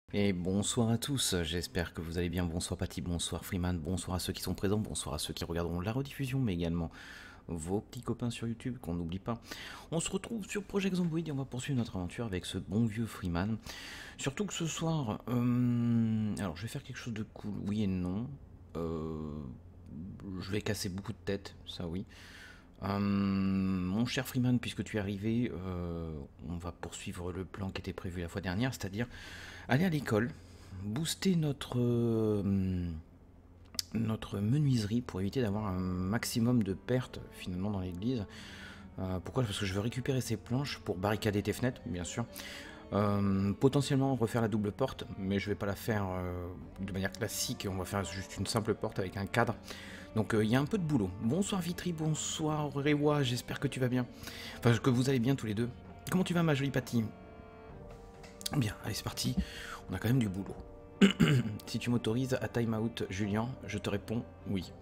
Et bonsoir à tous, j'espère que vous allez bien. Bonsoir Patty, bonsoir Freeman, bonsoir à ceux qui sont présents, bonsoir à ceux qui regarderont la rediffusion, mais également vos petits copains sur YouTube qu'on n'oublie pas. On se retrouve sur Project Zomboid et on va poursuivre notre aventure avec ce bon vieux Freeman. Surtout que ce soir, alors je vais faire quelque chose de cool, oui et non. Je vais casser beaucoup de têtes, ça oui. Mon cher Freeman, puisque tu es arrivé, on va poursuivre le plan qui était prévu la fois dernière, c'est-à-dire aller à l'école, booster notre menuiserie pour éviter d'avoir un maximum de pertes finalement dans l'église. Pourquoi? Parce que je veux récupérer ces planches pour barricader tes fenêtres, bien sûr. Potentiellement refaire la double porte, mais je vais pas la faire de manière classique, on va faire juste une simple porte avec un cadre. Donc il y a un peu de boulot. Bonsoir Vitry, bonsoir Rewa, j'espère que tu vas bien. Enfin, que vous allez bien tous les deux. Comment tu vas ma jolie Patty? Bien, allez c'est parti, on a quand même du boulot. Si tu m'autorises à time out Julien, je te réponds oui.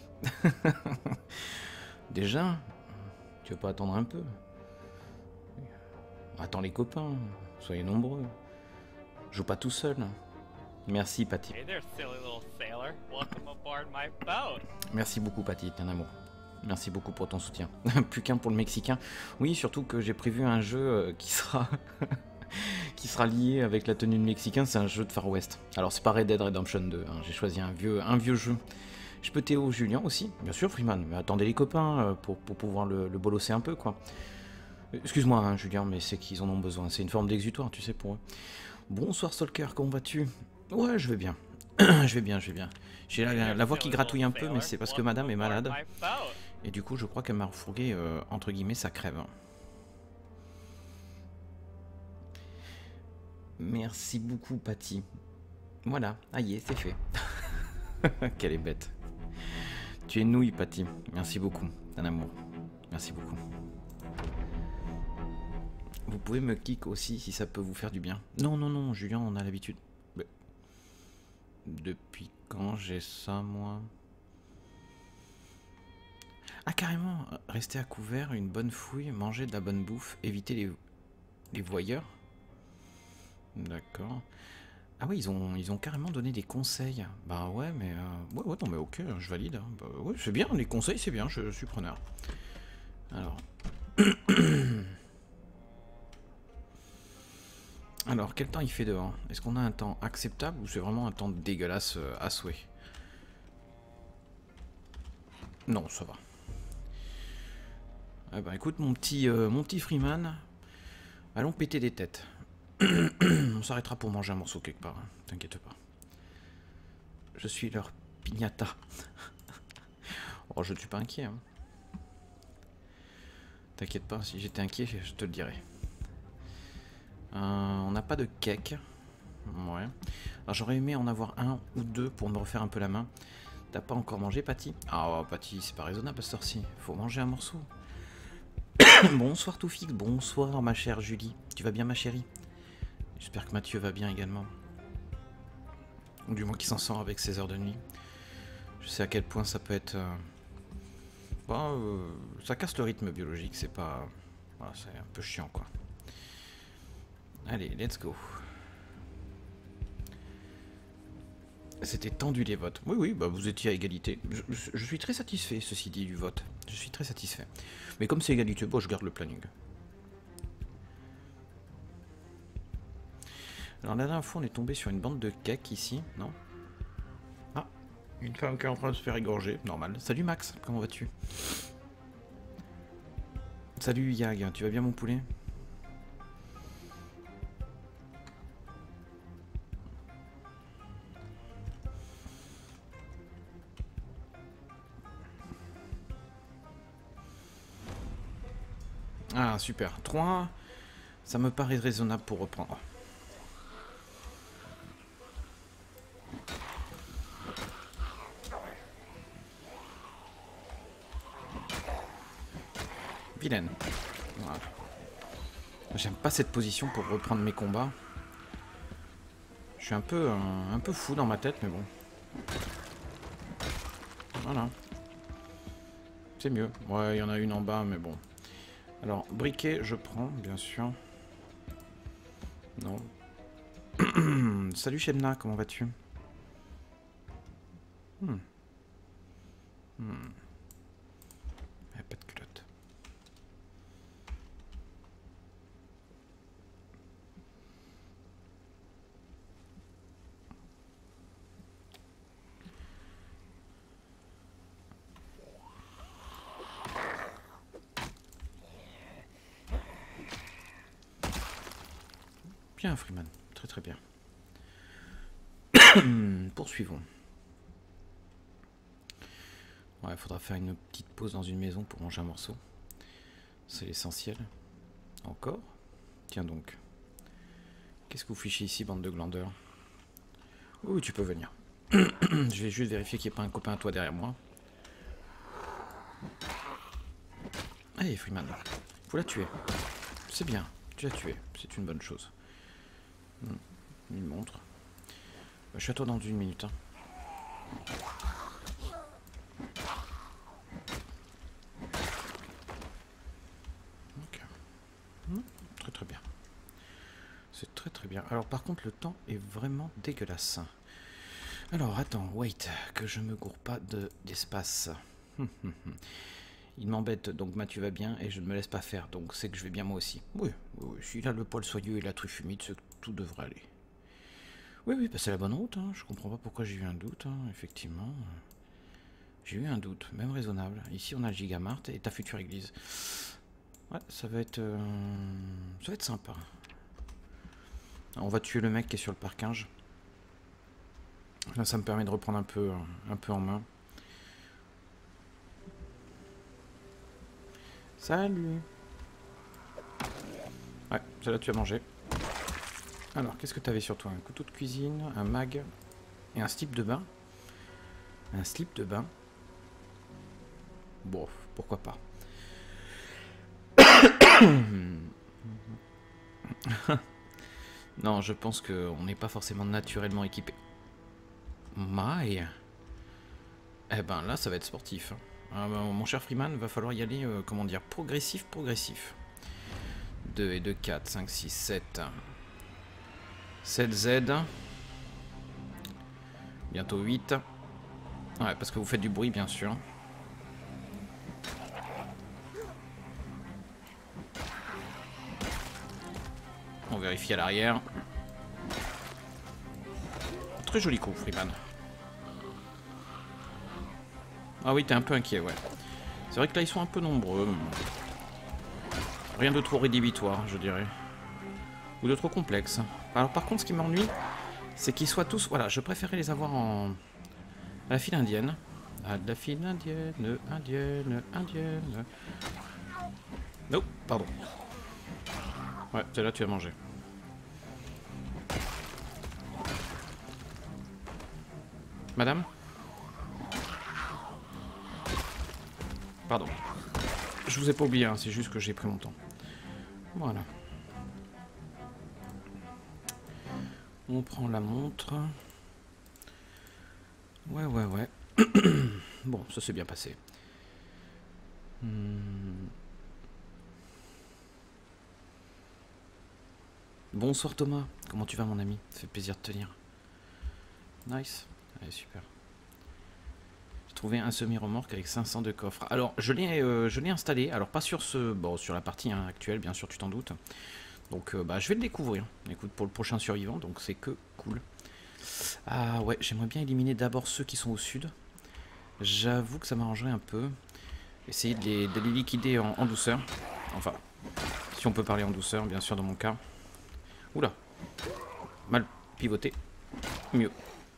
Déjà, tu veux pas attendre un peu? Attends les copains, soyez nombreux. Joue pas tout seul. Merci Patty. Hey there, silly little sailor. Welcome aboard my boat. Merci beaucoup Patty, t'es un amour. Merci beaucoup pour ton soutien. Plus qu'un pour le Mexicain. Oui, surtout que j'ai prévu un jeu qui sera qui sera lié avec la tenue de Mexicain, c'est un jeu de Far West. Alors c'est pas Red Dead Redemption 2, hein. J'ai choisi un vieux jeu. Je peux Théo Julien aussi, bien sûr Freeman, mais attendez les copains pour pouvoir le bolosser un peu quoi. Excuse-moi hein, Julien, mais c'est qu'ils en ont besoin, c'est une forme d'exutoire, tu sais, pour eux. Bonsoir Stalker, comment vas-tu? Ouais, je vais bien. je vais bien. J'ai la voix qui gratouille un peu, mais c'est parce que madame est malade. Et du coup, je crois qu'elle m'a refourgué, entre guillemets, ça crève. Merci beaucoup, Patty. Voilà, aïe, c'est fait. Quelle est bête. Tu es nouille, Patty. Merci beaucoup, un amour. Merci beaucoup. Vous pouvez me kick aussi si ça peut vous faire du bien. Non, Julien, on a l'habitude. Mais... Depuis quand j'ai ça, moi? Ah, carrément, rester à couvert, une bonne fouille, manger de la bonne bouffe, éviter les voyeurs. D'accord. Ah oui, ils ont carrément donné des conseils. Bah ouais, mais... ouais, non, mais ok, je valide. Bah ouais, c'est bien, les conseils, c'est bien, je suis preneur. Alors... Alors, quel temps il fait dehors? Est-ce qu'on a un temps acceptable ou c'est vraiment un temps dégueulasse à souhait? Non, ça va. Eh ben écoute, mon petit Freeman, allons péter des têtes. On s'arrêtera pour manger un morceau quelque part, hein. T'inquiète pas. Je suis leur pignata. Oh, je ne suis pas inquiet. Hein. T'inquiète pas, si j'étais inquiet, je te le dirais. On n'a pas de cake. Ouais. Alors j'aurais aimé en avoir un ou deux pour me refaire un peu la main. T'as pas encore mangé, Patty? Ah, oh, Patty, c'est pas raisonnable à cette heure-ci. Faut manger un morceau. Bonsoir Toufik, bonsoir ma chère Julie. Tu vas bien, ma chérie? J'espère que Mathieu va bien également. Ou du moins qu'il s'en sort avec ses heures de nuit. Je sais à quel point ça peut être... ça casse le rythme biologique, c'est pas... Voilà, c'est un peu chiant, quoi. Allez, let's go. C'était tendu les votes. Oui, bah vous étiez à égalité. Je suis très satisfait, ceci dit, du vote. Je suis très satisfait. Mais comme c'est égalité, bon, je garde le planning. Alors la dernière fois, on est tombé sur une bande de cake ici, non? Ah, une femme qui est en train de se faire égorger, normal. Salut Max, comment vas-tu? Salut Yag, tu vas bien mon poulet? Ah super, 3, ça me paraît raisonnable pour reprendre. Vilaine. Voilà. J'aime pas cette position pour reprendre mes combats. Je suis un peu fou dans ma tête, mais bon. Voilà. C'est mieux. Ouais, il y en a une en bas, mais bon. Alors, briquet, je prends, bien sûr. Non. Salut Shemna, comment vas-tu? Pas de culotte. Bien Freeman, très très bien. Poursuivons. Ouais, il faudra faire une petite pause dans une maison pour manger un morceau. C'est l'essentiel. Encore? Tiens donc. Qu'est-ce que vous fichez ici, bande de glandeurs? Oui, tu peux venir. Je vais juste vérifier qu'il n'y ait pas un copain à toi derrière moi. Allez, Freeman. Faut la tuer. C'est bien. Tu l'as tué. C'est une bonne chose. Une montre. Je suis à toi dans 1 minute. Hein. Ok. Très très bien. C'est très très bien. Alors par contre le temps est vraiment dégueulasse. Alors attends, wait, que je me gourre pas d'espace. Il m'embête, donc Mathieu va bien et je ne me laisse pas faire, donc c'est que je vais bien moi aussi. Oui, s'il a le poil soyeux et la truffe humide, tout devrait aller. Oui, bah c'est la bonne route, hein. Je comprends pas pourquoi j'ai eu un doute, hein. Effectivement. J'ai eu un doute, même raisonnable. Ici on a le Gigamart et ta future église. Ouais, ça va être sympa. On va tuer le mec qui est sur le parking. Là ça me permet de reprendre un peu en main. Salut. Ouais, celle-là tu as mangé. Alors, qu'est-ce que tu avais sur toi? Un couteau de cuisine, un mag et un slip de bain. Un slip de bain. Bon, pourquoi pas. Non, je pense qu'on n'est pas forcément naturellement équipé. Maï. Eh ben là, ça va être sportif. Ah ben, mon cher Freeman, va falloir y aller, comment dire, progressif. 2 et 2, 4, 5, 6, 7. 7Z. Bientôt 8. Ouais, parce que vous faites du bruit, bien sûr. On vérifie à l'arrière. Très joli coup, Freeman. Ah oui, t'es un peu inquiet, ouais. C'est vrai que là, ils sont un peu nombreux. Rien de trop rédhibitoire, je dirais. Ou de trop complexe. Alors par contre, ce qui m'ennuie, c'est qu'ils soient tous... Voilà, je préférais les avoir en... à la file indienne. À la file indienne, indienne. Non, pardon. Ouais, celle-là, tu as mangé. Madame? Pardon. Je vous ai pas oublié, hein, c'est juste que j'ai pris mon temps. Voilà. On prend la montre. Ouais. Bon, ça s'est bien passé. Bonsoir Thomas, comment tu vas mon ami? Ça fait plaisir de te lire. Nice, allez super. J'ai trouvé un semi-remorque avec 500 de coffre. Alors je l'ai installé, alors pas sur sur la partie actuelle bien sûr tu t'en doutes. Donc je vais le découvrir, écoute pour le prochain survivant, donc c'est que cool. Ah ouais, j'aimerais bien éliminer d'abord ceux qui sont au sud. J'avoue que ça m'arrangerait un peu. Essayer de les liquider en douceur. Enfin, si on peut parler en douceur, bien sûr dans mon cas. Oula, mal pivoté. Mieux.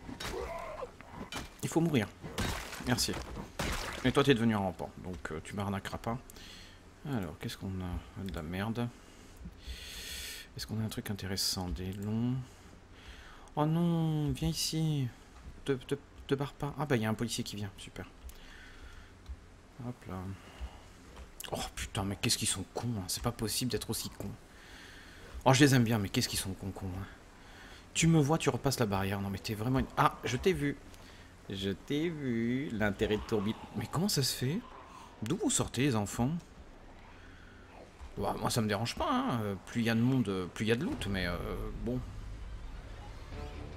Il faut mourir. Merci. Et toi, t'es devenu un rampant, donc tu m'arnaqueras pas. Alors, qu'est-ce qu'on a? De la merde. Est-ce qu'on a un truc intéressant? Des longs... Oh non, viens ici. Te barre pas. Ah bah, il y a un policier qui vient, super. Hop là. Oh putain, mais qu'est-ce qu'ils sont cons, hein. C'est pas possible d'être aussi con. Oh, je les aime bien, mais qu'est-ce qu'ils sont cons, hein. Tu me vois, tu repasses la barrière. Non, mais t'es vraiment... Ah, je t'ai vu. Je t'ai vu. L'intérêt de tourbillon. Mais comment ça se fait? D'où vous sortez, les enfants? Bah, moi, ça me dérange pas, hein. Plus il y a de monde, plus il y a de loot, mais bon.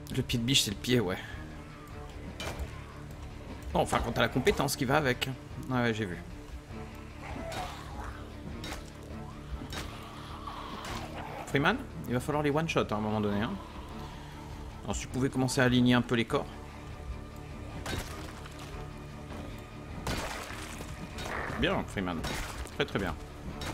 Le pied de biche, c'est le pied, ouais. Bon, enfin, quand t'as la compétence qui va avec. Ah ouais, j'ai vu. Freeman, il va falloir les one-shot à un moment donné. Hein. Alors, si tu pouvais commencer à aligner un peu les corps. Bien, Freeman. Très très bien.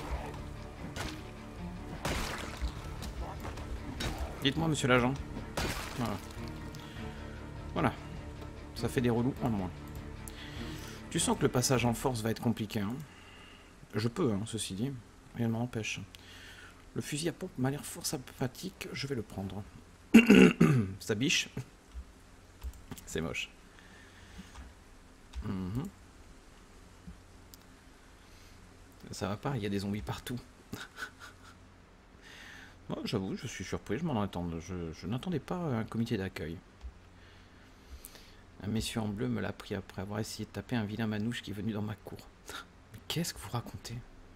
Dites-moi, monsieur l'agent. Voilà. Voilà. Ça fait des relous en moins. Tu sens que le passage en force va être compliqué. Hein. Je peux, hein, ceci dit. Rien ne m'empêche. Le fusil à pompe m'a l'air fort sympathique. Je vais le prendre. Ça biche. C'est moche. Ça va pas, il y a des zombies partout. Moi, j'avoue, je suis surpris, je m'en attends. Je n'attendais pas un comité d'accueil. Un monsieur en bleu me l'a pris après avoir essayé de taper un vilain manouche qui est venu dans ma cour. Mais qu'est-ce que vous racontez?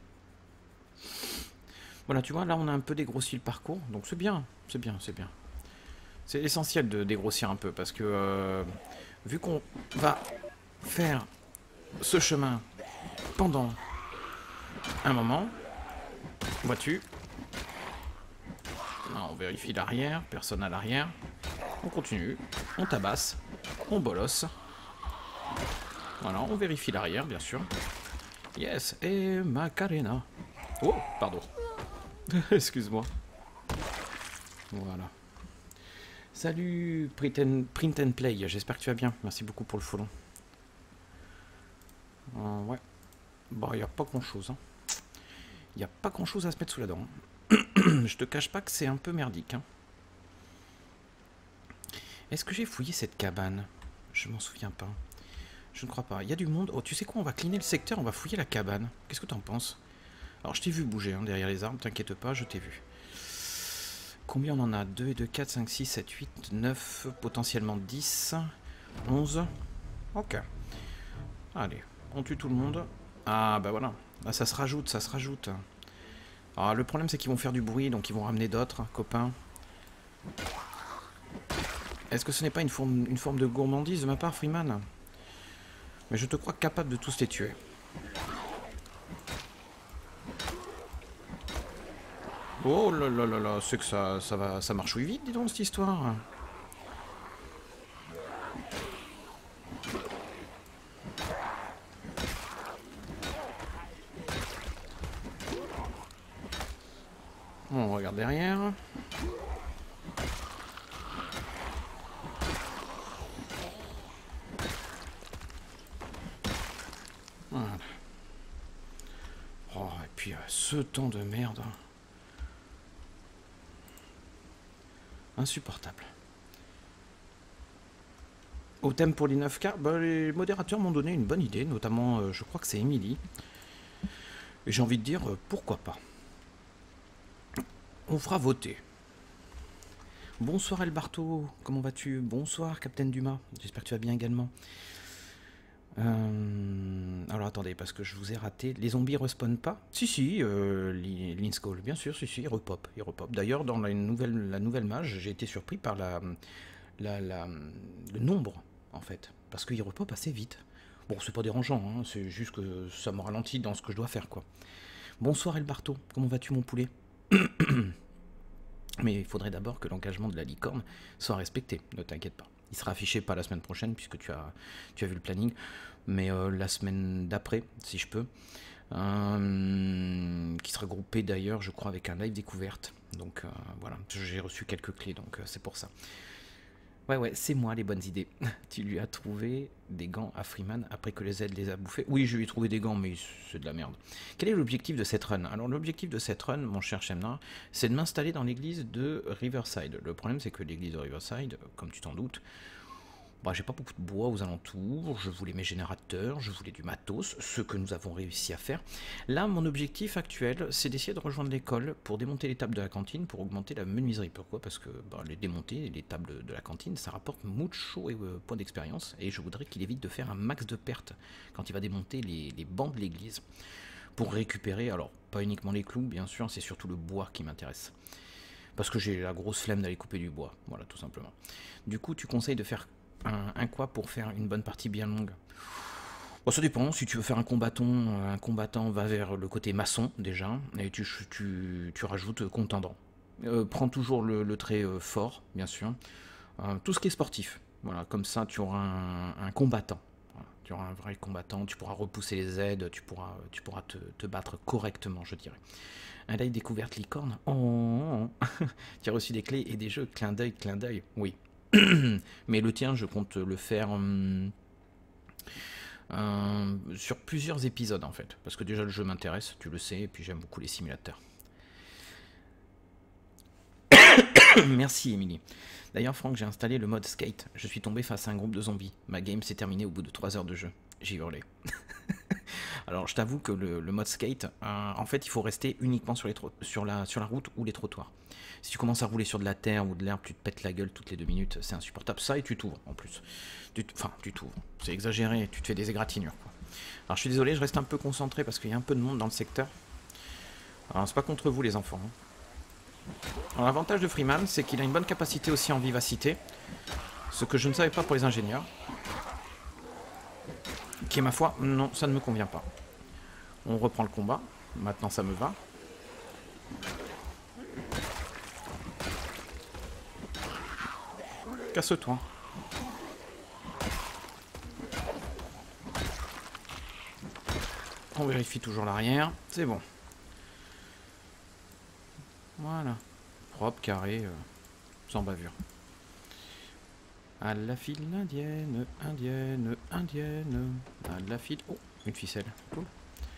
Voilà, tu vois, là on a un peu dégrossi le parcours, donc c'est bien, c'est bien, c'est bien. C'est essentiel de dégrossir un peu, parce que vu qu'on va faire ce chemin pendant un moment, vois-tu, on vérifie l'arrière, personne à l'arrière, on continue, on tabasse, on bolosse, voilà, on vérifie l'arrière, bien sûr. Yes, et Macarena. Oh, pardon. Excuse-moi. Voilà. Salut Print and Play, j'espère que tu vas bien. Merci beaucoup pour le follow. Ouais. Bon, il n'y a pas grand-chose. Hein. Il n'y a pas grand-chose à se mettre sous la dent. Je te cache pas que c'est un peu merdique. Hein. Est-ce que j'ai fouillé cette cabane? Je m'en souviens pas. Je ne crois pas. Il y a du monde. Oh, tu sais quoi? On va cleaner le secteur, on va fouiller la cabane. Qu'est-ce que t'en penses? Alors, je t'ai vu bouger hein, derrière les arbres, t'inquiète pas, je t'ai vu. Combien on en a? 2 et 2, 4, 5, 6, 7, 8, 9, potentiellement 10, 11. Ok. Allez, on tue tout le monde. Ah, bah voilà. Ah, ça se rajoute, ça se rajoute. Ah, le problème, c'est qu'ils vont faire du bruit, donc ils vont ramener d'autres copains. Est-ce que ce n'est pas une forme de gourmandise de ma part, Freeman? Mais je te crois capable de tous les tuer. Oh là là là là, c'est que ça marche vite, dis donc, cette histoire. On regarde derrière. Voilà. Oh, et puis ce temps de merde. Insupportable. Au thème pour les 9K, bah, les modérateurs m'ont donné une bonne idée, notamment, je crois que c'est Emily. Et j'ai envie de dire, pourquoi pas. On fera voter. Bonsoir Elbarto, comment vas-tu? Bonsoir Captain Dumas, j'espère que tu vas bien également. Alors attendez, parce que je vous ai raté. Les zombies respawnent pas? Si, Linscall, bien sûr, si, ils repop. D'ailleurs, dans la nouvelle mage, j'ai été surpris par le nombre, en fait. Parce qu'ils repop assez vite. Bon, c'est pas dérangeant, hein, c'est juste que ça me ralentit dans ce que je dois faire, quoi. Bonsoir Elbarto, comment vas-tu mon poulet? Mais il faudrait d'abord que l'engagement de la licorne soit respecté, ne t'inquiète pas. Il sera affiché pas la semaine prochaine, puisque tu as vu le planning, mais la semaine d'après, si je peux, qui sera groupé d'ailleurs, je crois, avec un live découverte. Donc voilà, j'ai reçu quelques clés, donc c'est pour ça. Ouais, c'est moi les bonnes idées. Tu lui as trouvé des gants à Freeman après que les aides les a bouffés? Oui, je lui ai trouvé des gants, mais c'est de la merde. Quel est l'objectif de cette run? Alors l'objectif de cette run, mon cher Shemna, c'est de m'installer dans l'église de Riverside. Le problème, c'est que l'église de Riverside, comme tu t'en doutes, bah, j'ai pas beaucoup de bois aux alentours, je voulais mes générateurs, je voulais du matos, ce que nous avons réussi à faire. Là, mon objectif actuel, c'est d'essayer de rejoindre l'école pour démonter les tables de la cantine, pour augmenter la menuiserie. Pourquoi? Parce que bah, les démonter, les tables de la cantine, ça rapporte mucho points d'expérience, et je voudrais qu'il évite de faire un max de pertes quand il va démonter les bancs de l'église, pour récupérer, alors pas uniquement les clous, bien sûr, c'est surtout le bois qui m'intéresse. Parce que j'ai la grosse flemme d'aller couper du bois, voilà, tout simplement. Du coup, tu conseilles de faire un quoi pour faire une bonne partie bien longue? Bon, ça dépend, si tu veux faire un combattant va vers le côté maçon, déjà, et tu rajoutes contendant. Prends toujours le trait fort, bien sûr. Tout ce qui est sportif. Voilà, comme ça, tu auras un combattant. Voilà, tu auras un vrai combattant, tu pourras repousser les aides, tu pourras te battre correctement, je dirais. Un œil découverte licorne. Oh, tu as reçu des clés et des jeux. Clin d'œil, clin d'œil. Oui. Mais le tien, je compte le faire sur plusieurs épisodes en fait. Parce que déjà le jeu m'intéresse, tu le sais, et puis j'aime beaucoup les simulateurs. Merci Emily. D'ailleurs Franck, j'ai installé le mode skate. Je suis tombé face à un groupe de zombies. Ma game s'est terminée au bout de 3 heures de jeu. J'ai hurlé. Alors je t'avoue que le mode skate, en fait il faut rester uniquement sur la route ou les trottoirs. Si tu commences à rouler sur de la terre ou de l'herbe, tu te pètes la gueule toutes les 2 minutes, c'est insupportable. Ça et tu t'ouvres en plus. Tu t'ouvres. C'est exagéré, tu te fais des égratignures quoi. Alors je suis désolé, je reste un peu concentré parce qu'il y a un peu de monde dans le secteur. Alors c'est pas contre vous les enfants. Alors l'avantage de Freeman, c'est qu'il a une bonne capacité aussi en vivacité. Ce que je ne savais pas pour les ingénieurs. Qui est ma foi, non, ça ne me convient pas. On reprend le combat. Maintenant ça me va. Casse-toi. On vérifie toujours l'arrière. C'est bon. Voilà. Propre, carré, sans bavure. À la file indienne, indienne, indienne. À la file... Oh, une ficelle. Cool.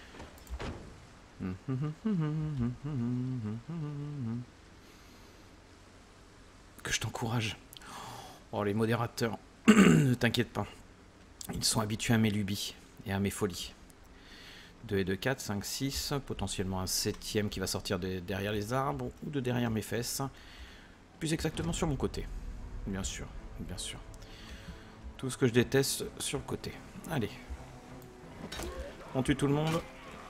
Que je t'encourage. Oh, les modérateurs, ne t'inquiète pas. Ils sont habitués à mes lubies et à mes folies. 2 et 2, 4, 5, 6. Potentiellement un 7ème qui va sortir derrière les arbres ou de derrière mes fesses. Plus exactement sur mon côté. Bien sûr, bien sûr. Tout ce que je déteste sur le côté. Allez. On tue tout le monde.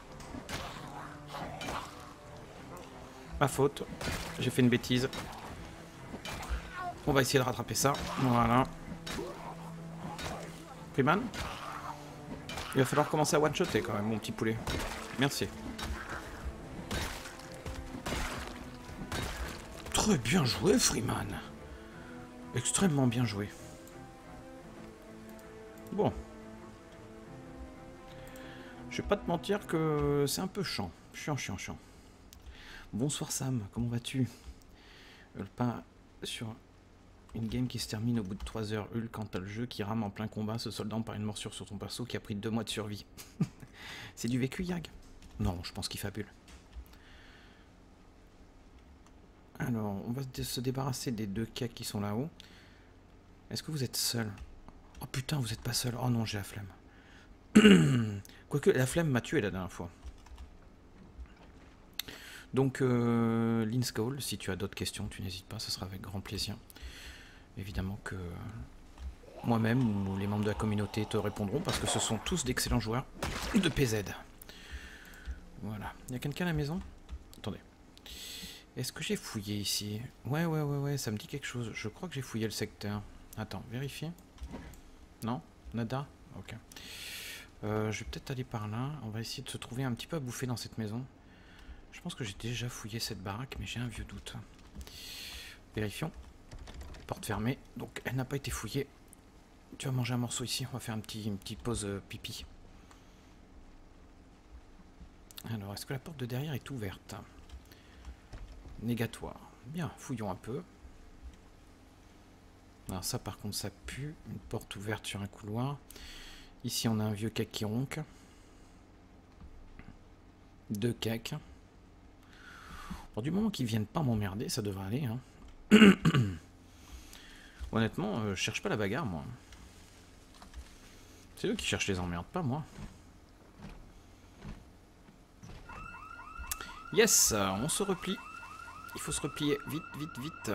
Ma faute. J'ai fait une bêtise. On va essayer de rattraper ça. Voilà. Freeman, il va falloir commencer à one-shotter quand même, mon petit poulet. Merci. Très bien joué, Freeman. Extrêmement bien joué. Bon. Je vais pas te mentir que c'est un peu chiant. Chiant. Bonsoir Sam, comment vas-tu? Pas sur une game qui se termine au bout de 3 heures. Hul quant à le jeu qui rame en plein combat, se soldant par une morsure sur ton perso qui a pris 2 mois de survie. C'est du vécu, Yag? Non, je pense qu'il fabule. Alors, on va se débarrasser des 2 cakes qui sont là-haut. Est-ce que vous êtes seul? Oh putain, vous êtes pas seul. Oh non, j'ai la flemme. Quoique, la flemme m'a tué la dernière fois. Donc, Linscall, si tu as d'autres questions, tu n'hésites pas, ce sera avec grand plaisir. Évidemment que moi-même ou les membres de la communauté te répondront parce que ce sont tous d'excellents joueurs de PZ. Voilà. Il y a quelqu'un à la maison? Attendez. Est-ce que j'ai fouillé ici? Ouais, ça me dit quelque chose. Je crois que j'ai fouillé le secteur. Attends, vérifie. Non? Nada? Ok. Je vais peut-être aller par là. On va essayer de se trouver un petit peu à bouffer dans cette maison. Je pense que j'ai déjà fouillé cette baraque, mais j'ai un vieux doute. Vérifions. Porte fermée, donc elle n'a pas été fouillée. Tu vas manger un morceau ici, on va faire une petite pause pipi. Alors, est-ce que la porte de derrière est ouverte? Négatoire. Bien, fouillons un peu. Alors ça par contre ça pue. Une porte ouverte sur un couloir. Ici on a un vieux cake qui ronque. 2 cakes. Bon, du moment qu'ils viennent pas m'emmerder, ça devrait aller. Hein. Honnêtement, je cherche pas la bagarre, moi. C'est eux qui cherchent les emmerdes, pas moi. Yes, on se replie. Il faut se replier vite.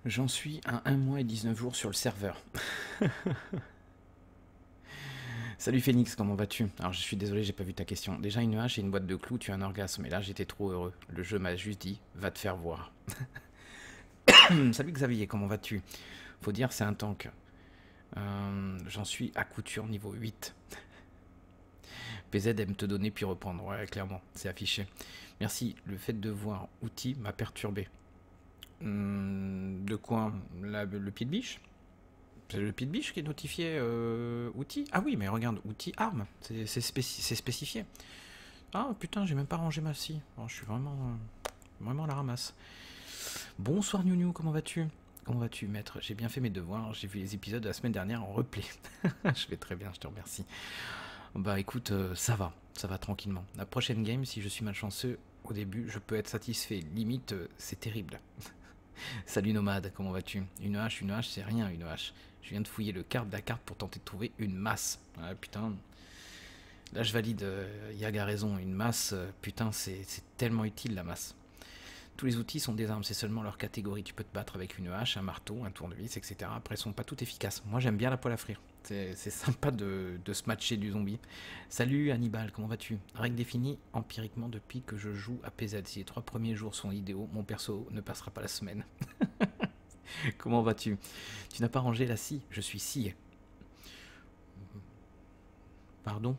J'en suis à 1 mois et 19 jours sur le serveur. Salut Phoenix, comment vas-tu? Alors je suis désolé, j'ai pas vu ta question. Déjà une hache et une boîte de clous, tu as un orgasme. Et là j'étais trop heureux. Le jeu m'a juste dit, va te faire voir. Salut Xavier, comment vas-tu? Faut dire c'est un tank. J'en suis à couture niveau 8. PZ aime te donner puis reprendre. Ouais, clairement, c'est affiché. Merci, le fait de voir outil m'a perturbé. De quoi? Le pied de biche? C'est le pied de biche qui est notifié outil? Ah oui, mais regarde, outil arme, c'est spécifié. Ah putain, j'ai même pas rangé ma scie. Oh, je suis vraiment à la ramasse. Bonsoir Nounou, comment vas-tu? Comment vas-tu maître? J'ai bien fait mes devoirs, j'ai vu les épisodes de la semaine dernière en replay. Je vais très bien, je te remercie. Bah écoute, ça va tranquillement. La prochaine game, si je suis malchanceux au début, je peux être satisfait. Limite, c'est terrible. Salut Nomade, comment vas-tu? Une hache, c'est rien une hache. Je viens de fouiller le carte de la carte pour tenter de trouver une masse. Ah putain. Là je valide, Yaga a raison, une masse, putain c'est tellement utile la masse. Tous les outils sont des armes, c'est seulement leur catégorie. Tu peux te battre avec une hache, un marteau, un tournevis, etc. Après, elles sont pas toutes efficaces. Moi, j'aime bien la poêle à frire. C'est sympa de se matcher du zombie. Salut Hannibal, comment vas-tu? Règle définie empiriquement depuis que je joue à PZ. Si les 3 premiers jours sont idéaux, mon perso ne passera pas la semaine. Comment vas-tu? Tu n'as pas rangé la scie? Je suis scié. Pardon?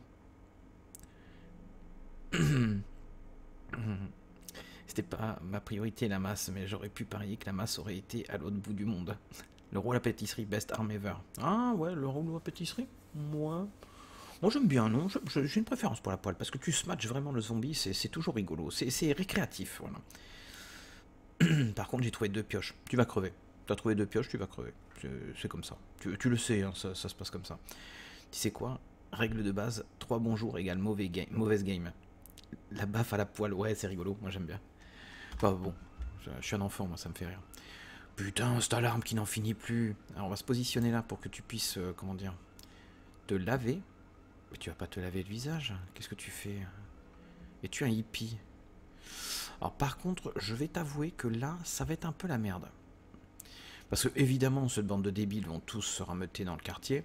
C'était pas ma priorité la masse, mais j'aurais pu parier que la masse aurait été à l'autre bout du monde. Le roux à la pâtisserie, best arm ever. Ah ouais, le roux à la pâtisserie? Moi j'aime bien, non? J'ai une préférence pour la poêle, parce que tu smatches vraiment le zombie, c'est toujours rigolo, c'est récréatif, voilà. Par contre, j'ai trouvé 2 pioches, tu vas crever. T'as trouvé 2 pioches, tu vas crever. C'est comme ça. Tu le sais, hein, ça se passe comme ça. Tu sais quoi? Règle de base, 3 bons jours égale mauvaise game. La baffe à la poêle, ouais, c'est rigolo, moi j'aime bien. Enfin bon, je suis un enfant, moi ça me fait rire. Putain, cette alarme qui n'en finit plus. Alors on va se positionner là pour que tu puisses, comment dire, te laver. Mais tu vas pas te laver le visage. Qu'est-ce que tu fais? Es-tu un hippie? Alors par contre, je vais t'avouer que là, ça va être un peu la merde. Parce que évidemment, cette bande de débiles vont tous se rameuter dans le quartier.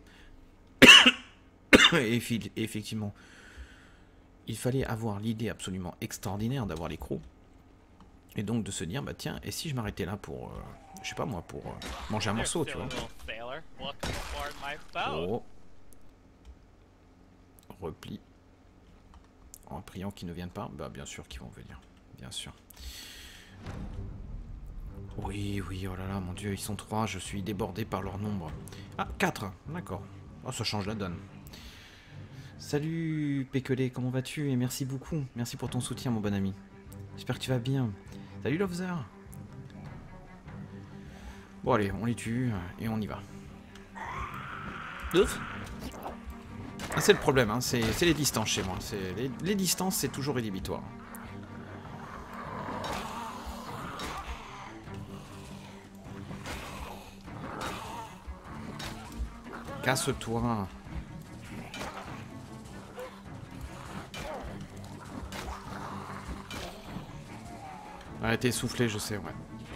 Et effectivement, il fallait avoir l'idée absolument extraordinaire d'avoir les crocs. Et donc de se dire, bah tiens, et si je m'arrêtais là pour, je sais pas moi, pour manger un morceau, tu vois. Oh. Repli. En priant qu'ils ne viennent pas. Bah bien sûr qu'ils vont venir. Bien sûr. Oui, oh là là, mon dieu, ils sont 3, je suis débordé par leur nombre. Ah, 4, d'accord. Oh, ça change la donne. Salut Pékelé, comment vas-tu? Et merci beaucoup, merci pour ton soutien mon bon ami. J'espère que tu vas bien. Salut Lovezer. Bon allez, on les tue et on y va. Ouf. Ah, c'est le problème, hein, c'est les distances chez moi. Les distances, c'est toujours rédhibitoire. Casse-toi. Arrêtez essoufflé, je sais, ouais.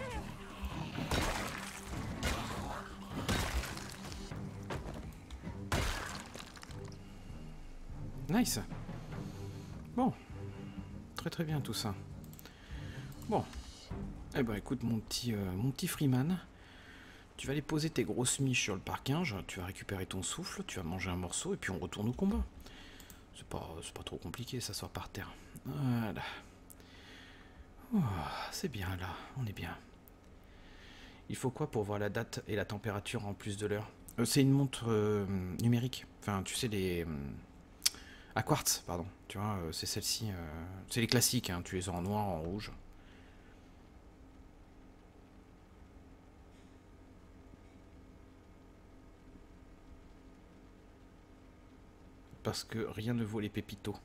Nice. Bon. Très bien tout ça. Bon. Eh ben écoute mon petit Freeman. Tu vas aller poser tes grosses miches sur le parking, tu vas récupérer ton souffle, tu vas manger un morceau et puis on retourne au combat. C'est pas trop compliqué, s'asseoir par terre. Voilà. Oh, c'est bien là, on est bien. Il faut quoi pour voir la date et la température en plus de l'heure? C'est une montre numérique. Enfin, tu sais, les... à quartz, pardon. Tu vois, c'est celle-ci. C'est les classiques, hein, tu les as en noir, en rouge. Parce que rien ne vaut les pépitos.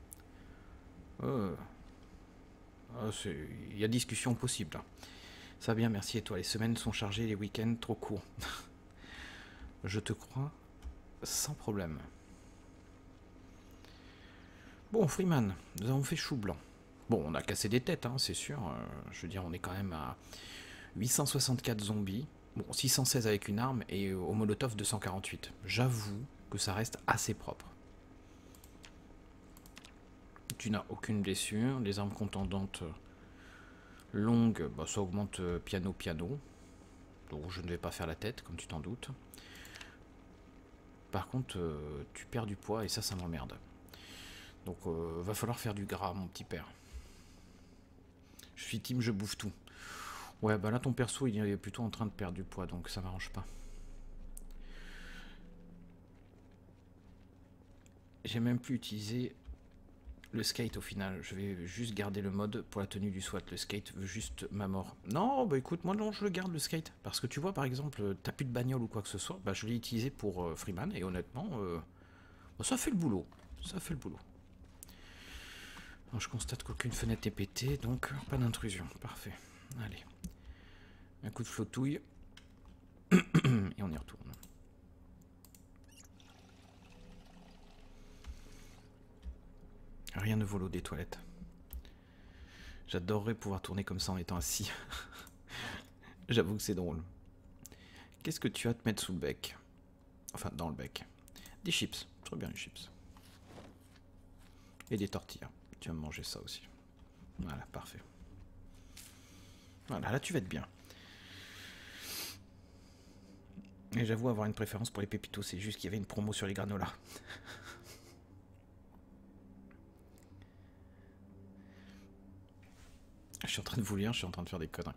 Il y a discussion possible. Hein. Ça va bien, merci. Et toi, les semaines sont chargées, les week-ends trop courts. Je te crois sans problème. Bon, Freeman, nous avons fait chou blanc. Bon, on a cassé des têtes, hein, c'est sûr. Je veux dire, on est quand même à 864 zombies. Bon, 616 avec une arme et au molotov 248. J'avoue que ça reste assez propre. Tu n'as aucune blessure. Les armes contendantes longues, bah, ça augmente piano. Donc je ne vais pas faire la tête, comme tu t'en doutes. Par contre, tu perds du poids et ça m'emmerde. Donc va falloir faire du gras, mon petit père. Je suis team, je bouffe tout. Ouais, bah là ton perso il est plutôt en train de perdre du poids, donc ça m'arrange pas. J'ai même pu utiliser le skate au final. Je vais juste garder le mode pour la tenue du SWAT. Le skate veut juste ma mort. Non, bah écoute, moi non, je le garde le skate. Parce que tu vois, par exemple, t'as plus de bagnole ou quoi que ce soit, bah je l'ai utilisé pour Freeman et honnêtement, bah, ça fait le boulot. Ça fait le boulot. Alors, je constate qu'aucune fenêtre est pétée, donc pas d'intrusion. Parfait. Allez. Un coup de flottouille. Et on y retourne. Rien ne vole des toilettes. J'adorerais pouvoir tourner comme ça en étant assis. J'avoue que c'est drôle. Qu'est-ce que tu as à te mettre sous le bec? Enfin, dans le bec. Des chips. Très bien, les chips. Et des tortillas. Tu vas me manger ça aussi. Voilà, parfait. Voilà, là tu vas être bien. Et j'avoue avoir une préférence pour les pépitos, c'est juste qu'il y avait une promo sur les granolas. Je suis en train de vous lire, je suis en train de faire des conneries.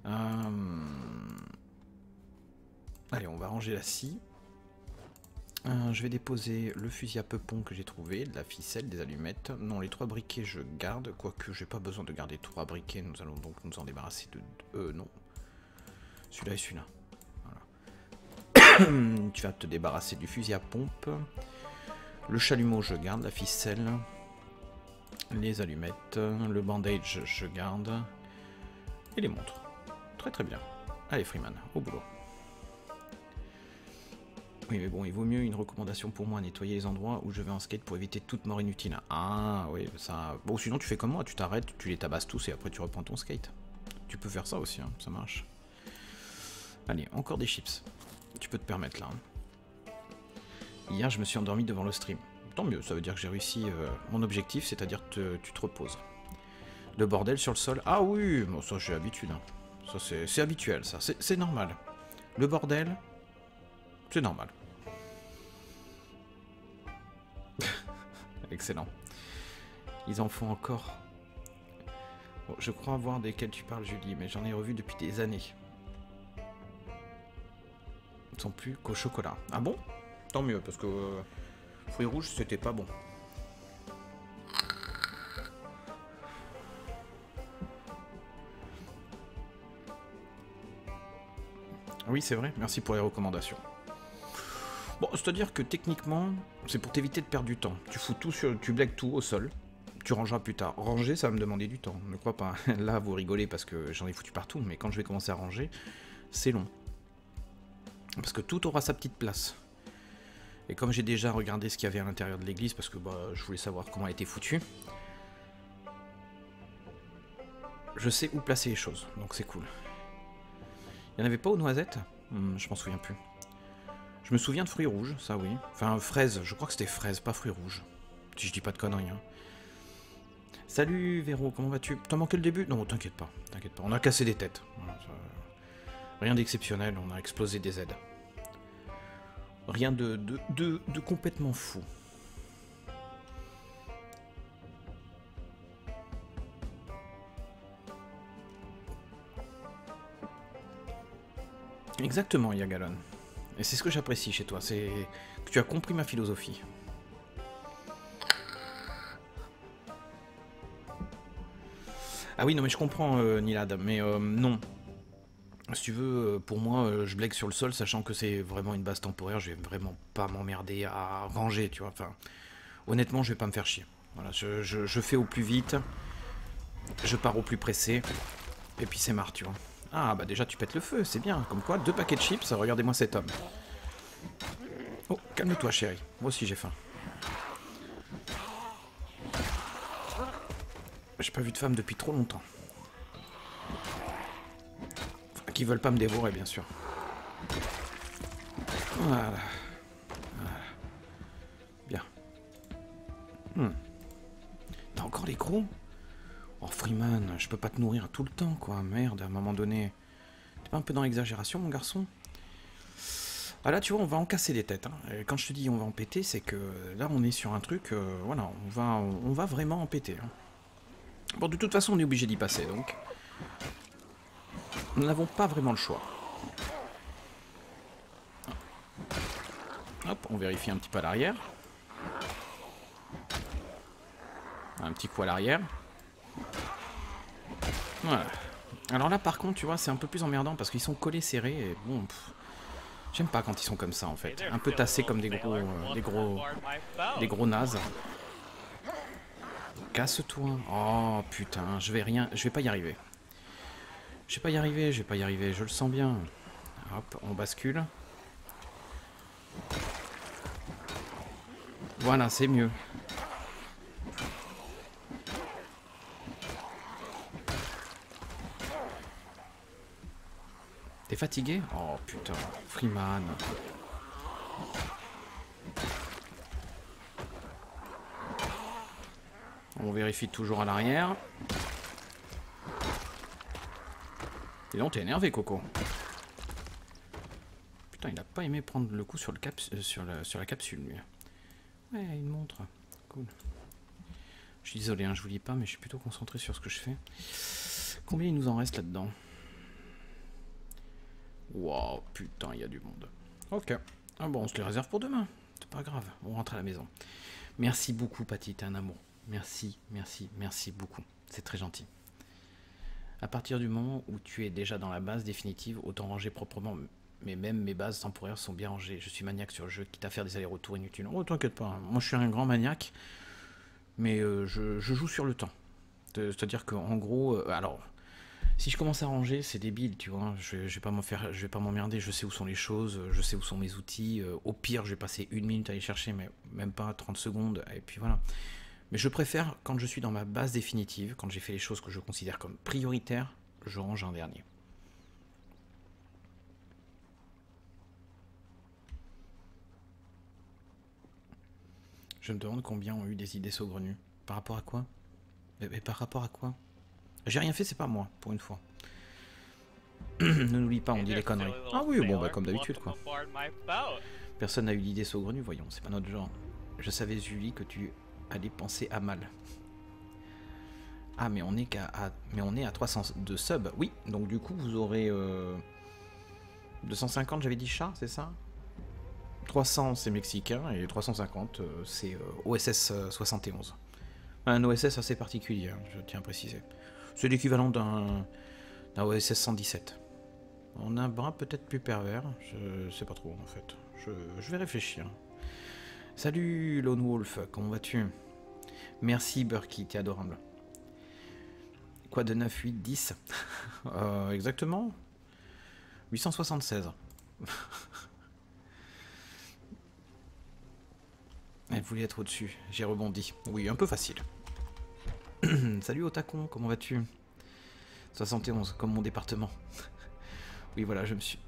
Allez, on va ranger la scie. Je vais déposer le fusil à peupon que j'ai trouvé, de la ficelle, des allumettes. Non, les 3 briquets je garde, quoique j'ai pas besoin de garder 3 briquets, nous allons donc nous en débarrasser de... non. Celui-là et celui-là. Voilà. Tu vas te débarrasser du fusil à pompe. Le chalumeau je garde, la ficelle. Les allumettes, le bandage je garde. Et les montres. Très très bien. Allez Freeman, au boulot. Oui mais bon, il vaut mieux une recommandation pour moi, nettoyer les endroits où je vais en skate pour éviter toute mort inutile. Ah oui, ça... Bon sinon tu fais comme moi, tu t'arrêtes, tu les tabasses tous et après tu reprends ton skate. Tu peux faire ça aussi, hein, ça marche. Allez, encore des chips. Tu peux te permettre là. Hein. Hier je me suis endormi devant le stream. Tant mieux, ça veut dire que j'ai réussi mon objectif, c'est-à-dire que tu te reposes. Le bordel sur le sol. Ah oui, bon, ça j'ai l'habitude. Hein. Ça c'est habituel, ça. C'est normal. Le bordel, c'est normal. Excellent. Ils en font encore. Bon, je crois voir desquels tu parles, Julie, mais j'en ai revu depuis des années. Ils ne sont plus qu'au chocolat. Ah bon? Tant mieux, parce que fruits rouges, c'était pas bon. Oui, c'est vrai. Merci pour les recommandations. Bon, c'est-à-dire que techniquement, c'est pour t'éviter de perdre du temps. Tu fous tout sur, tu blagues tout au sol. Tu rangeras plus tard. Ranger, ça va me demander du temps. Ne crois pas. Là, vous rigolez parce que j'en ai foutu partout, mais quand je vais commencer à ranger, c'est long. Parce que tout aura sa petite place. Et comme j'ai déjà regardé ce qu'il y avait à l'intérieur de l'église, parce que bah, je voulais savoir comment elle était foutue, je sais où placer les choses, donc c'est cool. Il n'y en avait pas aux noisettes? Je m'en souviens plus. Je me souviens de fruits rouges, ça oui. Enfin, fraises, je crois que c'était fraises, pas fruits rouges. Si je dis pas de conneries. Hein. Salut Véro, comment vas-tu? T'as manqué le début? Non, t'inquiète pas, t'inquiète pas. On a cassé des têtes. Voilà, ça... Rien d'exceptionnel, on a explosé des aides. Rien de complètement fou. Exactement, Yagalon. Et c'est ce que j'apprécie chez toi, c'est que tu as compris ma philosophie. Ah oui, non mais je comprends, Nilad, mais non. Si tu veux, pour moi, je blague sur le sol, sachant que c'est vraiment une base temporaire, je vais vraiment pas m'emmerder à ranger, tu vois. Enfin, honnêtement, je vais pas me faire chier. Voilà, je fais au plus vite, je pars au plus pressé, et puis c'est marre, tu vois. Ah, bah déjà, tu pètes le feu, c'est bien. Comme quoi, 2 paquets de chips, regardez-moi cet homme. Oh, calme-toi, chérie. Moi aussi, j'ai faim. J'ai pas vu de femme depuis trop longtemps. qu'ils veulent pas me dévorer, bien sûr. Voilà. Bien. T'as encore les gros? Oh Freeman, je peux pas te nourrir tout le temps, quoi. Merde, à un moment donné. T'es pas un peu dans l'exagération, mon garçon? Ah là, tu vois, on va en casser des têtes. Hein. Et quand je te dis on va en péter, c'est que là, on est sur un truc... voilà, on va vraiment en péter. Hein. Bon, de toute façon, on est obligé d'y passer, donc... Nous n'avons pas vraiment le choix. Hop, on vérifie un petit peu à l'arrière. Un petit coup à l'arrière. Voilà. Alors là, par contre, tu vois, c'est un peu plus emmerdant parce qu'ils sont collés serrés et bon... J'aime pas quand ils sont comme ça, en fait. Un peu tassés comme des gros nazes. Casse-toi. Oh, putain, je vais pas y arriver. Je vais pas y arriver, je le sens bien. Hop, on bascule. Voilà, c'est mieux. T'es fatigué? Oh putain, Freeman. On vérifie toujours à l'arrière. Et donc t'es énervé, Coco. Putain, il a pas aimé prendre le coup sur, sur la capsule, lui. Ouais, une montre. Cool. Je suis désolé, hein, je vous dis pas, mais je suis plutôt concentré sur ce que je fais. Combien il nous en reste là-dedans? Wow, putain, il y a du monde. Ok. Ah bon, on se les réserve pour demain. C'est pas grave, on rentre à la maison. Merci beaucoup, Patty, t'es un amour. Merci, merci, merci beaucoup. C'est très gentil. À partir du moment où tu es déjà dans la base définitive, autant ranger proprement. Mais même mes bases temporaires sont bien rangées. Je suis maniaque sur le jeu, quitte à faire des allers-retours inutiles. Oh, t'inquiète pas, hein. Moi je suis un grand maniaque, mais je joue sur le temps. C'est-à-dire qu'en gros, alors... Si je commence à ranger, c'est débile, tu vois. Je vais pas m'emmerder. Je sais où sont les choses, je sais où sont mes outils. Au pire, je vais passer 1 minute à les chercher, mais même pas 30 secondes. Et puis voilà. Mais je préfère, quand je suis dans ma base définitive, quand j'ai fait les choses que je considère comme prioritaires, je range en dernier. Je me demande combien ont eu des idées saugrenues. Par rapport à quoi? Mais par rapport à quoi? J'ai rien fait, c'est pas moi, pour une fois. Ne n'oublie pas, on dit les conneries. Ah oui, bon, bah comme d'habitude, quoi. Personne n'a eu l'idée saugrenue, voyons, c'est pas notre genre. Je savais, Julie, que tu allais penser à mal. Ah, mais on est à 300 de subs. Oui, donc du coup, vous aurez 250, j'avais dit chat, c'est ça? 300, c'est mexicain, et 350, c'est OSS 71. Un OSS assez particulier, hein, je tiens à préciser. C'est l'équivalent d'un OSS 117. On a un bras peut-être plus pervers, je sais pas trop en fait. Je vais réfléchir. Salut Lone Wolf, comment vas-tu? Merci Burky, t'es adorable. Quoi de 9, 8, 10 exactement 876. Elle voulait être au-dessus, j'ai rebondi. Oui, un peu facile. Salut Otacon, comment vas-tu? 71, comme mon département. Oui, voilà, je me suis...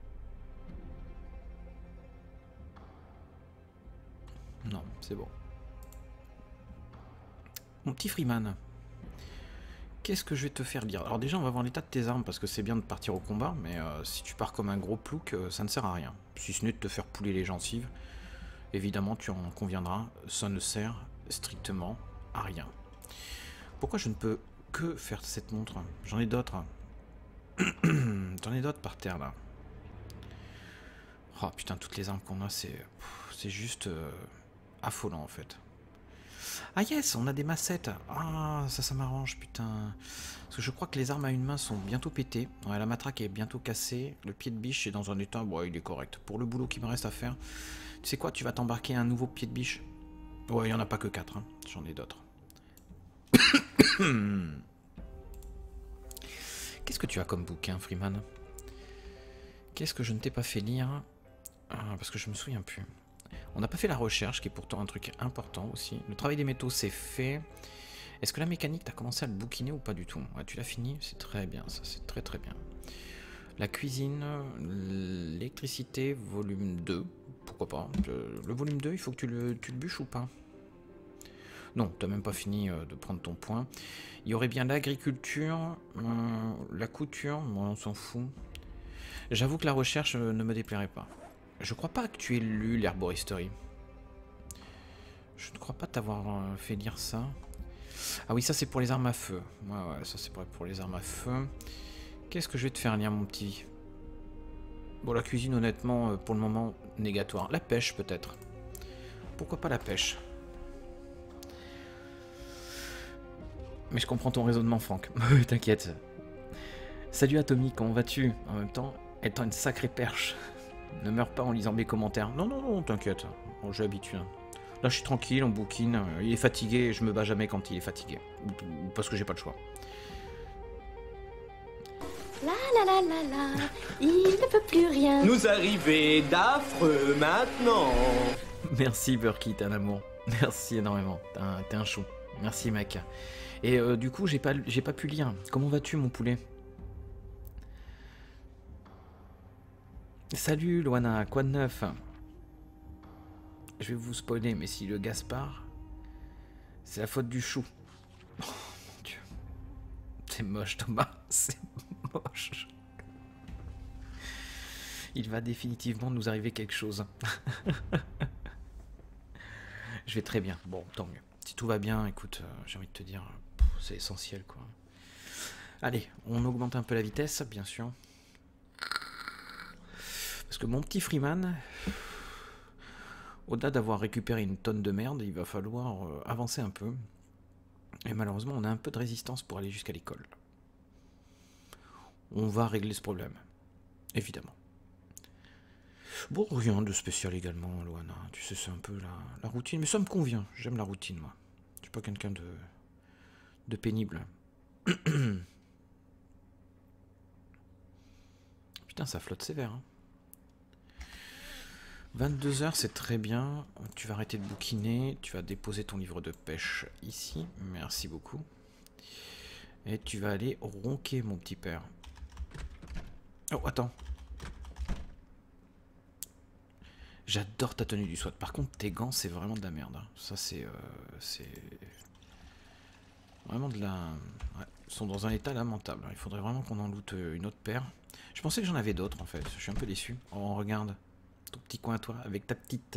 Non, c'est bon. Mon petit Freeman, qu'est-ce que je vais te faire lire? Alors déjà, on va voir l'état de tes armes, parce que c'est bien de partir au combat, mais si tu pars comme un gros plouc, ça ne sert à rien. Si ce n'est de te faire pouler les gencives, évidemment, tu en conviendras, ça ne sert strictement à rien. Pourquoi je ne peux que faire cette montre? J'en ai d'autres. J'en ai d'autres par terre, là. Oh putain, toutes les armes qu'on a, c'est juste affolant, en fait. Ah yes, on a des massettes. Ah, ça m'arrange, putain. Parce que je crois que les armes à une main sont bientôt pétées. Ouais, la matraque est bientôt cassée. Le pied de biche est dans un état... Bon, il est correct. Pour le boulot qui me reste à faire... Tu sais quoi, tu vas t'embarquer un nouveau pied de biche. Ouais, il n'y en a pas que 4. Hein. J'en ai d'autres. Qu'est-ce que tu as comme bouquin, Freeman? Qu'est-ce que je ne t'ai pas fait lire? Parce que je me souviens plus. On n'a pas fait la recherche, qui est pourtant un truc important aussi. Le travail des métaux, c'est fait. Est-ce que la mécanique, t'as commencé à le bouquiner ou pas du tout? Ouais, tu l'as fini? C'est très bien, ça, c'est très très bien. La cuisine, l'électricité, volume 2. Pourquoi pas. Le volume 2, il faut que tu le bûches ou pas? Non, t'as même pas fini de prendre ton point. Il y aurait bien l'agriculture, la couture, bon, on s'en fout. J'avoue que la recherche ne me déplairait pas. Je crois pas que tu aies lu l'herboristerie. Je ne crois pas t'avoir fait lire ça. Ah oui, ça c'est pour les armes à feu. Ouais, ça c'est pour les armes à feu. Qu'est-ce que je vais te faire lire, mon petit? Bon, la cuisine, honnêtement, pour le moment, négatoire. La pêche, peut-être. Pourquoi pas la pêche? Mais je comprends ton raisonnement, Franck. T'inquiète. Salut Atomic, comment vas-tu? En même temps, étant une sacrée perche. Ne meurs pas en lisant mes commentaires. Non, non, non, t'inquiète. Bon, j'ai l'habitude. Là, je suis tranquille, on bouquine. Il est fatigué et je me bats jamais quand il est fatigué. Ou parce que j'ai pas le choix. La la la la la, il ne peut plus rien. Nous arriver d'affreux maintenant. Merci Burky, t'es un amour. Merci énormément. T'es un chou. Merci mec. Et du coup, j'ai pas pu lire. Comment vas-tu, mon poulet? Salut Loana, quoi de neuf? Je vais vous spoiler, mais si le Gaspard, c'est la faute du chou. Oh mon dieu. C'est moche, Thomas. C'est moche. Il va définitivement nous arriver quelque chose. Je vais très bien. Bon, tant mieux. Si tout va bien, écoute, j'ai envie de te dire, c'est essentiel, quoi. Allez, on augmente un peu la vitesse, bien sûr. Parce que mon petit Freeman, au-delà d'avoir récupéré une tonne de merde, il va falloir avancer un peu. Et malheureusement, on a un peu de résistance pour aller jusqu'à l'école. On va régler ce problème, évidemment. Bon, rien de spécial également, Loana. Tu sais, c'est un peu la routine. Mais ça me convient. J'aime la routine, moi. Je suis pas quelqu'un de pénible. Putain, ça flotte sévère. Hein. 22 heures, c'est très bien. Tu vas arrêter de bouquiner. Tu vas déposer ton livre de pêche ici. Merci beaucoup. Et tu vas aller ronquer, mon petit père. Oh, attends. J'adore ta tenue du SWAT. Par contre, tes gants, c'est vraiment de la merde. Hein. Ça, c'est vraiment de la... Ouais, ils sont dans un état lamentable. Il faudrait vraiment qu'on en loot une autre paire. Je pensais que j'en avais d'autres, en fait. Je suis un peu déçu. Oh, regarde. Ton petit coin à toi, avec ta petite...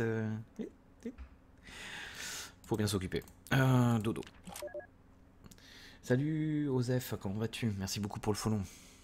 Faut bien s'occuper. Dodo. Salut, Osef. Comment vas-tu? Merci beaucoup pour le follow.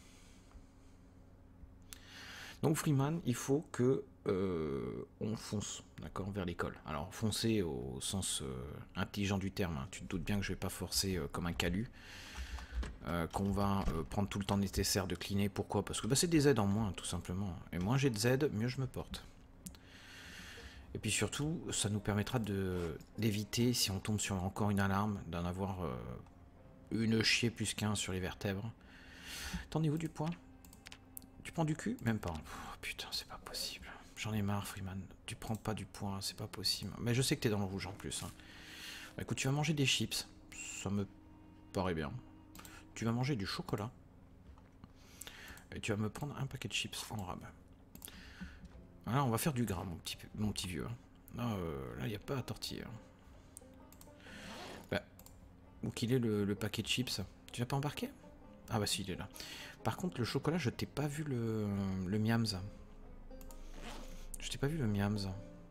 Donc Freeman, il faut que on fonce, d'accord, vers l'école. Alors foncer au sens intelligent du terme. Hein. Tu te doutes bien que je vais pas forcer comme un calu. Qu'on va prendre tout le temps nécessaire de cleaner. Pourquoi? Parce que bah, c'est des aides en moins, tout simplement. Et moins j'ai de Z, mieux je me porte. Et puis surtout, ça nous permettra d'éviter, si on tombe sur encore une alarme, d'en avoir une chier plus qu'un sur les vertèbres. Attendez-vous du poids? Tu prends du cul? Même pas. Oh, putain, c'est pas possible. J'en ai marre, Freeman. Tu prends pas du poids, c'est pas possible. Mais je sais que t'es dans le rouge en plus. Hein. Bah, écoute, tu vas manger des chips. Ça me paraît bien. Tu vas manger du chocolat. Et tu vas me prendre un paquet de chips en rab. Voilà, on va faire du gras, mon petit vieux. Là, il n'y a pas à tortiller. Bah, où qu'il est le paquet de chips? Tu l'as pas embarqué? Ah bah si, il est là. Par contre, le chocolat, je t'ai pas vu le miams. Je t'ai pas vu le miams.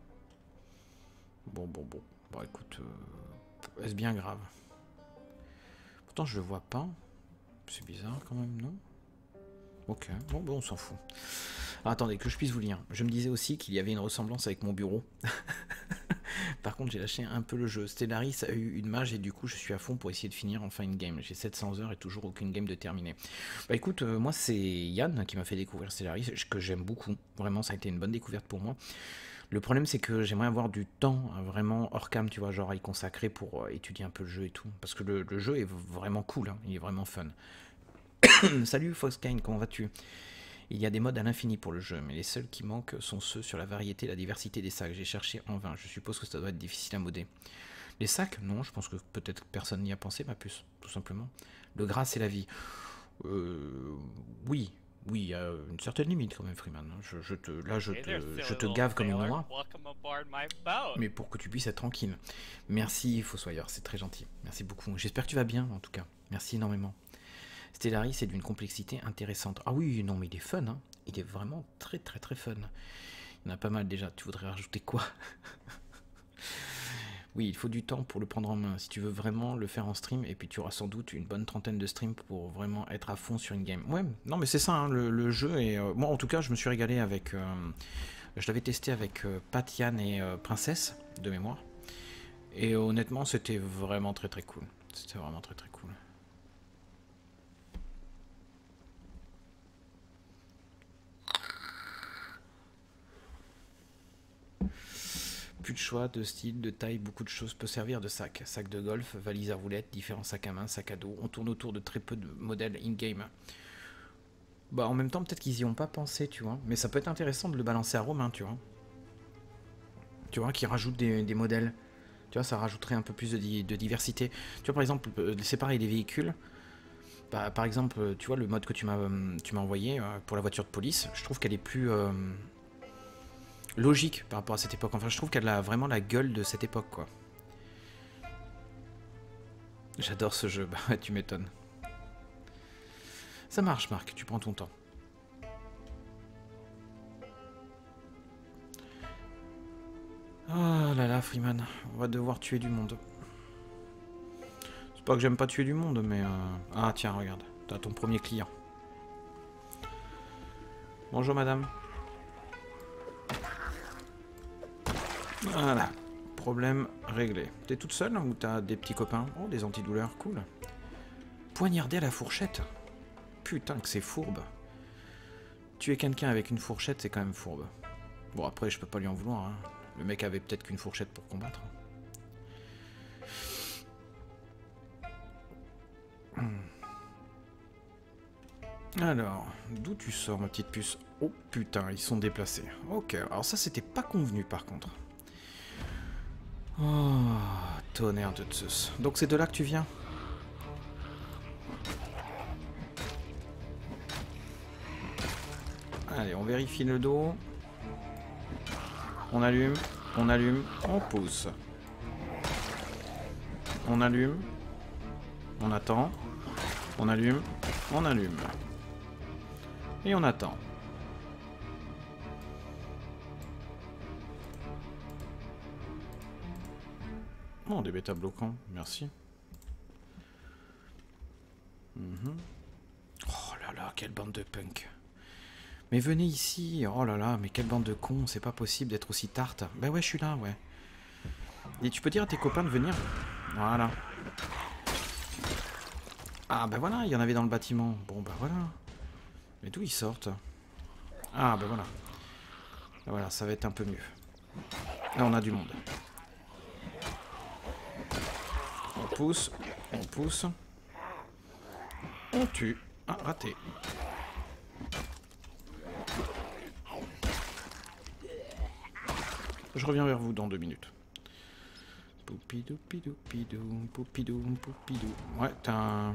Bon. Bon, écoute, est-ce bien grave? Pourtant, je le vois pas. C'est bizarre quand même, non? Ok, bon, on s'en fout. Ah, attendez, que je puisse vous lire. Je me disais aussi qu'il y avait une ressemblance avec mon bureau. Par contre, j'ai lâché un peu le jeu. Stellaris a eu une mage et du coup, je suis à fond pour essayer de finir enfin une game. J'ai 700 heures et toujours aucune game de terminée. Bah écoute, moi c'est Yann qui m'a fait découvrir Stellaris, que j'aime beaucoup. Vraiment, ça a été une bonne découverte pour moi. Le problème, c'est que j'aimerais avoir du temps vraiment hors cam, tu vois, genre à y consacrer pour étudier un peu le jeu et tout. Parce que le jeu est vraiment cool, hein, il est vraiment fun. Salut Foxkine, comment vas-tu? Il y a des modes à l'infini pour le jeu, mais les seuls qui manquent sont ceux sur la variété et la diversité des sacs. J'ai cherché en vain, je suppose que ça doit être difficile à modder. Les sacs? Non, je pense que peut-être personne n'y a pensé, ma puce, tout simplement. Le gras, c'est la vie. Oui, Oui, il y a une certaine limite quand même, Freeman. Là, Hey there, silly je te little gave comme une sailor. noix, Welcome aboard my boat. mais pour que tu puisses être tranquille. Merci, Fossoyeur, c'est très gentil. Merci beaucoup. J'espère que tu vas bien, en tout cas. Merci énormément. Stellaris, c'est d'une complexité intéressante. Ah oui, non, mais il est fun, hein. Il est vraiment très, très, très fun. Il y en a pas mal déjà. Tu voudrais rajouter quoi? Oui, il faut du temps pour le prendre en main. Si tu veux vraiment le faire en stream, et puis tu auras sans doute une bonne trentaine de streams pour vraiment être à fond sur une game. Ouais, non, mais c'est ça, hein, le jeu. Et moi, en tout cas, je me suis régalé avec. Je l'avais testé avec Pat, Yann et Princesse, de mémoire. Et honnêtement, c'était vraiment très très cool. C'était vraiment très très cool. Plus de choix, de style, de taille, beaucoup de choses peuvent servir de sac. Sac de golf, valise à roulettes, différents sacs à main, sac à dos. On tourne autour de très peu de modèles in-game. Bah en même temps, peut-être qu'ils y ont pas pensé, tu vois. Mais ça peut être intéressant de le balancer à Romain, tu vois. Tu vois, qui rajoute des modèles. Tu vois, ça rajouterait un peu plus de diversité. Tu vois, par exemple, c'est pareil, les véhicules. Bah, par exemple, tu vois, le mode que tu m'as envoyé pour la voiture de police, je trouve qu'elle est plus logique par rapport à cette époque. Enfin, je trouve qu'elle a vraiment la gueule de cette époque, quoi. J'adore ce jeu, bah tu m'étonnes. Ça marche, Marc, tu prends ton temps. Oh là là, Freeman, on va devoir tuer du monde. C'est pas que j'aime pas tuer du monde, mais... Ah tiens, regarde, t'as ton premier client. Bonjour, madame. Voilà, problème réglé. T'es toute seule ou t'as des petits copains? Oh, des antidouleurs, cool. Poignarder à la fourchette? Putain que c'est fourbe. Tuer quelqu'un avec une fourchette, c'est quand même fourbe. Bon, après, je peux pas lui en vouloir, hein. Le mec avait peut-être qu'une fourchette pour combattre. Alors, d'où tu sors, ma petite puce? Oh putain, ils sont déplacés. Ok, alors ça, c'était pas convenu, par contre. Oh, tonnerre de Zeus. Donc c'est de là que tu viens? Allez, on vérifie le dos. On allume, on pousse. On allume, on attend, on allume, on allume. Et on attend. Oh, des bêta bloquants, merci. Oh là là, quelle bande de punk. Mais venez ici, oh là là, mais quelle bande de cons, c'est pas possible d'être aussi tarte. Bah ouais, je suis là, ouais. Et tu peux dire à tes copains de venir? Voilà. Ah bah voilà, il y en avait dans le bâtiment. Bon bah voilà. Mais d'où ils sortent? Ah bah voilà. Voilà, ça va être un peu mieux. Là on a du monde. On pousse, on pousse. On tue. Ah, raté. Je reviens vers vous dans 2 minutes. Poupidou, pidou, pidou, poupidou, poupidou. Ouais, t'as un...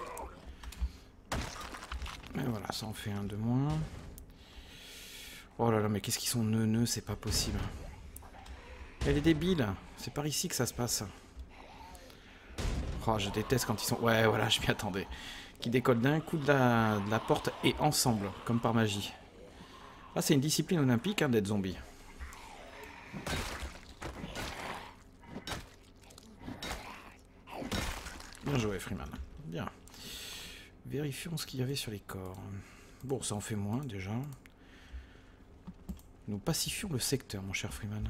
Et voilà, ça en fait un de moins. Oh là là, mais qu'est-ce qu'ils sont neuneux, c'est pas possible. Elle est débile, c'est par ici que ça se passe. Oh, je déteste quand ils sont... Ouais, voilà, je m'y attendais. Qui décollent d'un coup de la porte et ensemble, comme par magie. Ah, c'est une discipline olympique, hein, d'être zombie. Bien joué, Freeman. Bien. Vérifions ce qu'il y avait sur les corps. Bon, ça en fait moins, déjà. Nous pacifions le secteur, mon cher Freeman.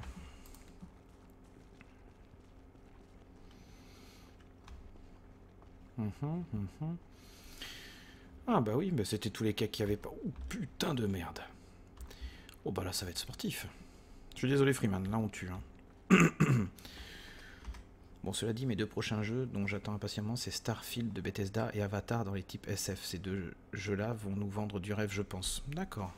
Ah bah oui, bah c'était tous les cas qu'il n'y avait pas. Oh putain de merde. Oh bah là, ça va être sportif. Je suis désolé, Freeman, là on tue. Hein. Bon, cela dit, mes 2 prochains jeux dont j'attends impatiemment, c'est Starfield de Bethesda et Avatar dans les types SF. Ces 2 jeux-là vont nous vendre du rêve, je pense. D'accord.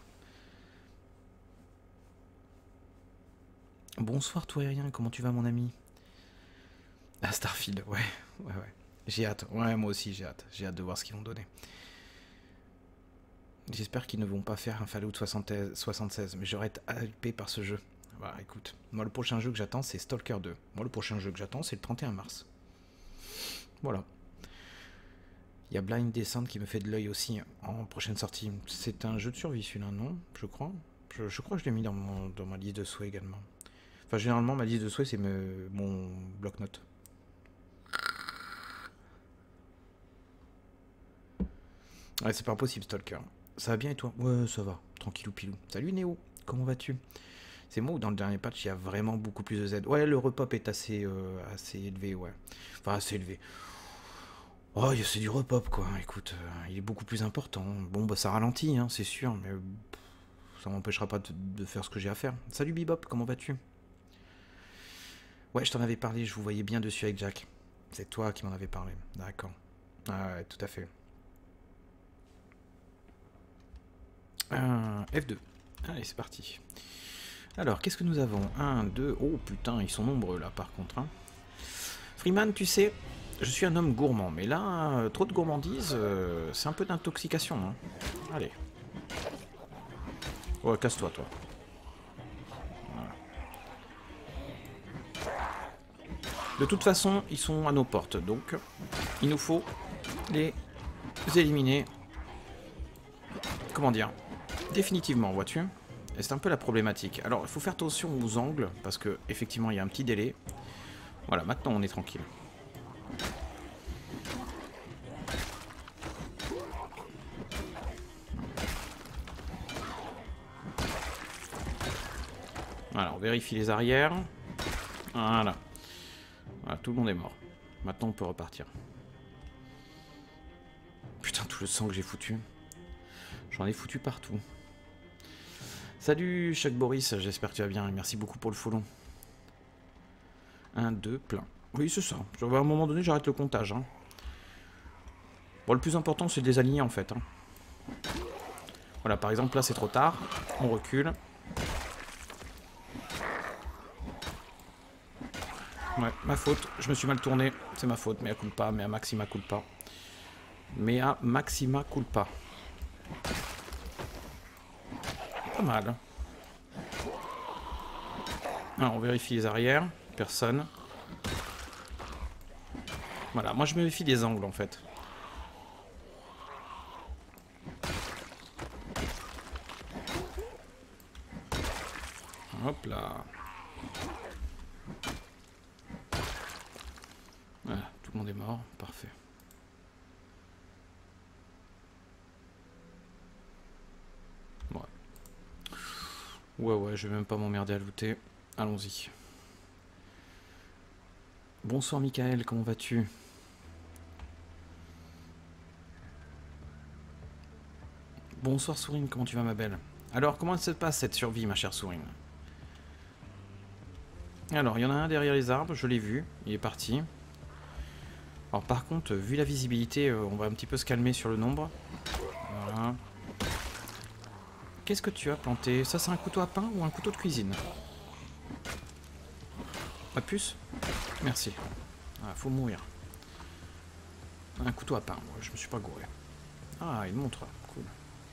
Bonsoir, toi aérien, comment tu vas, mon ami? Ah, Starfield, ouais. J'ai hâte. Ouais, moi aussi, j'ai hâte. J'ai hâte de voir ce qu'ils vont donner. J'espère qu'ils ne vont pas faire un Fallout 76, mais j'aurais été hypé par ce jeu. Bah écoute, moi le prochain jeu que j'attends c'est Stalker 2. Moi le prochain jeu que j'attends c'est le 31 mars. Voilà. Il y a Blind Descent qui me fait de l'œil aussi en prochaine sortie. C'est un jeu de survie celui-là, non? Je crois. Je crois que je l'ai mis dans ma liste de souhaits également. Enfin généralement ma liste de souhaits c'est mon bloc-notes. Ouais, c'est pas impossible Stalker. Ça va bien et toi? Ouais, ça va. Tranquillou pilou. Salut Néo, comment vas-tu? C'est moi ou dans le dernier patch il y a vraiment beaucoup plus de Z? Ouais, le repop est assez élevé, ouais. Enfin, assez élevé. Oh, c'est du repop quoi. Écoute, il est beaucoup plus important. Bon, bah ça ralentit, hein, c'est sûr, mais ça m'empêchera pas de faire ce que j'ai à faire. Salut Bebop, comment vas-tu? Ouais, je t'en avais parlé, je vous voyais bien dessus avec Jack. C'est toi qui m'en avais parlé. D'accord. Ah ouais, tout à fait. F2. Allez, c'est parti. Alors, qu'est-ce que nous avons? 1, 2... Oh putain, ils sont nombreux là par contre. Hein. Freeman, tu sais, je suis un homme gourmand, mais là, trop de gourmandise, c'est un peu d'intoxication. Hein. Allez. Ouais, casse-toi, toi. Voilà. De toute façon, ils sont à nos portes, donc il nous faut les éliminer. Comment dire? Définitivement, vois-tu? Et c'est un peu la problématique. Alors, il faut faire attention aux angles, parce que effectivement, il y a un petit délai. Voilà, maintenant on est tranquille. Voilà, on vérifie les arrières. Voilà. Voilà, tout le monde est mort. Maintenant, on peut repartir. Putain, tout le sang que j'ai foutu. J'en ai foutu partout. Salut Chuck Boris, j'espère que tu vas bien et merci beaucoup pour le follow. 1, 2, plein. Oui, c'est ça. À un moment donné, j'arrête le comptage. Hein. Bon, le plus important, c'est de les aligner en fait. Hein. Voilà, par exemple, là, c'est trop tard. On recule. Ouais, ma faute. Je me suis mal tourné. C'est ma faute. Mais à culpa, mais à maxima culpa. Mais à maxima culpa. Pas mal. Alors, on vérifie les arrières. Personne. Voilà, moi je me méfie des angles en fait. Hop là. Voilà, tout le monde est mort. Parfait. Ouais, je vais même pas m'emmerder à looter. Allons-y. Bonsoir Michael, comment vas-tu? Bonsoir Sourine, comment tu vas ma belle? Alors, comment se passe cette survie ma chère Sourine? Alors, il y en a un derrière les arbres, je l'ai vu, il est parti. Alors par contre, vu la visibilité, on va un petit peu se calmer sur le nombre. Voilà. Qu'est-ce que tu as planté? Ça, c'est un couteau à pain ou un couteau de cuisine? Ma puce? Merci. Ah, faut mourir. Un couteau à pain, ouais, je me suis pas gouré. Ah, une montre, cool.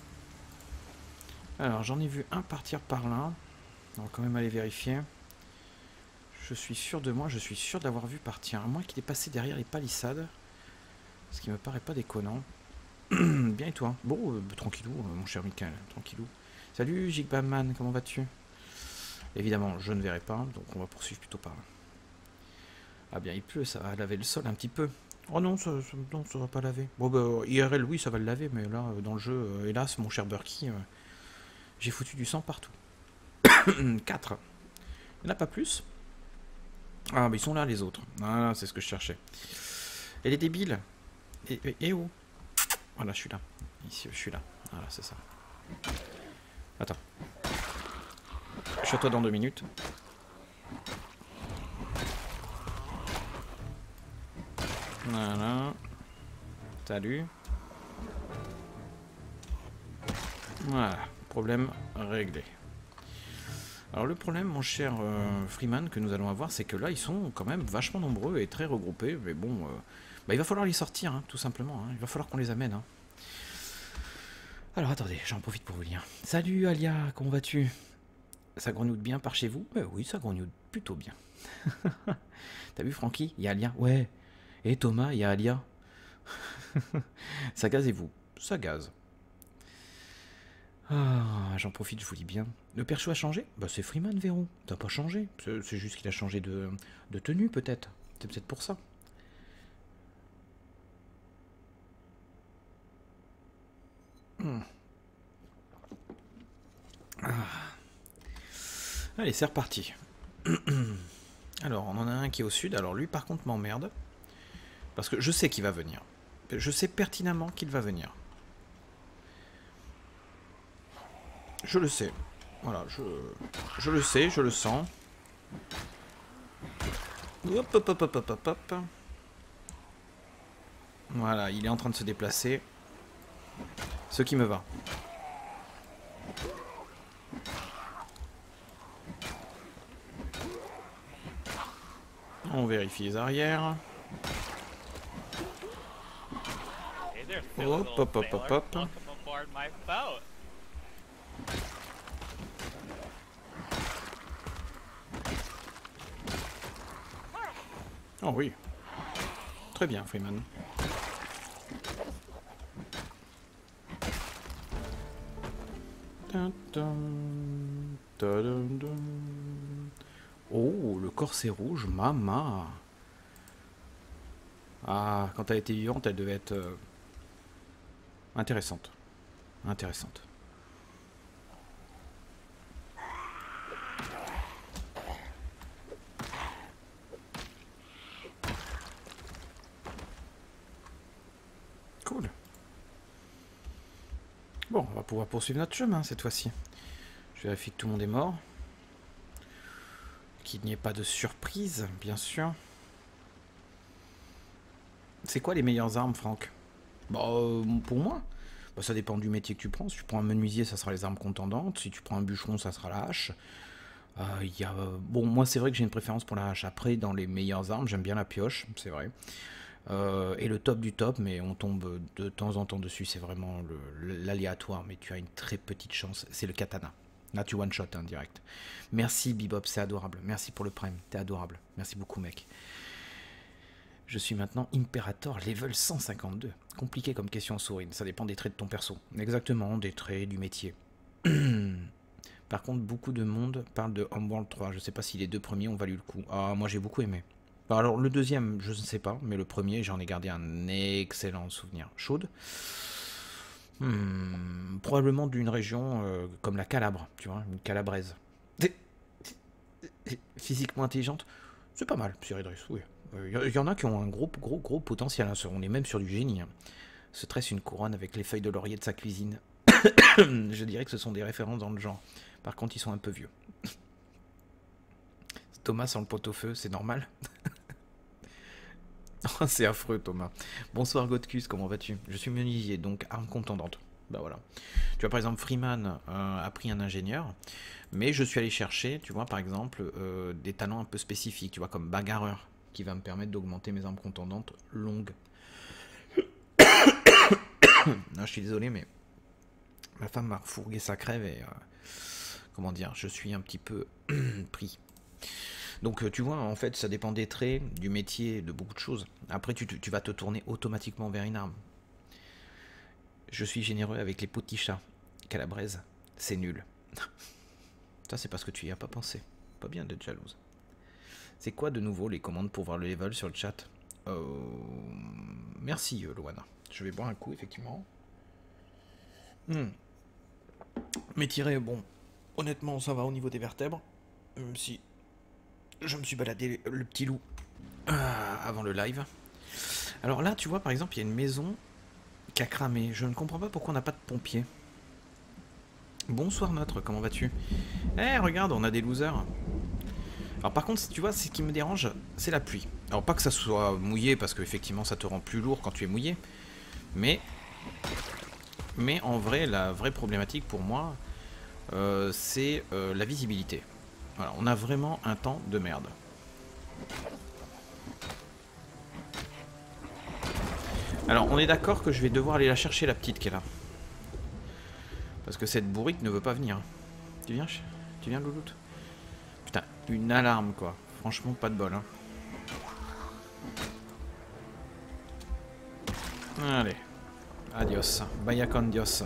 Alors, j'en ai vu un partir par là. On va quand même aller vérifier. Je suis sûr de moi, je suis sûr d'avoir vu partir. À moins qu'il ait passé derrière les palissades. Ce qui me paraît pas déconnant. Bien et toi? Bon, tranquillou, mon cher Michael, tranquillou. Salut Jigbaman, comment vas-tu? Évidemment, je ne verrai pas, donc on va poursuivre plutôt par là. Ah bien, il pleut, ça va laver le sol un petit peu. Oh non, ça va pas laver. Bon, bah, IRL, oui, ça va le laver, mais là, dans le jeu, hélas, mon cher Burky, j'ai foutu du sang partout. 4. Il n'y en a pas plus? Ah, mais ils sont là, les autres. Ah, c'est ce que je cherchais. Elle est débile. Et où? Voilà, je suis là. Ici, je suis là. Voilà, c'est ça. Attends. Je suis à toi dans 2 minutes. Voilà. Salut. Voilà. Problème réglé. Alors le problème, mon cher Freeman, que nous allons avoir, c'est que là, ils sont quand même vachement nombreux et très regroupés. Mais bon, bah, il va falloir les sortir, hein, tout simplement. Hein. Il va falloir qu'on les amène. Hein. Alors attendez, j'en profite pour vous lire. Salut Alia, comment vas-tu? Ça grenouille bien par chez vous? Oui, ça grenouille plutôt bien. T'as vu Francky? Il y a Alia? Ouais. Et Thomas, il y a Alia? Ça gazez-vous? Ça gaze. Ah, j'en profite, je vous lis bien. Le perso a changé? Bah c'est Freeman, Véron. T'as pas changé. C'est juste qu'il a changé de tenue, peut-être. C'est peut-être pour ça. Ah. Allez, c'est reparti. Alors, on en a un qui est au sud. Alors, lui, par contre, m'emmerde. Parce que je sais qu'il va venir. Je sais pertinemment qu'il va venir. Je le sais. Voilà, je le sais, je le sens. Hop, hop, hop, hop, hop, hop, hop. Voilà, il est en train de se déplacer. Ce qui me va. On vérifie les arrières. Hey there, silly Hop, little hop, hop, sailor. hop, hop. Welcome aboard my boat. Oh oui. Très bien, Freeman. Oh, le corset rouge, mama. Ah, quand elle était vivante, elle devait être intéressante. Intéressante. Cool. Bon, on va pouvoir poursuivre notre chemin cette fois-ci. Je vérifie que tout le monde est mort. Qu'il n'y ait pas de surprise, bien sûr. C'est quoi les meilleures armes, Franck? Bah, pour moi, bah, ça dépend du métier que tu prends. Si tu prends un menuisier, ça sera les armes contendantes. Si tu prends un bûcheron, ça sera la hache. Bon, moi, c'est vrai que j'ai une préférence pour la hache. Après, dans les meilleures armes, j'aime bien la pioche, c'est vrai. Et le top du top, mais on tombe de temps en temps dessus, c'est vraiment l'aléatoire, mais tu as une très petite chance, c'est le katana. Là tu one shot, hein, direct. Merci Bebop, c'est adorable, merci pour le prime, t'es adorable, merci beaucoup mec. Je suis maintenant Imperator level 152. Compliqué comme question Sourine, ça dépend des traits de ton perso. Exactement, des traits, du métier. Par contre, beaucoup de monde parle de Homeworld 3, je sais pas si les deux premiers ont valu le coup. Ah, moi j'ai beaucoup aimé. Alors le deuxième, je ne sais pas, mais le premier, j'en ai gardé un excellent souvenir. Chaude. Probablement d'une région comme la Calabre, tu vois, une Calabraise. Physiquement intelligente, c'est pas mal, Cyridrus, oui. Il y en a qui ont un gros potentiel, hein. On est même sur du génie. Hein. Se tresse une couronne avec les feuilles de laurier de sa cuisine. Je dirais que ce sont des références dans le genre. Par contre, ils sont un peu vieux. Thomas sans le pot-au-feu, c'est normal. C'est affreux Thomas. Bonsoir Godcus, comment vas-tu? Je suis menuisier, donc arme contendante. Bah voilà. Tu vois par exemple Freeman a pris un ingénieur, mais je suis allé chercher, tu vois par exemple, des talents un peu spécifiques, tu vois comme bagarreur, qui va me permettre d'augmenter mes armes contendantes longues. Non, je suis désolé, mais ma femme m'a refourgué sa crève et comment dire, je suis un petit peu pris. Donc tu vois, en fait, ça dépend des traits, du métier, de beaucoup de choses. Après, tu vas te tourner automatiquement vers une arme. Je suis généreux avec les petits chats. Calabraise, c'est nul. Ça, c'est parce que tu y as pas pensé. Pas bien d'être jalouse. C'est quoi de nouveau les commandes pour voir le level sur le chat? Merci, Loana. Je vais boire un coup, effectivement. Mes tirés, bon, honnêtement, ça va au niveau des vertèbres. Même si je me suis baladé le petit loup avant le live. Alors là, tu vois, par exemple, il y a une maison qui a cramé. Je ne comprends pas pourquoi on n'a pas de pompiers. Bonsoir notre, comment vas-tu? Eh, regarde, on a des losers. Alors par contre, tu vois, ce qui me dérange, c'est la pluie. Alors pas que ça soit mouillé, parce qu'effectivement, ça te rend plus lourd quand tu es mouillé. Mais en vrai, la vraie problématique pour moi, c'est la visibilité. Voilà, on a vraiment un temps de merde. Alors, on est d'accord que je vais devoir aller la chercher, la petite qui est là. Parce que cette bourrique ne veut pas venir. Tu viens, louloute? Putain, une alarme, quoi. Franchement, pas de bol, hein. Allez. Adios. Vaya con Dios.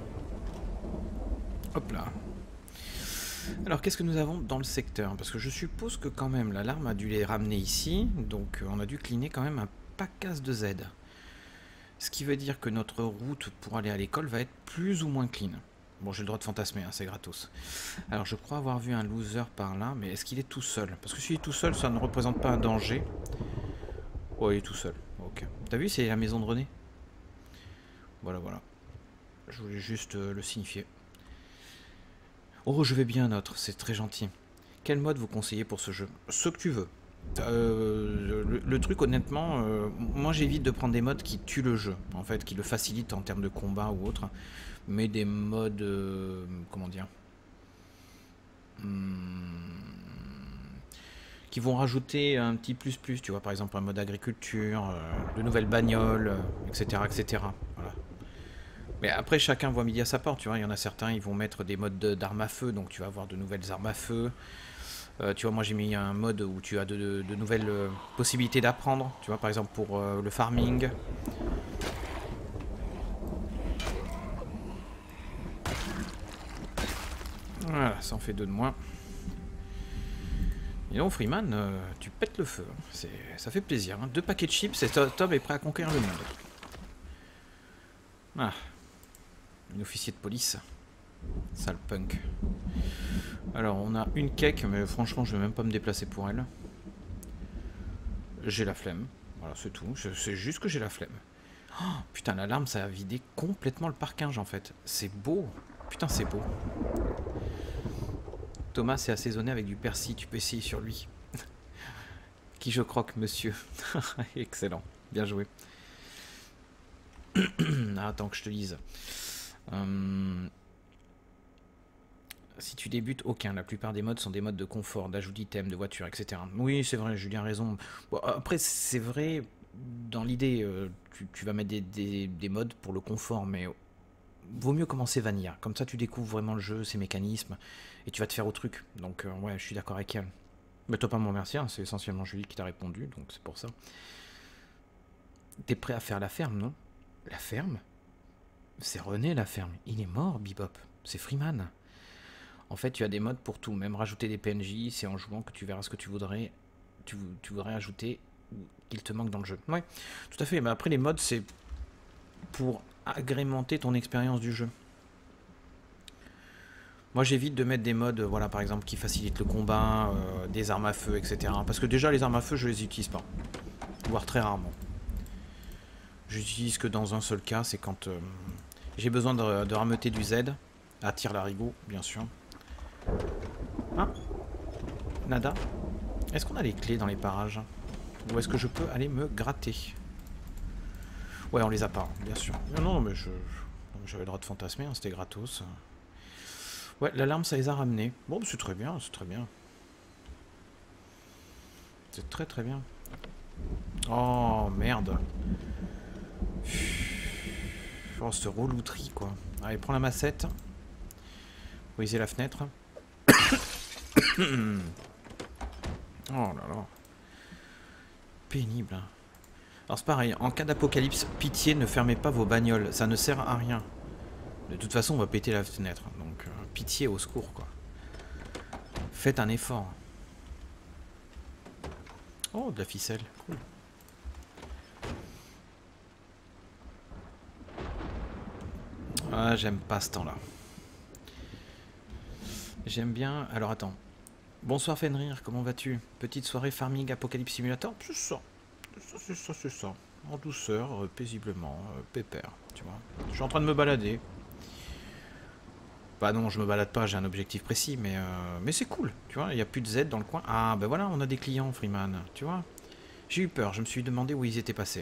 Hop là. Alors, qu'est-ce que nous avons dans le secteur? Parce que je suppose que quand même, l'alarme a dû les ramener ici. Donc, on a dû cleaner quand même un paquet de Z. Ce qui veut dire que notre route pour aller à l'école va être plus ou moins clean. Bon, j'ai le droit de fantasmer, hein, c'est gratos. Alors, je crois avoir vu un loser par là, mais est-ce qu'il est tout seul? Parce que s'il est tout seul, ça ne représente pas un danger. Oh, il est tout seul. Ok. T'as vu, c'est la maison de René? Voilà, voilà. Je voulais juste le signifier. Oh, je vais bien, notre, c'est très gentil. Quel mode vous conseillez pour ce jeu? Ce que tu veux. Le truc, honnêtement, moi j'évite de prendre des modes qui tuent le jeu, en fait, qui le facilitent en termes de combat ou autre, mais des modes, comment dire, qui vont rajouter un petit plus, tu vois, par exemple un mode agriculture, de nouvelles bagnoles, etc., etc. Voilà. Mais après, chacun voit midi à sa porte, tu vois, il y en a certains, ils vont mettre des modes d'armes à feu, donc tu vas avoir de nouvelles armes à feu. Tu vois, moi j'ai mis un mode où tu as de nouvelles possibilités d'apprendre. Tu vois, par exemple pour le farming. Voilà, ça en fait 2 de moins. Et donc Freeman, tu pètes le feu. Ça fait plaisir. Hein. 2 paquets de chips et Tom est prêt à conquérir le monde. Ah, un officier de police. Sale punk. Alors, on a une cake, mais franchement, je vais même pas me déplacer pour elle. J'ai la flemme. Voilà, c'est tout. C'est juste que j'ai la flemme. Oh, putain, l'alarme, ça a vidé complètement le parking, en fait. C'est beau. Putain, c'est beau. Thomas est assaisonné avec du persil. Tu peux essayer sur lui. Qui je croque, monsieur. Excellent. Bien joué. Ah, attends que je te lise. Si tu débutes, aucun. La plupart des modes sont des modes de confort, d'ajout d'items, de voitures, etc. Oui, c'est vrai, Julien a raison. Bon, après, c'est vrai, dans l'idée, tu vas mettre des modes pour le confort, mais vaut mieux commencer Vanilla. Comme ça, tu découvres vraiment le jeu, ses mécanismes, et tu vas te faire au truc. Donc, ouais, je suis d'accord avec elle. Mais toi, pas me remercier, hein, c'est essentiellement Julie qui t'a répondu, donc c'est pour ça. T'es prêt à faire la ferme, non? La ferme? C'est René, la ferme. Il est mort, Bebop. C'est Freeman. En fait, tu as des modes pour tout, même rajouter des PNJ, c'est en jouant que tu verras ce que tu voudrais ajouter ou qu'il te manque dans le jeu. Ouais, tout à fait, mais après les modes, c'est pour agrémenter ton expérience du jeu. Moi, j'évite de mettre des modes, voilà, par exemple, qui facilitent le combat, des armes à feu, etc. Parce que déjà, les armes à feu, je les utilise pas. Voire très rarement. J'utilise que dans un seul cas, c'est quand j'ai besoin de rameuter du Z, à tire-larigot, bien sûr. Ah, nada. Est-ce qu'on a les clés dans les parages? Ou est-ce que je peux aller me gratter? Ouais, on les a pas, bien sûr. Non, mais j'avais le droit de fantasmer, hein, c'était gratos. Ouais, l'alarme, ça les a ramenés. Bon, c'est très bien, c'est très bien. C'est très très bien. Oh, merde. Oh, ce relouterie, quoi. Allez, prends la massette. Briser la fenêtre. Oh là là. Pénible. Alors c'est pareil, en cas d'apocalypse, pitié, ne fermez pas vos bagnoles. Ça ne sert à rien. De toute façon, on va péter la fenêtre. Donc, pitié, au secours, quoi. Faites un effort. Oh, de la ficelle. Cool. Ah, j'aime pas ce temps-là. J'aime bien... Alors, attends. Bonsoir Fenrir, comment vas-tu? Petite soirée farming Apocalypse Simulator? C'est ça. C'est ça. En douceur, paisiblement, pépère, tu vois. Je suis en train de me balader. Bah non, je me balade pas, j'ai un objectif précis, mais c'est cool, tu vois. Il n'y a plus de Z dans le coin. Ah, ben voilà, on a des clients, Freeman, tu vois. J'ai eu peur, je me suis demandé où ils étaient passés.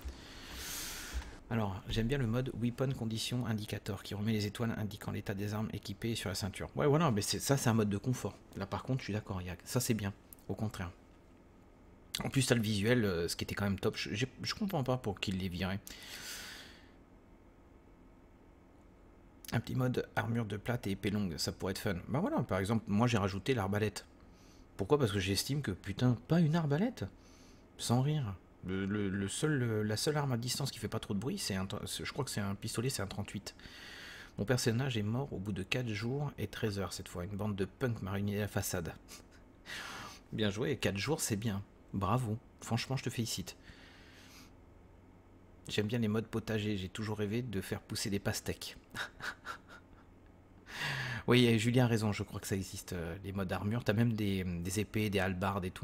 Alors, j'aime bien le mode Weapon Condition Indicator qui remet les étoiles indiquant l'état des armes équipées sur la ceinture. Ouais, voilà, mais ça, c'est un mode de confort. Là, par contre, je suis d'accord, ça, c'est bien. Au contraire. En plus, t'as le visuel, ce qui était quand même top. Je comprends pas pour qu'il les virait. Un petit mode armure de plate et épée longue, ça pourrait être fun. Bah voilà, par exemple, moi j'ai rajouté l'arbalète. Pourquoi? Parce que j'estime que, putain, pas une arbalète? Sans rire. La seule arme à distance qui fait pas trop de bruit, je crois que c'est un pistolet, c'est un 38. Mon personnage est mort au bout de 4 jours et 13 heures cette fois. Une bande de punk m'a ruiné la façade. Bien joué, 4 jours c'est bien. Bravo, franchement je te félicite. J'aime bien les modes potager, j'ai toujours rêvé de faire pousser des pastèques. Oui, Julien a raison, je crois que ça existe, les modes armure. T'as même des épées, des hallebardes et tout.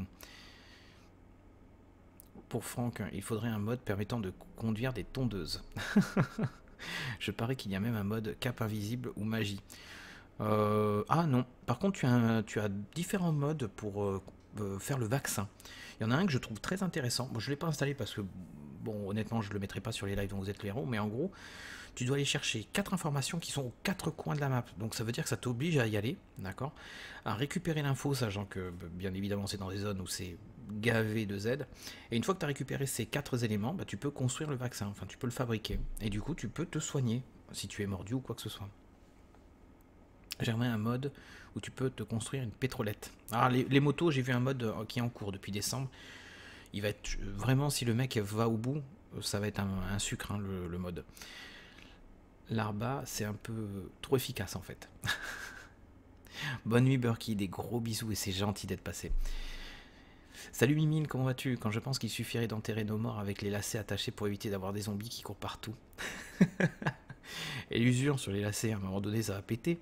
Pour Franck, il faudrait un mode permettant de conduire des tondeuses. Je parie qu'il y a même un mode cape invisible ou magie. Ah non, par contre tu as différents modes pour faire le vaccin. Il y en a un que je trouve très intéressant. Bon, je ne l'ai pas installé parce que, bon, honnêtement, je ne le mettrai pas sur les lives dont vous êtes les héros, mais en gros, tu dois aller chercher 4 informations qui sont aux 4 coins de la map. Donc ça veut dire que ça t'oblige à y aller, d'accord, à récupérer l'info, sachant que, bien évidemment, c'est dans des zones où c'est gavé de Z. Et une fois que tu as récupéré ces 4 éléments, bah, tu peux construire le vaccin, enfin tu peux le fabriquer. Et du coup, tu peux te soigner si tu es mordu ou quoi que ce soit. J'aimerais un mode où tu peux te construire une pétrolette. Alors les motos, j'ai vu un mode qui est en cours depuis décembre. Il va être vraiment, si le mec va au bout, ça va être un sucre, hein, le mode. L'arba, c'est un peu trop efficace en fait. Bonne nuit Burky, des gros bisous et c'est gentil d'être passé. Salut Mimine, comment vas-tu? Quand je pense qu'il suffirait d'enterrer nos morts avec les lacets attachés pour éviter d'avoir des zombies qui courent partout. Et l'usure sur les lacets, à un moment donné, ça va péter.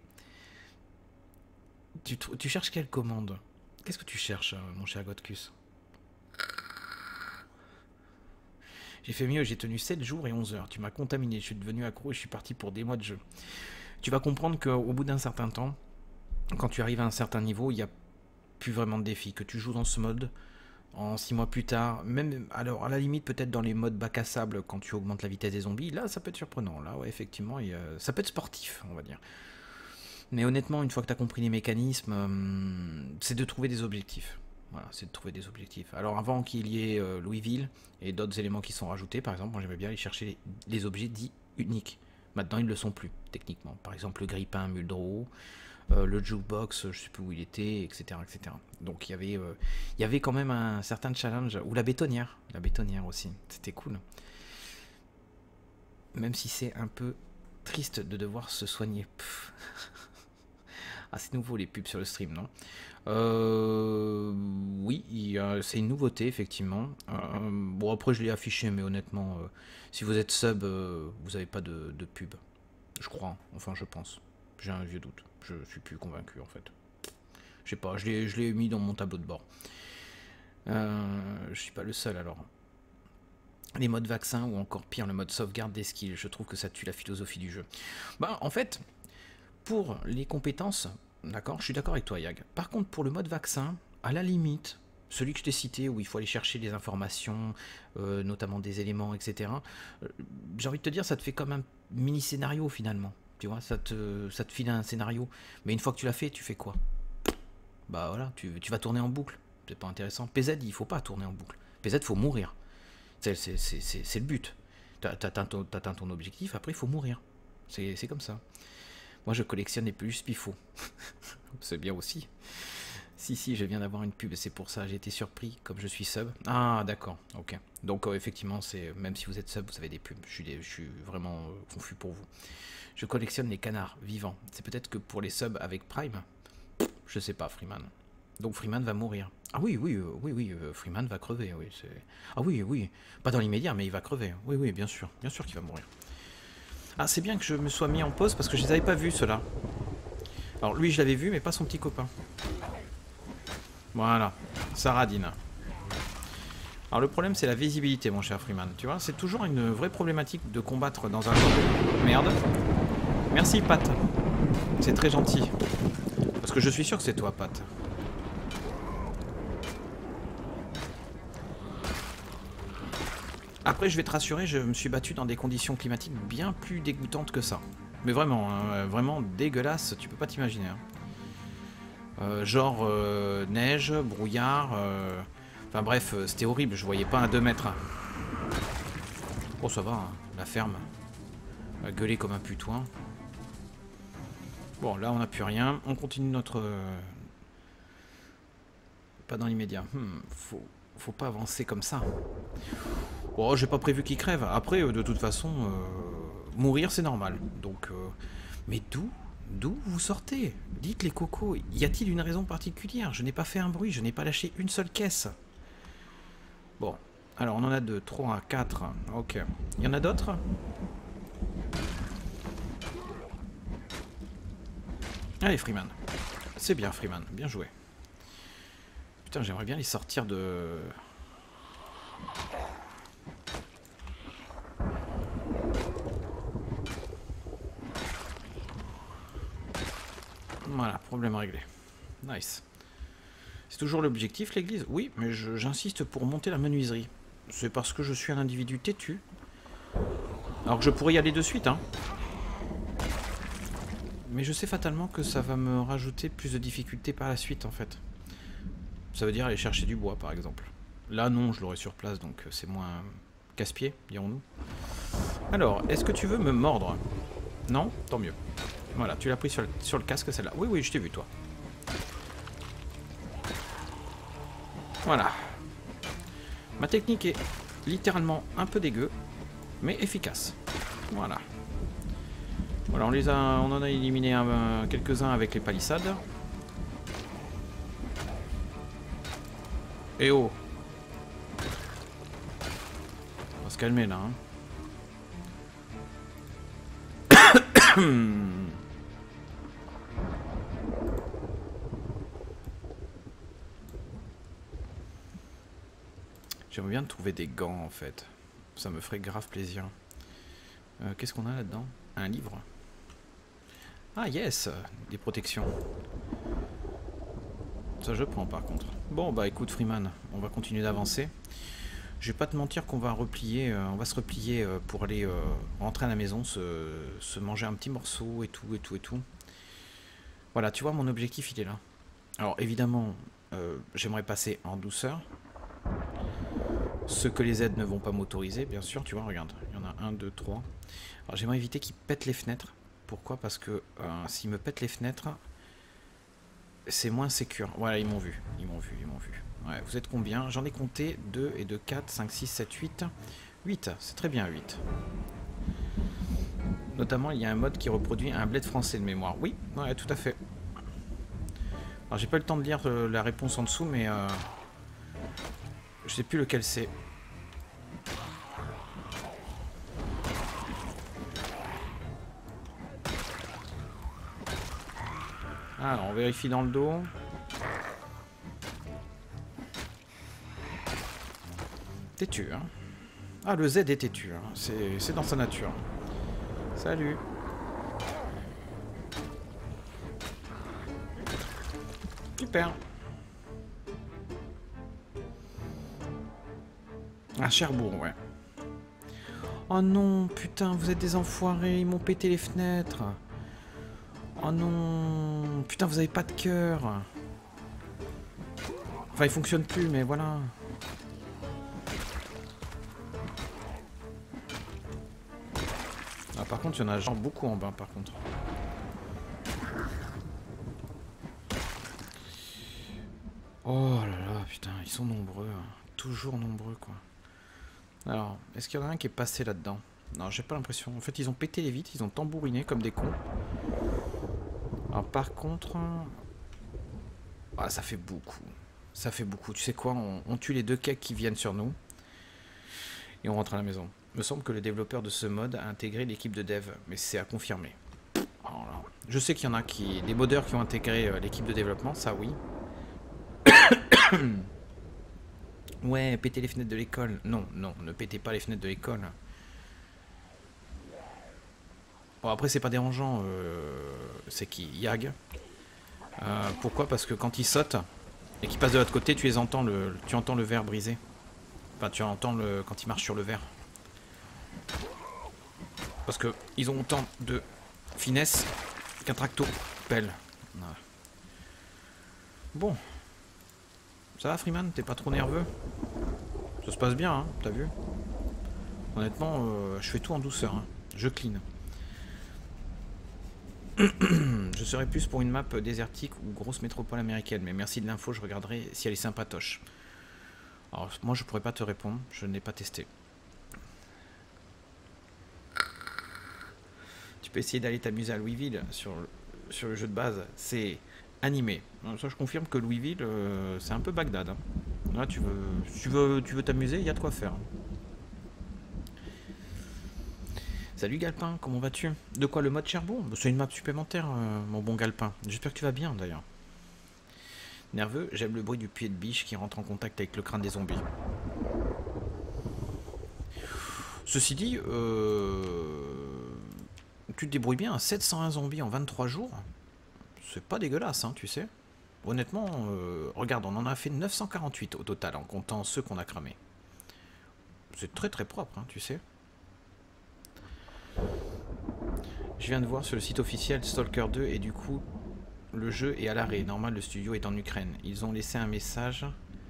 Tu cherches quelle commande? Qu'est-ce que tu cherches, mon cher Godcus? J'ai fait mieux, j'ai tenu 7 jours et 11 heures. Tu m'as contaminé, je suis devenu accro et je suis parti pour des mois de jeu. Tu vas comprendre qu'au bout d'un certain temps, quand tu arrives à un certain niveau, il n'y a plus vraiment de défi. Que tu joues dans ce mode, en 6 mois plus tard, même, alors à la limite peut-être dans les modes bac à sable, quand tu augmentes la vitesse des zombies, là ça peut être surprenant. Là, ouais, effectivement, ça peut être sportif, on va dire. Mais honnêtement, une fois que tu as compris les mécanismes, c'est de trouver des objectifs. Voilà, c'est de trouver des objectifs. Alors avant qu'il y ait Louisville et d'autres éléments qui sont rajoutés, par exemple, moi j'aimais bien aller chercher les objets dits uniques. Maintenant, ils ne le sont plus, techniquement. Par exemple, le grippin Muldrow, le jukebox, je ne sais plus où il était, etc. etc. Donc il y avait quand même un certain challenge. Ou la bétonnière aussi, c'était cool. Même si c'est un peu triste de devoir se soigner. Ah, c'est nouveau les pubs sur le stream, non? Oui, c'est une nouveauté, effectivement. Bon, après, je l'ai affiché, mais honnêtement, si vous êtes sub, vous n'avez pas de pub. Je crois, hein. Enfin, je pense. J'ai un vieux doute. Je suis plus convaincu, en fait. Je sais pas, je l'ai mis dans mon tableau de bord. Je suis pas le seul, alors. Les modes vaccin, ou encore pire, le mode sauvegarde des skills. Je trouve que ça tue la philosophie du jeu. Bah, en fait, pour les compétences... D'accord, je suis d'accord avec toi, Yag. Par contre, pour le mode vaccin, à la limite, celui que je t'ai cité, où il faut aller chercher des informations, notamment des éléments, etc., j'ai envie de te dire, ça te fait comme un mini-scénario, finalement. Tu vois, ça te file un scénario. Mais une fois que tu l'as fait, tu fais quoi? Bah voilà, tu vas tourner en boucle. C'est pas intéressant. PZ, il faut pas tourner en boucle. PZ, faut mourir. C'est le but. T'atteins ton objectif, après, il faut mourir. C'est comme ça. Moi, je collectionne les peluches Spifo. C'est bien aussi. Si, je viens d'avoir une pub, c'est pour ça. J'ai été surpris, comme je suis sub. Ah, d'accord, ok. Donc, effectivement, même si vous êtes sub, vous avez des pubs. Je suis vraiment confus pour vous. Je collectionne les canards vivants. C'est peut-être que pour les subs avec Prime. Je sais pas, Freeman. Donc, Freeman va mourir. Ah oui, Freeman va crever. Oui, ah oui. Pas dans l'immédiat, mais il va crever. Oui, bien sûr qu'il va mourir. Ah, c'est bien que je me sois mis en pause parce que je les avais pas vus, ceux-là. Alors, lui, je l'avais vu, mais pas son petit copain. Voilà, Saradine. Alors, le problème, c'est la visibilité, mon cher Freeman. Tu vois, c'est toujours une vraie problématique de combattre dans un jeu. Merde. Merci, Pat. C'est très gentil. Parce que je suis sûr que c'est toi, Pat. Après, je vais te rassurer, je me suis battu dans des conditions climatiques bien plus dégoûtantes que ça. Mais vraiment, hein, vraiment dégueulasse, tu peux pas t'imaginer. Hein. Genre neige, brouillard, enfin bref, c'était horrible, je voyais pas à 2 mètres. Oh ça va, hein, la ferme. Gueuler comme un putois. Bon, là, on n'a plus rien. On continue notre... Pas dans l'immédiat. Faut pas avancer comme ça. Bon, j'ai pas prévu qu'il crève. Après, de toute façon, mourir, c'est normal. Donc, mais d'où vous sortez? Dites les cocos, y a-t-il une raison particulière? Je n'ai pas fait un bruit, je n'ai pas lâché une seule caisse. Bon, alors on en a 2, 3, 4. Ok. Il y en a d'autres? Allez, Freeman. C'est bien, Freeman. Bien joué. Putain, j'aimerais bien les sortir de... Voilà, problème réglé. Nice. C'est toujours l'objectif, l'église? Oui, mais j'insiste pour monter la menuiserie. C'est parce que je suis un individu têtu. Alors que je pourrais y aller de suite, hein. Mais je sais fatalement que ça va me rajouter plus de difficultés par la suite, en fait. Ça veut dire aller chercher du bois, par exemple. Là, non, je l'aurai sur place, donc c'est moins casse-pied, dirons-nous. Alors, est-ce que tu veux me mordre? Non? Tant mieux. Voilà, tu l'as pris sur le casque, celle-là. Oui, oui, je t'ai vu, toi. Voilà. Ma technique est littéralement un peu dégueu, mais efficace. Voilà. Voilà, on en a éliminé quelques-uns avec les palissades. Eh oh! On va se calmer là, hein. J'aimerais bien trouver des gants en fait. Ça me ferait grave plaisir. Qu'est-ce qu'on a là-dedans? Un livre. Ah yes! Des protections. Ça je prends par contre. Bon bah écoute Freeman, on va continuer d'avancer. Je vais pas te mentir qu'on va replier, on va se replier pour aller rentrer à la maison, se manger un petit morceau et tout. Voilà, tu vois mon objectif il est là. Alors évidemment, j'aimerais passer en douceur. Ce que les aides ne vont pas m'autoriser, bien sûr, tu vois, regarde, il y en a 1, 2, 3. Alors j'aimerais éviter qu'ils pètent les fenêtres. Pourquoi? Parce que s'ils me pètent les fenêtres, c'est moins sécure. Voilà, ils m'ont vu. Ouais, vous êtes combien? J'en ai compté 2 et 2, 4, 5, 6, 7, 8. 8, c'est très bien 8. Notamment, il y a un mode qui reproduit un bled français de mémoire. Oui, ouais, tout à fait. Alors j'ai pas eu le temps de lire la réponse en dessous, mais je sais plus lequel c'est. Alors, on vérifie dans le dos. Têtu, hein. Ah, le Z est têtu, hein. C'est dans sa nature. Salut. Super. À Cherbourg, ouais. Oh non, putain, vous êtes des enfoirés, ils m'ont pété les fenêtres. Oh non, putain, vous avez pas de cœur. Enfin, il fonctionne plus, mais voilà. Ah, par contre, il y en a genre beaucoup en bas, par contre. Oh là là, putain, ils sont nombreux. Hein. Toujours nombreux, quoi. Alors, est-ce qu'il y en a un qui est passé là-dedans? Non, j'ai pas l'impression. En fait, ils ont pété les vitres, ils ont tambouriné comme des cons. Alors, par contre... Ah, ça fait beaucoup. Ça fait beaucoup. Tu sais quoi, on tue les 2 cakes qui viennent sur nous. Et on rentre à la maison. Il me semble que le développeur de ce mode a intégré l'équipe de dev. Mais c'est à confirmer. Alors, je sais qu'il y en a des modeurs qui ont intégré l'équipe de développement, ça oui. Ouais, pétez les fenêtres de l'école. Non, non, ne pétez pas les fenêtres de l'école. Bon, après, c'est pas dérangeant. C'est qui? Yag. Pourquoi? Parce que quand ils sautent et qu'ils passent de l'autre côté, tu entends le verre brisé. Enfin, tu entends quand ils marchent sur le verre. Parce que ils ont autant de finesse qu'un tracto pelle. Voilà. Bon. Ça va Freeman? T'es pas trop nerveux? Ça se passe bien, hein, t'as vu? Honnêtement, je fais tout en douceur. Hein. Je clean. Je serais plus pour une map désertique ou grosse métropole américaine, mais merci de l'info, je regarderai si elle est sympatoche. Alors moi je pourrais pas te répondre, je n'ai pas testé. Tu peux essayer d'aller t'amuser à Louisville sur le jeu de base, c'est animé. Ça je confirme que Louisville c'est un peu Bagdad. Hein. Là tu veux t'amuser, il y a de quoi faire. Salut Galpin, comment vas-tu? De quoi le mode charbon? C'est une map supplémentaire, mon bon Galpin. J'espère que tu vas bien d'ailleurs. Nerveux, j'aime le bruit du pied de biche qui rentre en contact avec le crâne des zombies. Ceci dit, tu te débrouilles bien, 701 zombies en 23 jours. C'est pas dégueulasse, hein, tu sais. Honnêtement, regarde, on en a fait 948 au total en comptant ceux qu'on a cramés. C'est très très propre, hein, tu sais. Je viens de voir sur le site officiel Stalker 2 et du coup le jeu est à l'arrêt. Normal, le studio est en Ukraine. Ils ont laissé un message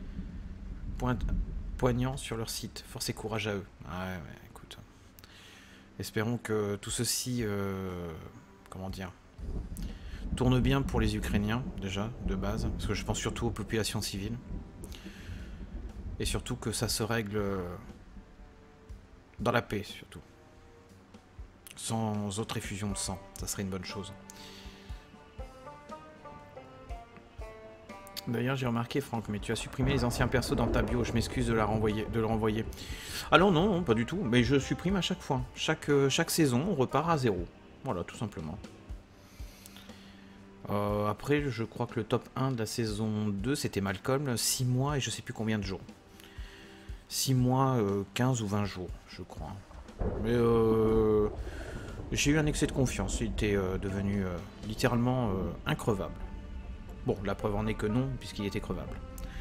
poignant sur leur site. Force et courage à eux. Ah ouais, écoute. Espérons que tout ceci, comment dire, tourne bien pour les Ukrainiens déjà de base, parce que je pense surtout aux populations civiles. Et surtout que ça se règle dans la paix surtout. Sans autre effusion de sang, ça serait une bonne chose. D'ailleurs, j'ai remarqué, Franck, mais tu as supprimé les anciens persos dans ta bio. Je m'excuse de le renvoyer. Alors non, pas du tout. Mais je supprime à chaque fois. Chaque saison, on repart à 0. Voilà, tout simplement. Après, je crois que le top 1 de la saison 2, c'était Malcolm. 6 mois et je sais plus combien de jours. 6 mois, 15 ou 20 jours, je crois. Mais j'ai eu un excès de confiance, il était devenu littéralement increvable. Bon, la preuve en est que non, puisqu'il était crevable.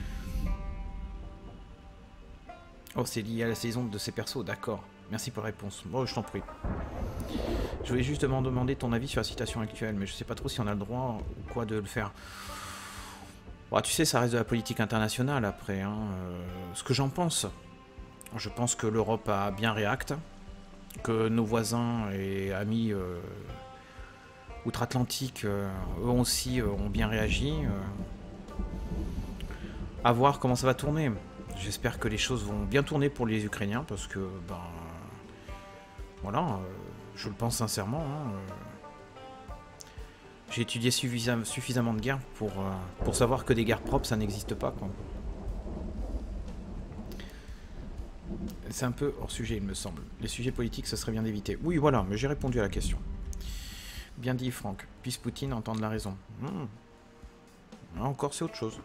Oh, c'est lié à la saison de ces persos, d'accord. Merci pour la réponse. Bon, je t'en prie. Je voulais justement demander ton avis sur la situation actuelle, mais je sais pas trop si on a le droit ou quoi de le faire. Bon, tu sais, ça reste de la politique internationale après. Hein. Ce que j'en pense, je pense que l'Europe a bien réacté. Que nos voisins et amis outre-Atlantique, eux aussi, ont bien réagi. À voir comment ça va tourner. J'espère que les choses vont bien tourner pour les Ukrainiens, parce que, ben, voilà, je le pense sincèrement. Hein, j'ai étudié suffisamment de guerres pour savoir que des guerres propres, ça n'existe pas, quoi. C'est un peu hors sujet, il me semble. Les sujets politiques, ce serait bien d'éviter. Oui, voilà, mais j'ai répondu à la question. Bien dit, Franck. Puisse Poutine entendre la raison. Encore, c'est autre chose.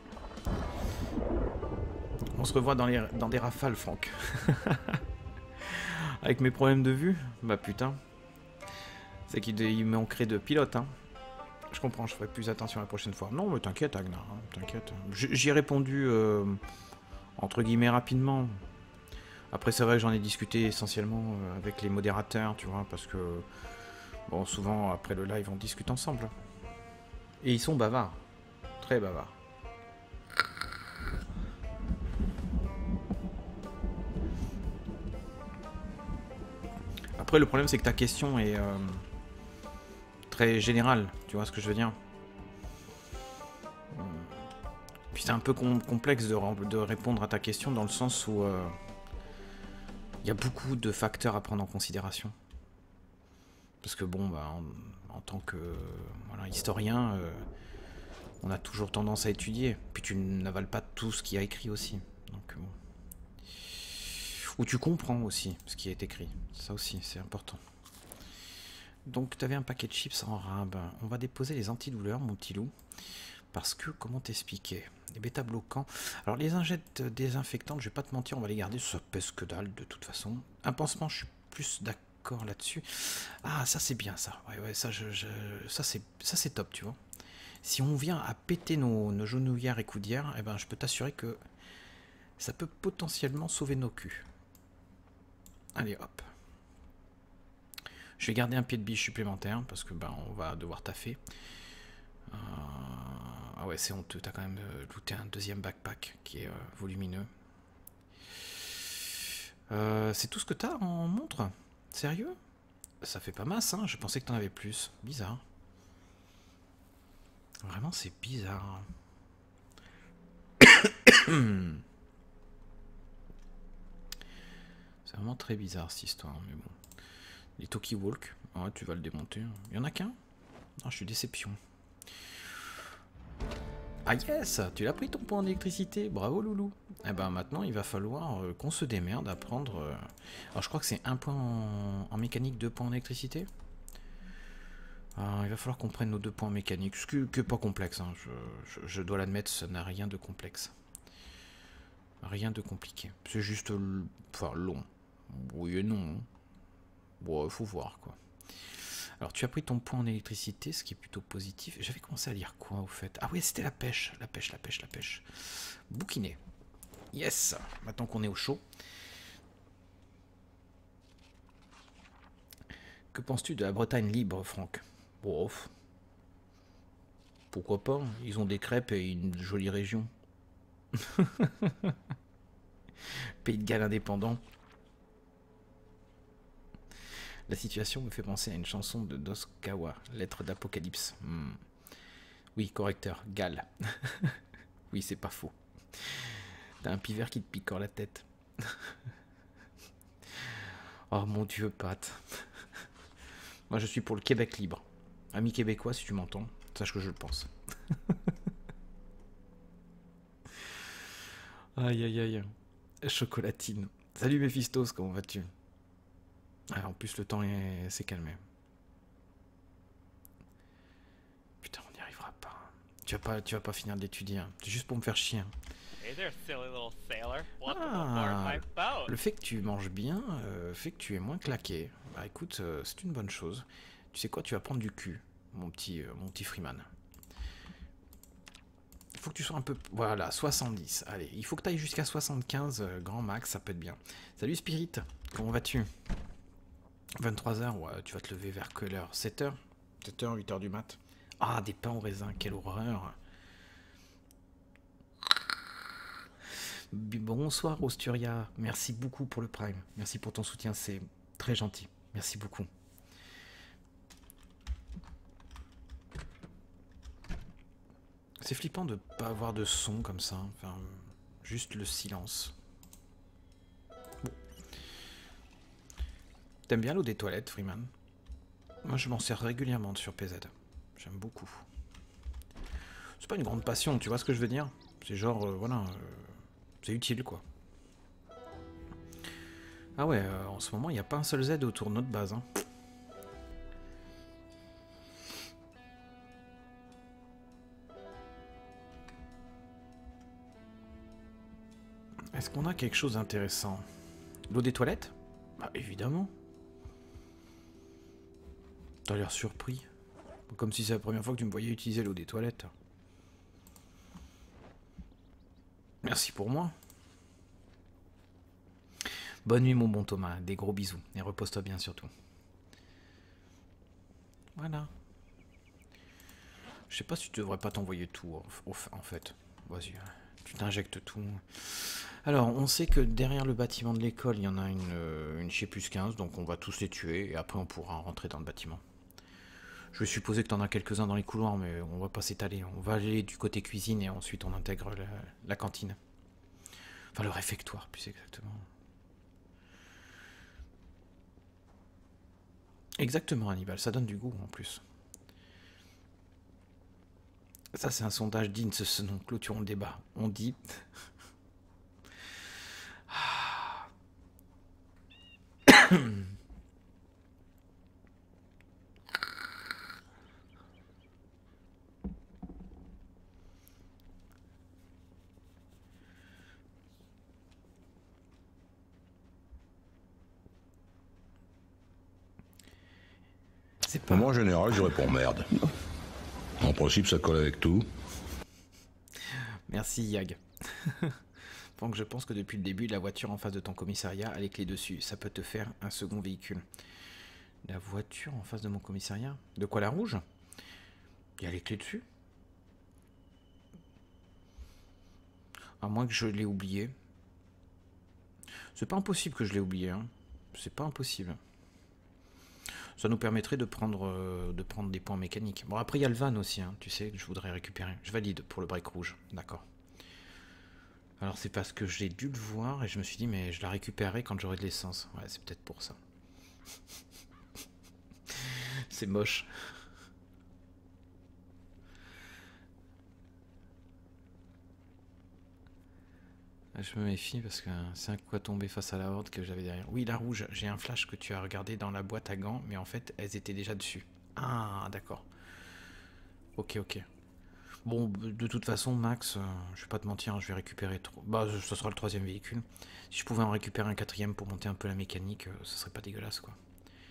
On se revoit dans des rafales, Franck. Avec mes problèmes de vue? Bah putain. C'est qu'il manquerait de pilote, hein. Je comprends, je ferai plus attention la prochaine fois. Non, mais t'inquiète, Agnar, hein, t'inquiète. J'y ai répondu, entre guillemets, rapidement. Après, c'est vrai que j'en ai discuté essentiellement avec les modérateurs, tu vois, parce que, bon, souvent, après le live, on discute ensemble. Et ils sont bavards. Très bavards. Après, le problème, c'est que ta question est très générale, tu vois ce que je veux dire. Puis c'est un peu complexe de répondre à ta question dans le sens où... il y a beaucoup de facteurs à prendre en considération. Parce que bon, bah, en tant que voilà, historien, on a toujours tendance à étudier. Puis tu n'avales pas tout ce qu'il y a écrit aussi. Donc, bon. Ou tu comprends aussi ce qui est écrit. Ça aussi, c'est important. Donc tu avais un paquet de chips en rab. On va déposer les antidouleurs, mon petit loup. Parce que, comment t'expliquer? Les bêta-bloquants. Alors, les injectes désinfectantes, je vais pas te mentir, on va les garder. Ça pèse que dalle, de toute façon. Un pansement, je suis plus d'accord là-dessus. Ah, ça, c'est bien, ça. Ouais, ça, ça c'est top, tu vois. Si on vient à péter nos genouillères et coudières, eh ben, je peux t'assurer que ça peut potentiellement sauver nos culs. Allez, hop. Je vais garder un pied de biche supplémentaire, parce que, ben, on va devoir taffer. Ah ouais, c'est honteux, t'as quand même looté un deuxième backpack qui est volumineux. C'est tout ce que t'as en montre? Sérieux? Ça fait pas masse, hein, je pensais que t'en avais plus. Bizarre. Vraiment, c'est bizarre. C'est vraiment très bizarre cette histoire, mais bon. Les Talkie Walk, ouais, tu vas le démonter. Il y en a qu'un? Ah, je suis déception. Ah yes, tu l'as pris ton point d'électricité, bravo loulou. Eh ben maintenant il va falloir qu'on se démerde à prendre... Alors je crois que c'est un point en mécanique, 2 points en électricité. Il va falloir qu'on prenne nos 2 points en mécanique, ce qui n'est pas complexe, hein. Je dois l'admettre, ça n'a rien de complexe. Rien de compliqué. C'est juste enfin, long. Oui et non. Bon, il faut voir quoi. Alors tu as pris ton point en électricité, ce qui est plutôt positif. J'avais commencé à lire quoi au fait? Ah oui, c'était la pêche. La pêche, la pêche, la pêche. Bouquinet. Yes. Maintenant qu'on est au chaud. Que penses-tu de la Bretagne libre, Franck? Bon, pourquoi pas? Ils ont des crêpes et une jolie région. Pays de Galles indépendant. La situation me fait penser à une chanson de Doskawa, Lettre d'Apocalypse. Oui, correcteur, Galles. Oui, c'est pas faux. T'as un pivert qui te picore la tête. Oh mon Dieu, Pat. Moi, je suis pour le Québec libre. Ami québécois, si tu m'entends, sache que je le pense. Aïe, aïe, aïe. Chocolatine. Salut Méphistos, comment vas-tu? Ah, en plus, le temps s'est calmé. Putain, on n'y arrivera pas. Tu vas pas finir d'étudier. Hein. C'est juste pour me faire chier. Hey there, silly little sailor. Welcome aboard my boat. Le fait que tu manges bien fait que tu es moins claqué. Bah écoute, c'est une bonne chose. Tu sais quoi, tu vas prendre du cul, mon petit Freeman. Il faut que tu sois un peu... Voilà, 70. Allez, il faut que tu ailles jusqu'à 75, grand max, ça peut être bien. Salut Spirit, comment vas-tu? 23h, ouais, tu vas te lever vers quelle heure? 7h? 7h, 8h du mat. Ah, des pains au raisin, quelle horreur. Bonsoir Osturia, merci beaucoup pour le prime. Merci pour ton soutien, c'est très gentil. Merci beaucoup. C'est flippant de pas avoir de son comme ça, enfin, juste le silence. Bon. T'aimes bien l'eau des toilettes, Freeman? Moi, je m'en sers régulièrement sur PZ. J'aime beaucoup. C'est pas une grande passion, tu vois ce que je veux dire? C'est genre, voilà, c'est utile, quoi. Ah ouais, en ce moment, il n'y a pas un seul Z autour de notre base, hein. Est-ce qu'on a quelque chose d'intéressant? L'eau des toilettes? Bah évidemment. T'as l'air surpris. Comme si c'est la première fois que tu me voyais utiliser l'eau des toilettes. Merci pour moi. Bonne nuit mon bon Thomas, des gros bisous. Et repose-toi bien surtout. Voilà. Je sais pas si tu devrais pas t'envoyer tout en fait. Vas-y, tu t'injectes tout. Alors, on sait que derrière le bâtiment de l'école, il y en a une chez plus 15, donc on va tous les tuer et après on pourra rentrer dans le bâtiment. Je vais supposer que tu en as quelques-uns dans les couloirs, mais on va pas s'étaler. On va aller du côté cuisine et ensuite on intègre la cantine. Enfin, le réfectoire, plus exactement. Exactement, Hannibal, ça donne du goût en plus. Ça, c'est un sondage digne, ce nom. Clôturons le débat. On dit... C'est pas... Moi, en général, je réponds merde. En principe, ça colle avec tout. Merci, Yag. Donc, je pense que depuis le début, la voiture en face de ton commissariat a les clés dessus. Ça peut te faire un second véhicule. La voiture en face de mon commissariat? De quoi, la rouge? Il y a les clés dessus? À moins que je l'ai oublié. C'est pas impossible que je l'ai oublié, hein. C'est pas impossible. Ça nous permettrait de prendre des points mécaniques. Bon, après, il y a le van aussi, hein, tu sais, que je voudrais récupérer. Je valide pour le break rouge, d'accord. Alors, c'est parce que j'ai dû le voir et je me suis dit, mais je la récupérerai quand j'aurai de l'essence. Ouais, c'est peut-être pour ça. C'est moche. Je me méfie parce que c'est un coup à tomber face à la horde que j'avais derrière. Oui, la rouge, j'ai un flash que tu as regardé dans la boîte à gants, mais en fait, elles étaient déjà dessus. Ah, d'accord. Ok, ok. Bon, de toute façon, Max, je vais pas te mentir, hein, je vais récupérer trop. Bah, ce sera le 3e véhicule. Si je pouvais en récupérer un 4e pour monter un peu la mécanique, ce serait pas dégueulasse, quoi.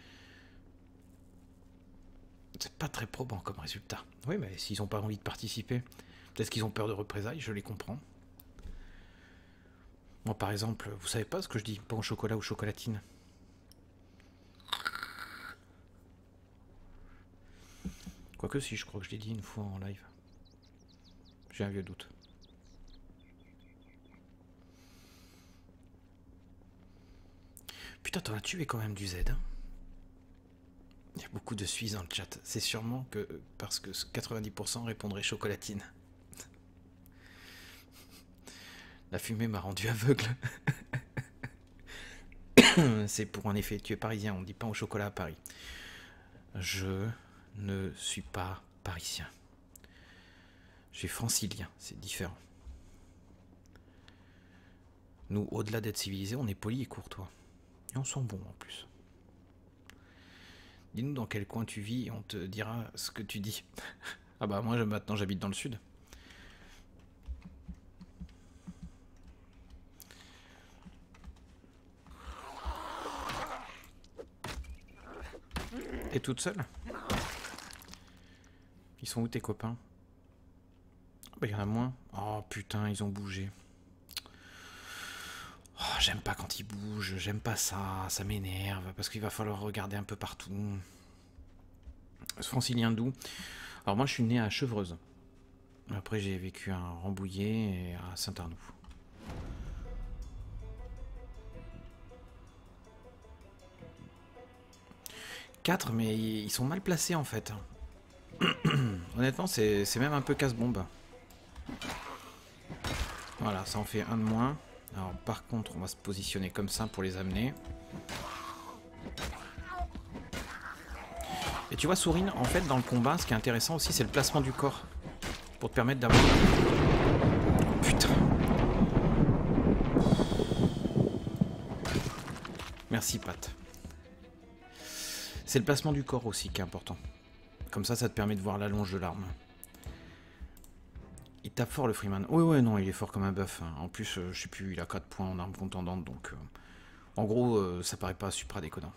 C'est pas très probant comme résultat. Oui, mais s'ils ont pas envie de participer, peut-être qu'ils ont peur de représailles, je les comprends. Moi, par exemple, vous savez pas ce que je dis, pain au chocolat ou chocolatine? Quoique si, je crois que je l'ai dit une fois en live. J'ai un vieux doute. Putain, t'en as tué quand même du Z. Hein. Il y a beaucoup de Suisses dans le chat. C'est sûrement que parce que 90% répondraient chocolatine. La fumée m'a rendu aveugle. C'est pour en effet, tu es parisien, on dit pain au chocolat à Paris. Je ne suis pas parisien. Je suis francilien, c'est différent. Nous, au-delà d'être civilisés, on est polis et courtois. Et on sent bon en plus. Dis-nous dans quel coin tu vis et on te dira ce que tu dis. Ah bah moi maintenant j'habite dans le sud. T'es toute seule? Ils sont où tes copains? Bah il y en a moins. Oh putain, ils ont bougé. Oh, j'aime pas quand ils bougent, j'aime pas ça, ça m'énerve, parce qu'il va falloir regarder un peu partout. Francilien d'où? Alors moi je suis né à Chevreuse. Après j'ai vécu à Rambouillet et à Saint-Arnoux. Quatre, mais ils sont mal placés en fait. Honnêtement, c'est même un peu casse-bombe. Voilà, ça en fait un de moins. Alors par contre, on va se positionner comme ça pour les amener. Et tu vois, Sourine, en fait, dans le combat, ce qui est intéressant aussi, c'est le placement du corps. Pour te permettre d'avoir... Putain. Merci, Pat. C'est le placement du corps aussi qui est important. Comme ça, ça te permet de voir l'allonge de l'arme. Il tape fort le Freeman. Oui, ouais, non, il est fort comme un bœuf. Hein. En plus, je sais plus, il a 4 points en arme contendante, donc... en gros, ça paraît pas supra déconnant.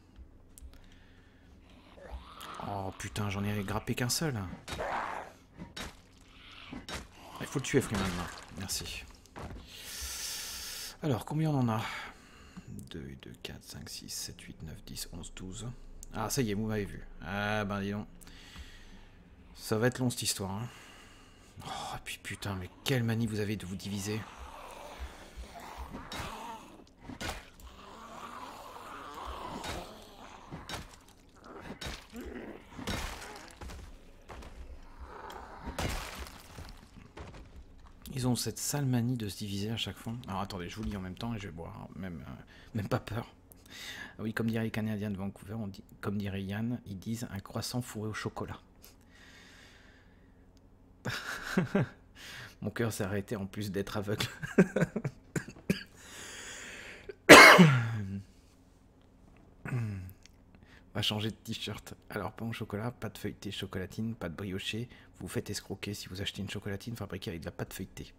Oh putain, j'en ai grappé qu'un seul. Il faut le tuer, Freeman. Merci. Alors, combien on en a? 2, 2, 4, 5, 6, 7, 8, 9, 10, 11, 12... Ah, ça y est, vous m'avez vu. Ah, ben dis donc. Ça va être long, cette histoire. Hein. Oh, et puis putain, mais quelle manie vous avez de vous diviser. Ils ont cette sale manie de se diviser à chaque fois. Alors attendez, je vous lis en même temps et je vais boire. Même pas peur. Oui, comme dirait les Canadiens de Vancouver, on dit, comme dirait Yann, ils disent un croissant fourré au chocolat. Mon cœur s'est arrêté en plus d'être aveugle. Va changer de t-shirt. Alors, pain au chocolat, pâte feuilletée, chocolatine, pâte briochée. Vous faites escroquer si vous achetez une chocolatine fabriquée avec de la pâte feuilletée.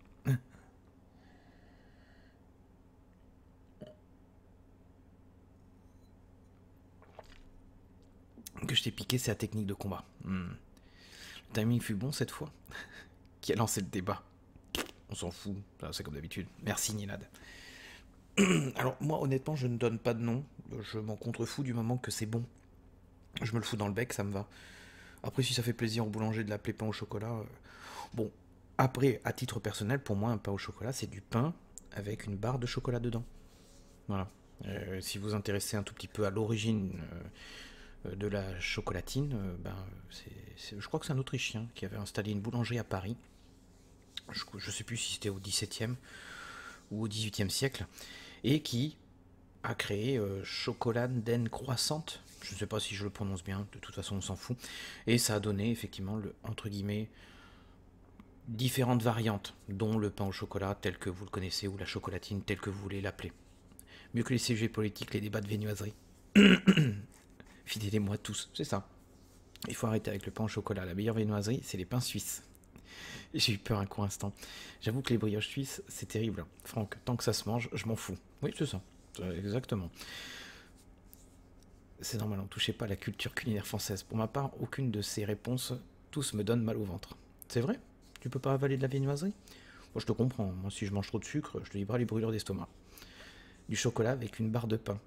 Que je t'ai piqué, c'est la technique de combat. Le timing fut bon cette fois. Qui a lancé le débat? On s'en fout, c'est comme d'habitude. Merci Nilad. Alors moi honnêtement je ne donne pas de nom. Je m'en contrefous du moment que c'est bon. Je me le fous dans le bec, ça me va. Après si ça fait plaisir au boulanger de l'appeler pain au chocolat. Bon, après à titre personnel, pour moi un pain au chocolat c'est du pain avec une barre de chocolat dedans. Voilà. Si vous vous intéressez un tout petit peu à l'origine de la chocolatine, je crois que c'est un Autrichien qui avait installé une boulangerie à Paris. Je ne sais plus si c'était au XVIIe ou au XVIIIe siècle, et qui a créé Schokolade Croissante. Je ne sais pas si je le prononce bien, de toute façon on s'en fout. Et ça a donné effectivement, entre guillemets, différentes variantes, dont le pain au chocolat tel que vous le connaissez, ou la chocolatine telle que vous voulez l'appeler. Mieux que les sujets politiques, les débats de viennoiserie. Fidélez-moi tous, c'est ça. Il faut arrêter avec le pain au chocolat. La meilleure viennoiserie, c'est les pains suisses. J'ai eu peur un court instant. J'avoue que les brioches suisses, c'est terrible. Franck, tant que ça se mange, je m'en fous. Oui, c'est ça. Exactement. C'est normal, on ne touchait pas à la culture culinaire française. Pour ma part, aucune de ces réponses, tous me donnent mal au ventre. C'est vrai? Tu peux pas avaler de la viennoiserie? Moi, je te comprends. Moi, si je mange trop de sucre, je te livre les brûlures d'estomac. Du chocolat avec une barre de pain.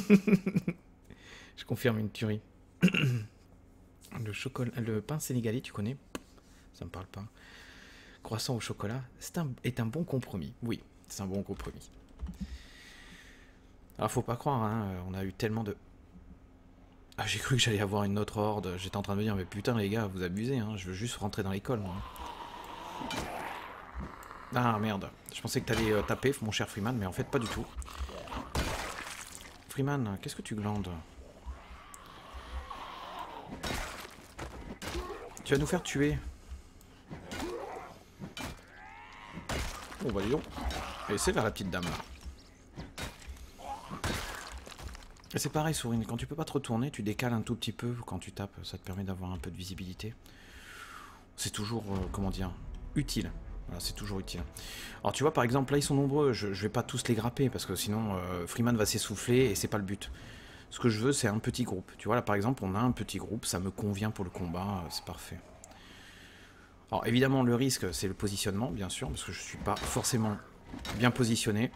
Je confirme une tuerie. Le pain sénégalais, tu connais? Ça me parle pas. Croissant au chocolat, est un bon compromis. Oui, c'est un bon compromis. Alors, faut pas croire, hein, on a eu tellement de... Ah, j'ai cru que j'allais avoir une autre horde. J'étais en train de me dire, mais putain, les gars, vous abusez, hein, je veux juste rentrer dans l'école, moi. Ah, merde. Je pensais que t'allais taper, mon cher Freeman, mais en fait, pas du tout. Freeman, qu'est-ce que tu glandes? Tu vas nous faire tuer. Oh, bah dis donc. Et c'est vers la petite dame, là. Et c'est pareil, Sourine, quand tu peux pas te retourner, tu décales un tout petit peu quand tu tapes, ça te permet d'avoir un peu de visibilité. C'est toujours, comment dire, utile. Voilà, c'est toujours utile. Alors tu vois, par exemple, là ils sont nombreux, je vais pas tous les grapper, parce que sinon Freeman va s'essouffler et c'est pas le but. Ce que je veux, c'est un petit groupe. Tu vois, là par exemple, on a un petit groupe, ça me convient pour le combat, c'est parfait. Alors évidemment, le risque, c'est le positionnement, bien sûr, parce que je suis pas forcément bien positionné.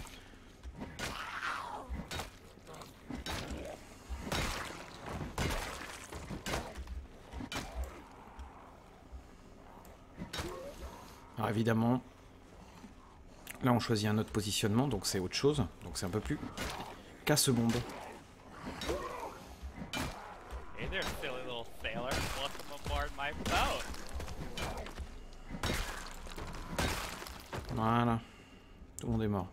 Alors évidemment, là on choisit un autre positionnement, donc c'est autre chose, donc c'est un peu plus casse-bombe. Hey there, silly little sailor. Welcome aboard my boat. Voilà, tout le monde est mort.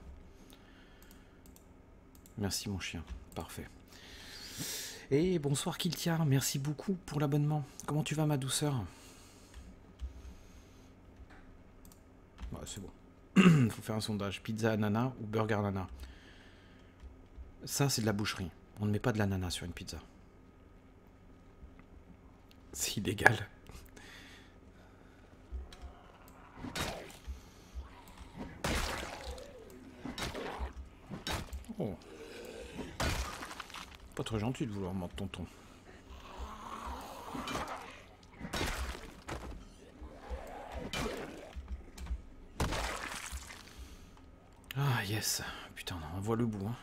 Merci mon chien, parfait. Et bonsoir Kiltiar, merci beaucoup pour l'abonnement. Comment tu vas ma douceur? Ouais, c'est bon. Faut faire un sondage. Pizza ananas ou burger ananas? Ça, c'est de la boucherie. On ne met pas de l'ananas sur une pizza. C'est illégal. Oh. Pas très gentil de vouloir mordre tonton. Ah yes, putain, on voit le bout. Hein.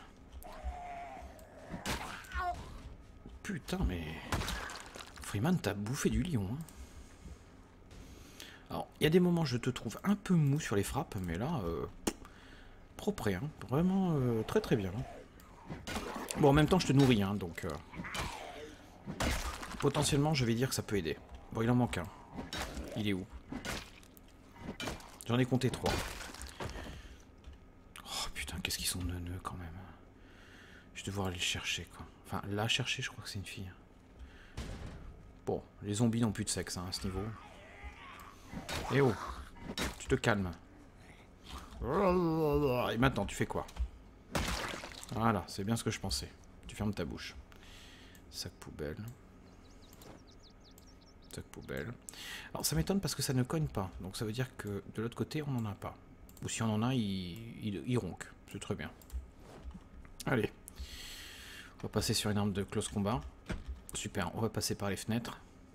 Putain, mais Freeman, t'as bouffé du lion. Hein. Alors, il y a des moments, je te trouve un peu mou sur les frappes, mais là, propre, hein. Vraiment très très bien. Hein. Bon, en même temps, je te nourris, hein, donc potentiellement, je vais dire que ça peut aider. Bon, il en manque un. Il est où? J'en ai compté 3. Qu'est-ce qu'ils sont neuneux quand même. Je vais devoir aller le chercher quoi. Enfin, la chercher, je crois que c'est une fille. Bon, les zombies n'ont plus de sexe hein, à ce niveau. Eh oh, tu te calmes. Et maintenant, tu fais quoi? Voilà, c'est bien ce que je pensais. Tu fermes ta bouche. Sac poubelle. Sac poubelle. Alors ça m'étonne parce que ça ne cogne pas. Donc ça veut dire que de l'autre côté, on n'en a pas. Ou si on en a, il ronque. C'est très bien. Allez. On va passer sur une arme de close combat. Super, on va passer par les fenêtres.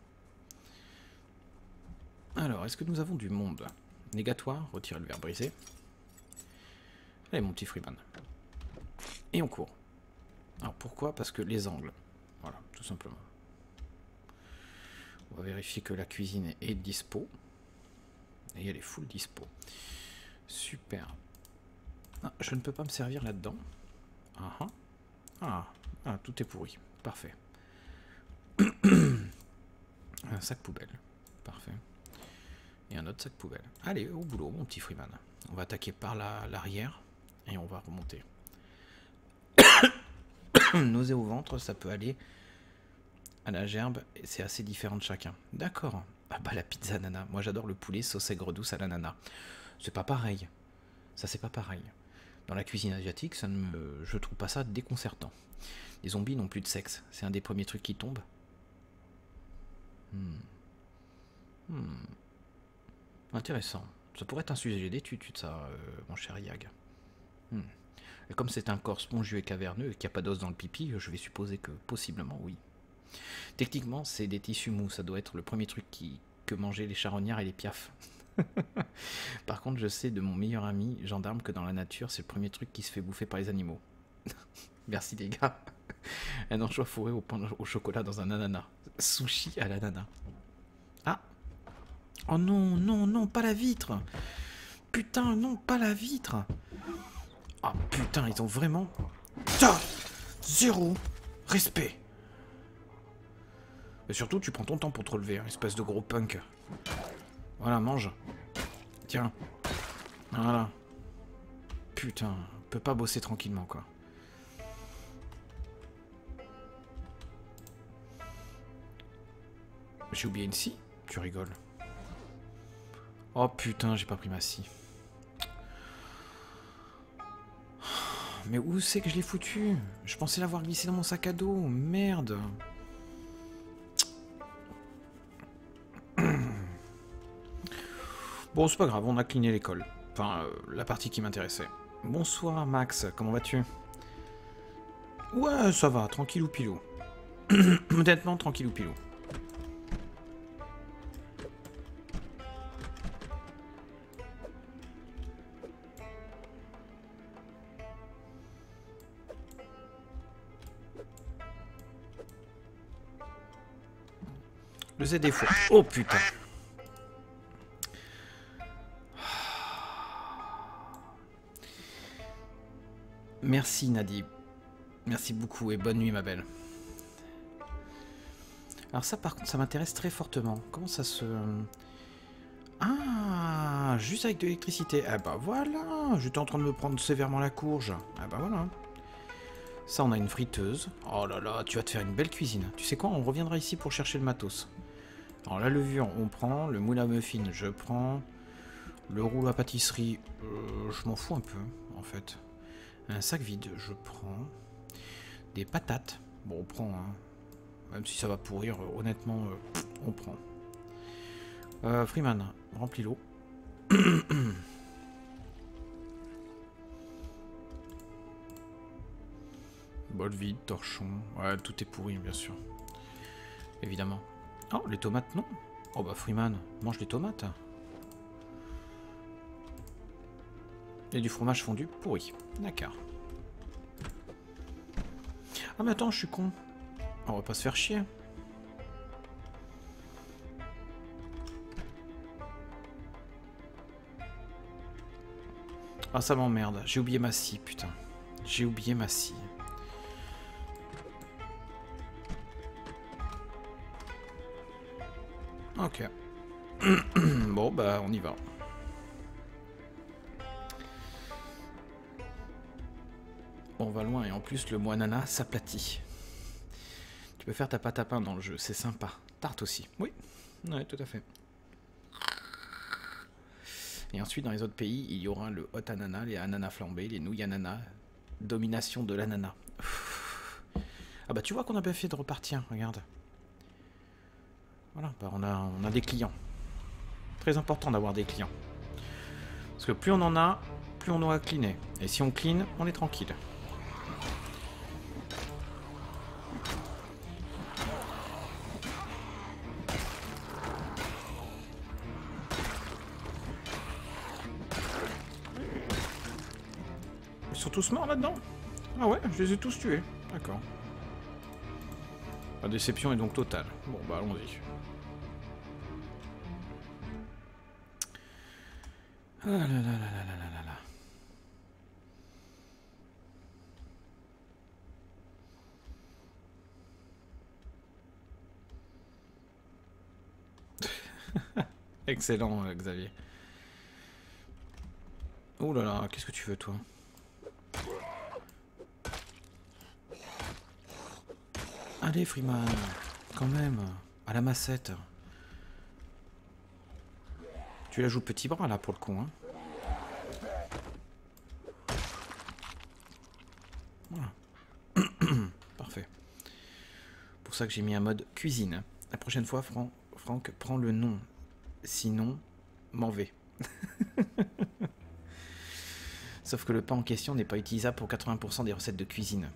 Alors, est-ce que nous avons du monde? Négatoire, retirer le verre brisé. Allez, mon petit Freeman. Et on court. Alors, pourquoi? Parce que les angles. Voilà, tout simplement. On va vérifier que la cuisine est dispo. Et elle est full dispo. Super. Ah, je ne peux pas me servir là-dedans. Ah, tout est pourri. Parfait. Un sac poubelle. Parfait. Et un autre sac poubelle. Allez, au boulot, mon petit Freeman. On va attaquer par l'arrière et on va remonter. Nausée au ventre, ça peut aller à la gerbe et c'est assez différent de chacun. D'accord. Ah bah la pizza nana. Moi j'adore le poulet sauce aigre douce à l'ananas. C'est pas pareil. Ça c'est pas pareil. Dans la cuisine asiatique, je trouve pas ça déconcertant. Les zombies n'ont plus de sexe. C'est un des premiers trucs qui tombent. Intéressant. Ça pourrait être un sujet d'étude, ça, mon cher Yag. Et comme c'est un corps spongieux et caverneux et qu'il n'y a pas d'os dans le pipi, je vais supposer que possiblement oui. Techniquement, c'est des tissus mous. Ça doit être le premier truc que mangeaient les charognards et les piafs. Par contre, je sais de mon meilleur ami gendarme que dans la nature, c'est le premier truc qui se fait bouffer par les animaux. Merci les gars. Un anchois fourré au pain au chocolat dans un ananas. Sushi à l'ananas. Ah. Oh non, non, non, pas la vitre. Putain, non, pas la vitre. Oh putain, ils ont vraiment... Ça, zéro respect. Mais surtout, tu prends ton temps pour te relever, hein, espèce de gros punk. Voilà, mange. Tiens. Voilà. Putain, on peut pas bosser tranquillement, quoi. J'ai oublié une scie. Tu rigoles. Oh putain, j'ai pas pris ma scie. Mais où c'est que je l'ai foutu? Je pensais l'avoir glissé dans mon sac à dos. Merde. Bon, c'est pas grave, on a cleané l'école. Enfin, la partie qui m'intéressait. Bonsoir Max, comment vas-tu? Ouais, ça va, tranquillou pilou. Honnêtement, tranquillou pilou. Le Z est faux. Oh putain. Merci Nadib. Merci beaucoup et bonne nuit ma belle. Alors ça par contre ça m'intéresse très fortement. Comment ça se... Ah, juste avec de l'électricité. Ah bah voilà, j'étais en train de me prendre sévèrement la courge. Ah bah voilà. Ça on a une friteuse. Oh là là, tu vas te faire une belle cuisine. Tu sais quoi, on reviendra ici pour chercher le matos. Alors la levure on prend, le moule à muffin je prends, le rouleau à pâtisserie je m'en fous un peu en fait. Un sac vide je prends, des patates, bon on prend hein. Même si ça va pourrir honnêtement on prend. Freeman, remplis l'eau. Bol vide, torchon, ouais tout est pourri bien sûr. Évidemment. Oh, les tomates, non. Oh bah Freeman, mange les tomates. Et du fromage fondu pourri. D'accord. Ah mais attends, je suis con. On va pas se faire chier. Ah ça m'emmerde. J'ai oublié ma scie, putain. J'ai oublié ma scie. Ok. Bon, bah, on y va. On va loin et en plus, le mot nana s'aplatit. Tu peux faire ta pâte à pain dans le jeu, c'est sympa. Tarte aussi. Oui, ouais, tout à fait. Et ensuite, dans les autres pays, il y aura le hot ananas, les ananas flambés, les nouilles ananas. Domination de l'ananas. Ah bah, tu vois qu'on a bien fait de repartir, regarde. Voilà, bah on a des clients. Très important d'avoir des clients. Parce que plus on en a, plus on aura cleané. Et si on clean, on est tranquille. Ils sont tous morts là-dedans? Ah ouais, je les ai tous tués. D'accord. La déception est donc totale. Bon bah allons-y. Ah là là là là là là là. Excellent, Xavier. Oh là là, qu'est-ce que tu veux, toi? Allez, Freeman, quand même, à la massette. Tu la joues petit bras, là, pour le coup, hein. Voilà. Parfait. Pour ça que j'ai mis un mode cuisine. La prochaine fois, Franck, prends le nom. Sinon, m'en vais. Sauf que le pain en question n'est pas utilisable pour 80% des recettes de cuisine.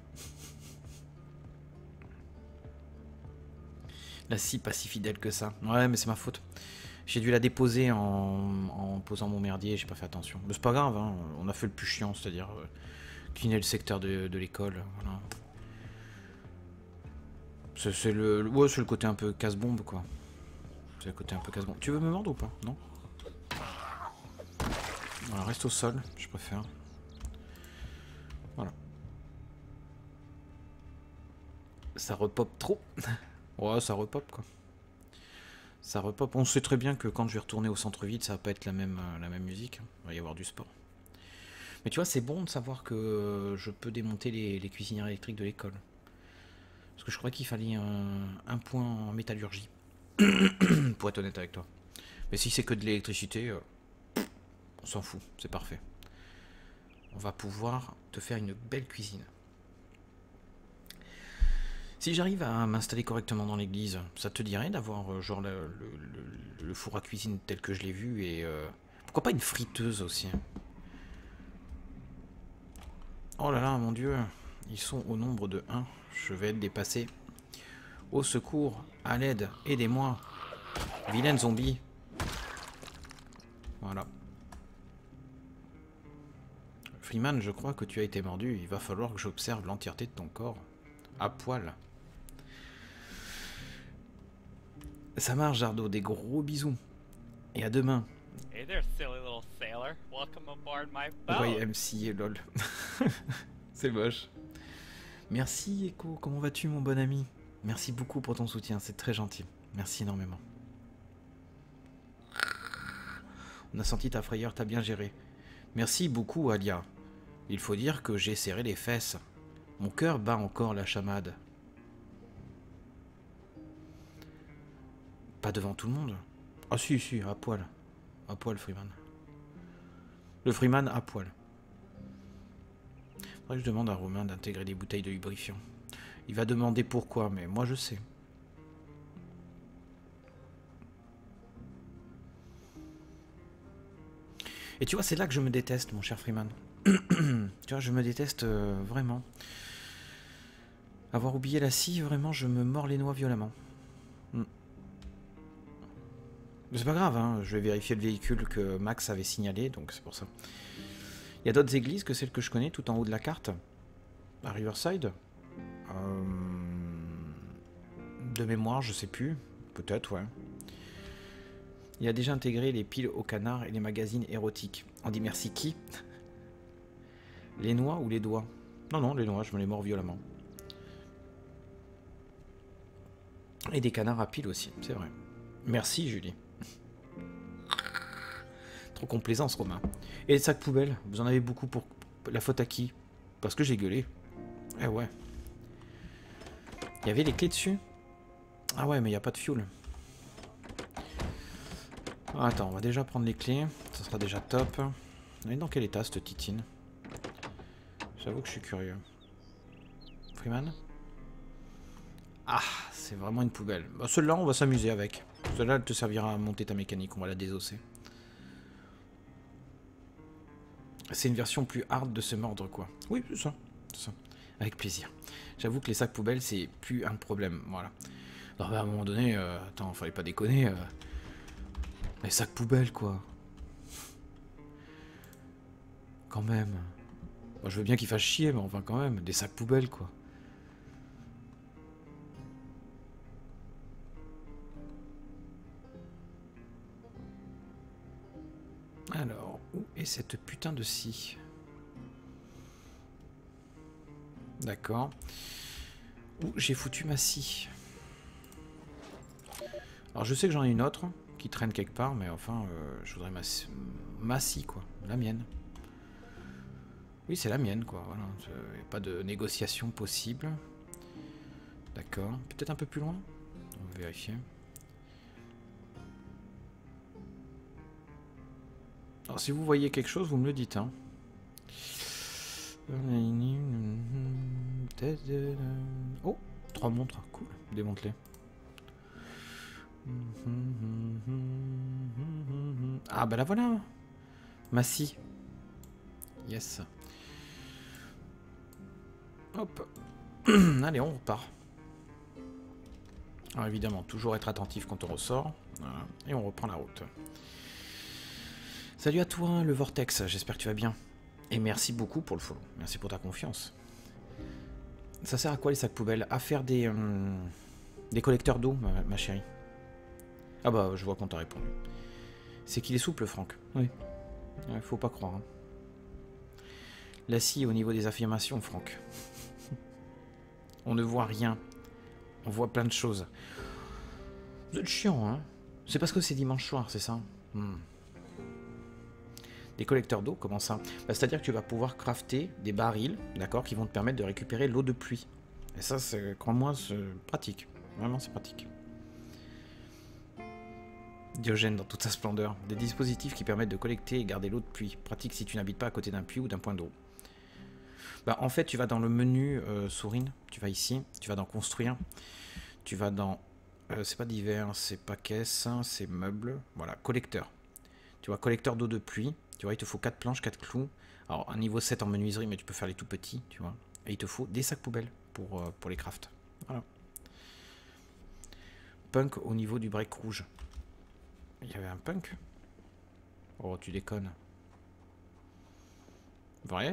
La scie pas si fidèle que ça. Ouais, mais c'est ma faute. J'ai dû la déposer en posant mon merdier, j'ai pas fait attention. Mais c'est pas grave, hein. On a fait le plus chiant, c'est-à-dire cleaner le secteur de l'école. Voilà. C'est le côté un peu casse-bombe, quoi. C'est le côté un peu casse-bombe. Tu veux me mordre ou pas? Non? Voilà, reste au sol, je préfère. Voilà. Ça repop trop. Ouais, ça repop, quoi. Ça repop. On sait très bien que quand je vais retourner au centre-ville, ça va pas être la même musique. Il va y avoir du sport. Mais tu vois, c'est bon de savoir que je peux démonter les cuisinières électriques de l'école. Parce que je crois qu'il fallait un point en métallurgie. Pour être honnête avec toi. Mais si c'est que de l'électricité, on s'en fout. C'est parfait. On va pouvoir te faire une belle cuisine. Si j'arrive à m'installer correctement dans l'église, ça te dirait d'avoir genre le four à cuisine tel que je l'ai vu et pourquoi pas une friteuse aussi, hein. Oh là là, mon Dieu, ils sont au nombre de 1. Je vais être dépassé. Au secours, à l'aide, aidez-moi. Vilaine zombie. Voilà. Freeman, je crois que tu as été mordu. Il va falloir que j'observe l'entièreté de ton corps. À poil. Ça marche, Jardo. Des gros bisous. Et à demain. Hey there, silly little sailor. Welcome aboard my boat. Ouais, MC et lol. C'est moche. Merci, Echo. Comment vas-tu, mon bon ami? Merci beaucoup pour ton soutien. C'est très gentil. Merci énormément. On a senti ta frayeur. T'as bien géré. Merci beaucoup, Alia. Il faut dire que j'ai serré les fesses. Mon cœur bat encore la chamade. Pas devant tout le monde. Ah si, si, à poil. À poil, Freeman. Le Freeman à poil. Faudrait que je demande à Romain d'intégrer des bouteilles de lubrifiant. Il va demander pourquoi, mais moi je sais. Et tu vois, c'est là que je me déteste, mon cher Freeman. Tu vois, je me déteste vraiment. Avoir oublié la scie, vraiment, je me mords les noix violemment. C'est pas grave, hein, je vais vérifier le véhicule que Max avait signalé, donc c'est pour ça. Il y a d'autres églises que celles que je connais tout en haut de la carte. À Riverside. De mémoire, je sais plus. Peut-être, ouais. Il a déjà intégré les piles au canard et les magazines érotiques. On dit merci qui? Les noix ou les doigts? Non, non, les noix, je me les mords violemment. Et des canards à piles aussi, c'est vrai. Merci, Julie. Trop complaisance, Romain. Et les sacs poubelles, vous en avez beaucoup pour la faute à qui? Parce que j'ai gueulé. Eh ouais. Il y avait les clés dessus? Ah ouais, mais il n'y a pas de fuel. Attends, on va déjà prendre les clés. Ça sera déjà top. Elle est dans quel état, cette titine? J'avoue que je suis curieux. Freeman? Ah, c'est vraiment une poubelle. Bah, celle-là, on va s'amuser avec. Celle-là, elle te servira à monter ta mécanique. On va la désosser. C'est une version plus hard de se mordre, quoi. Oui, c'est ça. C'est ça. Avec plaisir. J'avoue que les sacs poubelles, c'est plus un problème. Voilà. Alors, bah, à un moment donné, attends, fallait pas déconner. Les sacs poubelles, quoi. Quand même. Moi, je veux bien qu'ils fassent chier, mais enfin, quand même. Des sacs poubelles, quoi. Alors, où est cette putain de scie? D'accord. Où j'ai foutu ma scie? Alors, je sais que j'en ai une autre qui traîne quelque part, mais enfin, je voudrais ma scie, quoi. La mienne. Oui, c'est la mienne, quoi. Voilà. Y a pas de négociation possible. D'accord. Peut-être un peu plus loin. On va vérifier. Alors, si vous voyez quelque chose, vous me le dites, hein. Oh, 3 montres, cool, démantelées. Ah bah la voilà. Ma scie. Yes. Hop. Allez, on repart. Alors évidemment, toujours être attentif quand on ressort. Voilà. Et on reprend la route. Salut à toi, le Vortex, j'espère que tu vas bien. Et merci beaucoup pour le follow. Merci pour ta confiance. Ça sert à quoi les sacs poubelles? À faire des collecteurs d'eau, ma chérie. Ah bah, je vois qu'on t'a répondu. C'est qu'il est souple, Franck. Oui. Faut pas croire. Hein. La scie au niveau des affirmations, Franck. On ne voit rien. On voit plein de choses. Vous êtes chiant, hein? C'est parce que c'est dimanche soir, c'est ça? Des collecteurs d'eau, comment ça? Bah, c'est-à-dire que tu vas pouvoir crafter des barils, d'accord, qui vont te permettre de récupérer l'eau de pluie. Et ça, crois-moi, c'est pratique. Vraiment, c'est pratique. Diogène dans toute sa splendeur. Des dispositifs qui permettent de collecter et garder l'eau de pluie. Pratique si tu n'habites pas à côté d'un puits ou d'un point d'eau. Bah, en fait, tu vas dans le menu Sourine, tu vas ici, tu vas dans Construire, tu vas dans... c'est pas divers, c'est pas caisse, c'est meubles, voilà, collecteur. Tu vois, collecteur d'eau de pluie. Tu vois, il te faut 4 planches, 4 clous. Alors, un niveau 7 en menuiserie, mais tu peux faire les tout petits, tu vois. Et il te faut des sacs poubelles pour les crafts. Voilà. Punk au niveau du break rouge. Il y avait un punk? Oh, tu déconnes. Vrai?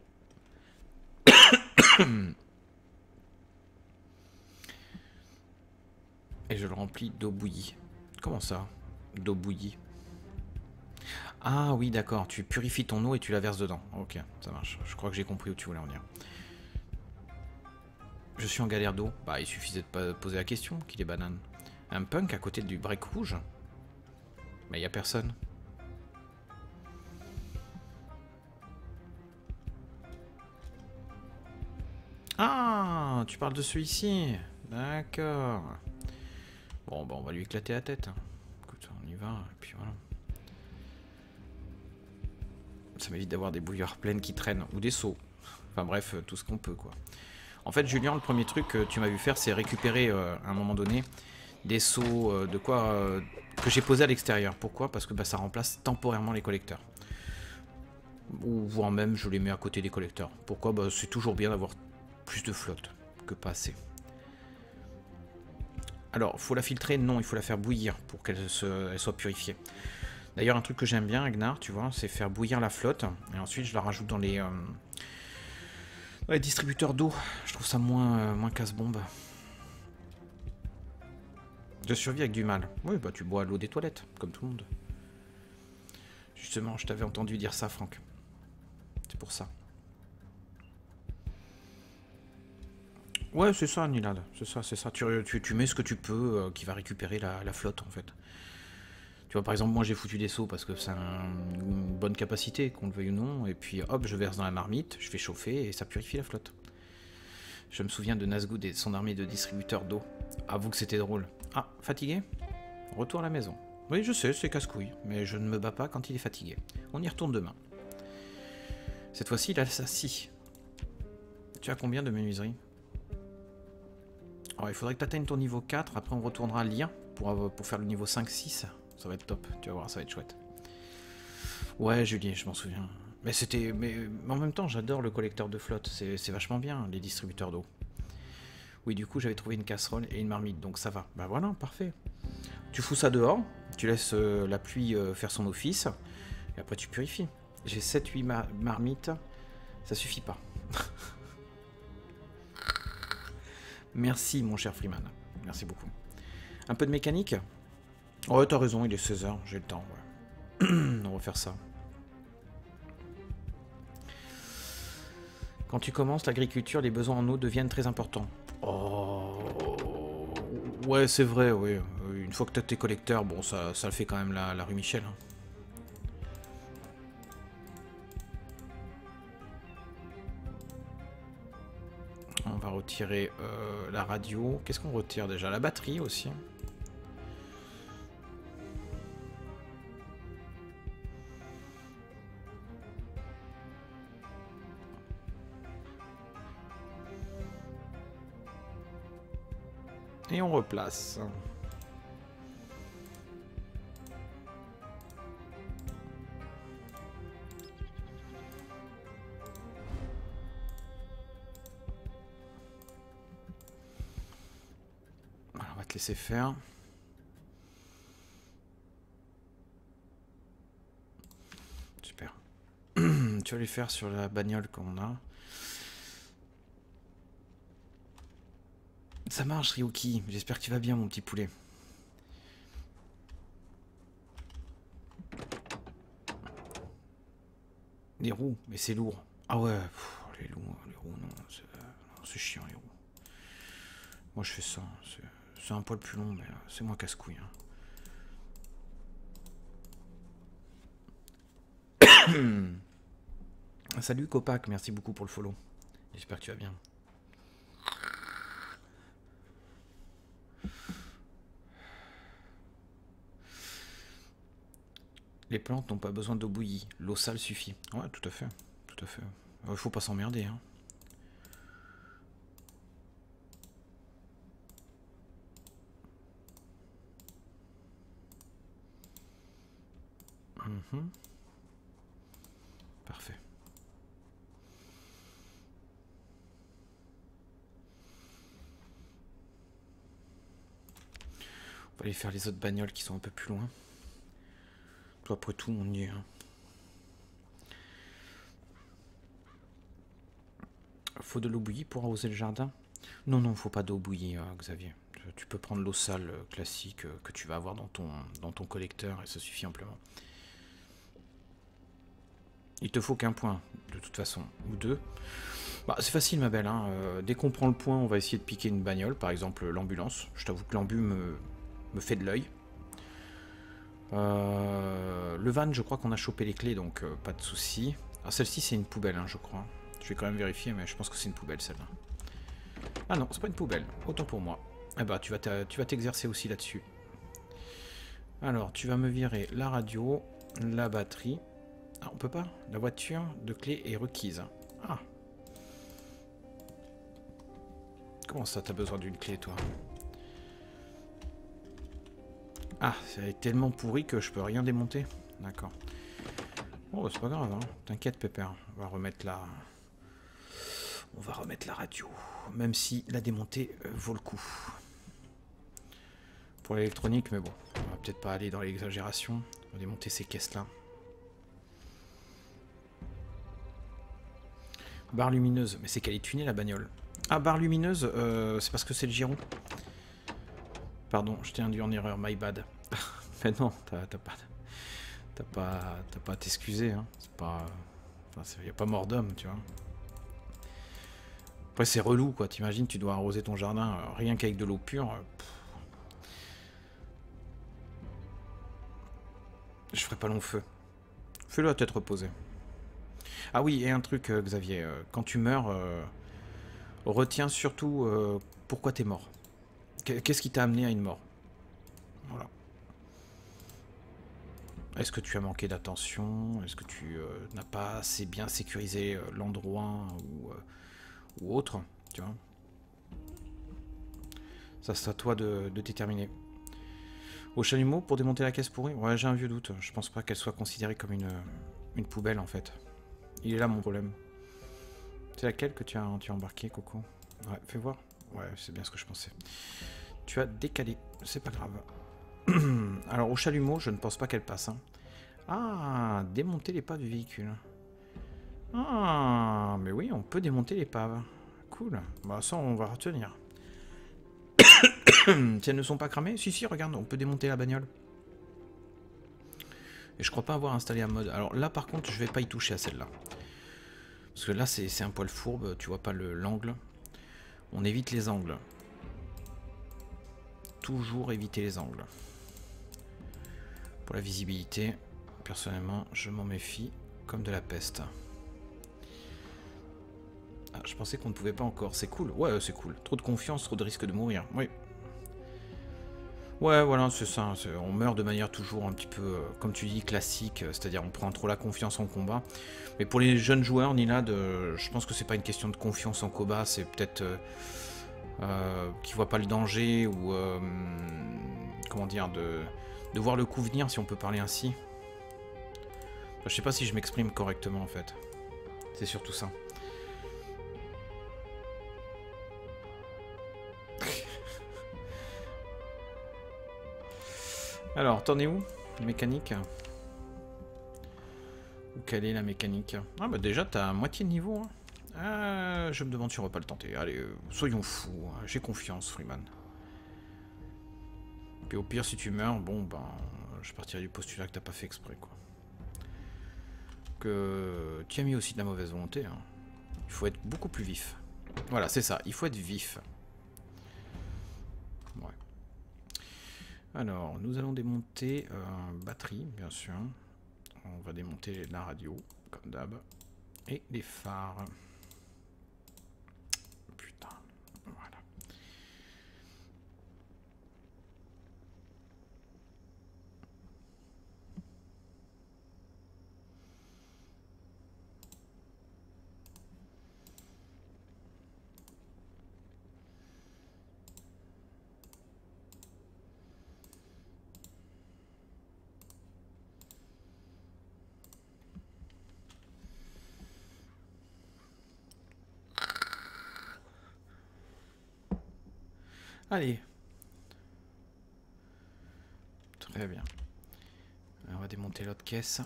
Et je le remplis d'eau bouillie. Comment ça? D'eau bouillie? Ah oui, d'accord, tu purifies ton eau et tu la verses dedans. Ok, ça marche. Je crois que j'ai compris où tu voulais en venir. Je suis en galère d'eau. Bah, il suffisait de pas poser la question, qu'il est banane. Un punk à côté du break rouge? Mais il n'y a personne. Ah, tu parles de celui-ci. D'accord. Bon, bah, on va lui éclater la tête. Écoute, on y va, et puis voilà. Ça m'évite d'avoir des bouilloires pleines qui traînent, ou des seaux. Enfin bref, tout ce qu'on peut, quoi. En fait, Julien, le premier truc que tu m'as vu faire, c'est récupérer, à un moment donné, des seaux de quoi que j'ai posé à l'extérieur. Pourquoi? Parce que bah, ça remplace temporairement les collecteurs. Ou voire même, je les mets à côté des collecteurs. Pourquoi? Bah, c'est toujours bien d'avoir plus de flotte que pas assez. Alors, faut la filtrer? Non, il faut la faire bouillir pour qu'elle soit purifiée. D'ailleurs, un truc que j'aime bien, Agnar, tu vois, c'est faire bouillir la flotte. Et ensuite, je la rajoute dans les distributeurs d'eau. Je trouve ça moins casse-bombe. Je survis avec du mal. Oui, bah tu bois l'eau des toilettes, comme tout le monde. Justement, je t'avais entendu dire ça, Franck. C'est pour ça. Ouais, c'est ça, Nilad. C'est ça, c'est ça. Tu mets ce que tu peux qui va récupérer la flotte, en fait. Tu vois, par exemple, moi j'ai foutu des seaux parce que c'est une bonne capacité, qu'on le veuille ou non, et puis hop, je verse dans la marmite, je fais chauffer et ça purifie la flotte. Je me souviens de Nazgûl et son armée de distributeurs d'eau. Avoue que c'était drôle. Ah, fatigué? Retour à la maison. Oui, je sais, c'est casse-couille, mais je ne me bats pas quand il est fatigué. On y retourne demain. Cette fois-ci, il a sa scie. Tu as combien de menuiserie? Alors, il faudrait que tu atteignes ton niveau 4, après on retournera lire pour faire le niveau 5-6. Ça va être top, tu vas voir, ça va être chouette. Ouais, Julie, je m'en souviens. Mais en même temps, j'adore le collecteur de flotte. C'est vachement bien, les distributeurs d'eau. Oui, du coup, j'avais trouvé une casserole et une marmite, donc ça va. Bah voilà, parfait. Tu fous ça dehors, tu laisses la pluie faire son office, et après tu purifies. J'ai 7-8 marmites, ça suffit pas. Merci, mon cher Freeman. Merci beaucoup. Un peu de mécanique? Ouais, t'as raison, il est 16h, j'ai le temps. Ouais. On va faire ça. Quand tu commences l'agriculture, les besoins en eau deviennent très importants. Oh... Ouais, c'est vrai, oui. Une fois que tu as tes collecteurs, bon, ça le fait quand même la rue Michel. Hein. On va retirer la radio. Qu'est-ce qu'on retire déjà? La batterie aussi. Et on replace. Voilà, on va te laisser faire. Super. Tu vas les faire sur la bagnole qu'on a. Ça marche, Ryuki. J'espère que tu vas bien, mon petit poulet. Les roues, mais c'est lourd. Ah ouais, les roues, non, c'est chiant, les roues. Moi, je fais ça. C'est un poil plus long, mais c'est moins casse-couille. Hein. Salut, Copac. Merci beaucoup pour le follow. J'espère que tu vas bien. Les plantes n'ont pas besoin d'eau bouillie. L'eau sale suffit. Ouais, tout à fait. Tout à fait. Faut pas s'emmerder. Hein. Parfait. On va aller faire les autres bagnoles qui sont un peu plus loin. Après tout, on y est. Hein. Faut de l'eau bouillie pour arroser le jardin? Non, non, faut pas d'eau bouillie, Xavier. Tu peux prendre l'eau sale classique que tu vas avoir dans ton collecteur et ça suffit amplement. Il te faut qu'un point, de toute façon, ou deux. Bah, c'est facile, ma belle. Hein. Dès qu'on prend le point, on va essayer de piquer une bagnole, par exemple l'ambulance. Je t'avoue que l'ambu me fait de l'œil. Le van, je crois qu'on a chopé les clés, donc pas de souci. Ah, celle-ci, c'est une poubelle, hein, je crois. Je vais quand même vérifier, mais je pense que c'est une poubelle, celle-là. Ah non, c'est pas une poubelle. Autant pour moi. Eh bah, tu vas t'exercer aussi là-dessus. Alors, tu vas me virer la radio, la batterie. Ah, on peut pas? La voiture de clé est requise. Ah. Comment ça, t'as besoin d'une clé, toi? Ah, c'est tellement pourri que je peux rien démonter. D'accord. Oh, c'est pas grave, hein. T'inquiète, Pépère. On va remettre la radio. Même si la démonter vaut le coup. Pour l'électronique, mais bon. On va peut-être pas aller dans l'exagération. On va démonter ces caisses-là. Barre lumineuse. Mais c'est qu'elle est tunée, la bagnole. Ah, barre lumineuse, c'est parce que c'est le giron. Pardon, je t'ai induit en erreur, my bad. Mais non, t'as pas à t'excuser, hein. C'est pas... Enfin, y a pas mort d'homme, tu vois. Après, c'est relou, quoi. T'imagines, tu dois arroser ton jardin rien qu'avec de l'eau pure. Je ferai pas long feu. Fais-le à tête reposée. Ah oui, et un truc, Xavier. Quand tu meurs, retiens surtout pourquoi t'es mort. Qu'est-ce qui t'a amené à une mort? Voilà. Est-ce que tu as manqué d'attention? Est-ce que tu n'as pas assez bien sécurisé l'endroit ou autre? Tu vois? Ça, c'est à toi de déterminer. Au chalumeau pour démonter la caisse pourrie? Ouais, j'ai un vieux doute. Je pense pas qu'elle soit considérée comme une poubelle, en fait. Il est là, mon problème. C'est laquelle que tu as embarqué, Coco? Ouais, fais voir. Ouais, c'est bien ce que je pensais. Tu as décalé, c'est pas grave. Alors, au chalumeau, je ne pense pas qu'elle passe. Hein. Ah, démonter l'épave du véhicule. Ah, mais oui, on peut démonter l'épave. Cool. Bah, ça, on va retenir. Si elles ne sont pas cramées, si, regarde, on peut démonter la bagnole. Et je crois pas avoir installé un mode. Alors là, par contre, je vais pas y toucher à celle-là. Parce que là, c'est un poil fourbe, tu vois pas l'angle. On évite les angles. toujours éviter les angles. Pour la visibilité, personnellement, je m'en méfie comme de la peste. Ah, je pensais qu'on ne pouvait pas encore. C'est cool. Ouais, c'est cool. Trop de confiance, trop de risque de mourir. Oui. Ouais, voilà, c'est ça. On meurt de manière toujours un petit peu, comme tu dis, classique. C'est-à-dire, on prend trop la confiance en combat. Mais pour les jeunes joueurs, Nilad, je pense que c'est pas une question de confiance en combat. C'est peut-être qu'ils voient pas le danger ou comment dire, de voir le coup venir, si on peut parler ainsi. Enfin, je sais pas si je m'exprime correctement en fait. C'est surtout ça. Alors, t'en es où? Mécanique? Ou quelle est la mécanique? Ah bah déjà, t'as moitié de niveau. Hein. Je me demande si on va pas le tenter. Allez, soyons fous. J'ai confiance, Freeman. Puis au pire, si tu meurs, bon, ben, je partirai du postulat que t'as pas fait exprès, quoi. Que tu as mis aussi de la mauvaise volonté. Hein. Il faut être beaucoup plus vif. Voilà, c'est ça. Il faut être vif. Ouais. Alors, nous allons démonter batterie, bien sûr. On va démonter la radio, comme d'hab. Et les phares. Putain, voilà. Allez. Très bien. On va démonter l'autre caisse.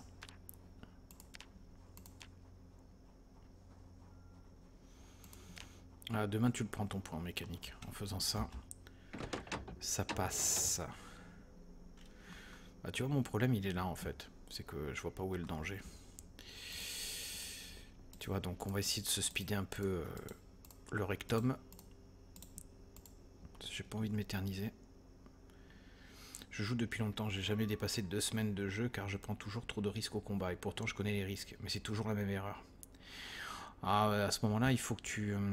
Ah, demain tu le prends ton point en mécanique. En faisant ça, ça passe. Bah, tu vois, mon problème il est là en fait. C'est que je vois pas où est le danger. Tu vois, donc on va essayer de se speeder un peu le rectum. J'ai pas envie de m'éterniser. Je joue depuis longtemps, j'ai jamais dépassé 2 semaines de jeu car je prends toujours trop de risques au combat et pourtant je connais les risques, mais c'est toujours la même erreur. Ah, à ce moment-là, il faut que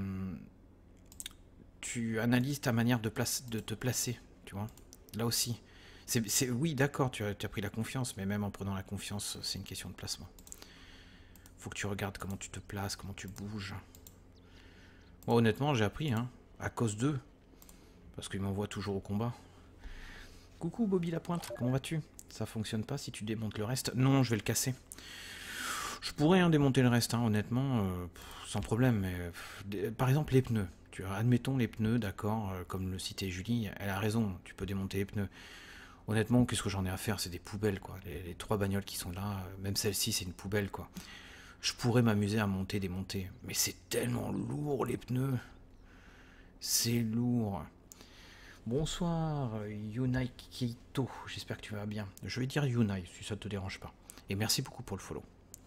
tu analyses ta manière de te placer, tu vois. Là aussi. Oui, d'accord, tu as pris la confiance, mais même en prenant la confiance, c'est une question de placement. Faut que tu regardes comment tu te places, comment tu bouges. Moi, honnêtement, j'ai appris, hein, à cause d'eux. Parce qu'ils m'envoient toujours au combat. Coucou Bobby Lapointe, comment vas-tu? Ça fonctionne pas si tu démontes le reste? Non, je vais le casser. Je pourrais démonter le reste, hein, honnêtement, sans problème. Mais, par exemple, les pneus. Admettons les pneus, d'accord, comme le citait Julie, elle a raison, tu peux démonter les pneus. Honnêtement, qu'est-ce que j'en ai à faire? C'est des poubelles, quoi. Les 3 bagnoles qui sont là, même celle-ci, c'est une poubelle, quoi. Je pourrais m'amuser à monter, démonter. Mais c'est tellement lourd, les pneus. C'est lourd. Bonsoir, Yunai Keito. J'espère que tu vas bien. Je vais dire Yunai, si ça ne te dérange pas. Et merci beaucoup pour le follow.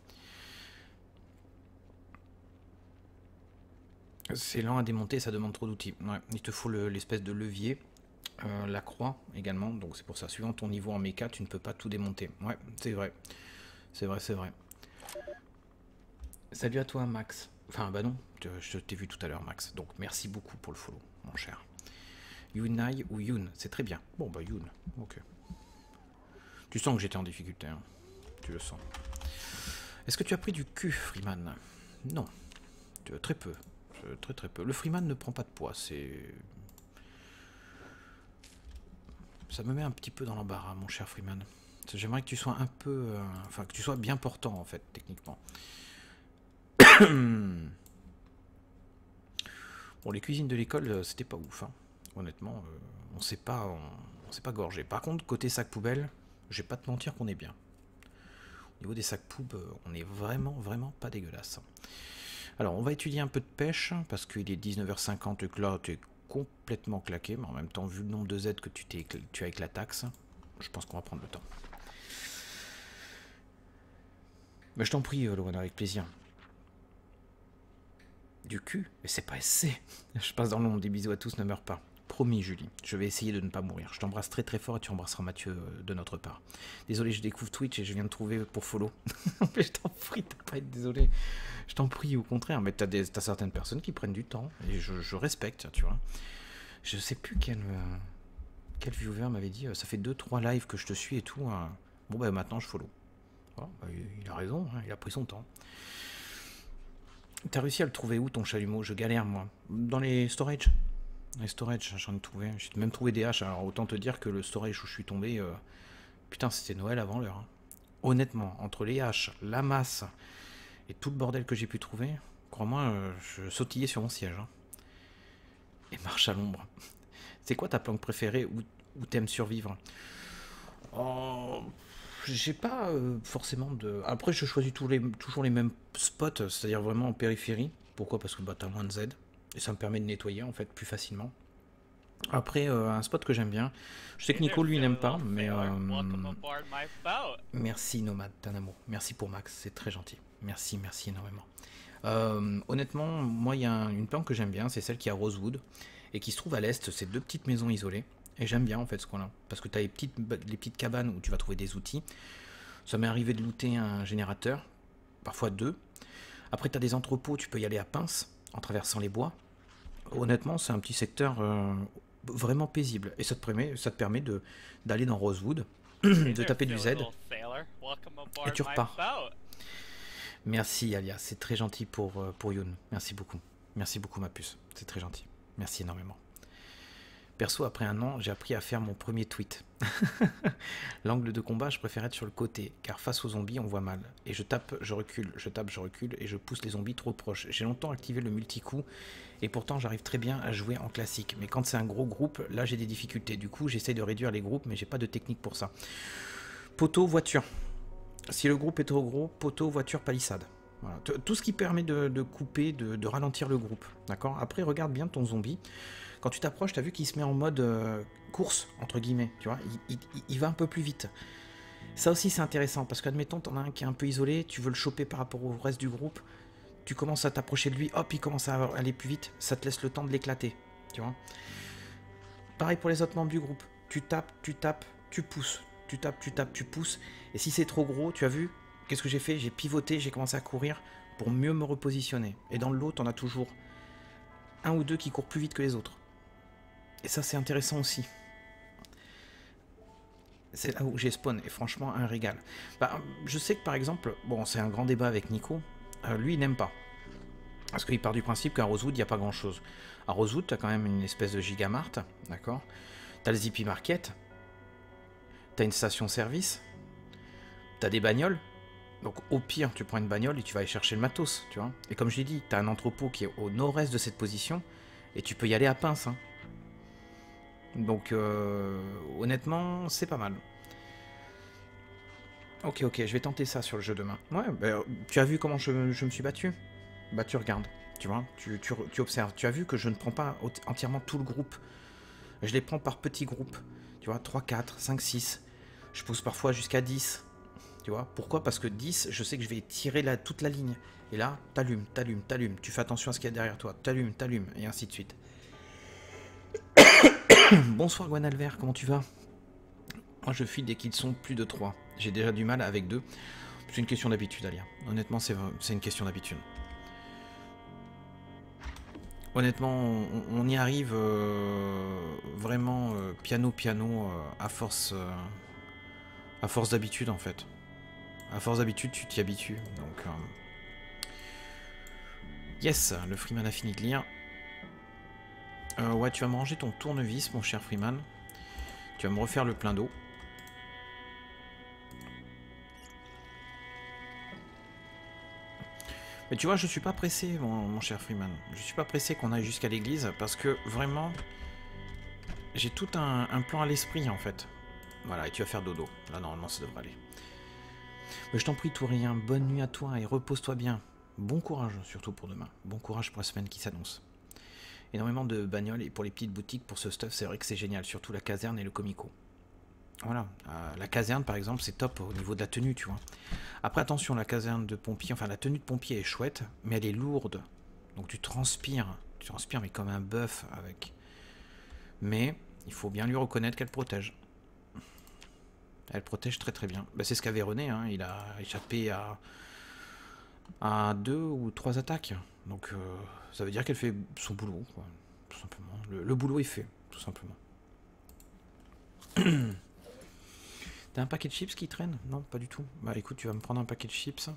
C'est lent à démonter, ça demande trop d'outils. Ouais, il te faut l'espèce de levier, la croix également. Donc c'est pour ça, suivant ton niveau en méca, tu ne peux pas tout démonter. Ouais, c'est vrai. C'est vrai, c'est vrai. Salut à toi, Max. Enfin, bah non, je t'ai vu tout à l'heure, Max. Donc merci beaucoup pour le follow, mon cher. Yunai ou Yun, c'est très bien. Bon bah Yun, ok. Tu sens que j'étais en difficulté, hein. Tu le sens. Est-ce que tu as pris du cul, Freeman? Non, très peu. Très peu. Le Freeman ne prend pas de poids, c'est... Ça me met un petit peu dans l'embarras, mon cher Freeman. J'aimerais que tu sois un peu... Enfin, que tu sois bien portant, en fait, techniquement. Bon, les cuisines de l'école, c'était pas ouf, hein. Honnêtement, on s'est pas gorgé. Par contre, côté sac poubelle, je vais pas te mentir qu'on est bien. Au niveau des sacs poubs, on est vraiment pas dégueulasse. Alors, on va étudier un peu de pêche, parce qu'il est 19h50 et que là, tu es complètement claqué, mais en même temps, vu le nombre de Z que tu as avec la taxe, je pense qu'on va prendre le temps. Mais je t'en prie, Lohan, avec plaisir. Du cul? Mais c'est pas SC. Je passe dans le monde, des bisous à tous, ne meurs pas. Promis, Julie. Je vais essayer de ne pas mourir. Je t'embrasse très très fort et tu embrasseras Mathieu de notre part. Désolé, je découvre Twitch et je viens de trouver pour follow. Mais je t'en prie, t'as pas à être désolé. Je t'en prie, au contraire. Mais t'as certaines personnes qui prennent du temps. Et je respecte, tu vois. Je sais plus quel viewer m'avait dit, ça fait 2-3 lives que je te suis et tout. Bon, bah maintenant je follow. Voilà, bah, il a raison, hein, il a pris son temps. T'as réussi à le trouver où ton chalumeau? Je galère, moi. Dans les storage. Dans les storage, j'en ai trouvé. J'ai même trouvé des haches. Alors autant te dire que le storage où je suis tombé, putain, c'était Noël avant l'heure. Hein. Honnêtement, entre les haches, la masse et tout le bordel que j'ai pu trouver, crois-moi, je sautillais sur mon siège. Hein. Et marche à l'ombre. C'est quoi ta planque préférée où t'aimes survivre? Oh, j'ai pas forcément de... Après, je choisis toujours les mêmes spots, c'est-à-dire vraiment en périphérie. Pourquoi? Parce que bah, t'as moins de Z. Et ça me permet de nettoyer, en fait, plus facilement. Après, un spot que j'aime bien. Je sais que Nico, lui, n'aime pas, mais... Merci, Nomade, t'es un amour. Merci pour Max, c'est très gentil. Merci, merci énormément. Honnêtement, moi, il y a une planque que j'aime bien, c'est celle qui est à Rosewood, et qui se trouve à l'est, c'est 2 petites maisons isolées. Et j'aime bien en fait ce coin-là, parce que tu as les petites cabanes où tu vas trouver des outils. Ça m'est arrivé de looter un générateur, parfois 2. Après tu as des entrepôts, tu peux y aller à pince, en traversant les bois. Honnêtement, c'est un petit secteur vraiment paisible. Et ça te permet d'aller dans Rosewood, de taper du Z, et tu repars. Merci Alia, c'est très gentil pour Youn. Merci beaucoup. Merci beaucoup ma puce, c'est très gentil. Merci énormément. Perso, après 1 an, j'ai appris à faire mon premier tweet. L'angle de combat, je préfère être sur le côté, car face aux zombies, on voit mal. Et je tape, je recule, je tape, je recule, et je pousse les zombies trop proches. J'ai longtemps activé le multi-coup, et pourtant j'arrive très bien à jouer en classique. Mais quand c'est un gros groupe, là j'ai des difficultés. Du coup, j'essaie de réduire les groupes, mais j'ai pas de technique pour ça. Poteau, voiture. Si le groupe est trop gros, poteau, voiture, palissade. Voilà. Tout ce qui permet de couper, de ralentir le groupe. D'accord? Après, regarde bien ton zombie. Quand tu t'approches, tu as vu qu'il se met en mode course, entre guillemets, tu vois, il va un peu plus vite. Ça aussi, c'est intéressant, parce qu'admettons, t'en as un qui est un peu isolé, tu veux le choper par rapport au reste du groupe, tu commences à t'approcher de lui, hop, il commence à aller plus vite, ça te laisse le temps de l'éclater, tu vois. Pareil pour les autres membres du groupe, tu tapes, tu pousses, tu tapes, tu pousses, et si c'est trop gros, tu as vu, qu'est-ce que j'ai fait? J'ai pivoté, j'ai commencé à courir pour mieux me repositionner. Et dans le lot, on a toujours 1 ou 2 qui courent plus vite que les autres. Et ça, c'est intéressant aussi. C'est là où j'ai spawn, et franchement, un régal. Bah, je sais que, par exemple, bon, c'est un grand débat avec Nico, lui, il n'aime pas. Parce qu'il part du principe qu'à Rosewood, il n'y a pas grand-chose. À Rosewood, tu as quand même une espèce de gigamart, d'accord? Tu as le Zippy Market, tu as une station-service, tu as des bagnoles. Donc, au pire, tu prends une bagnole et tu vas aller chercher le matos, tu vois? Et comme je l'ai dit, tu as un entrepôt qui est au nord-est de cette position, et tu peux y aller à pince, hein. Donc, honnêtement, c'est pas mal. Ok, je vais tenter ça sur le jeu demain. Ouais, bah, tu as vu comment je me suis battu? Bah, tu regardes, tu vois, tu observes. Tu as vu que je ne prends pas entièrement tout le groupe. Je les prends par petits groupes. Tu vois, 3, 4, 5, 6. Je pousse parfois jusqu'à 10. Tu vois, pourquoi? Parce que 10, je sais que je vais tirer toute la ligne. Et là, t'allumes. Tu fais attention à ce qu'il y a derrière toi. T'allumes, et ainsi de suite. Bonsoir Guanalver, comment tu vas? Moi je fuis dès qu'ils sont plus de 3. J'ai déjà du mal avec 2. C'est une question d'habitude, Alia. Honnêtement, c'est une question d'habitude. Honnêtement, on y arrive vraiment piano à force d'habitude en fait. À force d'habitude, tu t'y habitues. Donc, yes, le Freeman a fini de lire. Ouais, tu vas me ranger ton tournevis, mon cher Freeman. Tu vas me refaire le plein d'eau. Mais tu vois, je suis pas pressé, mon cher Freeman. Je suis pas pressé qu'on aille jusqu'à l'église, parce que vraiment, j'ai tout un plan à l'esprit, en fait. Voilà, et tu vas faire dodo. Là, normalement, ça devrait aller. Mais je t'en prie, tout rien. Bonne nuit à toi et repose-toi bien. Bon courage, surtout pour demain. Bon courage pour la semaine qui s'annonce. Énormément de bagnoles et pour les petites boutiques pour ce stuff, c'est vrai que c'est génial, surtout la caserne et le comico. Voilà, la caserne par exemple c'est top au niveau de la tenue, tu vois. Après attention, la caserne de pompier, enfin la tenue de pompier est chouette, mais elle est lourde. Donc tu transpires mais comme un bœuf avec Mais il faut bien lui reconnaître qu'elle protège. Elle protège très très bien. Bah, c'est ce qu'avait René, hein. Il a échappé à 2 ou 3 attaques. Donc ça veut dire qu'elle fait son boulot, quoi, tout simplement. Le boulot est fait, tout simplement. T'as un paquet de chips qui traîne? Non, pas du tout. Bah écoute, tu vas me prendre un paquet de chips.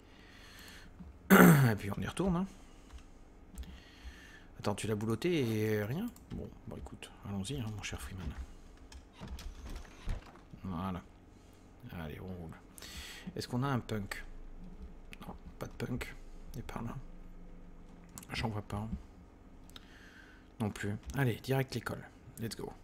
Et puis on y retourne, hein. Attends, tu l'as boulotté et rien? Bon, bah écoute, allons-y, hein, mon cher Freeman. Voilà. Allez, on roule. Est-ce qu'on a un punk? Non, pas de punk. Et par là. J'en vois pas. Non plus. Allez, direct l'école. Let's go.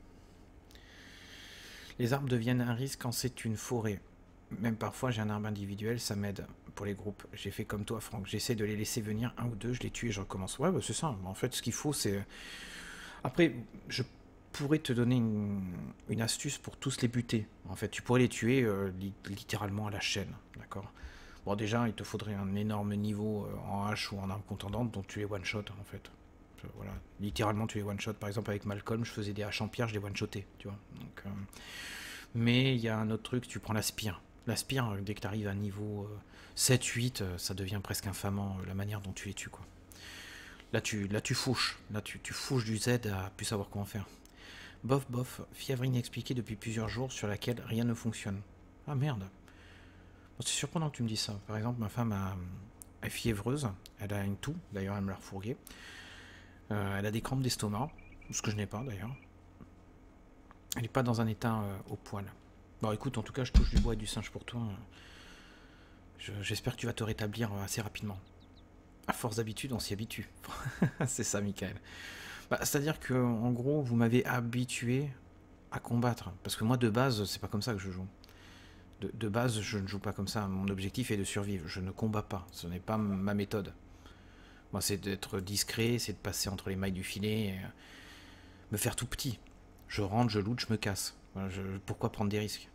Les arbres deviennent un risque quand c'est une forêt. Même parfois, j'ai un arbre individuel, ça m'aide pour les groupes. J'ai fait comme toi, Franck. J'essaie de les laisser venir un ou deux, je les tue et je recommence. Ouais, bah c'est ça. En fait, ce qu'il faut, c'est... Après, je pourrais te donner une astuce pour tous les buter. En fait, tu pourrais les tuer littéralement à la chaîne. D'accord? Bon, déjà, il te faudrait un énorme niveau en hache ou en arme contendante, donc tu les one-shot, en fait. Voilà. Littéralement, tu les one-shot. Par exemple, avec Malcolm, je faisais des haches en pierre, je les one-shotais, tu vois. Donc, mais il y a un autre truc, tu prends la spire. La spire, dès que tu arrives à niveau 7-8, ça devient presque infamant la manière dont tu les tues, quoi. Là, tu fouches. Là, tu fouches du Z à plus savoir comment faire. Bof, fièvre inexpliquée depuis plusieurs jours sur laquelle rien ne fonctionne. Ah merde. Bon, c'est surprenant que tu me dises ça. Par exemple, ma femme est fiévreuse. Elle a une toux. D'ailleurs, elle me l'a refourgué. Elle a des crampes d'estomac. Ce que je n'ai pas, d'ailleurs. Elle n'est pas dans un état au poil. Bon, écoute, en tout cas, je touche du bois et du singe pour toi. J'espère que tu vas te rétablir assez rapidement. À force d'habitude, on s'y habitue. C'est ça, Michael. Bah, c'est-à-dire que, en gros, vous m'avez habitué à combattre. Parce que moi, de base, c'est pas comme ça que je joue. De base, je ne joue pas comme ça. Mon objectif est de survivre. Je ne combats pas. Ce n'est pas ma méthode. Moi, c'est d'être discret, c'est de passer entre les mailles du filet, et me faire tout petit. Je rentre, je loot, je me casse. Voilà, pourquoi prendre des risques?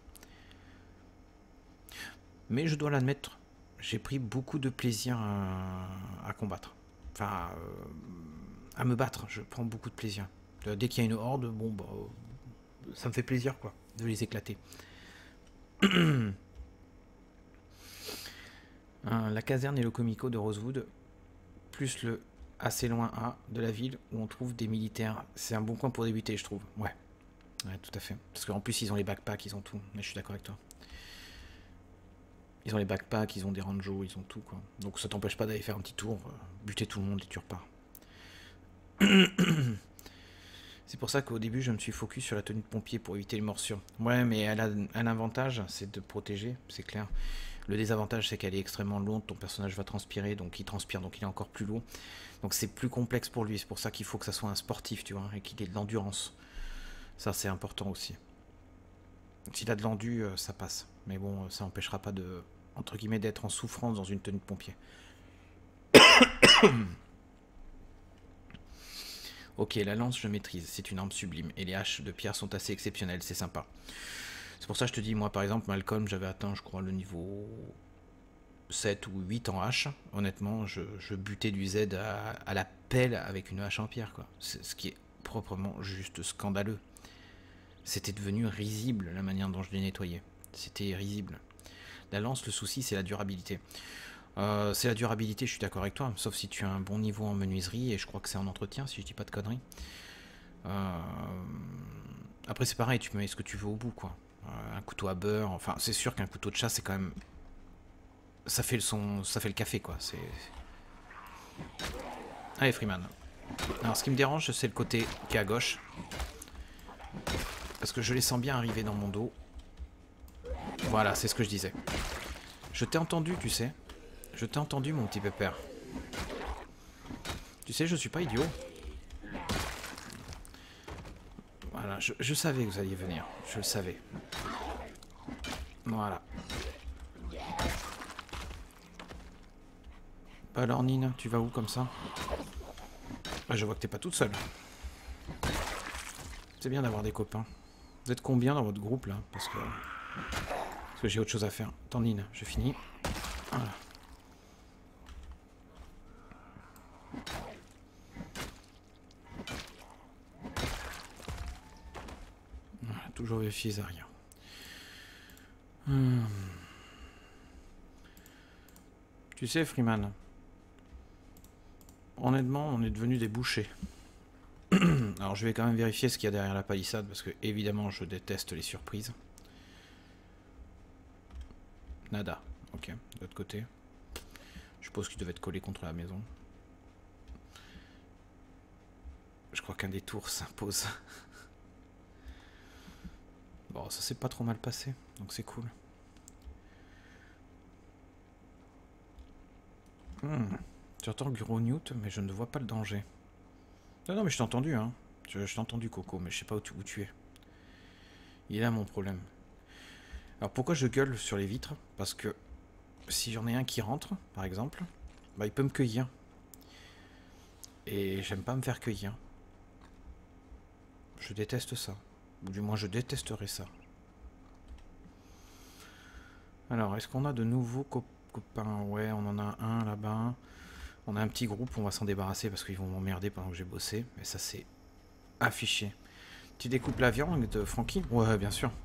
Mais je dois l'admettre, j'ai pris beaucoup de plaisir à combattre. Enfin, à me battre, je prends beaucoup de plaisir. Dès qu'il y a une horde, bon, bah, ça me fait plaisir, quoi, de les éclater. La caserne et le comico de Rosewood, plus le assez loin A de la ville où on trouve des militaires. C'est un bon coin pour débuter, je trouve. Ouais, tout à fait. Parce qu'en plus, ils ont les backpacks, ils ont tout. Mais je suis d'accord avec toi. Ils ont les backpacks, ils ont des ranjos, ils ont tout, quoi. Donc ça t'empêche pas d'aller faire un petit tour, buter tout le monde et tu repars. C'est pour ça qu'au début, je me suis focus sur la tenue de pompier pour éviter les morsures. Ouais, mais elle a un avantage, c'est de protéger, c'est clair. Le désavantage, c'est qu'elle est extrêmement lourde, ton personnage va transpirer, donc il transpire, donc il est encore plus lourd. Donc c'est plus complexe pour lui, c'est pour ça qu'il faut que ça soit un sportif, tu vois, et qu'il ait de l'endurance. Ça, c'est important aussi. S'il a de l'endu, ça passe. Mais bon, ça n'empêchera pas de, entre guillemets, d'être en souffrance dans une tenue de pompier. Ok, la lance, je maîtrise, c'est une arme sublime, et les haches de pierre sont assez exceptionnelles, c'est sympa. C'est pour ça que je te dis, moi par exemple, Malcolm, j'avais atteint, je crois, le niveau 7 ou 8 en hache. Honnêtement, je butais du Z à la pelle avec une hache en pierre, quoi. Ce qui est proprement juste scandaleux. C'était devenu risible la manière dont je l'ai nettoyé. C'était risible. La lance, le souci, c'est la durabilité. C'est la durabilité, je suis d'accord avec toi, sauf si tu as un bon niveau en menuiserie, et je crois que c'est en entretien, si je dis pas de conneries. Après, c'est pareil, tu mets ce que tu veux au bout, quoi. Un couteau à beurre, enfin, c'est sûr qu'un couteau de chasse, c'est quand même... Ça fait le café, quoi. C'est... Allez, Freeman. Alors, ce qui me dérange, c'est le côté qui est à gauche. Parce que je les sens bien arriver dans mon dos. Voilà, c'est ce que je disais. Je t'ai entendu, tu sais. Je t'ai entendu, mon petit pépère. Tu sais, je suis pas idiot. Voilà, je savais que vous alliez venir. Je le savais. Voilà. Alors, Nina, tu vas où comme ça? Ah, je vois que t'es pas toute seule. C'est bien d'avoir des copains. Vous êtes combien dans votre groupe, là? Parce que j'ai autre chose à faire. Attends, Nina, je finis. Voilà. toujours vérifier les arrières. Tu sais, Freeman, honnêtement, on est devenus des bouchers. Alors, je vais quand même vérifier ce qu'il y a derrière la palissade, parce que, évidemment, je déteste les surprises. Nada. Ok, de l'autre côté. Je suppose qu'il devait être collé contre la maison. Je crois qu'un détour s'impose. Bon, ça s'est pas trop mal passé, donc c'est cool. J'entends le gros Newt, mais je ne vois pas le danger. Non, non, mais je t'ai entendu, hein. Je t'ai entendu, Coco, mais je sais pas où tu es. Il est là mon problème. Alors pourquoi je gueule sur les vitres? Parce que si j'en ai un qui rentre, par exemple, bah il peut me cueillir. Et j'aime pas me faire cueillir. Je déteste ça. Ou du moins je détesterais ça. Alors, est-ce qu'on a de nouveaux copains? Ouais, on en a un là-bas. On a un petit groupe, on va s'en débarrasser parce qu'ils vont m'emmerder pendant que j'ai bossé. Mais ça c'est affiché. Tu découpes la viande de Frankie? Ouais, bien sûr.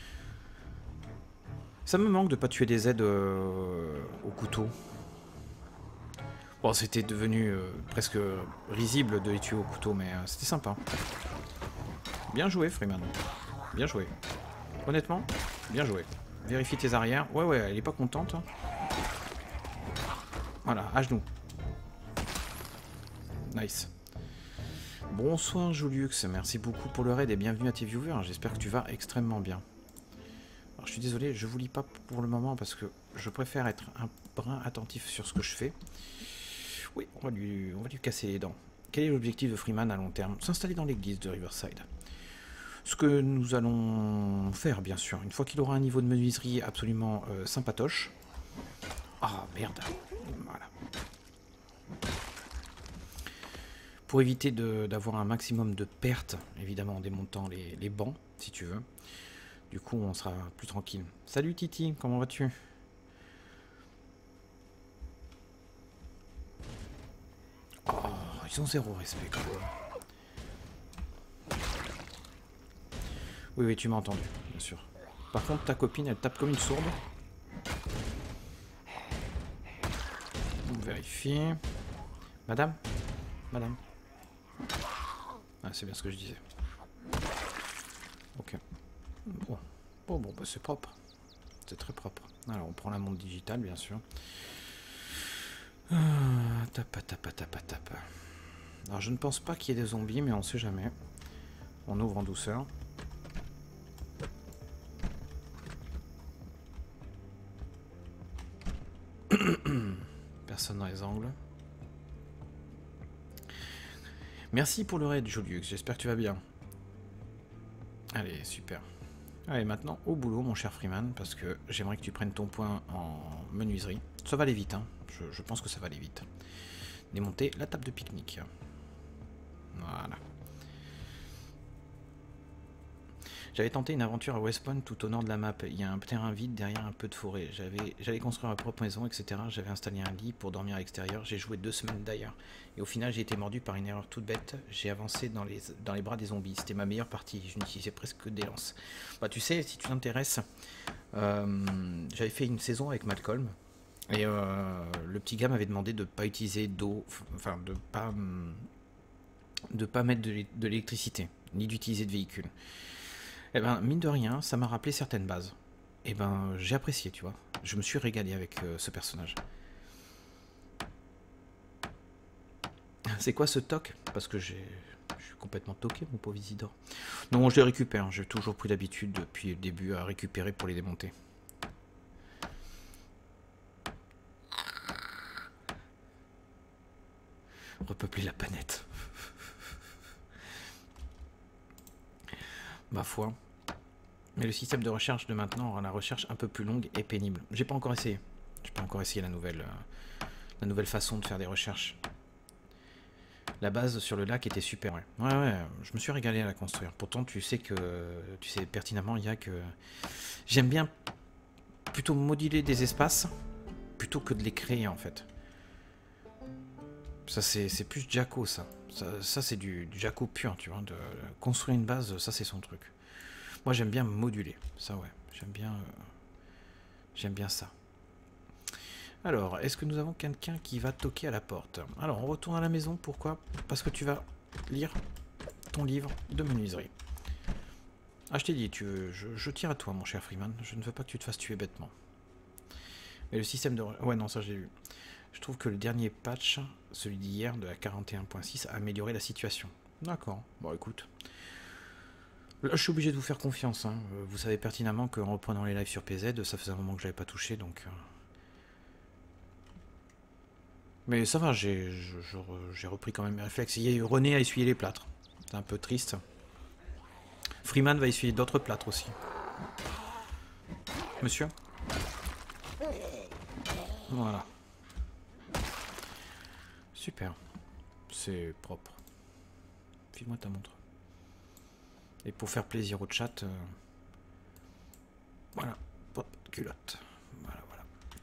Ça me manque de pas tuer des aides au couteau. Bon, c'était devenu presque risible de les tuer au couteau, mais c'était sympa. Bien joué, Freeman. Bien joué. Honnêtement, bien joué. Vérifie tes arrières. Ouais, ouais, elle est pas contente. Voilà, à genoux. Nice. Bonsoir, Julius. Merci beaucoup pour le raid et bienvenue à tes viewers. J'espère que tu vas extrêmement bien. Alors, je suis désolé, je vous lis pas pour le moment parce que je préfère être un brin attentif sur ce que je fais. Oui, on va lui casser les dents. Quel est l'objectif de Freeman à long terme? S'installer dans l'église de Riverside. Ce que nous allons faire, bien sûr, une fois qu'il aura un niveau de menuiserie absolument sympatoche. Ah, merde. Voilà. Pour éviter d'avoir un maximum de pertes, évidemment en démontant les bancs, si tu veux. Du coup, on sera plus tranquille. Salut Titi, comment vas-tu? Oh, ils ont zéro respect quand même. Oui, oui, tu m'as entendu, bien sûr. Par contre, ta copine, elle tape comme une sourde. On vérifie. Madame? Madame? Ah, c'est bien ce que je disais. Ok. Bon, bon, bah, c'est propre. C'est très propre. Alors, on prend la montre digitale, bien sûr. Tapa. Alors, je ne pense pas qu'il y ait des zombies, mais on sait jamais. On ouvre en douceur. Personne dans les angles. Merci pour le raid, Julius. J'espère que tu vas bien. Allez, super. Allez, maintenant au boulot, mon cher Freeman, parce que j'aimerais que tu prennes ton point en menuiserie. Ça va aller vite, hein. Je pense que ça va aller vite. Démonter la table de pique-nique. Voilà. J'avais tenté une aventure à West Point tout au nord de la map. Il y a un terrain vide derrière un peu de forêt. J'allais construire ma propre maison, etc. J'avais installé un lit pour dormir à l'extérieur. J'ai joué 2 semaines d'ailleurs. Et au final, j'ai été mordu par une erreur toute bête. J'ai avancé dans les bras des zombies. C'était ma meilleure partie. Je n'utilisais presque que des lances. Bah, tu sais, si tu t'intéresses, j'avais fait une saison avec Malcolm. Et le petit gars m'avait demandé de ne pas utiliser d'eau, enfin de pas mettre de l'électricité, ni d'utiliser de véhicule. Eh ben, mine de rien, ça m'a rappelé certaines bases. Eh ben, j'ai apprécié, tu vois. Je me suis régalé avec ce personnage. C'est quoi ce toc? Parce que je suis complètement toqué, mon pauvre Isidore. Non, je les récupère. J'ai toujours pris l'habitude depuis le début à récupérer pour les démonter. Repeupler la planète. Ma foi. Mais le système de recherche de maintenant rend la recherche un peu plus longue et pénible. J'ai pas encore essayé. J'ai pas encore essayé la nouvelle façon de faire des recherches. La base sur le lac était super, ouais. Ouais, je me suis régalé à la construire. Pourtant, tu sais pertinemment, il y a que... J'aime bien plutôt moduler des espaces plutôt que de les créer, en fait. Ça, c'est plus Jacko, ça. Ça c'est du Jacko pur, tu vois. De construire une base, ça, c'est son truc. Moi j'aime bien moduler, ça ouais, j'aime bien ça. Alors, est-ce que nous avons quelqu'un qui va toquer à la porte? Alors, on retourne à la maison, pourquoi? Parce que tu vas lire ton livre de menuiserie. Ah, je t'ai dit, je tire à toi, mon cher Freeman, je ne veux pas que tu te fasses tuer bêtement. Mais le système de... Ouais, non, ça j'ai vu. Je trouve que le dernier patch, celui d'hier, de la 41.6, a amélioré la situation. D'accord, bon écoute... Là, je suis obligé de vous faire confiance. Hein. Vous savez pertinemment qu'en reprenant les lives sur PZ, ça faisait un moment que j'avais pas touché, donc... Mais ça va, j'ai repris quand même mes réflexes. René a essuyé les plâtres. C'est un peu triste. Freeman va essuyer d'autres plâtres aussi. Monsieur? Voilà. Super. C'est propre. File-moi ta montre. Et pour faire plaisir au chat, voilà, hop, culotte. Voilà, voilà.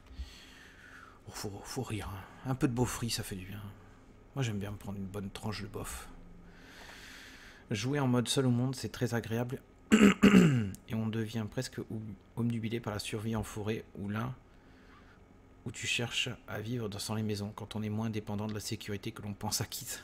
Faut rire. Hein. Un peu de beaufry, ça fait du bien. Moi, j'aime bien me prendre une bonne tranche de bof. Jouer en mode seul au monde, c'est très agréable. Et on devient presque omnubilé par la survie en forêt ou là où tu cherches à vivre sans les maisons, quand on est moins dépendant de la sécurité que l'on pense acquise.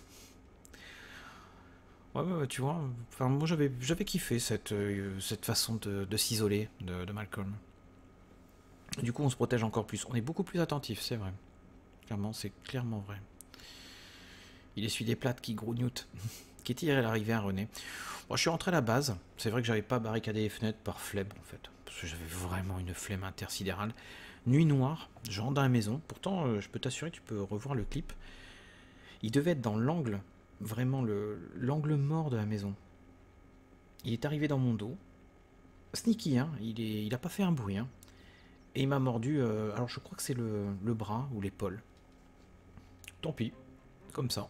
Ouais, tu vois, enfin, moi j'avais kiffé cette façon de s'isoler de Malcolm. Du coup, on se protège encore plus. On est beaucoup plus attentif, c'est vrai. Clairement, c'est clairement vrai. Il essuie des plâtres qui grognotent. Qu'est-il à l'arrivée à René? Bon, je suis rentré à la base. C'est vrai que j'avais pas barricadé les fenêtres par flemme, en fait. Parce que j'avais vraiment une flemme intersidérale. Nuit noire, je rentre dans la maison. Pourtant, je peux t'assurer, tu peux revoir le clip. Il devait être dans l'angle... Vraiment l'angle mort de la maison. Il est arrivé dans mon dos. Sneaky, hein. Il a pas fait un bruit. Hein. Et il m'a mordu. Alors je crois que c'est le bras ou l'épaule. Tant pis. Comme ça.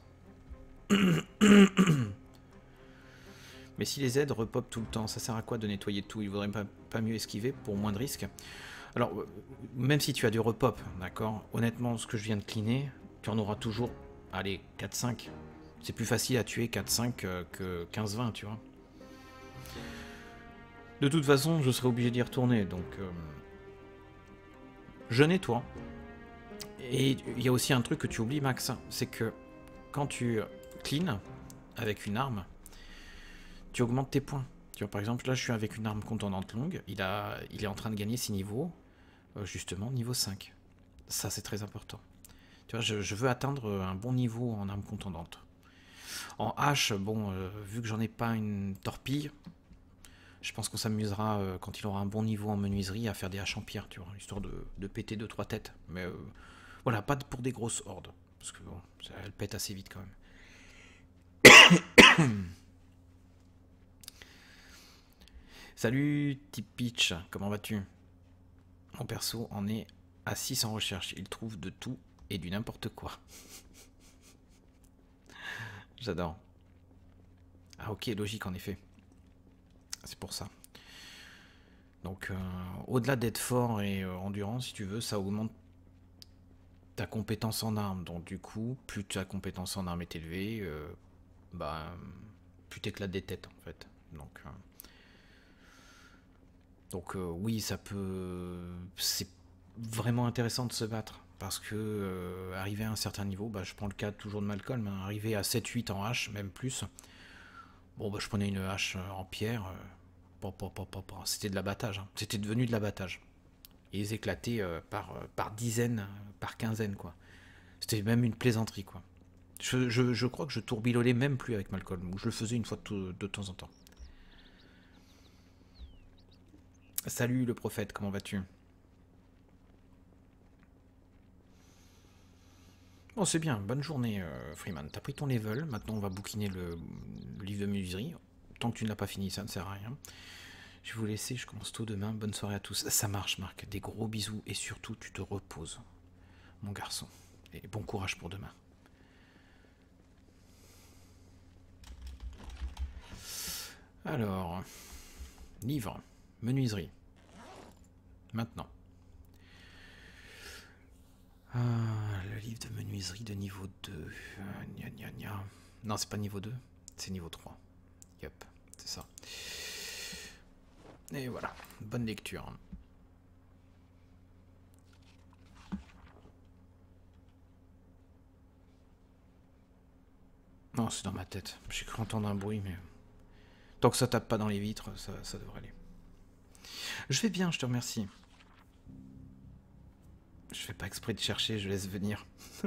Mais si les aides repopent tout le temps, ça sert à quoi de nettoyer tout? Il vaudrait pas mieux esquiver pour moins de risques. Alors, même si tu as du repop, d'accord, honnêtement, ce que je viens de cleaner, tu en auras toujours, allez, 4-5. C'est plus facile à tuer 4-5 que 15-20, tu vois. De toute façon, je serai obligé d'y retourner, donc... je nettoie. Et il y a aussi un truc que tu oublies, Max, c'est que quand tu clean avec une arme, tu augmentes tes points. Tu vois, par exemple, là, je suis avec une arme contondante longue, il est en train de gagner 6 niveaux, justement, niveau 5. Ça, c'est très important. Tu vois, je veux atteindre un bon niveau en arme contondante. En hache, bon, vu que j'en ai pas une torpille, je pense qu'on s'amusera quand il aura un bon niveau en menuiserie à faire des haches en pierre, tu vois, histoire de péter 2-3 têtes. Mais voilà, pas pour des grosses hordes, parce que bon, elle pète assez vite quand même. Salut Tip Peach, comment vas-tu? Mon perso en est à 6 en recherche, il trouve de tout et du n'importe quoi. J'adore. Ah ok, logique en effet. C'est pour ça. Donc au-delà d'être fort et endurant, si tu veux, ça augmente ta compétence en armes. Donc du coup, plus ta compétence en armes est élevée, plus t'éclates des têtes en fait. Donc oui, ça peut... C'est vraiment intéressant de se battre. Parce que, arrivé à un certain niveau, je prends le cas toujours de Malcolm, hein, arrivé à 7-8 en hache, même plus, bon, je prenais une hache en pierre, c'était de l'abattage, hein. C'était devenu de l'abattage. Et ils éclataient par dizaines, par quinzaines, quoi. C'était même une plaisanterie, quoi. Je crois que je tourbillonnais même plus avec Malcolm, ou je le faisais une fois de temps en temps. Salut le prophète, comment vas-tu? Bon, c'est bien, bonne journée Freeman. T'as pris ton level, maintenant on va bouquiner le livre de menuiserie. Tant que tu ne l'as pas fini, ça ne sert à rien. Je vais vous laisser, je commence tôt demain. Bonne soirée à tous. Ça marche, Marc. Des gros bisous et surtout, tu te reposes, mon garçon. Et bon courage pour demain. Alors, livre, menuiserie. Maintenant. Le livre de menuiserie de niveau 2. Non, c'est pas niveau 2, c'est niveau 3. Yep, c'est ça. Et voilà, bonne lecture. Non, c'est dans ma tête. J'ai cru entendre un bruit, mais... Tant que ça tape pas dans les vitres, ça devrait aller. Je vais bien, je te remercie. Je fais pas exprès de chercher, je laisse venir.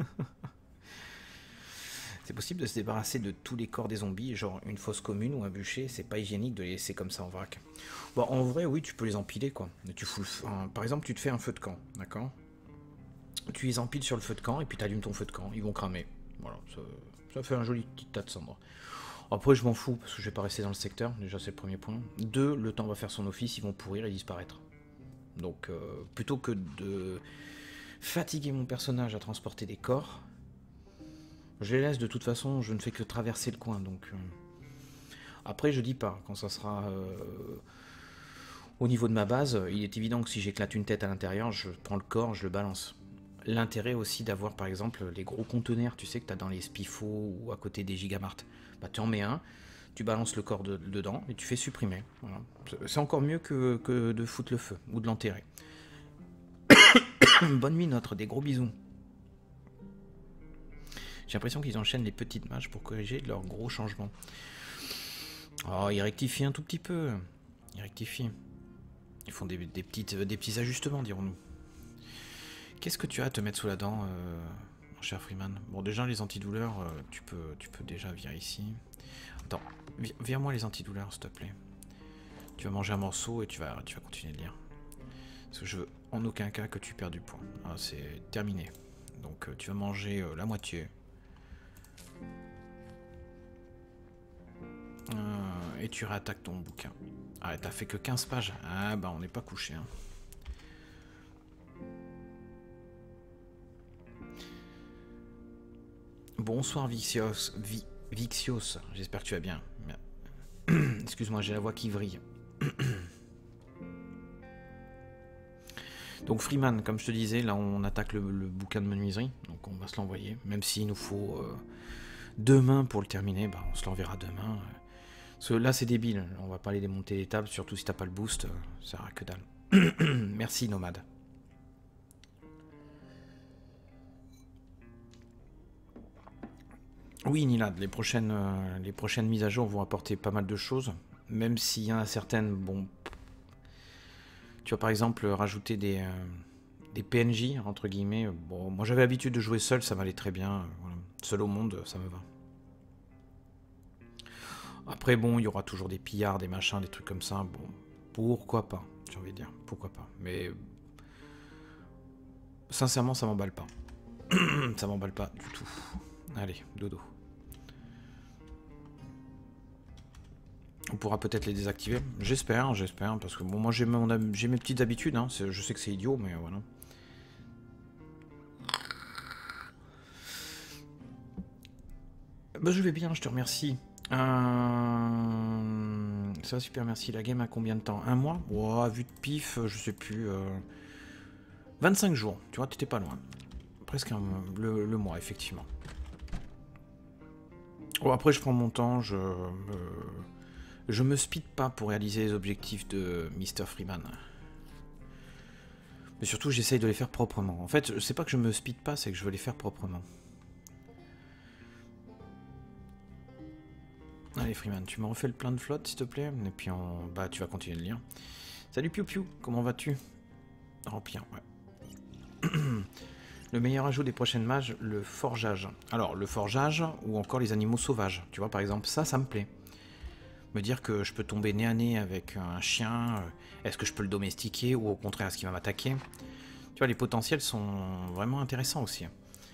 C'est possible de se débarrasser de tous les corps des zombies, genre une fosse commune ou un bûcher, c'est pas hygiénique de les laisser comme ça en vrac. Bon, en vrai, oui, tu peux les empiler, quoi. Tu fous par exemple, tu te fais un feu de camp, d'accord? Tu les empiles sur le feu de camp, et puis tu allumes ton feu de camp, ils vont cramer. Voilà, ça fait un joli petit tas de cendres. Après, je m'en fous, parce que je vais pas rester dans le secteur, déjà c'est le premier point. 2, le temps va faire son office, ils vont pourrir et disparaître. Donc, plutôt que de fatiguer mon personnage à transporter des corps, je les laisse, de toute façon, je ne fais que traverser le coin, donc... Après, je dis pas, quand ça sera au niveau de ma base, il est évident que si j'éclate une tête à l'intérieur, je prends le corps, je le balance. L'intérêt aussi d'avoir, par exemple, les gros conteneurs, tu sais, que tu as dans les Spifo ou à côté des Gigamart. Bah, tu en mets un, tu balances le corps dedans et tu fais supprimer. Voilà. C'est encore mieux que de foutre le feu ou de l'enterrer. Bonne nuit, notre, des gros bisous. J'ai l'impression qu'ils enchaînent les petites mages pour corriger leurs gros changements. Oh, ils rectifient un tout petit peu. Ils rectifient. Ils font des petits ajustements, dirons-nous. Qu'est-ce que tu as à te mettre sous la dent, mon cher Freeman? Bon, déjà, les antidouleurs, tu peux déjà virer ici. Attends, vire-moi les antidouleurs, s'il te plaît. Tu vas manger un morceau et tu vas continuer de lire. Parce que je veux en aucun cas que tu perdes du poids. Ah, c'est terminé. Donc, tu vas manger la moitié. Et tu réattaques ton bouquin. Ah, t'as fait que 15 pages. Ah, bah, on n'est pas couché, hein. Bonsoir Vixios, Vixios, j'espère que tu vas bien. Excuse-moi, j'ai la voix qui vrille. Donc Freeman, comme je te disais, là on attaque le bouquin de menuiserie, donc on va se l'envoyer. Même s'il nous faut demain pour le terminer, bah, on se l'enverra demain. Parce que là c'est débile, on va pas aller démonter les tables, surtout si t'as pas le boost, ça sert à que dalle. Merci Nomade. Oui, Nilad, les prochaines mises à jour vont apporter pas mal de choses, même s'il y en a certaines, bon... Tu vas par exemple rajouter des PNJ, entre guillemets. Bon, moi j'avais l'habitude de jouer seul, ça m'allait très bien. Voilà. Seul au monde, ça me va. Après, bon, il y aura toujours des pillards, des machins, des trucs comme ça. Bon, pourquoi pas, j'ai envie de dire. Pourquoi pas. Mais... Sincèrement, ça m'emballe pas. Ça m'emballe pas du tout. Allez, dodo. On pourra peut-être les désactiver. J'espère, parce que bon, moi j'ai mes petites habitudes, hein. Je sais que c'est idiot, mais voilà. Bah, je vais bien, je te remercie. Ça va super, merci. La game a combien de temps? Un mois? Oh, vu de pif, je sais plus. 25 jours, tu vois, t'étais pas loin. Presque le mois, effectivement. Bon, après, je prends mon temps, je me speed pas pour réaliser les objectifs de Mr. Freeman. Mais surtout, j'essaye de les faire proprement. En fait, c'est pas que je me speed pas, c'est que je veux les faire proprement. Allez, Freeman, tu me refais le plein de flotte, s'il te plaît. Et puis, bah, tu vas continuer de lire. Salut, Piu Piu, comment vas-tu? Remplir, ouais. Le meilleur ajout des prochaines mages, le forgeage. Alors, le forgeage, ou encore les animaux sauvages. Tu vois, par exemple, ça me plaît. Me dire que je peux tomber nez à nez avec un chien, est-ce que je peux le domestiquer ou au contraire est-ce qu'il va m'attaquer? Tu vois, les potentiels sont vraiment intéressants aussi.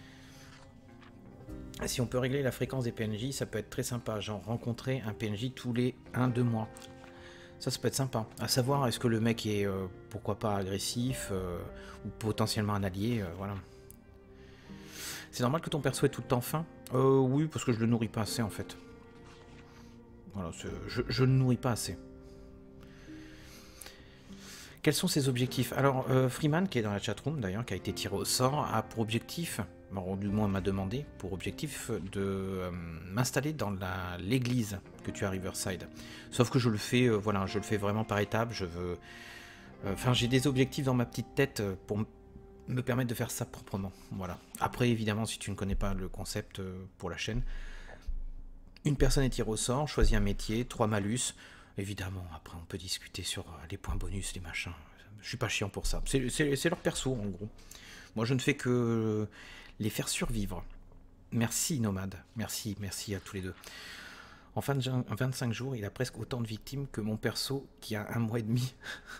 Si on peut régler la fréquence des PNJ, ça peut être très sympa, genre rencontrer un PNJ tous les 1-2 mois. Ça peut être sympa. À savoir, est-ce que le mec est, pourquoi pas, agressif, ou potentiellement un allié, voilà. C'est normal que ton perso ait tout le temps faim? Oui, parce que je le nourris pas assez en fait. Voilà, je ne nourris pas assez. Quels sont ses objectifs? Alors, Freeman, qui est dans la chatroom d'ailleurs, qui a été tiré au sort, a pour objectif ou du moins m'a demandé, pour objectif de m'installer dans l'église que tu as à Riverside. Sauf que je le fais, voilà, je le fais vraiment par étapes. Je veux, enfin, j'ai des objectifs dans ma petite tête pour me permettre de faire ça proprement. Voilà. Après, évidemment, si tu ne connais pas le concept pour la chaîne, une personne est tirée au sort, choisit un métier, 3 malus. Évidemment, après, on peut discuter sur les points bonus, les machins. Je suis pas chiant pour ça. C'est leur perso, en gros. Moi, je ne fais que les faire survivre. Merci, Nomade. Merci à tous les deux. En 25 jours, il a presque autant de victimes que mon perso qui a 1 mois et demi.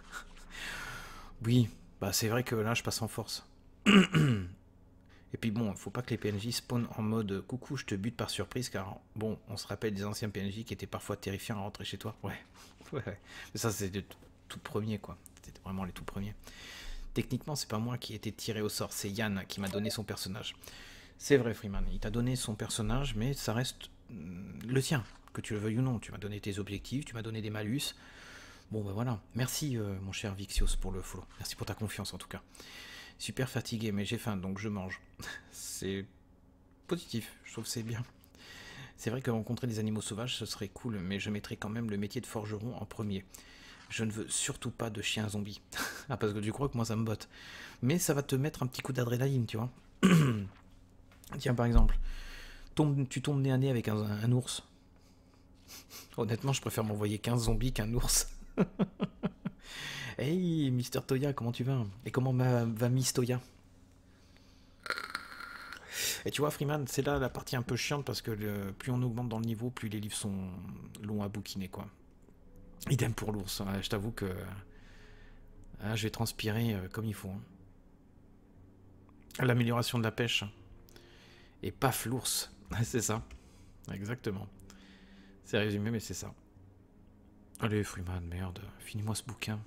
Oui, bah c'est vrai que là, je passe en force. Et puis bon, faut pas que les PNJ spawnent en mode coucou, je te bute par surprise, car bon, on se rappelle des anciens PNJ qui étaient parfois terrifiants à rentrer chez toi. Ouais. Mais ça, c'est le tout premier, quoi. C'était vraiment les tout premiers. Techniquement, c'est pas moi qui ai été tiré au sort, c'est Yann qui m'a donné son personnage. C'est vrai, Freeman, il t'a donné son personnage, mais ça reste le tien, que tu le veuilles ou non. Tu m'as donné tes objectifs, tu m'as donné des malus. Bon, ben voilà. Merci, mon cher Vixios, pour le follow. Merci pour ta confiance, en tout cas. Super fatigué, mais j'ai faim, donc je mange. C'est positif, je trouve que c'est bien. C'est vrai que rencontrer des animaux sauvages, ce serait cool, mais je mettrais quand même le métier de forgeron en premier. Je ne veux surtout pas de chien zombie. Ah, parce que tu crois que moi ça me botte. Mais ça va te mettre un petit coup d'adrénaline, tu vois. Tiens, par exemple, tu tombes nez à nez avec un ours. Honnêtement, je préfère m'envoyer 15 zombies qu'un ours. Hey, Mister Toya, comment tu vas? Et comment va Miss Toya? Et tu vois, Freeman, c'est là la partie un peu chiante, parce que plus on augmente dans le niveau, plus les livres sont longs à bouquiner, quoi. Idem pour l'ours, je t'avoue que je vais transpirer comme il faut. Hein. L'amélioration de la pêche. Et paf, l'ours. C'est ça. Exactement. C'est résumé, mais c'est ça. Allez, Freeman, merde. Finis-moi ce bouquin.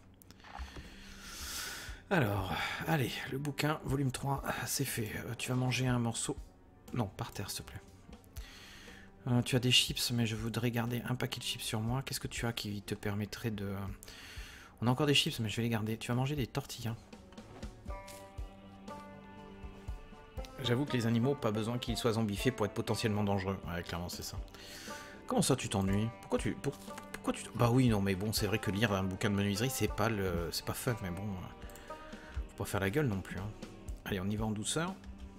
Alors, allez, le bouquin, volume 3, c'est fait. Tu vas manger un morceau. Non, par terre, s'il te plaît. Tu as des chips, mais je voudrais garder un paquet de chips sur moi. Qu'est-ce que tu as qui te permettrait de... On a encore des chips, mais je vais les garder. Tu vas manger des tortillas. J'avoue que les animaux, pas besoin qu'ils soient zombifiés pour être potentiellement dangereux. Ouais, clairement, c'est ça. Comment ça, tu t'ennuies? Pourquoi tu... Bah oui, non, mais bon, c'est vrai que lire un bouquin de menuiserie, c'est pas fun, mais bon... Faut pas faire la gueule non plus. Hein. Allez, on y va en douceur.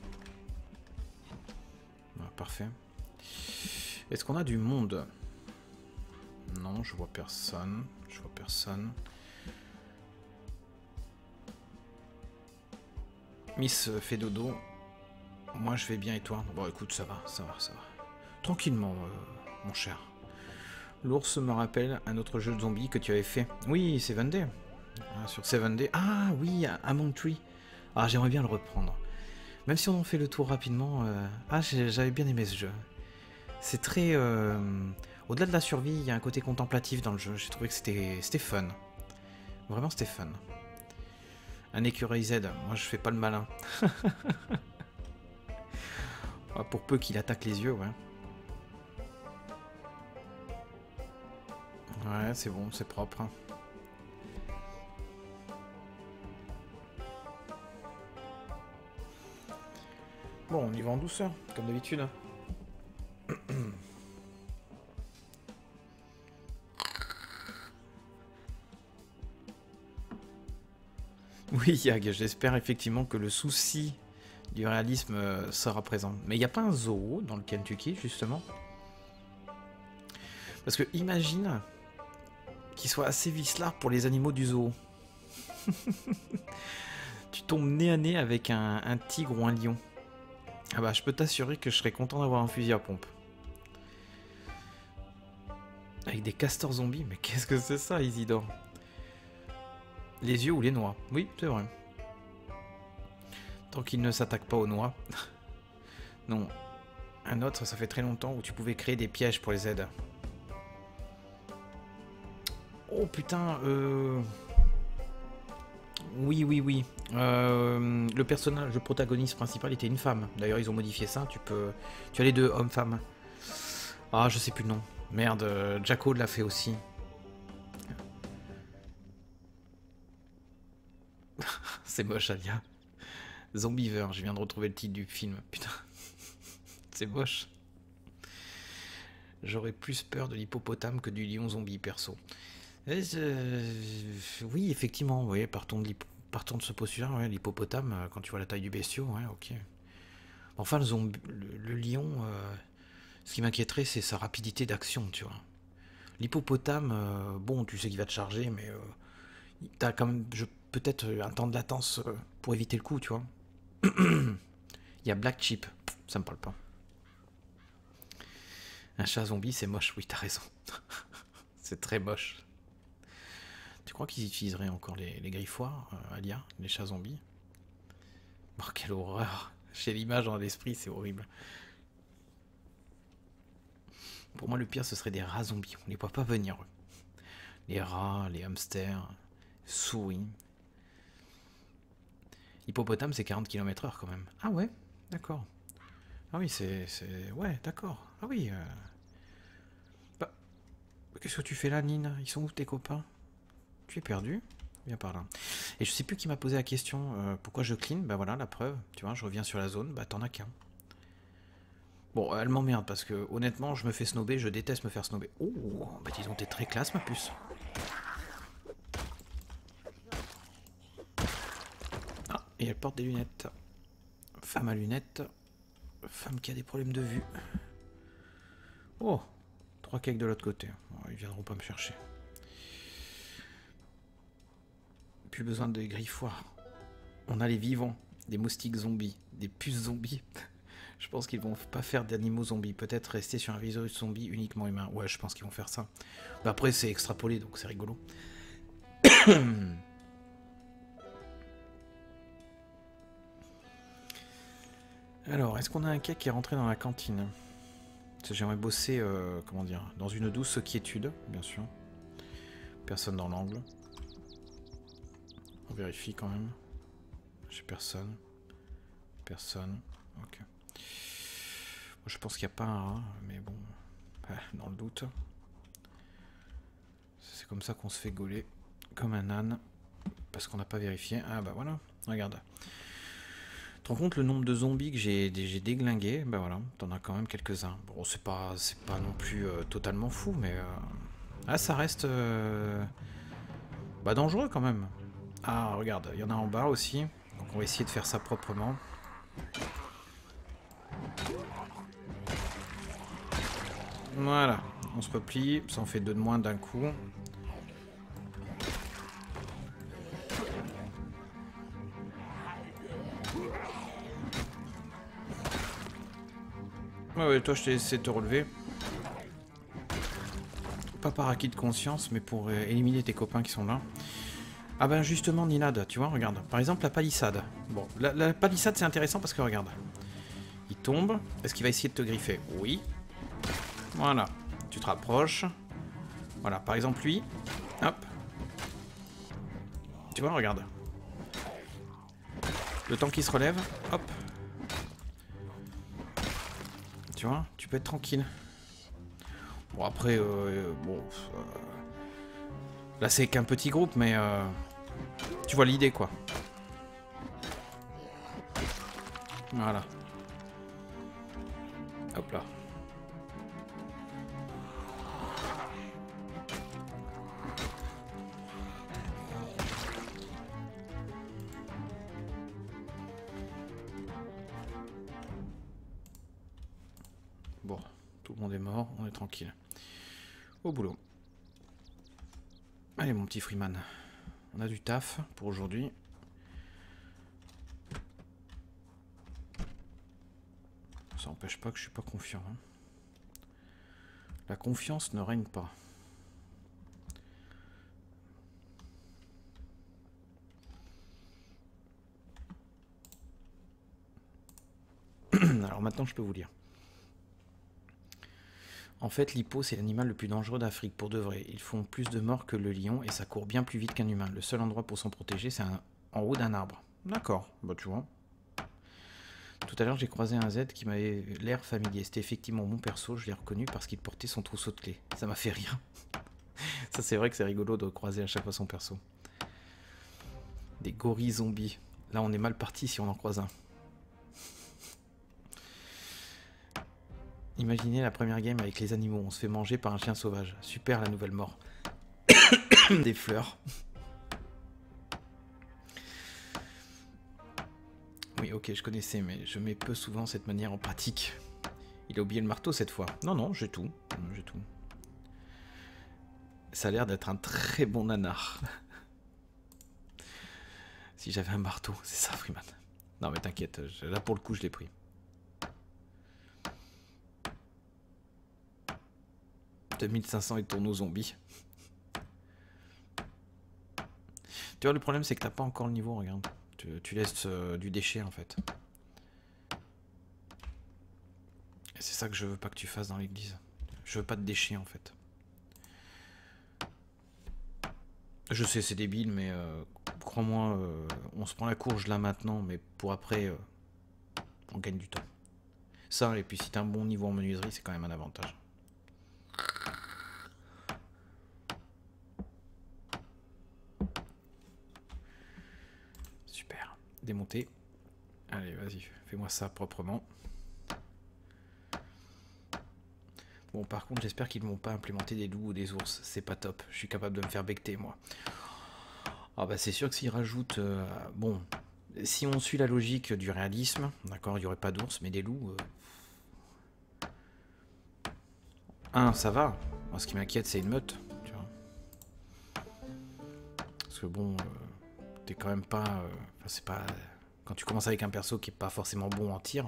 Ah, parfait. Est-ce qu'on a du monde? Non, je vois personne. Je vois personne. Miss fait dodo. Moi, je vais bien et toi? Bon, écoute, ça va. Tranquillement, mon cher. L'ours me rappelle un autre jeu de zombies que tu avais fait. Oui, 7 Day. Sur 7 Day. Ah oui, Among Tree. Ah, j'aimerais bien le reprendre. Même si on en fait le tour rapidement. Ah, j'avais bien aimé ce jeu. C'est très... Au-delà de la survie, il y a un côté contemplatif dans le jeu. J'ai trouvé que c'était fun. Vraiment, c'était fun. Un écureuil Z. Moi, je fais pas le malin. Pour peu qu'il attaque les yeux, ouais. Ouais, c'est bon, c'est propre. Hein. Bon, on y va en douceur, comme d'habitude. Oui, Yag, j'espère effectivement que le souci du réalisme sera présent. Mais il n'y a pas un zoo dans le Kentucky, justement? Parce que imagine qu'il soit assez vicelard pour les animaux du zoo. Tu tombes nez à nez avec un tigre ou un lion. Ah bah, je peux t'assurer que je serais content d'avoir un fusil à pompe. Avec des castors zombies, mais qu'est-ce que c'est ça, Isidore? Les yeux ou les noix? Oui, c'est vrai. Tant qu'il ne s'attaque pas aux noix. Non. Un autre, ça fait très longtemps, où tu pouvais créer des pièges pour les aides. Oh putain, Oui. Le personnage, le protagoniste principal était une femme. D'ailleurs, ils ont modifié ça. Tu as les deux, homme-femme. Ah, je sais plus le nom. Merde, Jacko l'a fait aussi. C'est moche, Alia. Zombiever, je viens de retrouver le titre du film. Putain, c'est moche. J'aurais plus peur de l'hippopotame que du lion zombie, perso. Oui, effectivement, ouais, partons de ce postulat, ouais, l'hippopotame, quand tu vois la taille du bestiau, ouais, ok. Enfin, le lion, ce qui m'inquiéterait, c'est sa rapidité d'action, tu vois. L'hippopotame, bon, tu sais qu'il va te charger, mais t'as quand même peut-être un temps de latence pour éviter le coup, tu vois. Il y a Black Sheep, ça me parle pas. Un chat zombie, c'est moche, oui, t'as raison. C'est très moche. Tu crois qu'ils utiliseraient encore les griffoirs, Alia, les chats zombies? Oh, quelle horreur! J'ai l'image dans l'esprit, c'est horrible. Pour moi, le pire, ce serait des rats zombies. On les voit pas venir, eux. Les rats, les hamsters, souris. Hippopotame, c'est 40 km/h quand même. Ah ouais, d'accord. Ah oui, c'est... Ouais, d'accord. Ah oui. Bah, qu'est-ce que tu fais là, Nine? Ils sont où tes copains? Tu es perdu? Viens par là. Et je sais plus qui m'a posé la question. Pourquoi je clean? Bah voilà, la preuve. Tu vois, je reviens sur la zone. Bah t'en as qu'un. Bon, elle m'emmerde parce que, honnêtement, je me fais snober. Je déteste me faire snober. Oh, bah disons, t'es très classe, ma puce. Ah, et elle porte des lunettes. Femme à lunettes. Femme qui a des problèmes de vue. Oh, 3 cakes de l'autre côté. Oh, ils viendront pas me chercher. Plus besoin de griffoirs. On a les vivants, des moustiques zombies, des puces zombies. Je pense qu'ils vont pas faire d'animaux zombies. Peut-être rester sur un virus zombie uniquement humain. Ouais, je pense qu'ils vont faire ça. Bah après, c'est extrapolé, donc c'est rigolo. Alors, est-ce qu'on a un cake qui est rentré dans la cantine? J'aimerais bosser, comment dire, dans une douce quiétude, bien sûr. Personne dans l'angle. On vérifie quand même. J'ai personne. Personne. Ok. Bon, je pense qu'il n'y a pas un rat, mais bon. Dans le doute. C'est comme ça qu'on se fait gauler. Comme un âne. Parce qu'on n'a pas vérifié. Ah bah voilà. Regarde. Tu te rends compte le nombre de zombies que j'ai déglingués? Bah voilà. T'en as quand même quelques-uns. Bon, c'est pas non plus totalement fou, mais... Ah, ça reste... Bah dangereux quand même. Ah, regarde, il y en a en bas aussi. Donc on va essayer de faire ça proprement. Voilà, on se replie, ça en fait 2 de moins d'un coup. Ouais, toi je t'ai laissé te relever. Pas par acquis de conscience, mais pour éliminer tes copains qui sont là. Ah ben justement, Ninad, tu vois, regarde. Par exemple, la palissade. Bon, la palissade, c'est intéressant parce que, regarde. Il tombe. Est-ce qu'il va essayer de te griffer? Oui. Voilà. Tu te rapproches. Voilà, par exemple, lui. Hop. Tu vois, regarde. Le temps qu'il se relève. Hop. Tu vois, tu peux être tranquille. Bon, après, bon... Là, c'est qu'un petit groupe, mais... tu vois l'idée, quoi. Voilà. Hop là. Bon, tout le monde est mort, on est tranquille. Au boulot. Allez mon petit Freeman, on a du taf pour aujourd'hui. Ça n'empêche pas que je suis pas confiant. Hein. La confiance ne règne pas. Alors maintenant je peux vous lire. En fait, l'hippo, c'est l'animal le plus dangereux d'Afrique, pour de vrai. Ils font plus de morts que le lion et ça court bien plus vite qu'un humain. Le seul endroit pour s'en protéger, c'est en haut d'un arbre. D'accord, bah tu vois. Tout à l'heure, j'ai croisé un Z qui m'avait l'air familier. C'était effectivement mon perso, je l'ai reconnu parce qu'il portait son trousseau de clés. Ça m'a fait rire. Ça, c'est vrai que c'est rigolo de croiser à chaque fois son perso. Des gorilles zombies. Là, on est mal parti si on en croise un. Imaginez la première game avec les animaux. On se fait manger par un chien sauvage. Super la nouvelle mort. Des fleurs. Oui, ok, je connaissais, mais je mets peu souvent cette manière en pratique. Il a oublié le marteau cette fois. Non, non, j'ai tout. J'ai tout. Ça a l'air d'être un très bon nanar. Si j'avais un marteau, c'est ça, Freeman. Non, mais t'inquiète, là pour le coup, je l'ai pris. 2500 et tourneaux zombies. Tu vois, le problème, c'est que t'as pas encore le niveau, regarde. Tu laisses du déchet, en fait. Et c'est ça que je veux pas que tu fasses dans l'église. Je veux pas de déchets, en fait. Je sais, c'est débile, mais crois-moi, on se prend la courge là maintenant, mais pour après, on gagne du temps. Ça, et puis si t'as un bon niveau en menuiserie, c'est quand même un avantage. Super. Démonter. Allez, vas-y, fais-moi ça proprement. Bon, par contre, j'espère qu'ils ne vont pas implémenter des loups ou des ours. C'est pas top. Je suis capable de me faire becter, moi. Ah bah c'est sûr que s'ils rajoutent... bon, si on suit la logique du réalisme, d'accord, il n'y aurait pas d'ours, mais des loups... ça va. Moi, ce qui m'inquiète, c'est une meute, tu vois. Parce que bon, t'es quand même pas... c'est pas... Quand tu commences avec un perso qui est pas forcément bon en tir...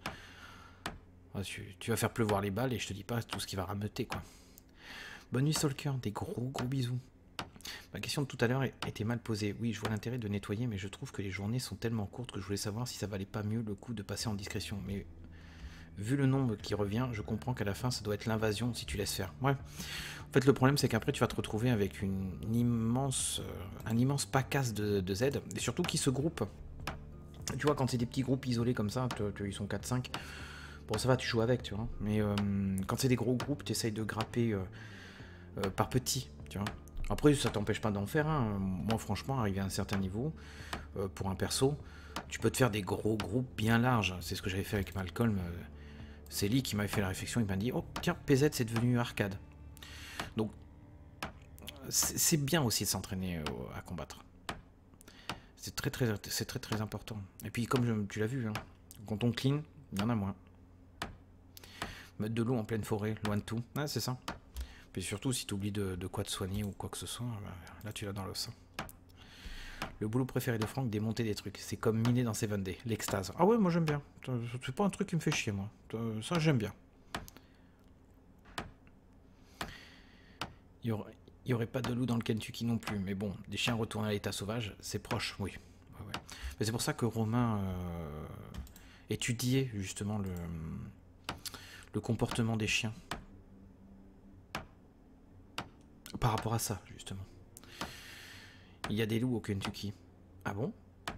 tu vas faire pleuvoir les balles et je te dis pas tout ce qui va rameuter, quoi. Bonne nuit, Stalker, des gros bisous. Ma question de tout à l'heure était mal posée. Oui, je vois l'intérêt de nettoyer, mais je trouve que les journées sont tellement courtes que je voulais savoir si ça valait pas mieux le coup de passer en discrétion. Mais vu le nombre qui revient, je comprends qu'à la fin, ça doit être l'invasion si tu laisses faire. Ouais. En fait, le problème, c'est qu'après, tu vas te retrouver avec un immense pacasse de Z, et surtout qui se groupent. Tu vois, quand c'est des petits groupes isolés comme ça, ils sont 4-5, bon, ça va, tu joues avec, tu vois. Mais quand c'est des gros groupes, tu essayes de grapper par petits, tu vois. Après, ça t'empêche pas d'en faire. Hein. Moi, franchement, arrivé à un certain niveau, pour un perso, tu peux te faire des gros groupes bien larges. C'est ce que j'avais fait avec Malcolm. C'est lui qui m'avait fait la réflexion. Il m'a dit, oh, tiens, PZ, c'est devenu arcade. Donc, c'est bien aussi de s'entraîner à combattre. C'est très important. Et puis, comme tu l'as vu, hein, quand on clean, il y en a moins. Mettre de l'eau en pleine forêt, loin de tout. Ah, c'est ça. Et surtout, si tu oublies de quoi te soigner ou quoi que ce soit, bah, là tu l'as dans l'os. Le boulot préféré de Franck, démonter des trucs. C'est comme miner dans 7 Days, l'extase. Ah ouais, moi j'aime bien. C'est pas un truc qui me fait chier, moi. Ça, j'aime bien. Il y aurait pas de loup dans le Kentucky non plus. Mais bon, des chiens retournés à l'état sauvage, c'est proche, oui. Ouais. Mais c'est pour ça que Romain étudiait justement le comportement des chiens. Par rapport à ça, justement. Il y a des loups au Kentucky. Ah bon?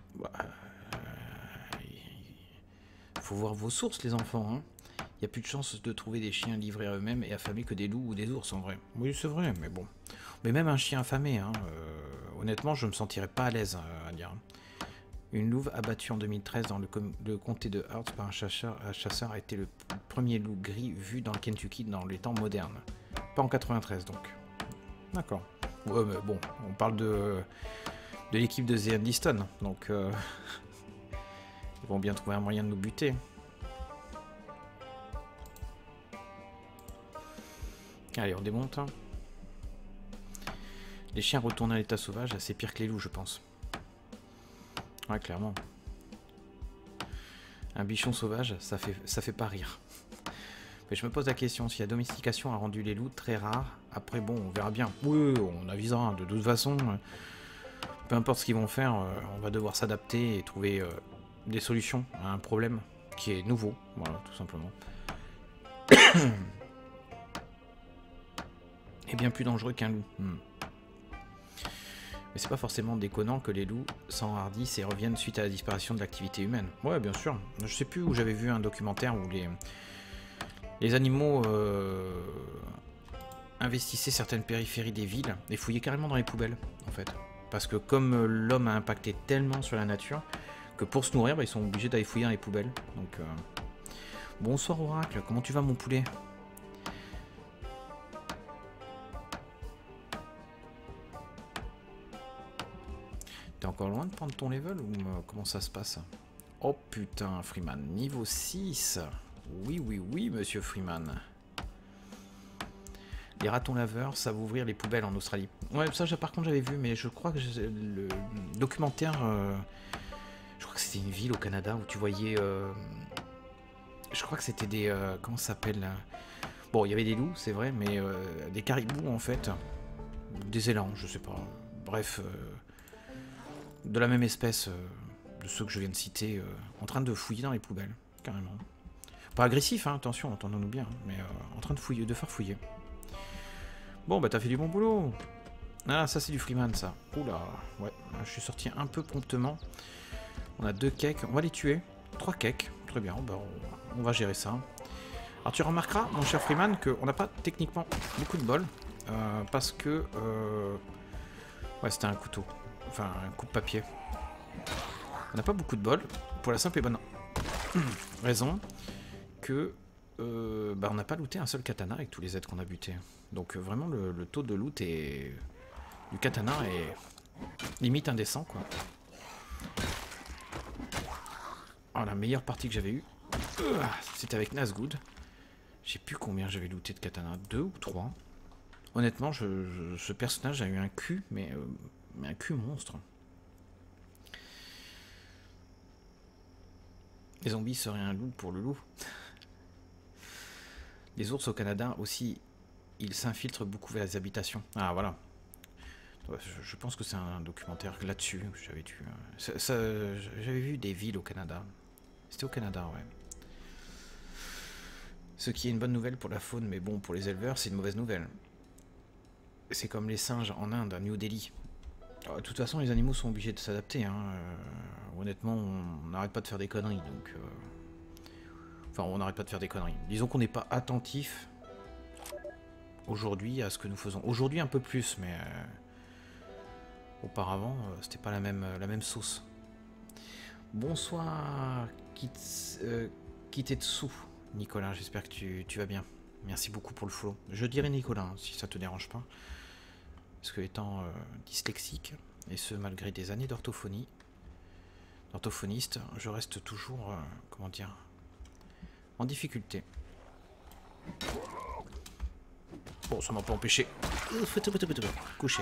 Faut voir vos sources, les enfants. Hein. Il y a plus de chances de trouver des chiens livrés à eux-mêmes et affamés que des loups ou des ours, en vrai. Oui, c'est vrai, mais bon. Mais même un chien affamé, hein, honnêtement, je me sentirais pas à l'aise à dire. Une louve abattue en 2013 dans le comté de Hart par un chasseur a été le premier loup gris vu dans le Kentucky dans les temps modernes. Pas en 93, donc. D'accord. Ouais, mais bon, on parle de l'équipe de The Liston, donc ils vont bien trouver un moyen de nous buter. Allez, on démonte. Les chiens retournent à l'état sauvage, c'est pire que les loups, je pense. Ouais, clairement. Un bichon sauvage, ça fait pas rire. Mais je me pose la question, si la domestication a rendu les loups très rares, après bon, on verra bien. Oui, on avisera, de toute façon, peu importe ce qu'ils vont faire, on va devoir s'adapter et trouver des solutions à un problème qui est nouveau, voilà, tout simplement. Et bien plus dangereux qu'un loup. Mais c'est pas forcément déconnant que les loups s'enhardissent et reviennent suite à la disparition de l'activité humaine. Ouais, bien sûr. Je sais plus où j'avais vu un documentaire où les animaux investissaient certaines périphéries des villes et fouillaient carrément dans les poubelles, en fait. Parce que comme l'homme a impacté tellement sur la nature, que pour se nourrir, bah, ils sont obligés d'aller fouiller dans les poubelles. Donc, bonsoir Oracle, comment tu vas mon poulet? T'es encore loin de prendre ton level ou comment ça se passe? Oh putain, Freeman, niveau 6. Oui, oui, oui, monsieur Freeman. Les ratons laveurs savent ouvrir les poubelles en Australie. Ouais, ça par contre j'avais vu, mais je crois que le documentaire... je crois que c'était une ville au Canada où tu voyais... je crois que c'était des... comment ça s'appelle? Bon, il y avait des loups, c'est vrai, mais des caribous en fait. Des élans, je sais pas. Bref, de la même espèce de ceux que je viens de citer, en train de fouiller dans les poubelles, carrément. Pas agressif, hein, attention, entendons-nous bien, mais en train de fouiller, de faire fouiller. Bon, bah t'as fait du bon boulot. Ah, ça c'est du Freeman, ça. Oula, ouais, je suis sorti un peu promptement. On a 2 cakes, on va les tuer. 3 cakes, très bien, bah, on va gérer ça. Alors tu remarqueras, mon cher Freeman, qu'on n'a pas techniquement beaucoup de bol. Parce que... ouais, c'était un couteau. Enfin, un coupe-papier. On n'a pas beaucoup de bol, pour la simple et bonne raison que... bah, on n'a pas looté un seul katana avec tous les aides qu'on a butés. Donc vraiment le taux de loot du katana est limite indécent quoi. Oh, la meilleure partie que j'avais eue, c'était avec Nazgûl. Je sais plus combien j'avais looté de katana, 2 ou 3. Honnêtement, ce personnage a eu un cul, mais un cul monstre. Les zombies seraient un loup pour le loup. Les ours au Canada aussi, ils s'infiltrent beaucoup vers les habitations. Ah voilà. Je pense que c'est un documentaire là-dessus. J'avais vu des villes au Canada. C'était au Canada, ouais. Ce qui est une bonne nouvelle pour la faune, mais bon, pour les éleveurs, c'est une mauvaise nouvelle. C'est comme les singes en Inde, à New Delhi. De toute façon, les animaux sont obligés de s'adapter. Hein. Honnêtement, on n'arrête pas de faire des conneries, donc... Enfin, on n'arrête pas de faire des conneries. Disons qu'on n'est pas attentif aujourd'hui à ce que nous faisons. Aujourd'hui un peu plus, mais auparavant, c'était pas la même sauce. Bonsoir, Kitetsu, Nicolas, j'espère que tu vas bien. Merci beaucoup pour le follow. Je dirais Nicolas, hein, si ça te dérange pas. Parce que étant dyslexique, et ce malgré des années d'orthophoniste, je reste toujours, comment dire, en difficulté. Bon, ça m'a pas empêché. Coucher.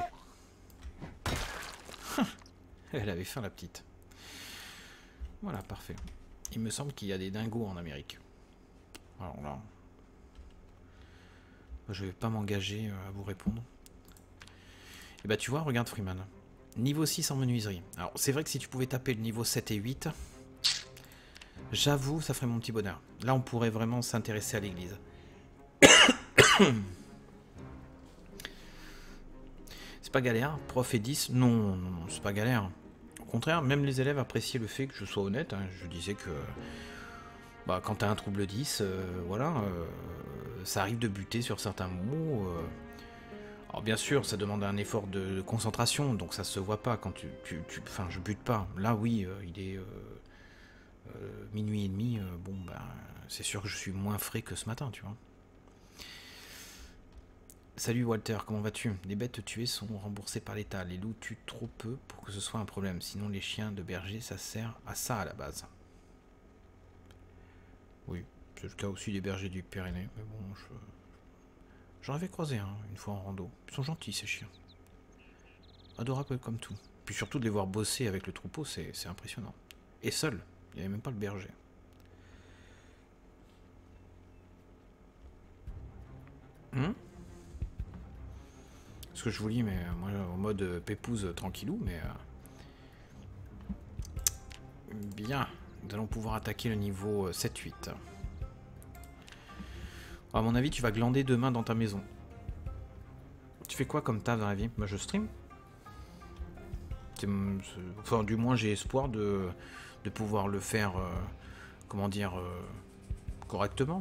Elle avait faim, la petite. Voilà, parfait. Il me semble qu'il y a des dingos en Amérique. Alors là, je vais pas m'engager à vous répondre. Et bah tu vois, regarde Freeman. Niveau 6 en menuiserie. Alors c'est vrai que si tu pouvais taper le niveau 7 et 8, j'avoue, ça ferait mon petit bonheur. Là, on pourrait vraiment s'intéresser à l'église. C'est pas galère, prof et 10, non, c'est pas galère. Au contraire, même les élèves appréciaient le fait que je sois honnête. Hein. Je disais que bah, quand t'as un trouble 10, voilà, ça arrive de buter sur certains mots. Alors bien sûr, ça demande un effort de concentration, donc ça se voit pas quand enfin, je bute pas. Là, oui, il est minuit et demi, bon, bah, c'est sûr que je suis moins frais que ce matin, tu vois. Salut Walter, comment vas-tu? Les bêtes tuées sont remboursées par l'État. Les loups tuent trop peu pour que ce soit un problème. Sinon, les chiens de berger, ça sert à ça à la base. Oui, c'est le cas aussi des bergers du Pyrénées. Mais bon, j'en avais croisé une fois en rando. Ils sont gentils, ces chiens. Adorables comme tout. Puis surtout de les voir bosser avec le troupeau, c'est impressionnant. Et seul, il n'y avait même pas le berger. Ce que je vous lis, mais moi en mode pépouze tranquillou, mais bien, nous allons pouvoir attaquer le niveau 7-8. À mon avis, tu vas glander demain dans ta maison. Tu fais quoi comme taf dans la vie? Bah, je stream. Enfin, du moins, j'ai espoir de pouvoir le faire, comment dire, correctement.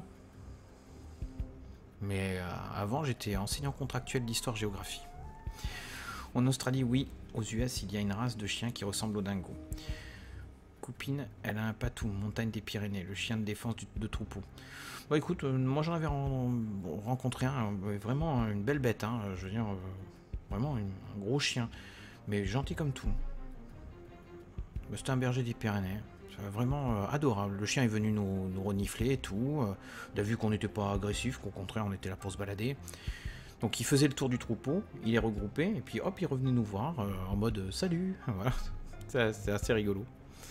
Mais avant, j'étais enseignant contractuel d'histoire-géographie. En Australie, oui. Aux US, il y a une race de chiens qui ressemble aux dingos. Coupine, elle a un patou, montagne des Pyrénées, le chien de défense de troupeau. Bah écoute, moi j'en avais rencontré un, vraiment une belle bête, hein, je veux dire, vraiment un gros chien, mais gentil comme tout. Bah, c'était un berger des Pyrénées, vraiment adorable. Le chien est venu nous renifler et tout, il a vu qu'on n'était pas agressif, qu'au contraire on était là pour se balader. Donc il faisait le tour du troupeau, il est regroupé, et puis hop, il revenait nous voir en mode salut, voilà, c'est assez rigolo.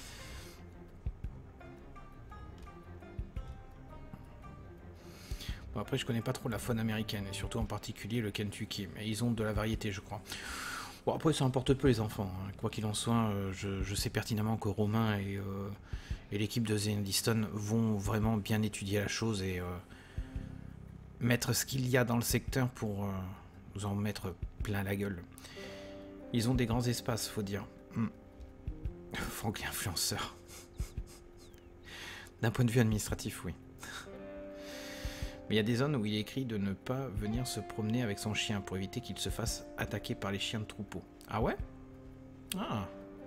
Bon, après je connais pas trop la faune américaine, et surtout en particulier le Kentucky, mais ils ont de la variété je crois. Bon après ça importe peu les enfants, hein. Quoi qu'il en soit, je sais pertinemment que Romain et l'équipe de Zendiston vont vraiment bien étudier la chose et mettre ce qu'il y a dans le secteur pour nous en mettre plein la gueule. Ils ont des grands espaces, faut dire. Franck l'influenceur. D'un point de vue administratif, oui. Mais il y a des zones où il est écrit de ne pas venir se promener avec son chien pour éviter qu'il se fasse attaquer par les chiens de troupeau. Ah ouais? Ah.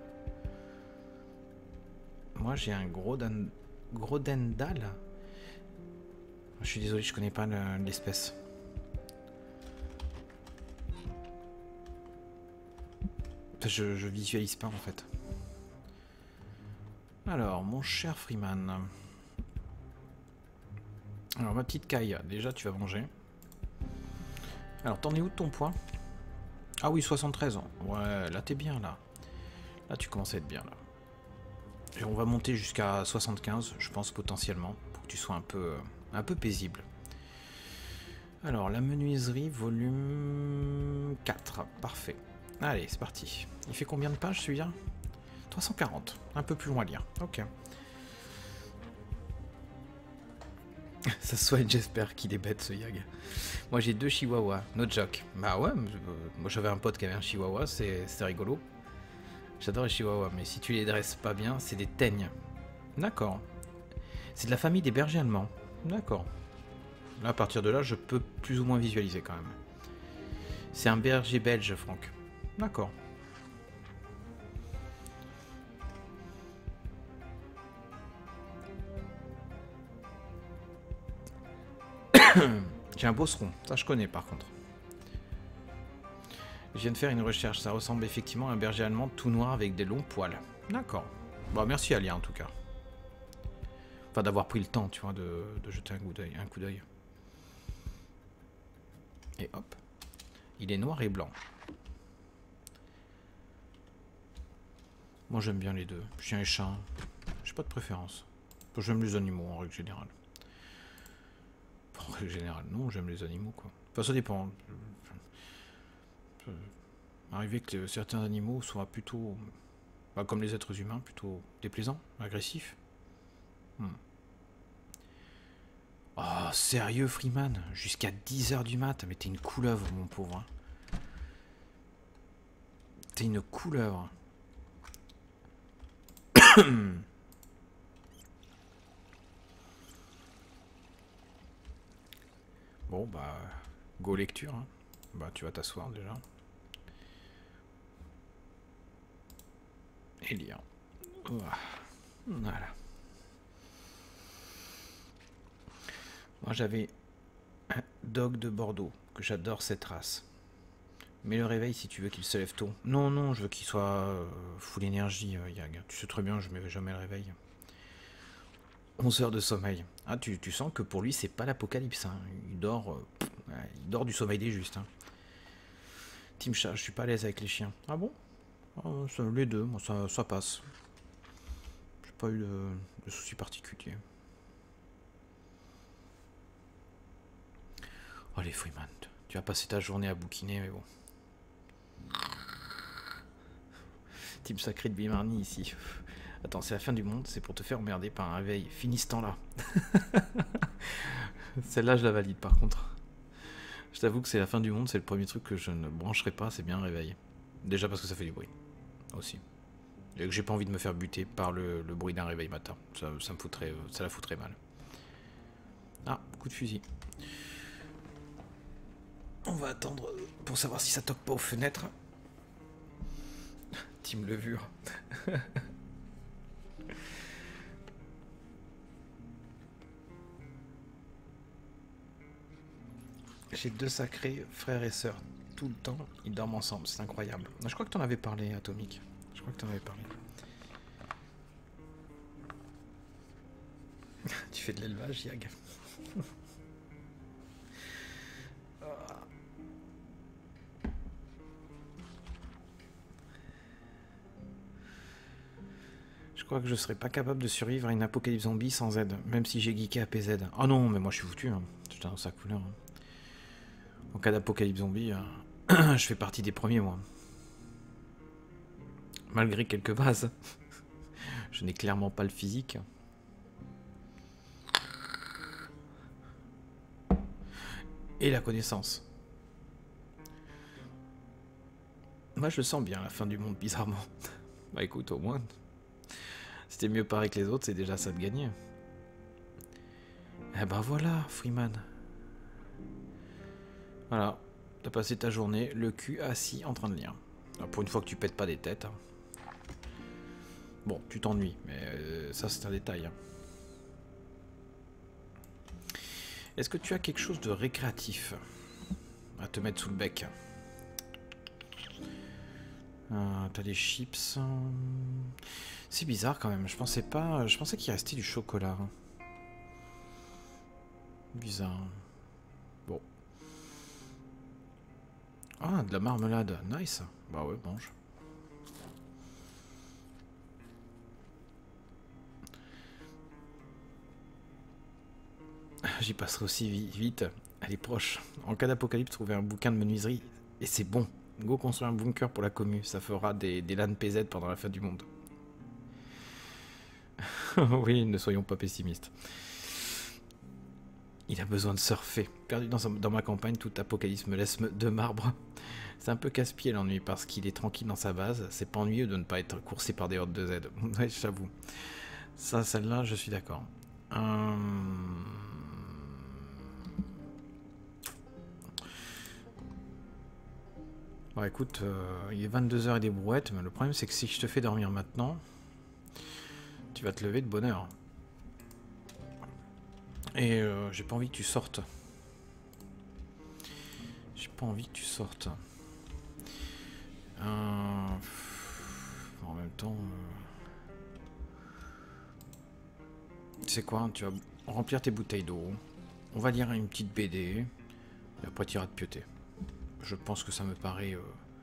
Moi j'ai un gros dendal. Je suis désolé, je connais pas l'espèce. Je visualise pas en fait. Alors, mon cher Freeman. Alors, ma petite Caille, déjà tu vas manger. Alors, t'en es où de ton poids? Ah oui, 73 ans. Ouais, là t'es bien là. Là tu commences à être bien là. Et on va monter jusqu'à 75, je pense potentiellement, pour que tu sois un peu paisible. Alors, la menuiserie, volume 4. Parfait. Allez, c'est parti. Il fait combien de pages celui-là? 340. Un peu plus loin à lire. Ok. Ça se soigne, j'espère qu'il est bête ce Yag. Moi j'ai 2 chihuahuas, no joke. Bah ouais, moi j'avais un pote qui avait un chihuahua, c'est rigolo. J'adore les chihuahuas, mais si tu les dresses pas bien, c'est des teignes. D'accord. C'est de la famille des bergers allemands. D'accord. Là, à partir de là, je peux plus ou moins visualiser quand même. C'est un berger belge, Franck. D'accord. J'ai un bosseron, ça je connais par contre. Je viens de faire une recherche, ça ressemble effectivement à un berger allemand tout noir avec des longs poils. D'accord. Bon, merci Alia en tout cas. Enfin d'avoir pris le temps, tu vois, de jeter un coup d'œil. Et hop. Il est noir et blanc. Moi j'aime bien les deux, chien et chat. J'ai pas de préférence. J'aime les animaux en règle générale. En règle générale, non, j'aime les animaux quoi. Enfin ça dépend. Arriver que certains animaux soient plutôt, bah, comme les êtres humains, plutôt déplaisants, agressifs. Oh, sérieux, Freeman? Jusqu'à 10h du mat? Mais t'es une couleuvre, mon pauvre. T'es une couleuvre. Bon, bah, go lecture. Hein. Bah, tu vas t'asseoir déjà. Et lire. Voilà. Moi j'avais un dog de Bordeaux, que j'adore cette race. Mais le réveil si tu veux qu'il se lève tôt. Non, non, je veux qu'il soit full énergie, Yag. Tu sais très bien, je ne mets jamais le réveil. 11 heures de sommeil. Ah, tu sens que pour lui, c'est pas l'apocalypse. Hein. Il dort du sommeil des justes. Hein. Team chat, je suis pas à l'aise avec les chiens. Ah bon? Les deux, moi ça passe. J'ai pas eu de soucis particuliers. Oh les Freeman, tu vas passer ta journée à bouquiner, mais bon. Team sacré de Bimarni ici. Attends, c'est la fin du monde, c'est pour te faire emmerder par un réveil. Finis ce temps-là. Celle-là, je la valide par contre. Je t'avoue que c'est la fin du monde, c'est le premier truc que je ne brancherai pas, c'est bien un réveil. Déjà parce que ça fait du bruit. Aussi. Et que j'ai pas envie de me faire buter par le bruit d'un réveil matin. Ça la foutrait mal. Ah, coup de fusil. On va attendre pour savoir si ça toque pas aux fenêtres. Team levure. J'ai deux sacrés frères et sœurs. Tout le temps, ils dorment ensemble. C'est incroyable. Je crois que t'en avais parlé, Atomic. Je crois que t'en avais parlé. Tu fais de l'élevage, Yag. Je crois que je serais pas capable de survivre à une apocalypse zombie sans Z, même si j'ai geeké APZ. Ah non, mais moi je suis foutu. Hein. Je t'annonce sa couleur. Hein. En cas d'apocalypse zombie, je fais partie des premiers, moi. Malgré quelques bases. Je n'ai clairement pas le physique. Et la connaissance. Moi je le sens bien, la fin du monde, bizarrement. Bah écoute, au moins... Si t'es mieux paré que les autres, c'est déjà ça de gagner. Eh ben voilà, Freeman. Voilà. T'as passé ta journée, le cul assis en train de lire. Alors, pour une fois que tu pètes pas des têtes. Hein. Bon, tu t'ennuies, mais ça c'est un détail. Hein. Est-ce que tu as quelque chose de récréatif à te mettre sous le bec? T'as des chips. C'est bizarre quand même. Je pensais pas. Je pensais qu'il restait du chocolat. Bizarre. Bon. Ah, de la marmelade. Nice. Bah ouais, mange. J'y passerai aussi vite. Elle est proche. En cas d'apocalypse, trouver un bouquin de menuiserie. Et c'est bon. Go construire un bunker pour la commu. Ça fera des LAN PZ pendant la fin du monde. Oui, ne soyons pas pessimistes. Il a besoin de surfer. Perdu dans ma campagne, tout apocalypse me laisse de marbre. C'est un peu casse-pied l'ennui parce qu'il est tranquille dans sa base. C'est pas ennuyeux de ne pas être coursé par des hordes de Z. Ouais, j'avoue. Ça, celle-là, je suis d'accord. Bon, écoute, il est 22h et des brouettes, mais le problème c'est que si je te fais dormir maintenant, tu vas te lever de bonne heure. Et j'ai pas envie que tu sortes. J'ai pas envie que tu sortes. En même temps... Tu sais quoi, tu vas remplir tes bouteilles d'eau. On va lire une petite BD. Et après tu iras te pioter. Je pense que ça me paraît...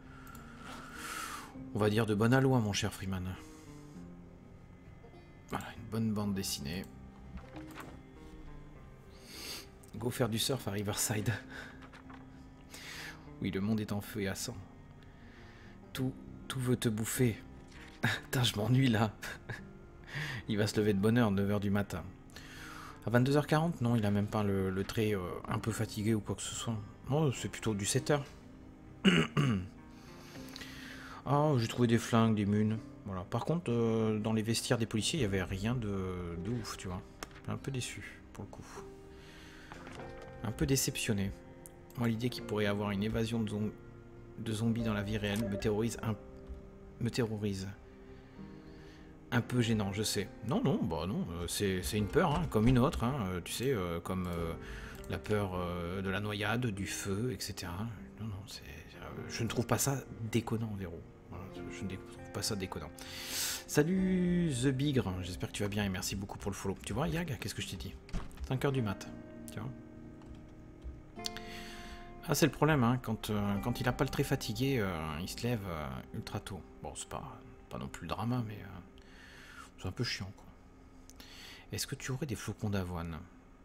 on va dire de bonne aloi, mon cher Freeman. Voilà, une bonne bande dessinée. Go faire du surf à Riverside. Oui, le monde est en feu et à sang. Tout veut te bouffer. Putain, je m'ennuie là. Il va se lever de bonne heure, 9h du matin. À 22h40, non, il a même pas le trait un peu fatigué ou quoi que ce soit. Non, c'est plutôt du 7h. Ah, j'ai trouvé des flingues, des munes. Voilà. Par contre, dans les vestiaires des policiers, il n'y avait rien de ouf, tu vois. Un peu déçu, pour le coup. Un peu déceptionné. Moi, l'idée qu'il pourrait y avoir une évasion de zombies dans la vie réelle me terrorise un peu gênant, je sais. Non, bah non, c'est une peur, hein, comme une autre, hein, tu sais, comme la peur de la noyade, du feu, etc. Non, je ne trouve pas ça déconnant, Véro. Voilà, je ne trouve pas ça déconnant. Salut The Bigre, j'espère que tu vas bien et merci beaucoup pour le follow. Tu vois, Yag, qu'est-ce que je t'ai dit? 5h du mat, tu vois. Ah, c'est le problème, hein, quand il a pas le trait fatigué, il se lève ultra tôt. Bon, c'est pas non plus le drama, mais c'est un peu chiant, quoi. Est-ce que tu aurais des flocons d'avoine?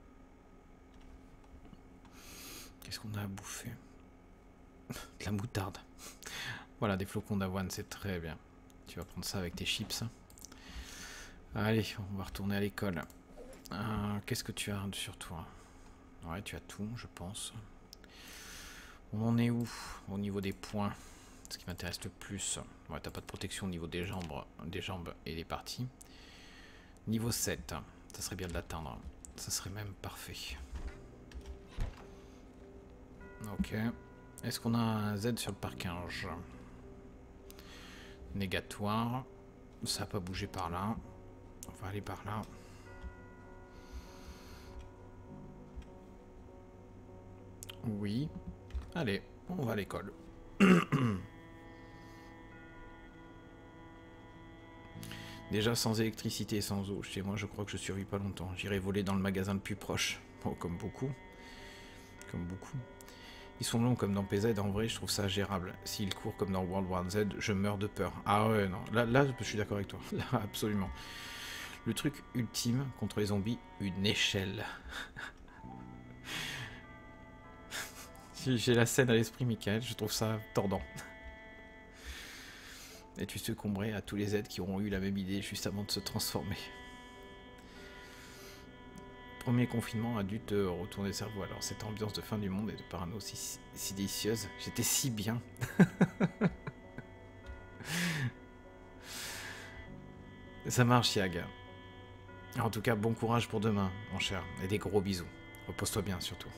Qu'est-ce qu'on a à bouffer? De la moutarde. Voilà, des flocons d'avoine, c'est très bien. Tu vas prendre ça avec tes chips. Allez, on va retourner à l'école. Qu'est-ce que tu as sur toi? Ouais, tu as tout, je pense. On en est où au niveau des points? Ce qui m'intéresse le plus. Ouais, t'as pas de protection au niveau des jambes et des parties. Niveau 7, ça serait bien de l'atteindre. Ça serait même parfait. Ok. Est-ce qu'on a un Z sur le parquage? Négatoire. Ça n'a pas bougé par là. On va aller par là. Oui. Allez, on va à l'école. Déjà sans électricité et sans eau, chez moi je crois que je survis pas longtemps. J'irai voler dans le magasin le plus proche. Bon, comme beaucoup. Comme beaucoup. Ils sont longs comme dans PZ, en vrai je trouve ça gérable. S'ils courent comme dans World War Z, je meurs de peur. Ah ouais, non, là je suis d'accord avec toi. Là, absolument. Le truc ultime contre les zombies, une échelle. J'ai la scène à l'esprit, Michael, je trouve ça tordant. Et tu succomberais à tous les aides qui auront eu la même idée juste avant de se transformer. Premier confinement a dû te retourner le cerveau. Alors cette ambiance de fin du monde et de parano si délicieuse. J'étais si bien. Ça marche, Yag. En tout cas, bon courage pour demain, mon cher. Et des gros bisous. Repose-toi bien, surtout.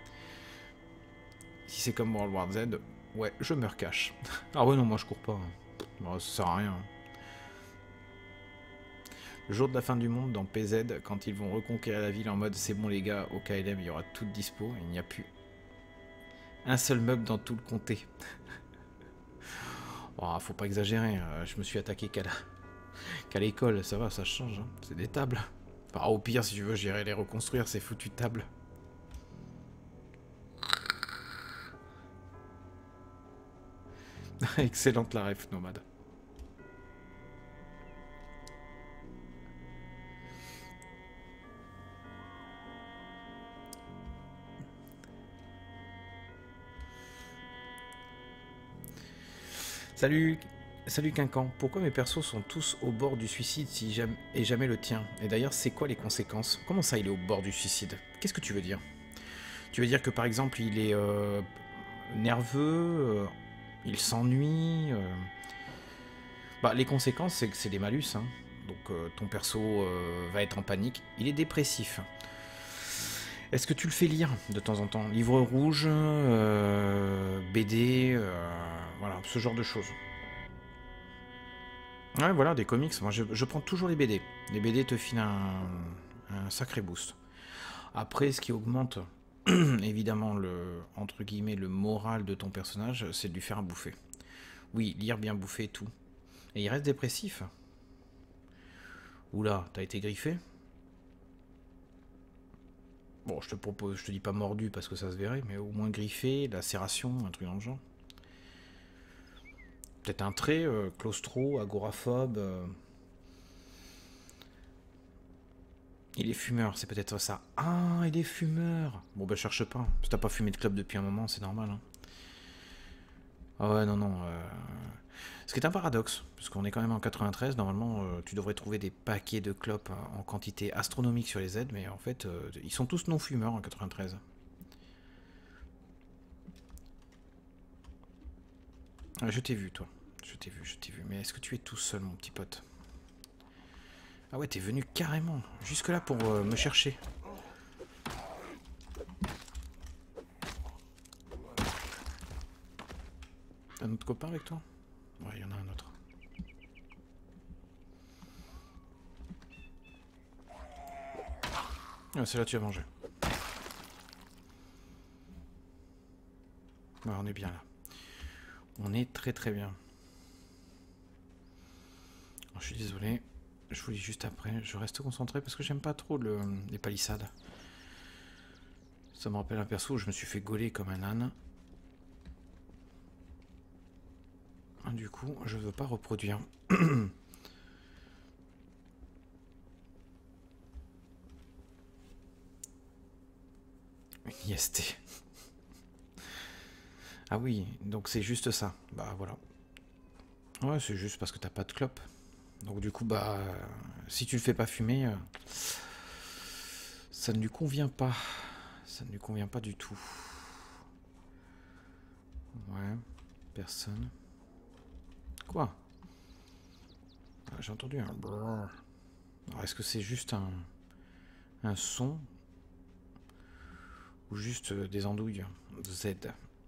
Si c'est comme World War Z, ouais, je me recache. Ah ouais, non, moi je cours pas. Bon, ça sert à rien. Le jour de la fin du monde, dans PZ, quand ils vont reconquérir la ville en mode c'est bon les gars, au KLM il y aura tout dispo, il n'y a plus un seul meuble dans tout le comté. Oh, faut pas exagérer, je me suis attaqué qu'à l'école, ça va, ça change, hein. C'est des tables. Enfin, au pire, si tu veux, j'irai les reconstruire, ces foutues tables. Excellente la ref, nomade. Salut, salut Quincan. Pourquoi mes persos sont tous au bord du suicide et jamais le tien? Et d'ailleurs, c'est quoi les conséquences? Comment ça, il est au bord du suicide? Qu'est-ce que tu veux dire? Tu veux dire que par exemple, il est nerveux, il s'ennuie Bah, les conséquences, c'est que c'est des malus, hein. Donc ton perso va être en panique. Il est dépressif. Est-ce que tu le fais lire de temps en temps? Livre rouge, BD, voilà, ce genre de choses. Ouais, voilà, des comics. Moi, je prends toujours les BD. Les BD te filent un sacré boost. Après, ce qui augmente, évidemment, entre guillemets, le moral de ton personnage, c'est de lui faire à bouffer. Oui, lire bien bouffer, tout. Et il reste dépressif. Oula, t'as été griffé? Bon, je te dis pas mordu parce que ça se verrait, mais au moins griffé, lacération, un truc dans le genre. Peut-être un trait, claustro, agoraphobe. Il est fumeur, c'est peut-être ça. Ah, il est fumeur. Bon, bah cherche pas. Si t'as pas fumé de clope depuis un moment, c'est normal. Hein. Ah ouais, non, non. Ce qui est un paradoxe, parce qu'on est quand même en 93, normalement, tu devrais trouver des paquets de clopes en quantité astronomique sur les aides, mais en fait, ils sont tous non-fumeurs en 93. Ah, je t'ai vu, toi. Je t'ai vu. Mais est-ce que tu es tout seul, mon petit pote? Ah ouais, t'es venu carrément, jusque-là pour me chercher. T'as un autre copain avec toi? Ouais, il y en a un autre. Ah, c'est là tu as mangé. Ouais, on est bien là. On est très très bien. Alors, je suis désolé. Je vous lis juste après. Je reste concentré parce que j'aime pas trop les palissades. Ça me rappelle un perso où je me suis fait gauler comme un âne. Du coup, je veux pas reproduire. Une IST. Ah oui, donc c'est juste ça. Bah voilà. Ouais, c'est juste parce que t'as pas de clope. Donc du coup, bah, si tu le fais pas fumer, ça ne lui convient pas. Ça ne lui convient pas du tout. Ouais, personne. Quoi? Ah, j'ai entendu un brrr. Alors est-ce que c'est juste un son? Ou juste des andouilles? Z.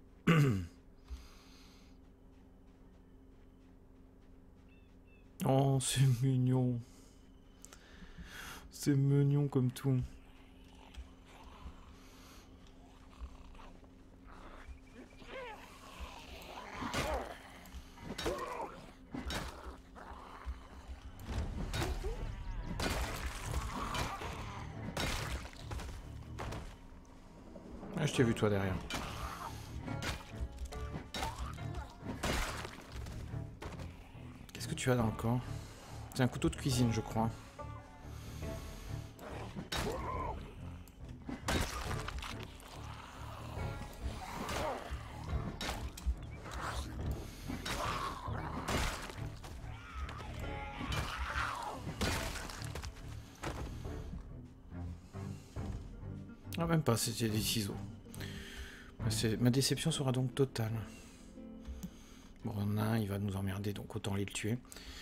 Oh, c'est mignon. C'est mignon comme tout. Ah, je t'ai vu toi derrière. Qu'est-ce que tu as dans le corps? C'est un couteau de cuisine, je crois. Ah, même pas, c'était des ciseaux. Ma déception sera donc totale. Bon, on en a un, il va nous emmerder, donc autant aller le tuer.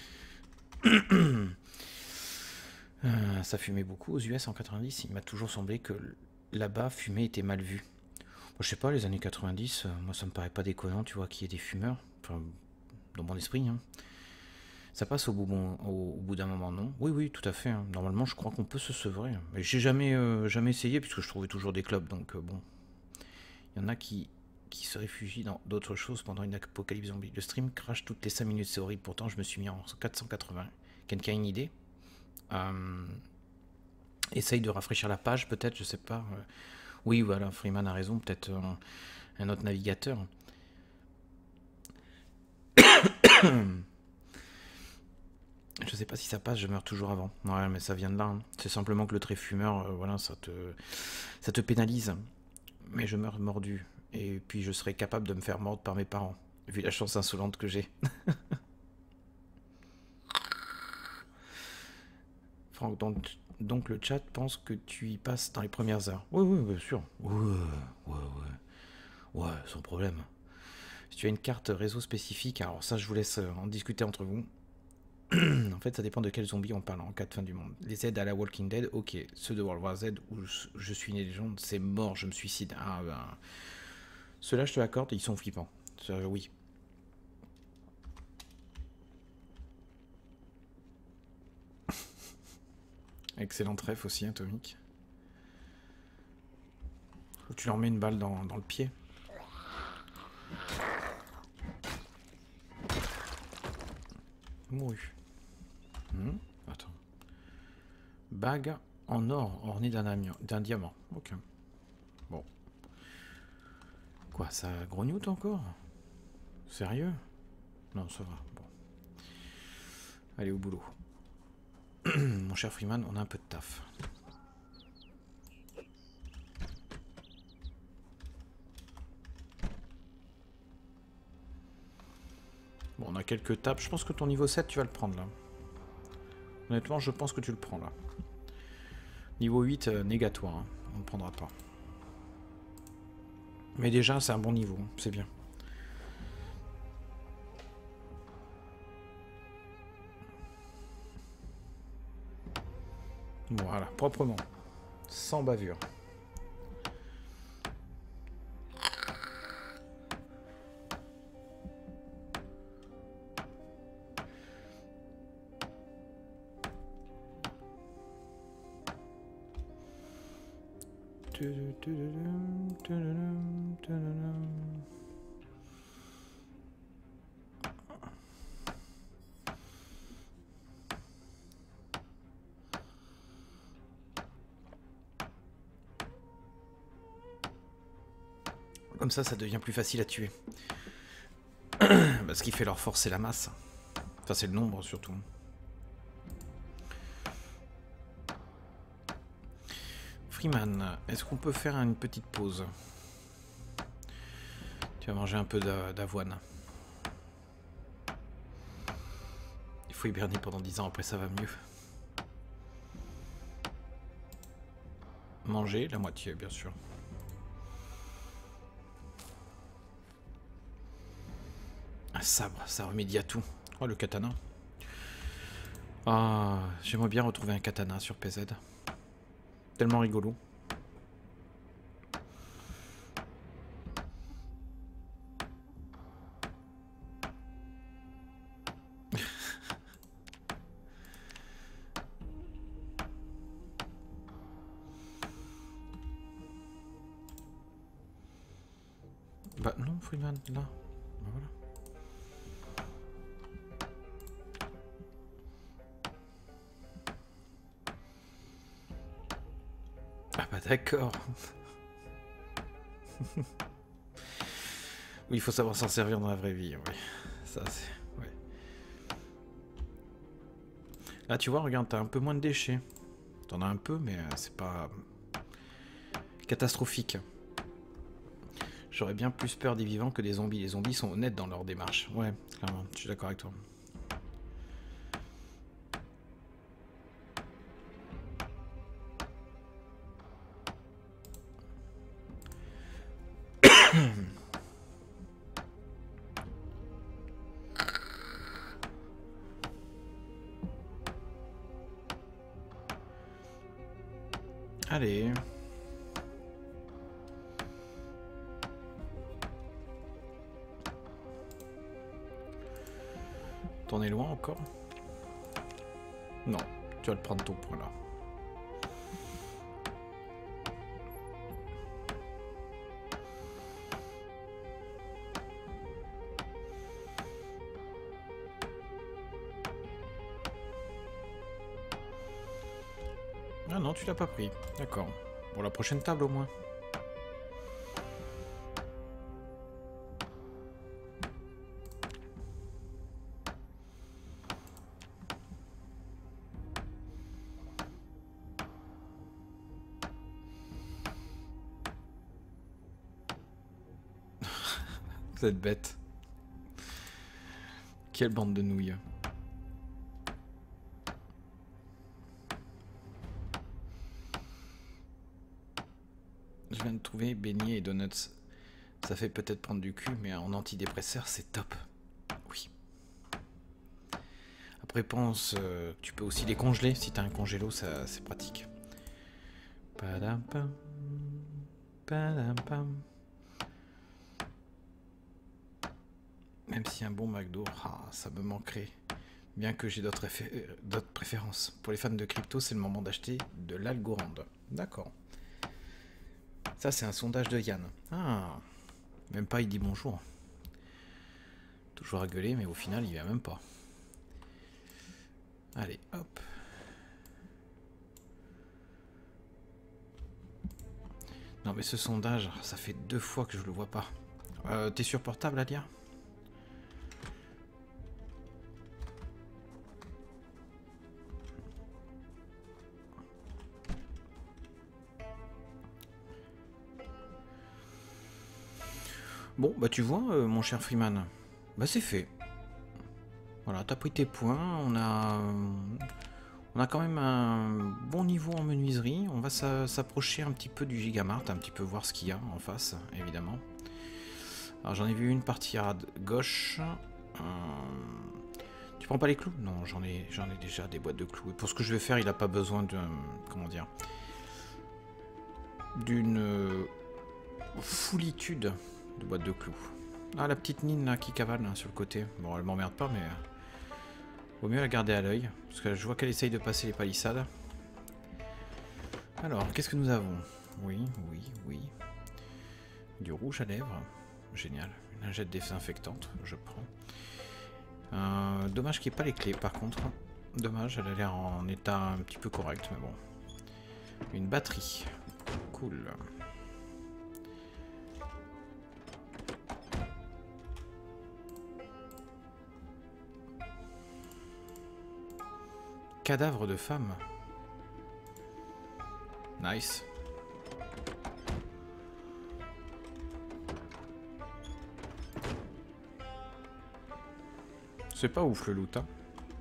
Ça fumait beaucoup aux US en 90. Il m'a toujours semblé que là-bas, fumer était mal vu. Bon, je sais pas, les années 90, moi ça me paraît pas déconnant, tu vois, qu'il y ait des fumeurs. Enfin, dans mon esprit, hein. Ça passe au bout d'un moment, non? Oui, oui, tout à fait. Hein. Normalement, je crois qu'on peut se sevrer. Mais j'ai jamais essayé, puisque je trouvais toujours des clubs, donc bon. Il y en a qui se réfugient dans d'autres choses pendant une apocalypse zombie. Le stream crash toutes les 5 minutes, c'est horrible. Pourtant, je me suis mis en 480. Quelqu'un a une idée? Essaye de rafraîchir la page, peut-être, je sais pas. Oui, voilà, Freeman a raison, peut-être un autre navigateur. Je sais pas si ça passe, je meurs toujours avant. Ouais, mais ça vient de là. Hein. C'est simplement que le trait fumeur, voilà, ça te pénalise. Mais je meurs mordu. Et puis je serai capable de me faire mordre par mes parents, vu la chance insolente que j'ai. Franck, donc le chat pense que tu y passes dans les premières heures. Oui, oui, bien sûr. Ouais, sans problème. Si tu as une carte réseau spécifique, alors ça je vous laisse en discuter entre vous. En fait, ça dépend de quel zombie on parle en cas de fin du monde. Les aides à la Walking Dead, ok. Ceux de World War Z où je suis une légende, c'est mort, je me suicide. Ah ben... Ceux-là, je te l'accorde, ils sont flippants. Ça, oui. Excellent trèfle aussi, atomique. Ou tu leur mets une balle dans le pied. Mouru. Attends. Bague en or ornée d'un diamant. Ok. Bon. Quoi, ça grognoute encore? Sérieux? Non, ça va. Bon. Allez, au boulot. Mon cher Freeman, on a un peu de taf. Bon, on a quelques tapes. Je pense que ton niveau 7, tu vas le prendre, là. Honnêtement, je pense que tu le prends, là. Niveau 8, négatoire. Hein. On ne le prendra pas. Mais déjà, c'est un bon niveau. C'est bien. Voilà, proprement. Sans bavure. Comme ça devient plus facile à tuer. Ce qui fait leur force, c'est la masse. Enfin, c'est le nombre, surtout. Freeman, est-ce qu'on peut faire une petite pause? Tu vas manger un peu d'avoine. Il faut hiberner pendant 10 ans, après ça va mieux. Manger, la moitié, bien sûr. Un sabre, ça remédie à tout. Oh, le katana. Ah, j'aimerais bien retrouver un katana sur PZ. Tellement rigolo. Bah non, Freeman, là. Bah, voilà. Ah bah d'accord. Oui, il faut savoir s'en servir dans la vraie vie, oui. Ça, c'est... Ouais. Là, tu vois, regarde, t'as un peu moins de déchets. T'en as un peu, mais c'est pas... catastrophique. J'aurais bien plus peur des vivants que des zombies. Les zombies sont honnêtes dans leur démarche. Ouais, clairement, je suis d'accord avec toi. Allez. T'en es loin encore? Non, tu vas le prendre ton point là. Ah non, tu l'as pas pris. D'accord. Pour la prochaine table au moins. Vous êtes bête. Quelle bande de nouilles. Je viens de trouver beignets et donuts. Ça fait peut-être prendre du cul, mais en antidépresseur, c'est top. Oui. Après, pense, tu peux aussi les congeler. Si t'as un congélo, ça c'est pratique. Padam pam, padam pam. Même si un bon McDo, ça me manquerait. Bien que j'ai d'autres préférences. Pour les fans de crypto, c'est le moment d'acheter de l'Algorand. D'accord. Ça, c'est un sondage de Yann. Ah, même pas il dit bonjour. Toujours à gueuler, mais au final, il vient même pas. Allez, hop. Non, mais ce sondage, ça fait 2 fois que je le vois pas. T'es sur portable, Alia ? Bon, bah tu vois, mon cher Freeman, bah c'est fait. Voilà, t'as pris tes points, on a quand même un bon niveau en menuiserie. On va s'approcher un petit peu du Gigamart, un petit peu voir ce qu'il y a en face, évidemment. Alors j'en ai vu une partie à gauche. Tu prends pas les clous? Non, j'en ai déjà des boîtes de clous. Et pour ce que je vais faire, il n'a pas besoin de... comment dire? D'une foulitude de boîte de clous. Ah, la petite Nine là qui cavale là, sur le côté. Bon, elle m'emmerde pas, mais vaut mieux la garder à l'œil. Parce que je vois qu'elle essaye de passer les palissades. Alors, qu'est-ce que nous avons? Oui. Du rouge à lèvres. Génial. Une lingette désinfectante, je prends. Dommage qu'il n'y ait pas les clés, par contre. Dommage, elle a l'air en état un petit peu correct, mais bon. Une batterie. Cool. Cadavre de femme. Nice. C'est pas ouf le loot, hein.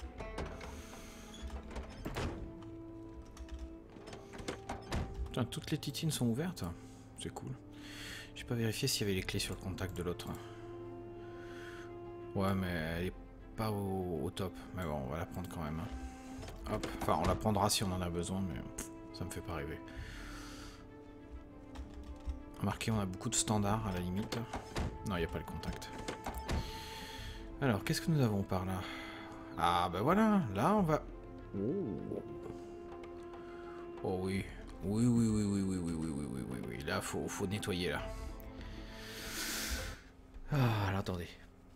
Putain, toutes les titines sont ouvertes. C'est cool. J'ai pas vérifié s'il y avait les clés sur le contact de l'autre. Ouais, mais elle est pas au top. Mais bon, on va la prendre quand même. Hein. Hop. Enfin, on la prendra si on en a besoin, mais ça me fait pas rêver. Remarquez, on a beaucoup de standards à la limite. Non, il n'y a pas le contact. Alors, qu'est-ce que nous avons par là? Ah, bah voilà, là on va... Oh oui. Oui. Là, faut nettoyer, là. Ah, alors, attendez.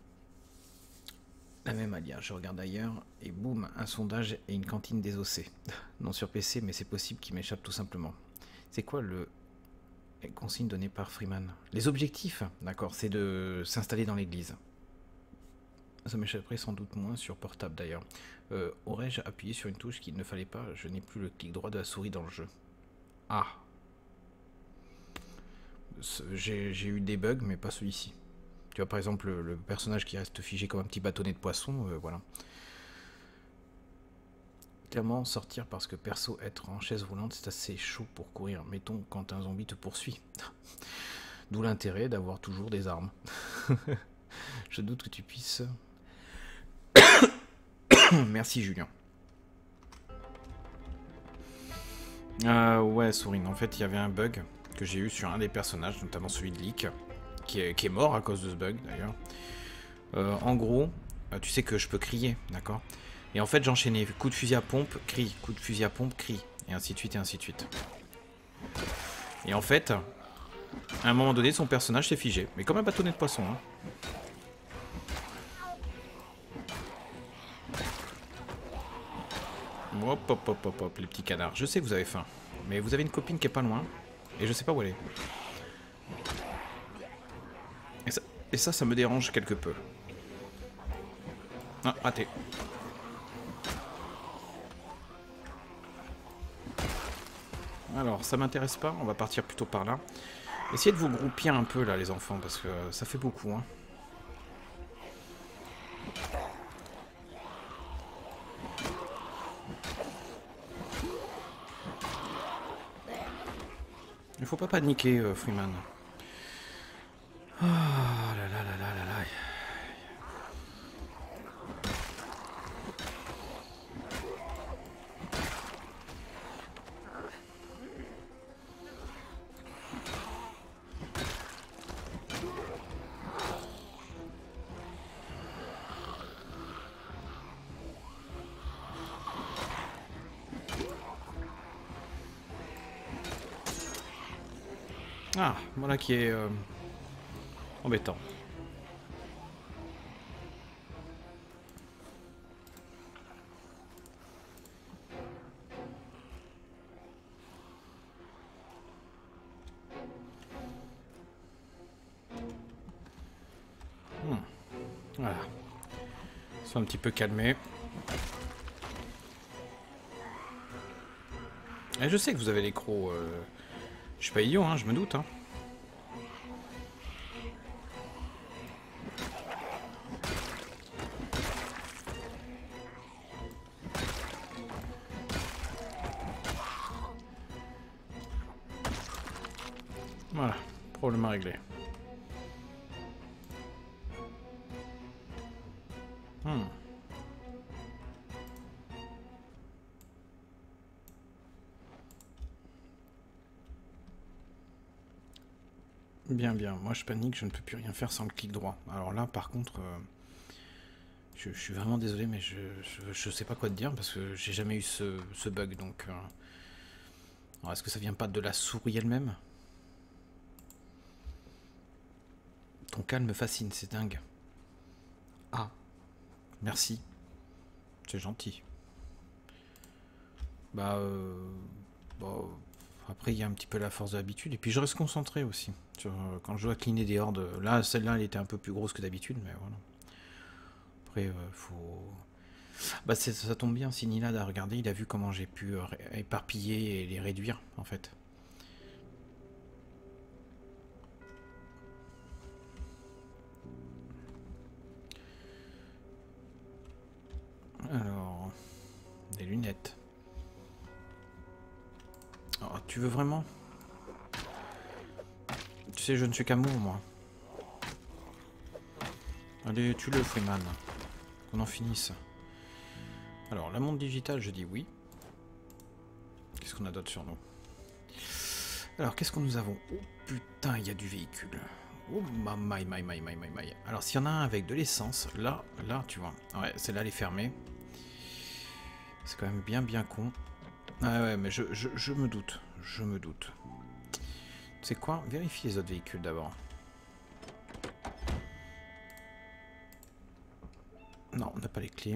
La même Alia, je regarde ailleurs, et boum, un sondage et une cantine désossée. Non sur PC, mais c'est possible qu'il m'échappe tout simplement. C'est quoi le Les consignes données par Freeman. Les objectifs, d'accord, c'est de s'installer dans l'église. Ça m'échapperait sans doute moins sur portable d'ailleurs. Aurais-je appuyé sur une touche qu'il ne fallait pas? Je n'ai plus le clic droit de la souris dans le jeu. Ah. J'ai eu des bugs, mais pas celui-ci. Tu vois, par exemple, le personnage qui reste figé comme un petit bâtonnet de poisson, voilà. Clairement, sortir parce que perso, être en chaise roulante, c'est assez chaud pour courir. Mettons quand un zombie te poursuit. D'où l'intérêt d'avoir toujours des armes. Je doute que tu puisses... Merci Julien. Ouais, Sourine, en fait, il y avait un bug que j'ai eu sur un des personnages, notamment celui de Leak, qui est mort à cause de ce bug, d'ailleurs. En gros, tu sais que je peux crier, d'accord? Et en fait, j'enchaînais coup de fusil à pompe, cri, coup de fusil à pompe, cri, et ainsi de suite, et ainsi de suite. Et en fait, à un moment donné, son personnage s'est figé, mais comme un bâtonnet de poisson, hein. Hop, hop, hop, hop, hop, les petits canards. Je sais que vous avez faim, mais vous avez une copine qui est pas loin, et je sais pas où elle est. Et ça me dérange quelque peu. Ah, raté. Alors, ça m'intéresse pas, on va partir plutôt par là. Essayez de vous grouper un peu là, les enfants, parce que ça fait beaucoup, hein. Il faut pas paniquer, Freeman. Oh là là là là là là. Ah, voilà qui est embêtant. Voilà. Soit un petit peu calmé. Et je sais que vous avez les crocs. Je suis pas idiot, hein, je me doute, hein. Voilà, problème à régler. Bien, bien. Moi, je panique, je ne peux plus rien faire sans le clic droit. Alors là, par contre, je suis vraiment désolé, mais je sais pas quoi te dire parce que j'ai jamais eu ce bug. Donc, alors, est-ce que ça vient pas de la souris elle-même? Ton calme me fascine, c'est dingue. Ah, merci. C'est gentil. Bah, bon, après, il y a un petit peu la force de l'habitude. Et puis, je reste concentré aussi. Sur, quand je dois cleaner des hordes. Là, celle-là, elle était un peu plus grosse que d'habitude, mais voilà. Après, faut... Bah, ça tombe bien, si Nilad a regardé, il a vu comment j'ai pu éparpiller et les réduire, en fait. Alors... Des lunettes. Alors, tu veux vraiment? Tu sais, je ne suis qu'amour, moi. Allez, tue-le, Freeman. Qu'on en finisse. Alors, la montre digitale, je dis oui. Qu'est-ce qu'on a d'autre sur nous? Alors, qu'est-ce que nous avons? Oh putain, il y a du véhicule. Oh my. Alors, s'il y en a un avec de l'essence, là, tu vois. Ouais, celle-là, elle est fermée. C'est quand même bien con. Ah ouais, mais je me doute. Je me doute. Tu sais quoi? Vérifie les autres véhicules d'abord. Non, on n'a pas les clés.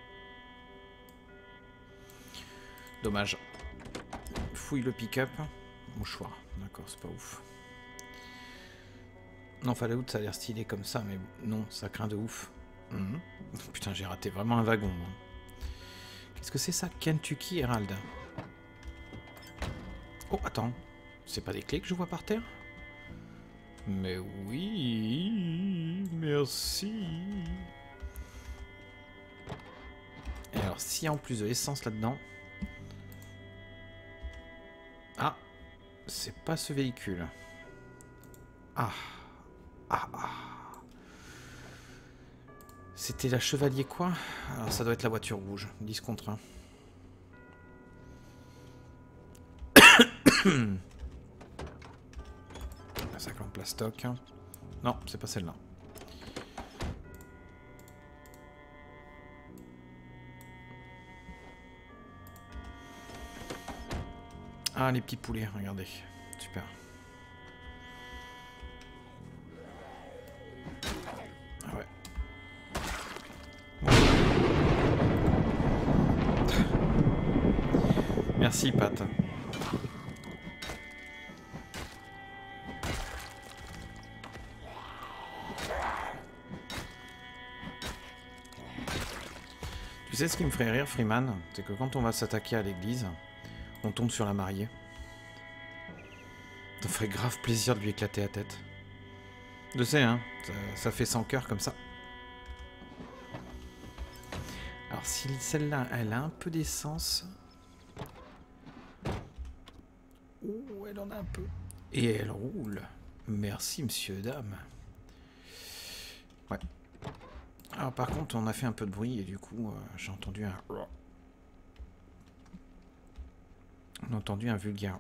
Dommage. Fouille le pick-up. Mouchoir, d'accord, c'est pas ouf. Non, Fallout, ça a l'air stylé comme ça, mais non, ça craint de ouf. Mhm. Putain, j'ai raté vraiment un wagon, moi. Qu'est-ce que c'est ça? Kentucky Herald. Oh, attends. C'est pas des clés que je vois par terre? Mais oui, merci. Et alors, s'il y a en plus de l'essence là-dedans... Ah, c'est pas ce véhicule. Ah. Ah, ah. C'était la Chevalier quoi? Alors ça doit être la voiture rouge. 10 contre 1. La 50 plastoc. Non, c'est pas celle-là. Ah, les petits poulets, regardez. Super. Ah ouais. Merci, Pat. Tu sais ce qui me ferait rire, Freeman? C'est que quand on va s'attaquer à l'église, on tombe sur la mariée. Ça ferait grave plaisir de lui éclater la tête. Je sais, hein, ça fait 100 cœurs comme ça. Alors si celle-là, elle a un peu d'essence... Ouh, elle en a un peu. Et elle roule. Merci, monsieur, dame. Ouais. Alors par contre, on a fait un peu de bruit et du coup, j'ai entendu un... On a entendu un vulgaire...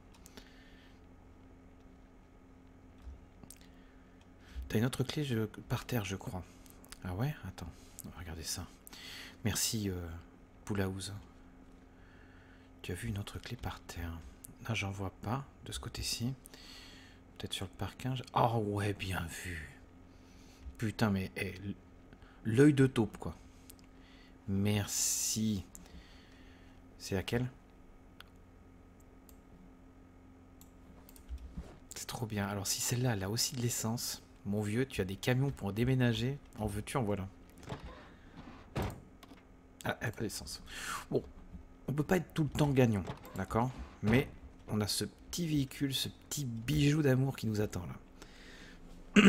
T'as une autre clé par terre, je crois. Ah ouais? Attends, on va regarder ça. Merci, Poulaouz. Tu as vu une autre clé par terre? Là, j'en vois pas, de ce côté-ci. Peut-être sur le parking. Oh ouais, bien vu. Putain, mais l'œil de taupe, quoi. Merci. C'est laquelle? C'est trop bien. Alors, si celle-là, elle a aussi de l'essence... Mon vieux, tu as des camions pour déménager. En veux-tu, en voilà. Ah, elle n'a pas d'essence. Bon, on peut pas être tout le temps gagnant, d'accord? Mais on a ce petit véhicule, ce petit bijou d'amour qui nous attend là.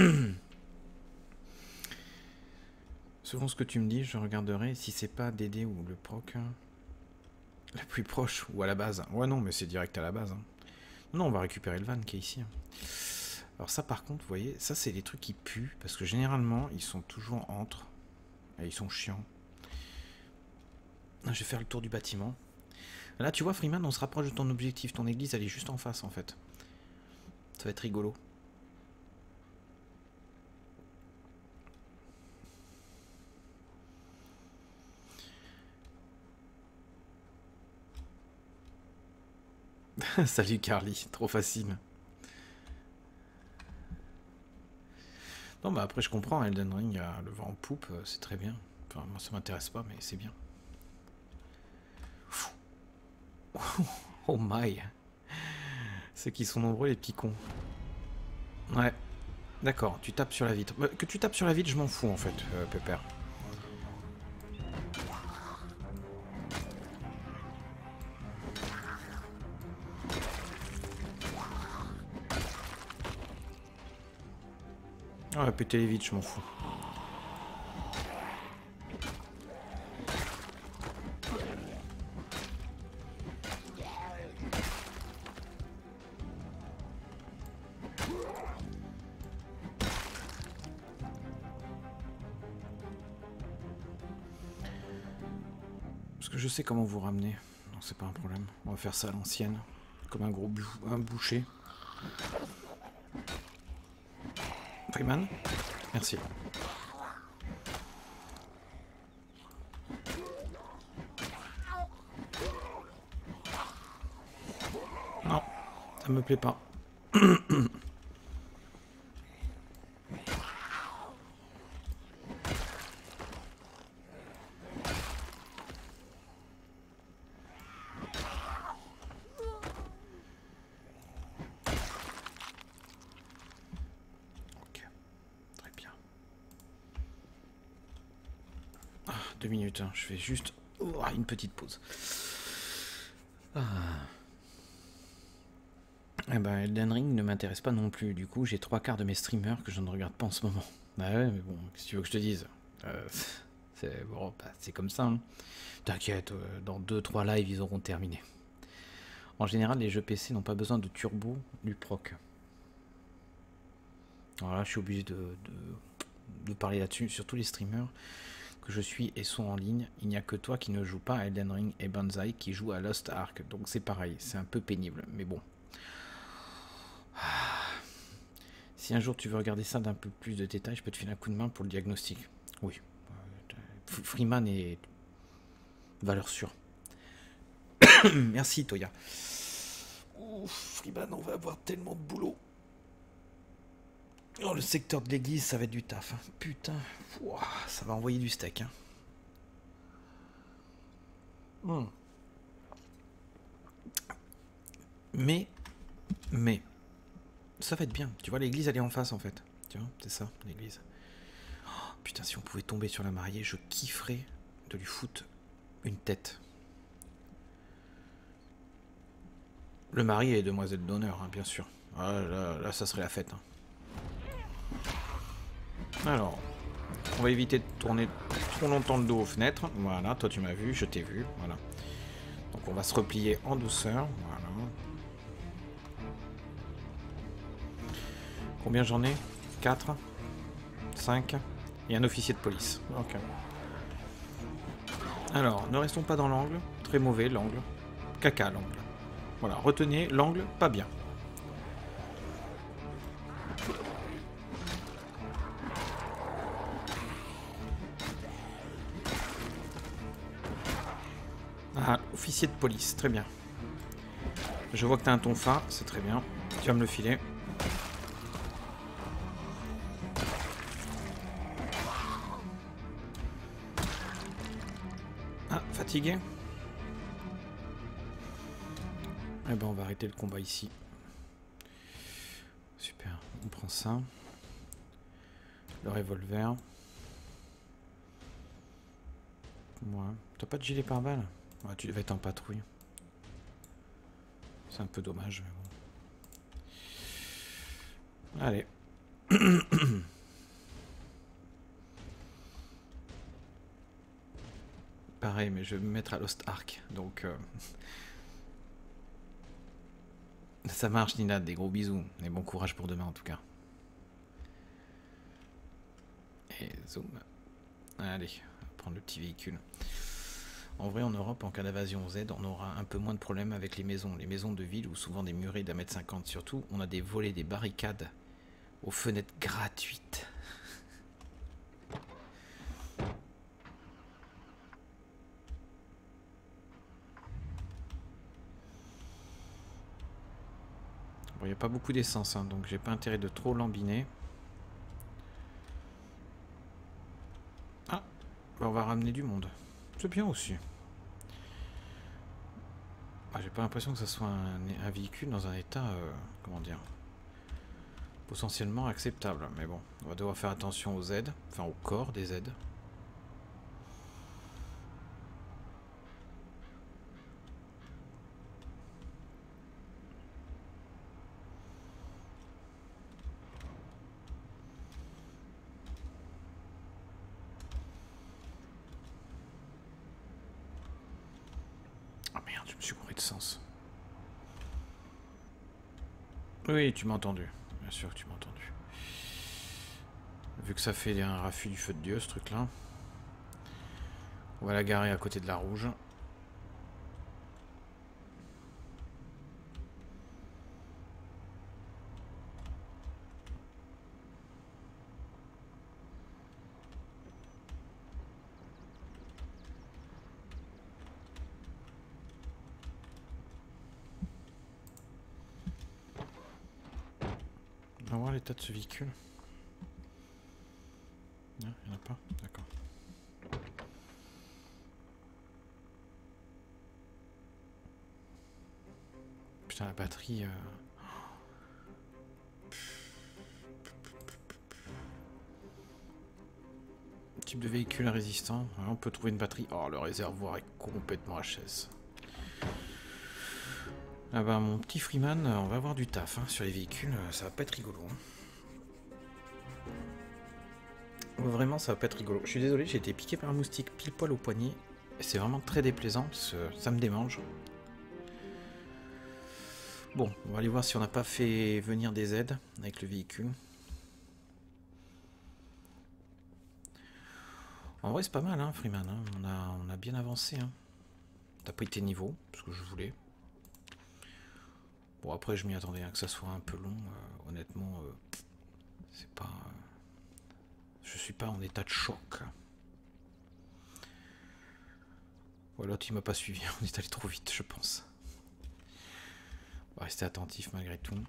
Selon ce que tu me dis, je regarderai si c'est pas Dédé ou le proc la plus proche ou à la base. Ouais, non, mais c'est direct à la base. Hein. Non, on va récupérer le van qui est ici. Alors ça par contre, vous voyez, ça c'est des trucs qui puent, parce que généralement, ils sont toujours entre, et ils sont chiants. Je vais faire le tour du bâtiment. Là, tu vois, Freeman, on se rapproche de ton objectif. Ton église, elle est juste en face, en fait. Ça va être rigolo. Salut Carly, trop facile. Non, bah après je comprends, Elden Ring a le vent en poupe, c'est très bien. Enfin, moi ça m'intéresse pas, mais c'est bien. Oh my. C'est qu'ils sont nombreux les petits cons. Ouais. D'accord, tu tapes sur la vitre. Que tu tapes sur la vitre, je m'en fous en fait, Pépère. Ah, péter les vitres, je m'en fous. Parce que je sais comment vous ramener. Non, c'est pas un problème. On va faire ça à l'ancienne. Comme un gros boucher. Freeman, merci. Non, ça me plaît pas. 2 minutes, hein. Je fais juste une petite pause. Ah. Eh ben, Elden Ring ne m'intéresse pas non plus. Du coup, j'ai 3 quarts de mes streamers que je ne regarde pas en ce moment. Bah ouais, mais bon, qu'est-ce que tu veux que je te dise? C'est bon, bah, c'est comme ça. Hein. T'inquiète, dans 2-3 lives, ils auront terminé. En général, les jeux PC n'ont pas besoin de turbo du proc. Alors là, je suis obligé de parler là-dessus. Surtout les streamers que je suis et sont en ligne. Il n'y a que toi qui ne joue pas à Elden Ring et Banzai qui joue à Lost Ark. Donc c'est pareil, c'est un peu pénible, mais bon. Si un jour tu veux regarder ça d'un peu plus de détails, je peux te filer un coup de main pour le diagnostic. Oui. Freeman est valeur sûre. Merci Toya. Ouf, Freeman, on va avoir tellement de boulot. Oh, le secteur de l'église, ça va être du taf. Hein. Putain, ouah, ça va envoyer du steak. Hein. Mais, ça va être bien. Tu vois, l'église, elle est en face, en fait. Tu vois, c'est ça, l'église. Oh, putain, si on pouvait tomber sur la mariée, je kifferais de lui foutre une tête. Le mari est demoiselle d'honneur, hein, bien sûr. Ah, là, ça serait la fête. Hein. Alors, on va éviter de tourner trop longtemps le dos aux fenêtres. Voilà, toi tu m'as vu, je t'ai vu. Voilà. Donc on va se replier en douceur. Voilà. Combien j'en ai? 4, 5 et un officier de police. Ok. Alors, ne restons pas dans l'angle. Très mauvais l'angle. Caca l'angle. Voilà, retenez l'angle pas bien. Ah, officier de police, très bien. Je vois que t'as un ton fin, c'est très bien. Tu vas me le filer. Ah, fatigué? Eh ben, on va arrêter le combat ici. Super, on prend ça. Le revolver. Ouais. T'as pas de gilet pare-balles? Ouais, tu devais être en patrouille. C'est un peu dommage, mais bon. Allez. Pareil, mais je vais me mettre à Lost Ark, donc... Ça marche, Nina, des gros bisous. Et bon courage pour demain, en tout cas. Et zoom. Allez, on va prendre le petit véhicule. En vrai, en Europe, en cas d'invasion Z, on aura un peu moins de problèmes avec les maisons. Les maisons de ville, ou souvent des murets d'1,50 m. Surtout, on a des volets, des barricades aux fenêtres gratuites. Bon, il n'y a pas beaucoup d'essence, hein, donc j'ai pas intérêt de trop lambiner. Ah, bah on va ramener du monde. C'est bien aussi. Ah, j'ai pas l'impression que ça soit un véhicule dans un état, comment dire, potentiellement acceptable. Mais bon, on va devoir faire attention aux aides, enfin au corps des aides. Ah merde, je me suis gouré de sens. Oui, tu m'as entendu. Bien sûr que tu m'as entendu. Vu que ça fait un raffut du feu de Dieu, ce truc-là. On va la garer à côté de la rouge. On va voir l'état de ce véhicule. Non, il n'y en a pas? D'accord. Putain, la batterie... type de véhicule résistant. On peut trouver une batterie. Oh, le réservoir est complètement HS. Ah bah mon petit Freeman, on va avoir du taf hein, sur les véhicules, ça va pas être rigolo. Hein. Vraiment ça va pas être rigolo. Je suis désolé, j'ai été piqué par un moustique pile poil au poignet. Et c'est vraiment très déplaisant parce que ça me démange. Bon, on va aller voir si on n'a pas fait venir des aides avec le véhicule. En vrai c'est pas mal hein Freeman, hein. On a bien avancé. Hein. T'as pris tes niveaux, ce que je voulais. Bon après je m'y attendais hein, que ça soit un peu long, honnêtement c'est pas... je suis pas en état de choc. Ouais, l'autre il m'a pas suivi, on est allé trop vite je pense. On va rester attentif malgré tout.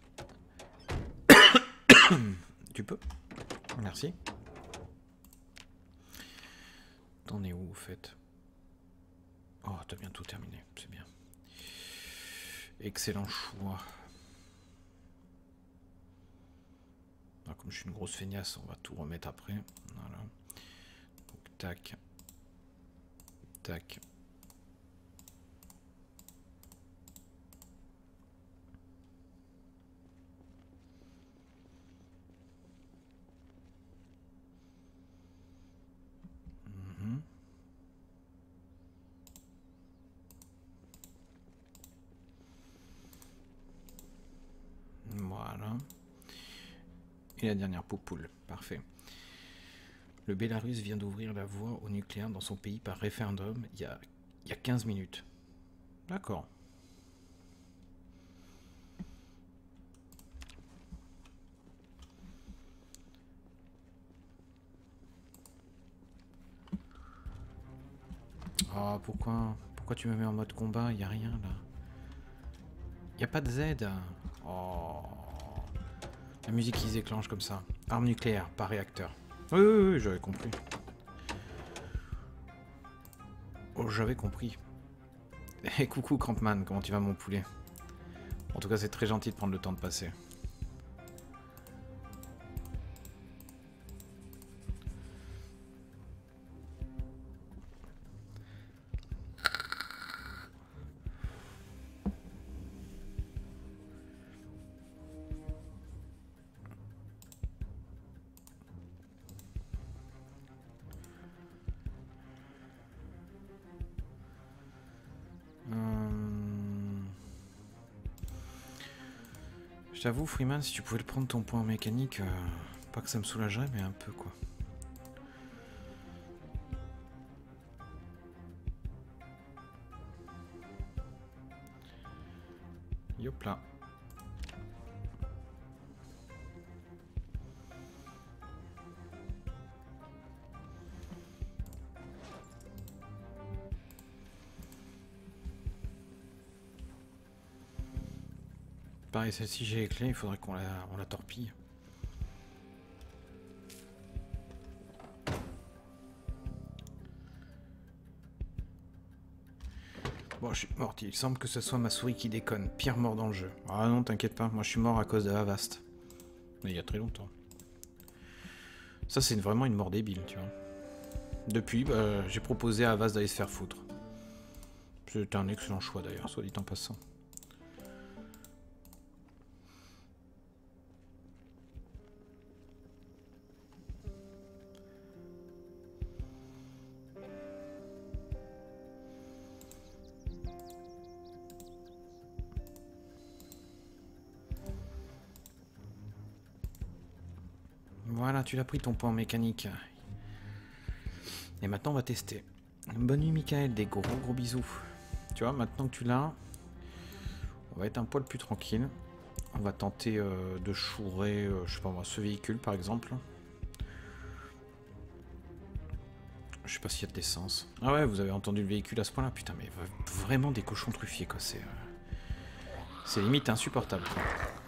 Tu peux? Merci. T'en es où au fait? Oh t'as bientôt terminé, c'est bien. Excellent choix. Alors, comme je suis une grosse feignasse, on va tout remettre après. Voilà. Donc, tac. Tac. Voilà. Et la dernière poupoule. Parfait. Le Bélarus vient d'ouvrir la voie au nucléaire dans son pays par référendum il y a 15 minutes. D'accord. Oh, pourquoi tu me mets en mode combat? Il n'y a rien là. Il n'y a pas de Z. Oh. La musique qui se déclenche comme ça. Arme nucléaire, pas réacteur. Oui, j'avais compris. Oh, j'avais compris. Et coucou Crampman, comment tu vas mon poulet? En tout cas, c'est très gentil de prendre le temps de passer. Je t'avoue, Freeman, si tu pouvais le prendre ton point en mécanique, pas que ça me soulagerait, mais un peu quoi. Yop là. Pareil, celle-ci j'ai les clés, il faudrait qu'on la torpille. Bon, je suis mort, il semble que ce soit ma souris qui déconne. Pire mort dans le jeu. Ah non, t'inquiète pas, moi je suis mort à cause de Avast. Mais il y a très longtemps. Ça c'est vraiment une mort débile, tu vois. Depuis, bah, j'ai proposé à Avast d'aller se faire foutre. C'était un excellent choix d'ailleurs, soit dit en passant. Voilà, tu l'as pris ton point en mécanique. Et maintenant on va tester. Bonne nuit Michael, des gros bisous. Tu vois, maintenant que tu l'as, on va être un poil plus tranquille. On va tenter de chourer, je sais pas moi, ce véhicule par exemple. Je sais pas s'il y a de l'essence. Ah ouais, vous avez entendu le véhicule à ce point-là, putain, mais vraiment des cochons truffiers quoi, c'est limite insupportable quoi.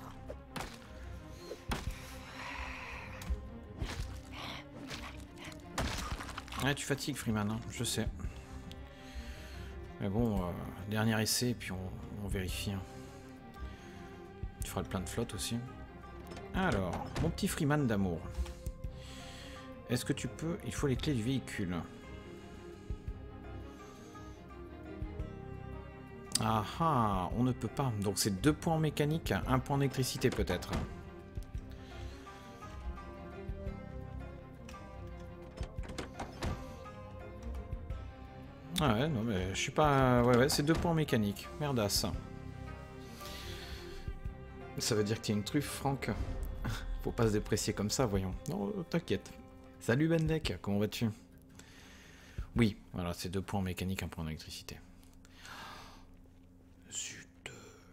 Ouais, tu fatigues Freeman, hein, je sais. Mais bon, dernier essai, et puis on vérifie. Hein. Tu feras le plein de flotte aussi. Alors, mon petit Freeman d'amour. est-ce que tu peux... Il faut les clés du véhicule. Ah ah, on ne peut pas. Donc c'est 2 points en mécanique, 1 point en électricité peut-être. Ah ouais, non mais je suis pas... Ouais, c'est 2 points en mécanique. Merdasse. Ça veut dire que t'es une truffe, Franck. Faut pas se déprécier comme ça, voyons. Non, t'inquiète. Salut Bendek, comment vas-tu? Oui, voilà, c'est 2 points en mécanique, 1 point en électricité. Zut.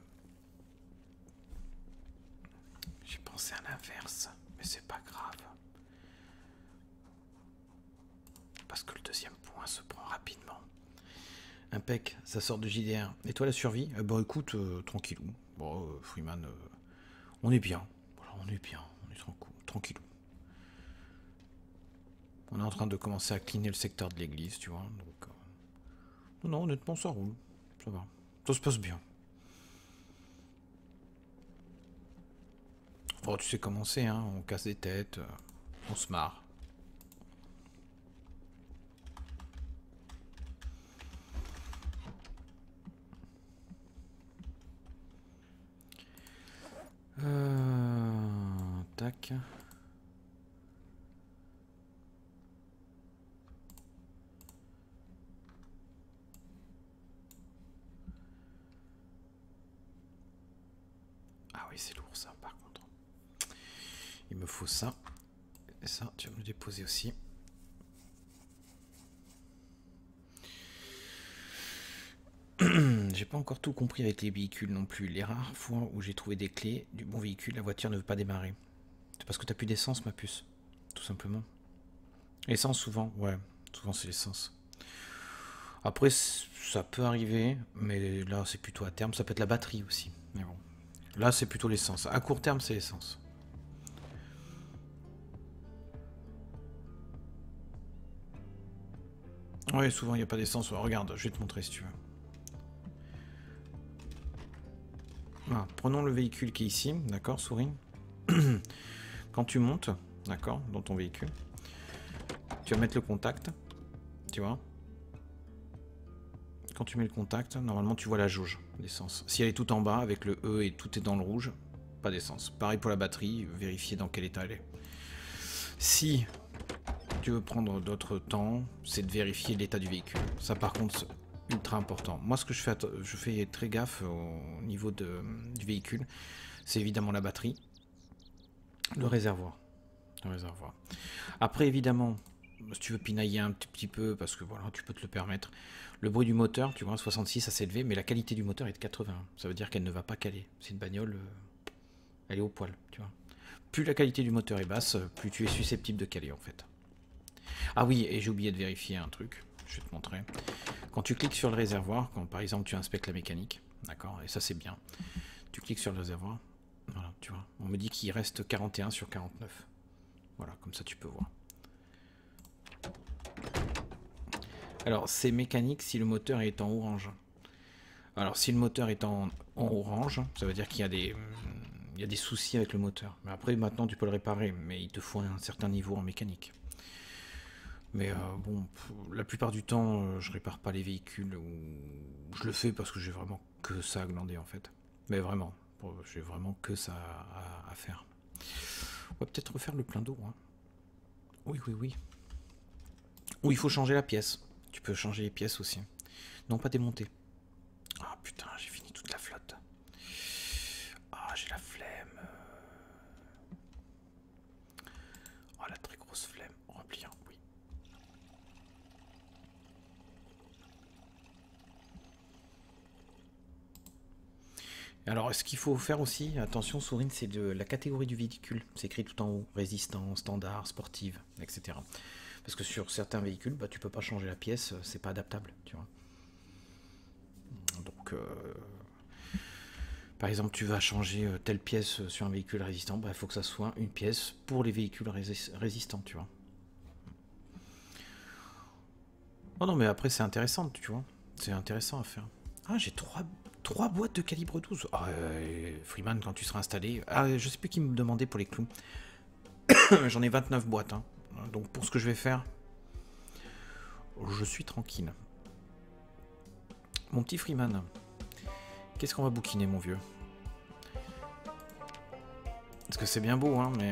J'ai pensé à l'inverse, mais c'est pas grave. Parce que le 2e point se prend rapidement. Impec, ça sort de JDR. Et toi la survie? Bah écoute, tranquillou. Bon, Freeman, on est bien. Voilà, on est bien, on est tranquillou. On est en train de commencer à cleaner le secteur de l'église, tu vois. Donc, non, honnêtement, ça roule. Ça va. Ça se passe bien. Bon, tu sais comment c'est, hein. On casse des têtes, on se marre. Tac. Ah oui, c'est lourd ça par contre. Il me faut ça. Et ça, tu vas me le déposer aussi. J'ai pas encore tout compris avec les véhicules non plus. Les rares fois où j'ai trouvé des clés du bon véhicule, la voiture ne veut pas démarrer. C'est parce que t'as plus d'essence, ma puce. Tout simplement. L'essence, souvent, ouais. Souvent, c'est l'essence. Après, ça peut arriver, mais là, c'est plutôt à terme. Ça peut être la batterie aussi. Mais bon. Là, c'est plutôt l'essence. À court terme, c'est l'essence. Ouais, souvent, il n'y a pas d'essence. Regarde, je vais te montrer si tu veux. Voilà, prenons le véhicule qui est ici, d'accord, souris. Quand tu montes, d'accord, dans ton véhicule, tu vas mettre le contact, tu vois. Quand tu mets le contact, normalement tu vois la jauge d'essence. Si elle est tout en bas, avec le E et tout est dans le rouge, pas d'essence. Pareil pour la batterie, vérifier dans quel état elle est. Si tu veux prendre d'autres temps, c'est de vérifier l'état du véhicule. Ça par contre, ultra important. Moi, ce que je fais très gaffe au niveau du véhicule, c'est évidemment la batterie, le réservoir. Après, évidemment, si tu veux pinailler un petit peu, parce que voilà, tu peux te le permettre, le bruit du moteur, tu vois, 66 assez élevé, mais la qualité du moteur est de 80. Ça veut dire qu'elle ne va pas caler. C'est une bagnole, elle est au poil, tu vois. Plus la qualité du moteur est basse, plus tu es susceptible de caler, en fait. Ah oui, et j'ai oublié de vérifier un truc. Je vais te montrer. Quand tu cliques sur le réservoir, quand par exemple tu inspectes la mécanique, d'accord, et ça c'est bien, tu cliques sur le réservoir, voilà, tu vois, on me dit qu'il reste 41 sur 49. Voilà, comme ça tu peux voir. Alors c'est mécanique si le moteur est en orange. Alors si le moteur est en orange, ça veut dire qu'il y a des soucis avec le moteur. Mais après maintenant tu peux le réparer, mais il te faut un certain niveau en mécanique. Mais bon, la plupart du temps, je répare pas les véhicules, ou je le fais parce que j'ai vraiment que ça à glander en fait. Mais vraiment, j'ai vraiment que ça à faire. On va peut-être refaire le plein d'eau. Hein. Oui. Ou il faut changer la pièce. Tu peux changer les pièces aussi. Non, pas démonter. Ah putain, j'ai fini toute la flotte. Ah, j'ai la flemme. Oh, la très grosse flemme. Remplir, oui. Alors, ce qu'il faut faire aussi, attention, Sourine, c'est de la catégorie du véhicule. C'est écrit tout en haut, résistant, standard, sportive, etc. Parce que sur certains véhicules, bah, tu peux pas changer la pièce, c'est pas adaptable, tu vois. Donc, par exemple, tu vas changer telle pièce sur un véhicule résistant, bah, il faut que ça soit une pièce pour les véhicules résistants, tu vois. Oh non, mais après, c'est intéressant, tu vois. C'est intéressant à faire. Ah, j'ai 3 boîtes de calibre 12. Ah, Freeman, quand tu seras installé... Ah, je sais plus qui me demandait pour les clous. J'en ai 29 boîtes, hein. Donc pour ce que je vais faire, je suis tranquille. Mon petit Freeman, qu'est-ce qu'on va bouquiner, mon vieux? Parce que c'est bien beau, hein, mais...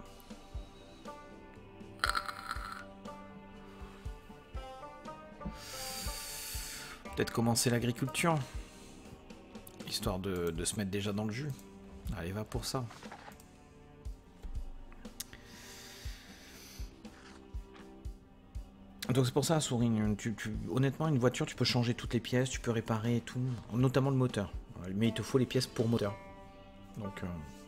Peut-être commencer l'agriculture, histoire de se mettre déjà dans le jus. Allez, va pour ça. Donc c'est pour ça, Sourine, honnêtement, une voiture, tu peux changer toutes les pièces, tu peux réparer et tout, notamment le moteur. Mais il te faut les pièces pour moteur. Donc...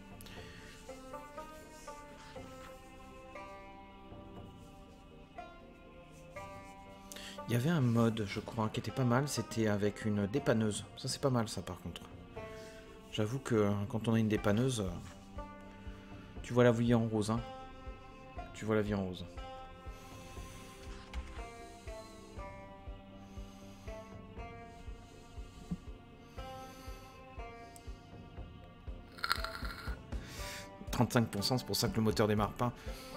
Il y avait un mode, je crois, qui était pas mal, c'était avec une dépanneuse. Ça, c'est pas mal, ça, par contre. J'avoue que quand on a une dépanneuse, tu vois la vie en rose, hein. Tu vois la vie en rose. « 35%, c'est pour ça que le moteur démarre pas.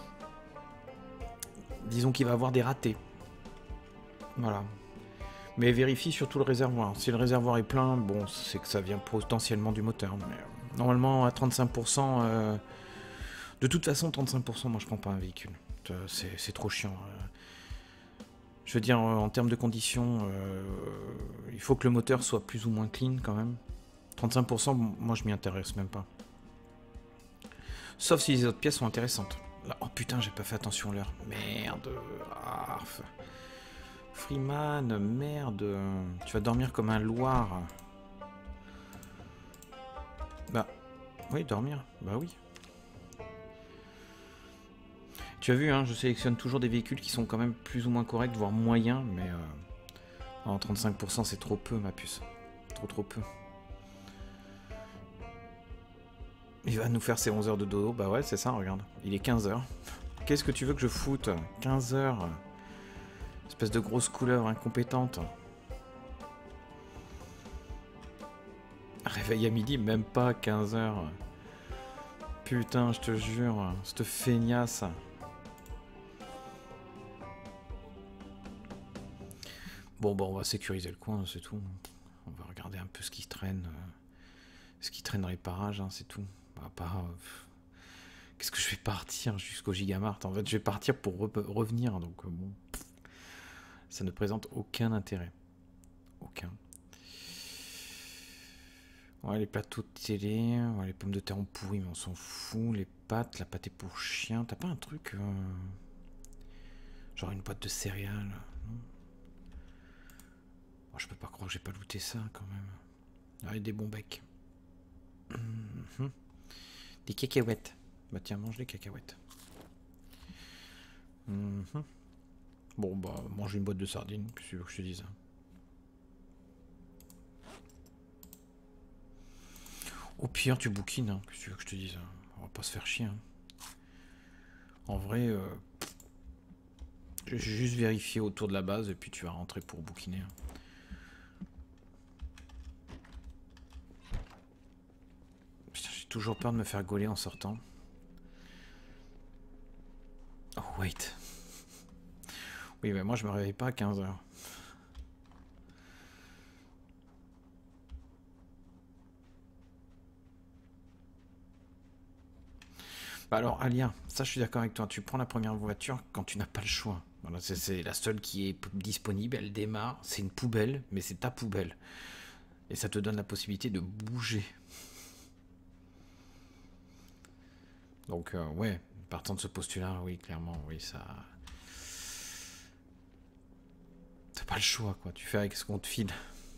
Disons qu'il va avoir des ratés. Voilà. Mais vérifie surtout le réservoir. Si le réservoir est plein, bon, c'est que ça vient potentiellement du moteur. Mais normalement, à 35%... de toute façon, 35%, moi, je prends pas un véhicule. C'est trop chiant. Je veux dire, en termes de conditions, il faut que le moteur soit plus ou moins clean, quand même. 35%, moi, je m'y intéresse même pas. Sauf si les autres pièces sont intéressantes. Là, oh putain, j'ai pas fait attention à l'heure. Merde. Ah, Freeman, merde. Tu vas dormir comme un loir. Bah, oui, dormir. Bah oui. Tu as vu, hein, je sélectionne toujours des véhicules qui sont quand même plus ou moins corrects, voire moyens, mais... en 35%, c'est trop peu, ma puce. Trop peu. Il va nous faire ses 11 heures de dodo. Bah ouais, c'est ça, regarde. Il est 15 heures. Qu'est-ce que tu veux que je foute? 15 heures. Espèce de grosse couleur incompétente. Réveil à midi, même pas 15 heures. Putain, je te jure. Cette feignasse. Bon, on va sécuriser le coin, c'est tout. On va regarder un peu ce qui traîne. Ce qui traîne dans les parages, hein, c'est tout. Qu'est-ce que je vais partir jusqu'au Gigamart? En fait, je vais partir pour revenir, donc bon, ça ne présente aucun intérêt. Aucun. Ouais, les plateaux de télé, ouais, les pommes de terre ont pourri, mais on s'en fout. Les pâtes, la pâte est pour chien. T'as pas un truc genre une boîte de céréales, non? Oh, je peux pas croire que j'ai pas looté ça, quand même. Ah, et des bons becs. Des cacahuètes. Bah tiens, mange des cacahuètes. Bon, bah, mange une boîte de sardines, qu'est-ce que tu veux que je te dise? Au pire, tu bouquines, hein, qu'est-ce que tu veux que je te dise? On va pas se faire chier. Hein. En vrai, j'ai juste vérifié autour de la base, et puis tu vas rentrer pour bouquiner. Hein. J'ai toujours peur de me faire gauler en sortant. Oh, wait. Oui, mais moi, je me réveille pas à 15 heures. Bah alors, Alia, ça, je suis d'accord avec toi. Tu prends la première voiture quand tu n'as pas le choix. Voilà, c'est la seule qui est disponible. Elle démarre. C'est une poubelle, mais c'est ta poubelle. Et ça te donne la possibilité de bouger. Donc, ouais, partant de ce postulat, oui, clairement, oui, ça... T'as pas le choix, quoi. Tu fais avec ce qu'on te file.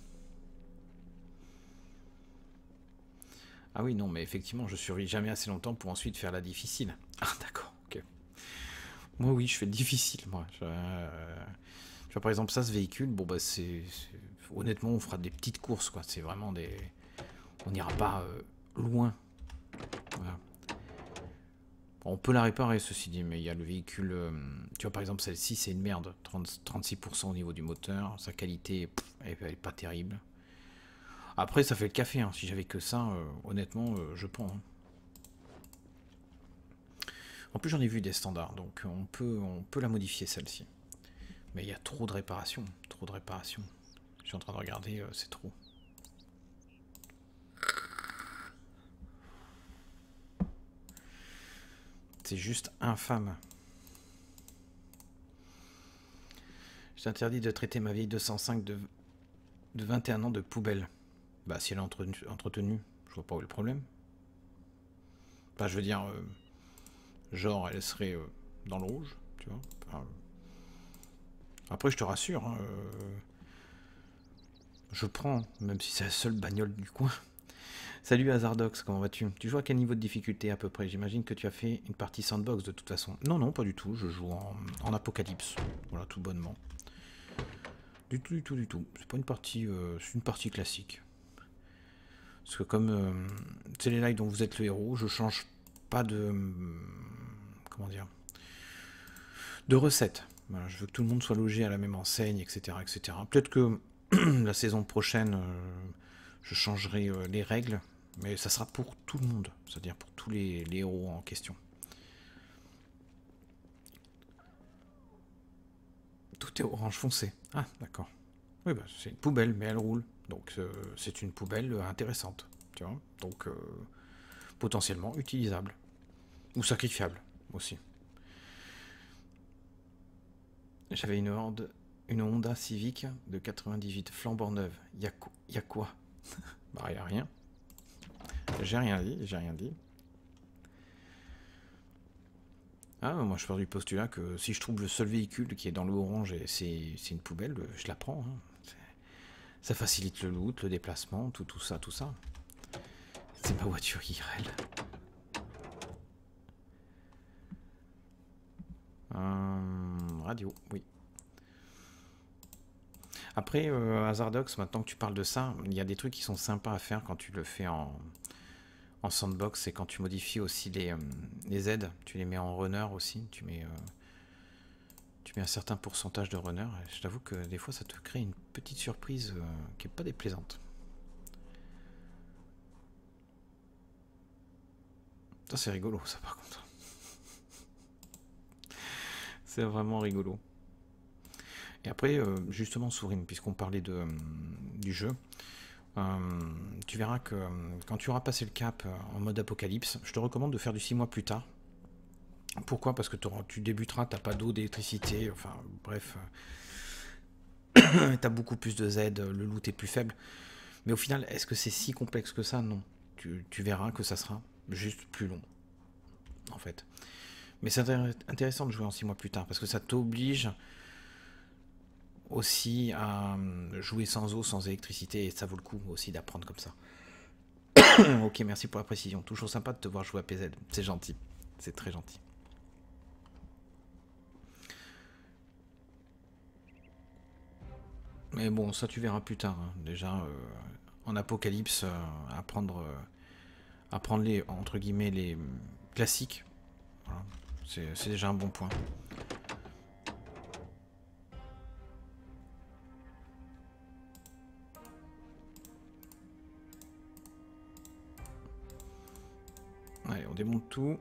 Ah oui, non, mais effectivement, je survis jamais assez longtemps pour ensuite faire la difficile. Ah, d'accord, ok. Moi, oui, je fais le difficile, moi. Tu vois, par exemple, ça, ce véhicule, bon, bah, honnêtement, on fera des petites courses, quoi. C'est vraiment des... On n'ira pas loin. Voilà. On peut la réparer, ceci dit, mais il y a le véhicule... tu vois, par exemple, celle-ci, c'est une merde. 36% au niveau du moteur. Sa qualité, elle est pas terrible. Après, ça fait le café. Hein. Si j'avais que ça, honnêtement, je prends. Hein. En plus, j'en ai vu des standards, donc on peut la modifier celle-ci. Mais il y a trop de réparations, trop de réparations. Je suis en train de regarder, c'est trop. C'est juste infâme. Je t'interdis de traiter ma vieille 205 de 21 ans de poubelle. Bah si elle est entretenue, je vois pas où est le problème. Enfin, je veux dire, genre elle serait dans le rouge, tu vois. Enfin, après, je te rassure, hein, je prends, même si c'est la seule bagnole du coin. Salut Hazardox, comment vas-tu? Tu joues à quel niveau de difficulté à peu près? J'imagine que tu as fait une partie sandbox de toute façon. Non, non, pas du tout, je joue en apocalypse. Voilà, tout bonnement. Du tout, du tout, du tout. C'est pas une partie, c'est une partie classique. Parce que comme c'est les lives dont vous êtes le héros, je change pas de... comment dire? De recette. Voilà, je veux que tout le monde soit logé à la même enseigne, etc. etc. Peut-être que la saison prochaine, je changerai les règles, mais ça sera pour tout le monde, c'est-à-dire pour tous les héros en question. Tout est orange foncé. Ah, d'accord. Oui, bah, c'est une poubelle, mais elle roule. Donc c'est une poubelle intéressante. Tu vois, donc potentiellement utilisable. Ou sacrifiable aussi. J'avais une Honda Civic de 98 flambant neuve. Y a quoi? Bah, y a rien. J'ai rien dit, j'ai rien dit. Ah, moi je pars du postulat que si je trouve le seul véhicule qui est dans le orange et c'est une poubelle, je la prends. Hein. Ça facilite le loot, le déplacement, tout ça, tout ça. C'est ma voiture IRL. Radio, oui. Après, Hazardox, maintenant que tu parles de ça, il y a des trucs qui sont sympas à faire quand tu le fais en sandbox, c'est quand tu modifies aussi les aides, tu les mets en runner aussi, tu mets un certain pourcentage de runner, et je t'avoue que des fois ça te crée une petite surprise qui est pas déplaisante. Ça c'est rigolo ça par contre. C'est vraiment rigolo. Et après, justement Sourine, puisqu'on parlait du jeu, tu verras que quand tu auras passé le cap en mode apocalypse, je te recommande de faire du 6 mois plus tard. Pourquoi? Parce que tu débuteras, t'as pas d'eau, d'électricité, enfin bref, t'as beaucoup plus de Z, le loot est plus faible. Mais au final, est-ce que c'est si complexe que ça? Non. Tu verras que ça sera juste plus long, en fait. Mais c'est intéressant de jouer en 6 mois plus tard, parce que ça t'oblige aussi à jouer sans eau, sans électricité, et ça vaut le coup aussi d'apprendre comme ça. Ok, merci pour la précision. Toujours sympa de te voir jouer à PZ. C'est gentil. C'est très gentil. Mais bon, ça tu verras plus tard. Hein. Déjà, en apocalypse, apprendre les, entre guillemets, les classiques. Voilà. C'est déjà un bon point. Allez, on démonte tout.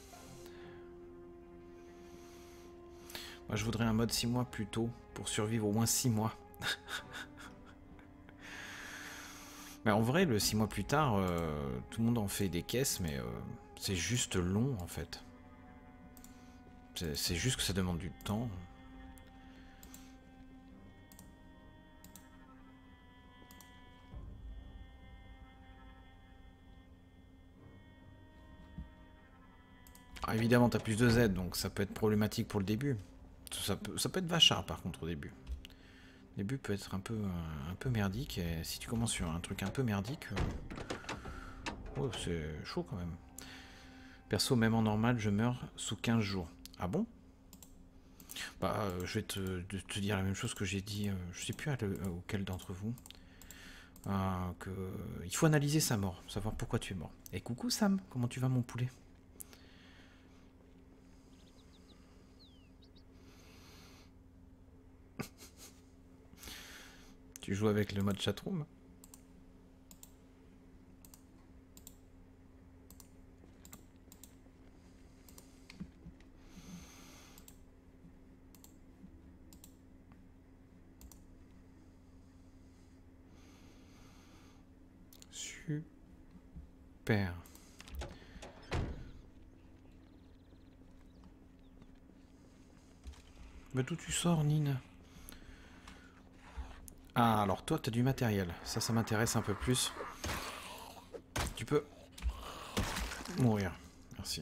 Moi, je voudrais un mode 6 mois plus tôt pour survivre au moins 6 mois. Mais en vrai, le 6 mois plus tard, tout le monde en fait des caisses, mais c'est juste long en fait. C'est juste que ça demande du temps. Alors, évidemment, tu as plus de Z, donc ça peut être problématique pour le début. Ça peut être vachard par contre au début. Le début peut être un peu merdique, et si tu commences sur un truc un peu merdique, oh, c'est chaud quand même. Perso, même en normal, je meurs sous 15 jours. Ah bon? Bah, je vais te dire la même chose que j'ai dit, je sais plus auquel d'entre vous, il faut analyser sa mort, savoir pourquoi tu es mort. Et coucou Sam, comment tu vas mon poulet? Tu joues avec le mode chatroom? Super. Mais d'où tu sors, Nine? Ah, alors toi, t'as du matériel. Ça m'intéresse un peu plus. Tu peux mourir. Merci.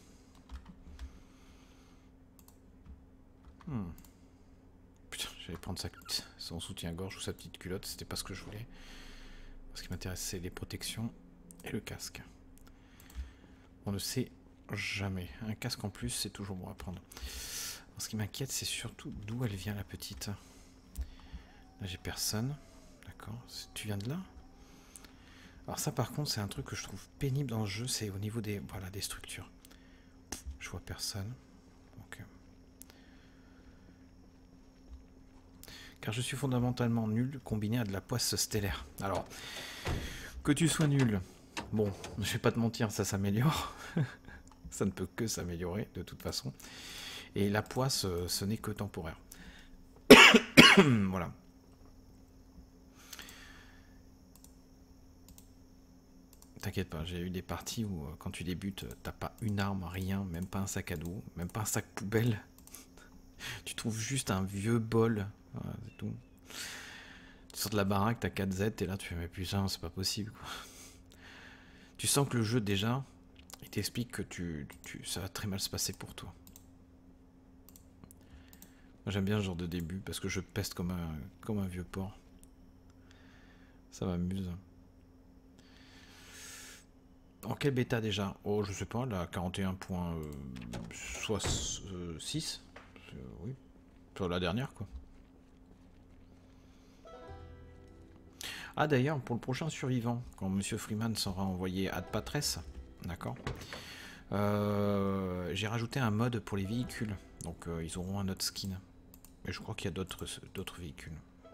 Putain, j'allais prendre son soutien-gorge ou sa petite culotte. C'était pas ce que je voulais. Ce qui m'intéresse, c'est les protections et le casque. On ne sait jamais. Un casque en plus, c'est toujours bon à prendre. Alors, ce qui m'inquiète, c'est surtout d'où elle vient, la petite. Là, j'ai personne. D'accord. Tu viens de là? Alors ça, par contre, c'est un truc que je trouve pénible dans le jeu. C'est au niveau des, voilà, des structures. Je vois personne. Donc, car je suis fondamentalement nul combiné à de la poisse stellaire. Alors, que tu sois nul, bon, je vais pas te mentir, ça s'améliore. Ça ne peut que s'améliorer, de toute façon. Et la poisse, ce n'est que temporaire. Voilà. T'inquiète pas, j'ai eu des parties où, quand tu débutes, t'as pas une arme, rien, même pas un sac à dos, même pas un sac poubelle. Tu trouves juste un vieux bol. Voilà, c'est tout. Tu sors de la baraque, t'as 4 Z, t'es là, tu fais mais putain, c'est pas possible, quoi. Tu sens que le jeu, déjà, il t'explique que ça va très mal se passer pour toi. Moi, j'aime bien ce genre de début, parce que je peste comme un vieux porc. Ça m'amuse. En quelle bêta déjà? Oh, je sais pas, la 41.6. Oui, sur la dernière, quoi. Ah, d'ailleurs, pour le prochain survivant, quand Monsieur Freeman sera envoyé ad Patresse, d'accord, j'ai rajouté un mode pour les véhicules. Donc, ils auront un autre skin. Et je crois qu'il y a d'autres véhicules.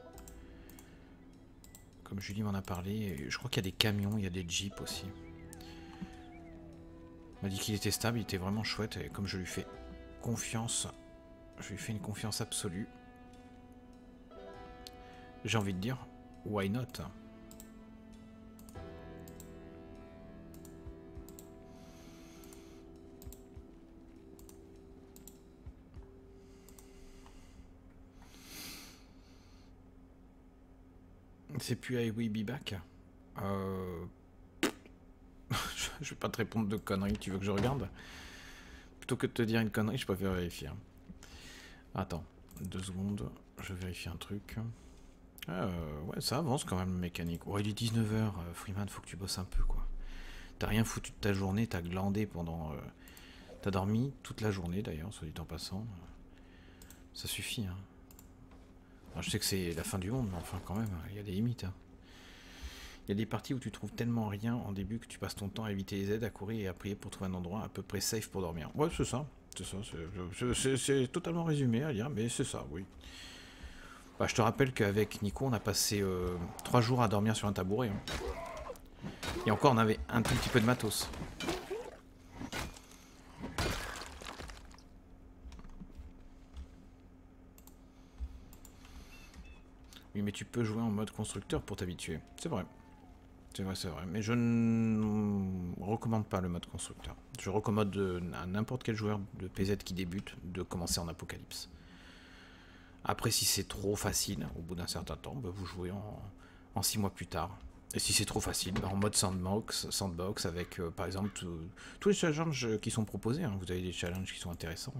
Comme Julie m'en a parlé, je crois qu'il y a des camions, il y a des jeeps aussi. Il m'a dit qu'il était stable, il était vraiment chouette, et comme je lui fais confiance, je lui fais une confiance absolue. J'ai envie de dire, why not? C'est plus I Will Be Back. Je vais pas te répondre de conneries, tu veux que je regarde? Plutôt que de te dire une connerie, je préfère vérifier. Attends, 2 secondes, je vérifie un truc. Ouais, ça avance quand même, mécanique. Ouais, il est 19h, Freeman, faut que tu bosses un peu, quoi. T'as rien foutu de ta journée, t'as glandé pendant... t'as dormi toute la journée, d'ailleurs, soit dit en passant. Ça suffit, hein. Alors, je sais que c'est la fin du monde, mais enfin, quand même, il y a des limites, hein. Il y a des parties où tu trouves tellement rien en début que tu passes ton temps à éviter les aides, à courir et à prier pour trouver un endroit à peu près safe pour dormir. Ouais, c'est ça. C'est totalement résumé à dire, mais c'est ça, oui. Bah, je te rappelle qu'avec Nico, on a passé 3 jours à dormir sur un tabouret. Hein. Et encore, on avait un tout petit peu de matos. Oui, mais tu peux jouer en mode constructeur pour t'habituer. C'est vrai. C'est vrai, c'est vrai. Mais je ne recommande pas le mode constructeur. Je recommande à n'importe quel joueur de PZ qui débute de commencer en apocalypse. Après, si c'est trop facile, au bout d'un certain temps, bah, vous jouez en 6 mois plus tard. Et si c'est trop facile, bah, en mode sandbox avec, par exemple, tous les challenges qui sont proposés. Hein. Vous avez des challenges qui sont intéressants.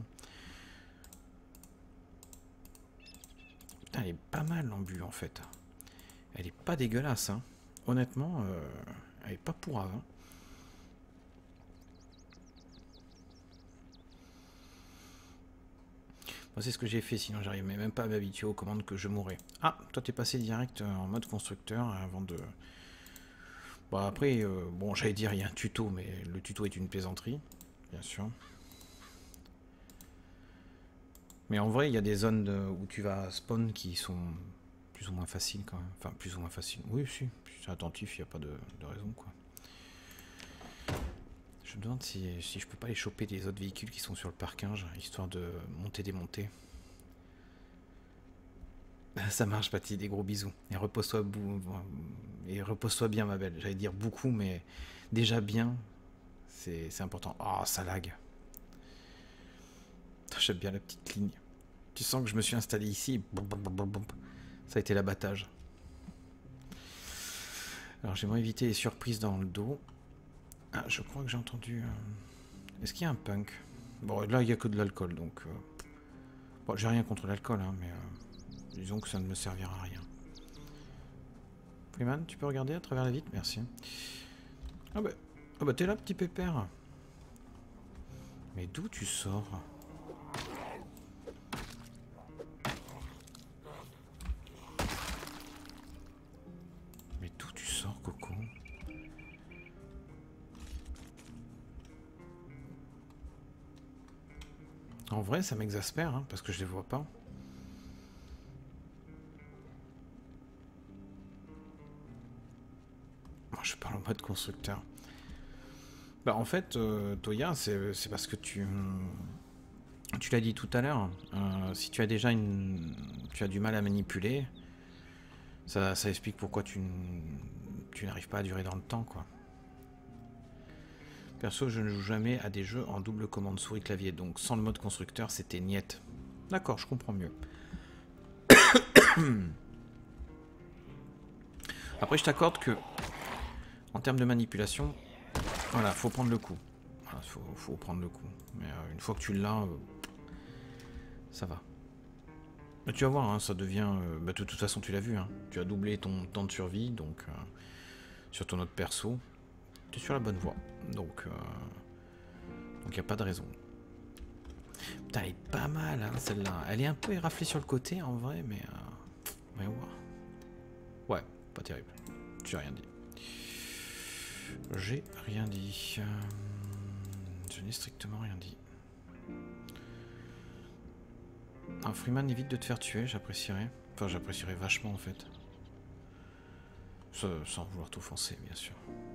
Putain, elle est pas mal l'ambu, en fait. Elle est pas dégueulasse, hein. Honnêtement, elle est pas pourrave. Hein. Moi, c'est ce que j'ai fait, sinon j'arrivais même pas à m'habituer aux commandes que je mourrais. Ah, toi t'es passé direct en mode constructeur avant de... Bon, après, bon, j'allais dire il y a un tuto, mais le tuto est une plaisanterie, bien sûr. Mais en vrai, il y a des zones où tu vas spawn qui sont plus ou moins faciles quand même. Enfin, plus ou moins faciles. Oui, si, je suis attentif, il n'y a pas de raison, quoi. Je me demande si je peux pas aller choper des autres véhicules qui sont sur le parking, histoire de monter-démonter. Ça marche, Patty, des gros bisous. Et repose-toi bien, ma belle. J'allais dire beaucoup, mais déjà bien, c'est important. Oh, ça lag. J'aime bien la petite ligne. Tu sens que je me suis installé ici. Ça a été l'abattage. Alors, j'aimerais éviter les surprises dans le dos. Ah, je crois que j'ai entendu... Est-ce qu'il y a un punk? Bon, là, il n'y a que de l'alcool, donc... Bon, j'ai rien contre l'alcool, hein, mais... Disons que ça ne me servira à rien. Freeman, tu peux regarder à travers la vitre? Merci. Ah bah t'es là, petit pépère. Mais d'où tu sors? Mais d'où tu sors, Coco? En vrai, ça m'exaspère, hein, parce que je les vois pas. Moi, je parle en mode constructeur. Bah, en fait, Toya, c'est parce que tu l'as dit tout à l'heure. Si tu as déjà tu as du mal à manipuler, ça explique pourquoi tu n'arrives pas à durer dans le temps, quoi. Perso, je ne joue jamais à des jeux en double commande souris-clavier, donc sans le mode constructeur, c'était niette. D'accord, je comprends mieux. Après, je t'accorde que, en termes de manipulation, voilà, faut prendre le coup. Voilà, faut prendre le coup. Mais une fois que tu l'as, ça va. Mais tu vas voir, hein, ça devient... bah, de toute façon, tu l'as vu, hein, tu as doublé ton temps de survie, donc sur ton autre perso. Tu es sur la bonne voie. Donc il n'y a pas de raison. Putain, elle est pas mal, hein, celle-là. Elle est un peu éraflée sur le côté, en vrai, mais... voyons voir. Ouais, pas terrible. J'ai rien dit. J'ai rien dit. Je n'ai strictement rien dit. Un Freeman évite de te faire tuer, j'apprécierais. Enfin, j'apprécierais vachement, en fait. Sans vouloir t'offenser, bien sûr.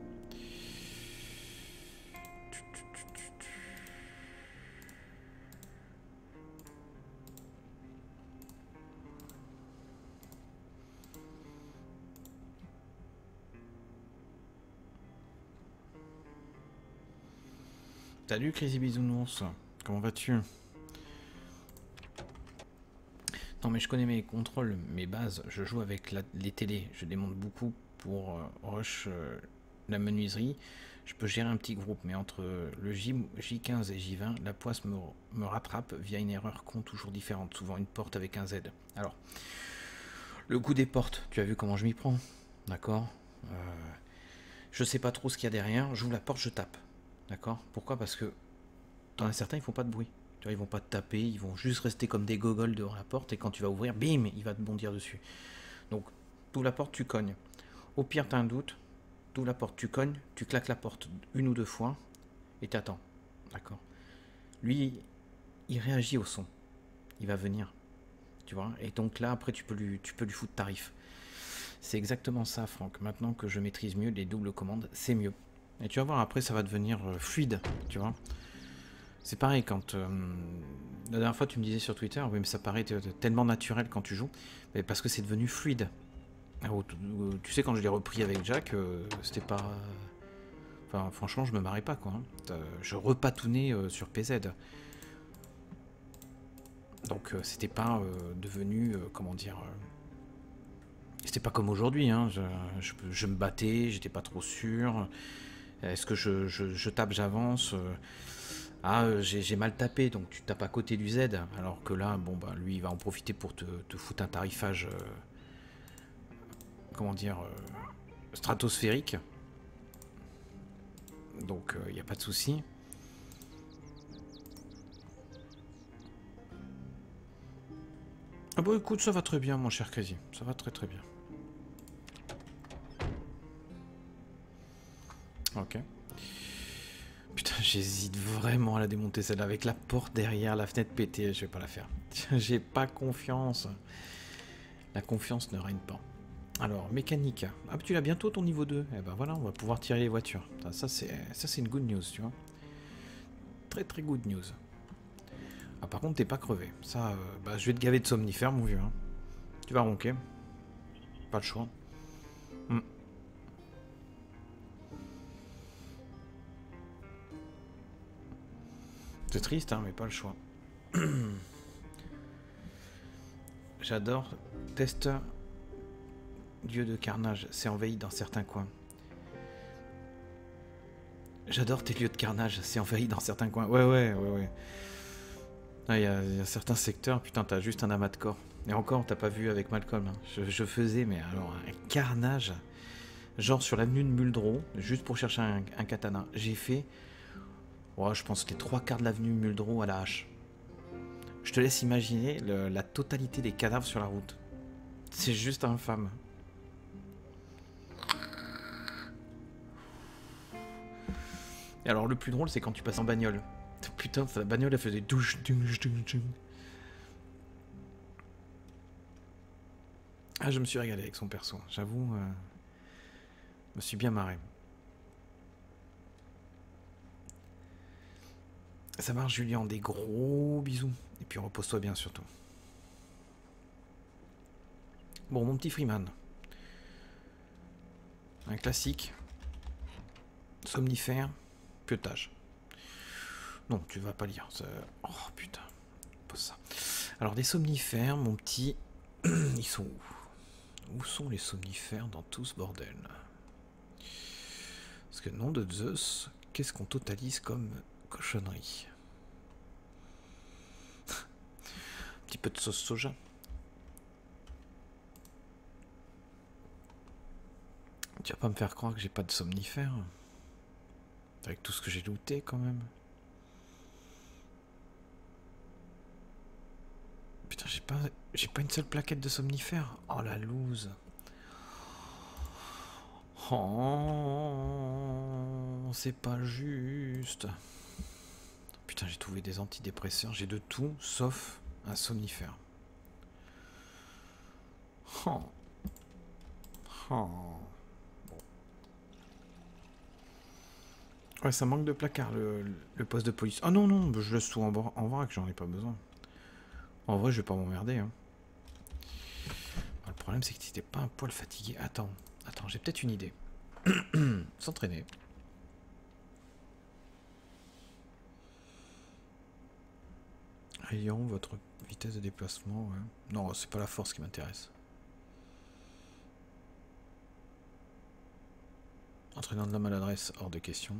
Salut Crazy Bisounours, comment vas-tu? Non mais je connais mes contrôles, mes bases, je joue avec les télés, je démonte beaucoup pour rush la menuiserie, je peux gérer un petit groupe, mais entre le J15 et J20, la poisse me rattrape via une erreur con toujours différente, souvent une porte avec un Z. Alors, le coup des portes, tu as vu comment je m'y prends, d'accord? Je sais pas trop ce qu'il y a derrière, j'ouvre la porte, je tape. D'accord? Pourquoi? Parce que dans certains, ils font pas de bruit. Tu vois, ils vont pas te taper, ils vont juste rester comme des gogoles devant la porte et quand tu vas ouvrir, bim, il va te bondir dessus. Donc, tu ouvres la porte, tu cognes. Au pire, tu as un doute, tu ouvres la porte, tu cognes, tu claques la porte une ou deux fois et tu attends. D'accord? Lui, il réagit au son. Il va venir. Tu vois? Et donc là, après, tu peux lui foutre tarif. C'est exactement ça, Franck. Maintenant que je maîtrise mieux les doubles commandes, c'est mieux. Et tu vas voir, après, ça va devenir fluide, tu vois. C'est pareil, quand... la dernière fois, tu me disais sur Twitter, oui, mais ça paraît tellement naturel quand tu joues, mais parce que c'est devenu fluide. Alors, tu sais, quand je l'ai repris avec Jack, c'était pas... Enfin, franchement, je me marrais pas, quoi. Hein. Je repatounais sur PZ. Donc, c'était pas devenu, comment dire... C'était pas comme aujourd'hui, hein. Je me battais, j'étais pas trop sûr... Est-ce que je tape, j'avance? J'ai mal tapé, donc tu tapes à côté du Z. Alors que là, bon, bah, lui, il va en profiter pour te foutre un tarifage, comment dire, stratosphérique. Donc, il n'y a pas de souci. Ah bon, écoute, ça va très bien, mon cher Crazy. Ça va très très bien. Ok. Putain, j'hésite vraiment à la démonter celle-là. Avec la porte derrière, la fenêtre pétée, je vais pas la faire. J'ai pas confiance. La confiance ne règne pas. Alors, mécanique. Ah, tu l'as bientôt ton niveau 2. Eh ben voilà, on va pouvoir tirer les voitures. Ça c'est une good news, tu vois. Très très good news. Ah, par contre, t'es pas crevé. Ça, bah, je vais te gaver de somnifères, mon vieux. Hein. Tu vas ronquer. Pas le choix. Hmm. C'est triste, hein, mais pas le choix. J'adore. Test. Dieu de carnage. C'est envahi dans certains coins. J'adore tes lieux de carnage. C'est envahi dans certains coins. Ouais. Il y a certains secteurs, putain, t'as juste un amas de corps. Et encore, t'as pas vu avec Malcolm. Hein. Je faisais, mais alors, un carnage. Genre sur l'avenue de Muldrow, juste pour chercher un katana. J'ai fait, je pense, les 3/4 de l'avenue Muldrow à la hache. Je te laisse imaginer la totalité des cadavres sur la route. C'est juste infâme. Et alors, le plus drôle, c'est quand tu passes en bagnole. Putain, la bagnole, elle faisait douche. Ah, je me suis régalé avec son perso. J'avoue, je me suis bien marré. Ça marche, Julien. Des gros bisous. Et puis repose-toi bien, surtout. Bon, mon petit Freeman. Un classique. Somnifère. Piotage. Non, tu vas pas lire. Oh, putain. Pose ça. Alors, des somnifères, mon petit... Ils sont où? Où sont les somnifères dans tout ce bordel? Parce que, nom de Zeus, qu'est-ce qu'on totalise comme cochonnerie? Un petit peu de sauce soja. Tu vas pas me faire croire que j'ai pas de somnifères? Avec tout ce que j'ai looté, quand même. Putain, j'ai pas une seule plaquette de somnifères. Oh la loose. Oh, c'est pas juste. Putain, j'ai trouvé des antidépresseurs. J'ai de tout sauf un somnifère. Oh. Oh. Ouais, ça manque de placard le poste de police. Ah non, non, je laisse tout en vrac, j'en ai pas besoin. En vrai, je vais pas m'emmerder. Hein. Le problème, c'est que si t'es pas un poil fatigué... Attends, j'ai peut-être une idée. S'entraîner. Ayons votre vitesse de déplacement. Ouais. Non, c'est pas la force qui m'intéresse. Entraînant de la maladresse, hors de question.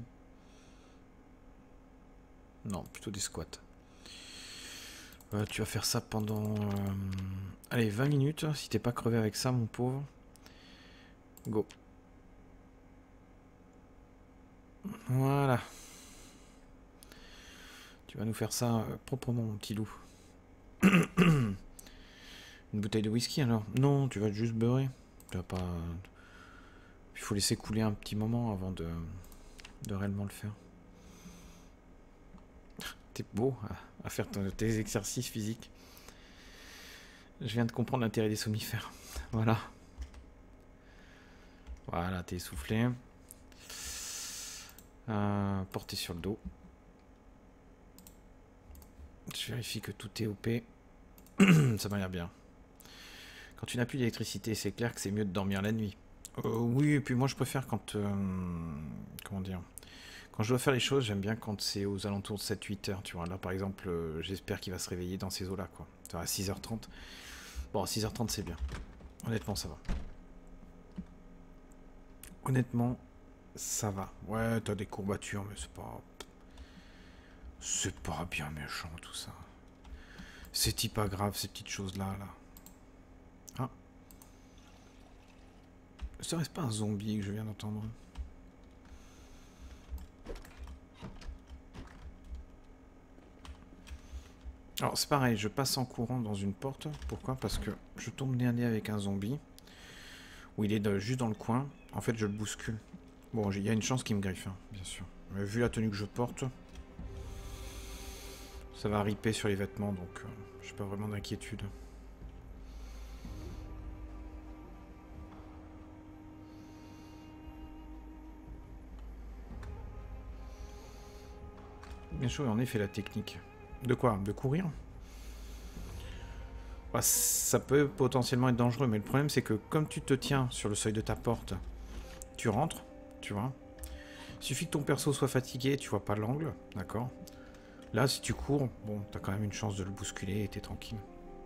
Non, plutôt des squats. Tu vas faire ça pendant... allez, 20 minutes. Si t'es pas crevé avec ça, mon pauvre. Go. Voilà. Tu vas nous faire ça proprement, mon petit loup. Une bouteille de whisky, alors? Non, tu vas juste beurrer. Tu vas pas... Il faut laisser couler un petit moment avant de réellement le faire. T'es beau à faire tes exercices physiques. Je viens de comprendre l'intérêt des somnifères. Voilà. Voilà, t'es essoufflé. Porté sur le dos. Je vérifie que tout est OP. Ça m'a l'air bien. Quand tu n'as plus d'électricité, c'est clair que c'est mieux de dormir la nuit. Oui, et puis moi je préfère quand... comment dire? Quand je dois faire les choses, j'aime bien quand c'est aux alentours de 7-8 heures, tu vois. Là, par exemple, j'espère qu'il va se réveiller dans ces eaux-là, quoi. À 6h30. Bon, à 6h30, c'est bien. Honnêtement, ça va. Honnêtement, ça va. Ouais, t'as des courbatures, mais c'est pas... C'est pas bien méchant, tout ça. C'est pas grave, ces petites choses-là, là. Ah. Serait-ce pas un zombie que je viens d'entendre? Alors c'est pareil, je passe en courant dans une porte. Pourquoi? Parce que je tombe nez à nez avec un zombie. Où il est juste dans le coin. En fait, je le bouscule. Bon, il y a une chance qu'il me griffe, hein, bien sûr. Mais vu la tenue que je porte, ça va riper sur les vêtements, donc j'ai pas vraiment d'inquiétude. Bien sûr, en effet, la technique. De quoi? De courir? Bah, ça peut potentiellement être dangereux, mais le problème c'est que comme tu te tiens sur le seuil de ta porte, tu rentres, tu vois. Il suffit que ton perso soit fatigué, tu vois pas l'angle, d'accord. Là, si tu cours, bon, t'as quand même une chance de le bousculer et t'es tranquille.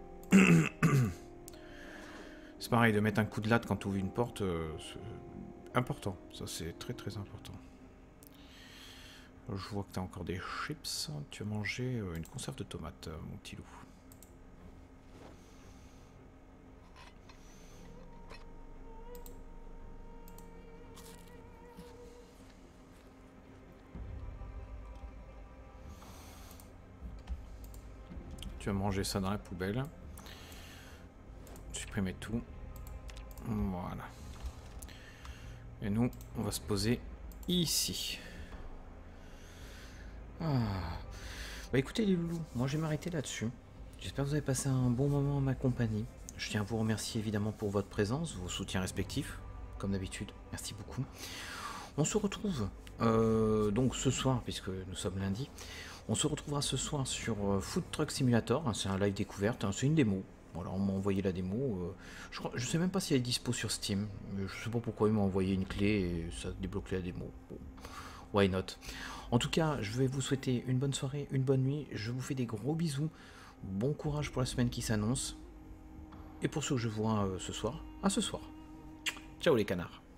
C'est pareil, de mettre un coup de latte quand tu ouvres une porte, c'est important. Ça, c'est très très important. Je vois que t'as encore des chips. Tu as mangé une conserve de tomates, mon petit loup. Tu vas manger ça dans la poubelle. Supprimer tout. Voilà. Et nous, on va se poser ici. Ah. Bah écoutez les loulous, moi je vais m'arrêter là-dessus. J'espère que vous avez passé un bon moment en ma compagnie. Je tiens à vous remercier évidemment pour votre présence, vos soutiens respectifs, comme d'habitude. Merci beaucoup. On se retrouve donc ce soir, puisque nous sommes lundi. On se retrouvera ce soir sur Food Truck Simulator, hein, c'est un live découverte, hein, c'est une démo. Voilà, on m'a envoyé la démo. Je sais même pas si elle est dispo sur Steam. Mais je sais pas pourquoi ils m'ont envoyé une clé et ça débloque la démo. Bon, why not? En tout cas, je vais vous souhaiter une bonne soirée, une bonne nuit. Je vous fais des gros bisous. Bon courage pour la semaine qui s'annonce. Et pour ceux que je vois ce soir, à ce soir. Ciao les canards.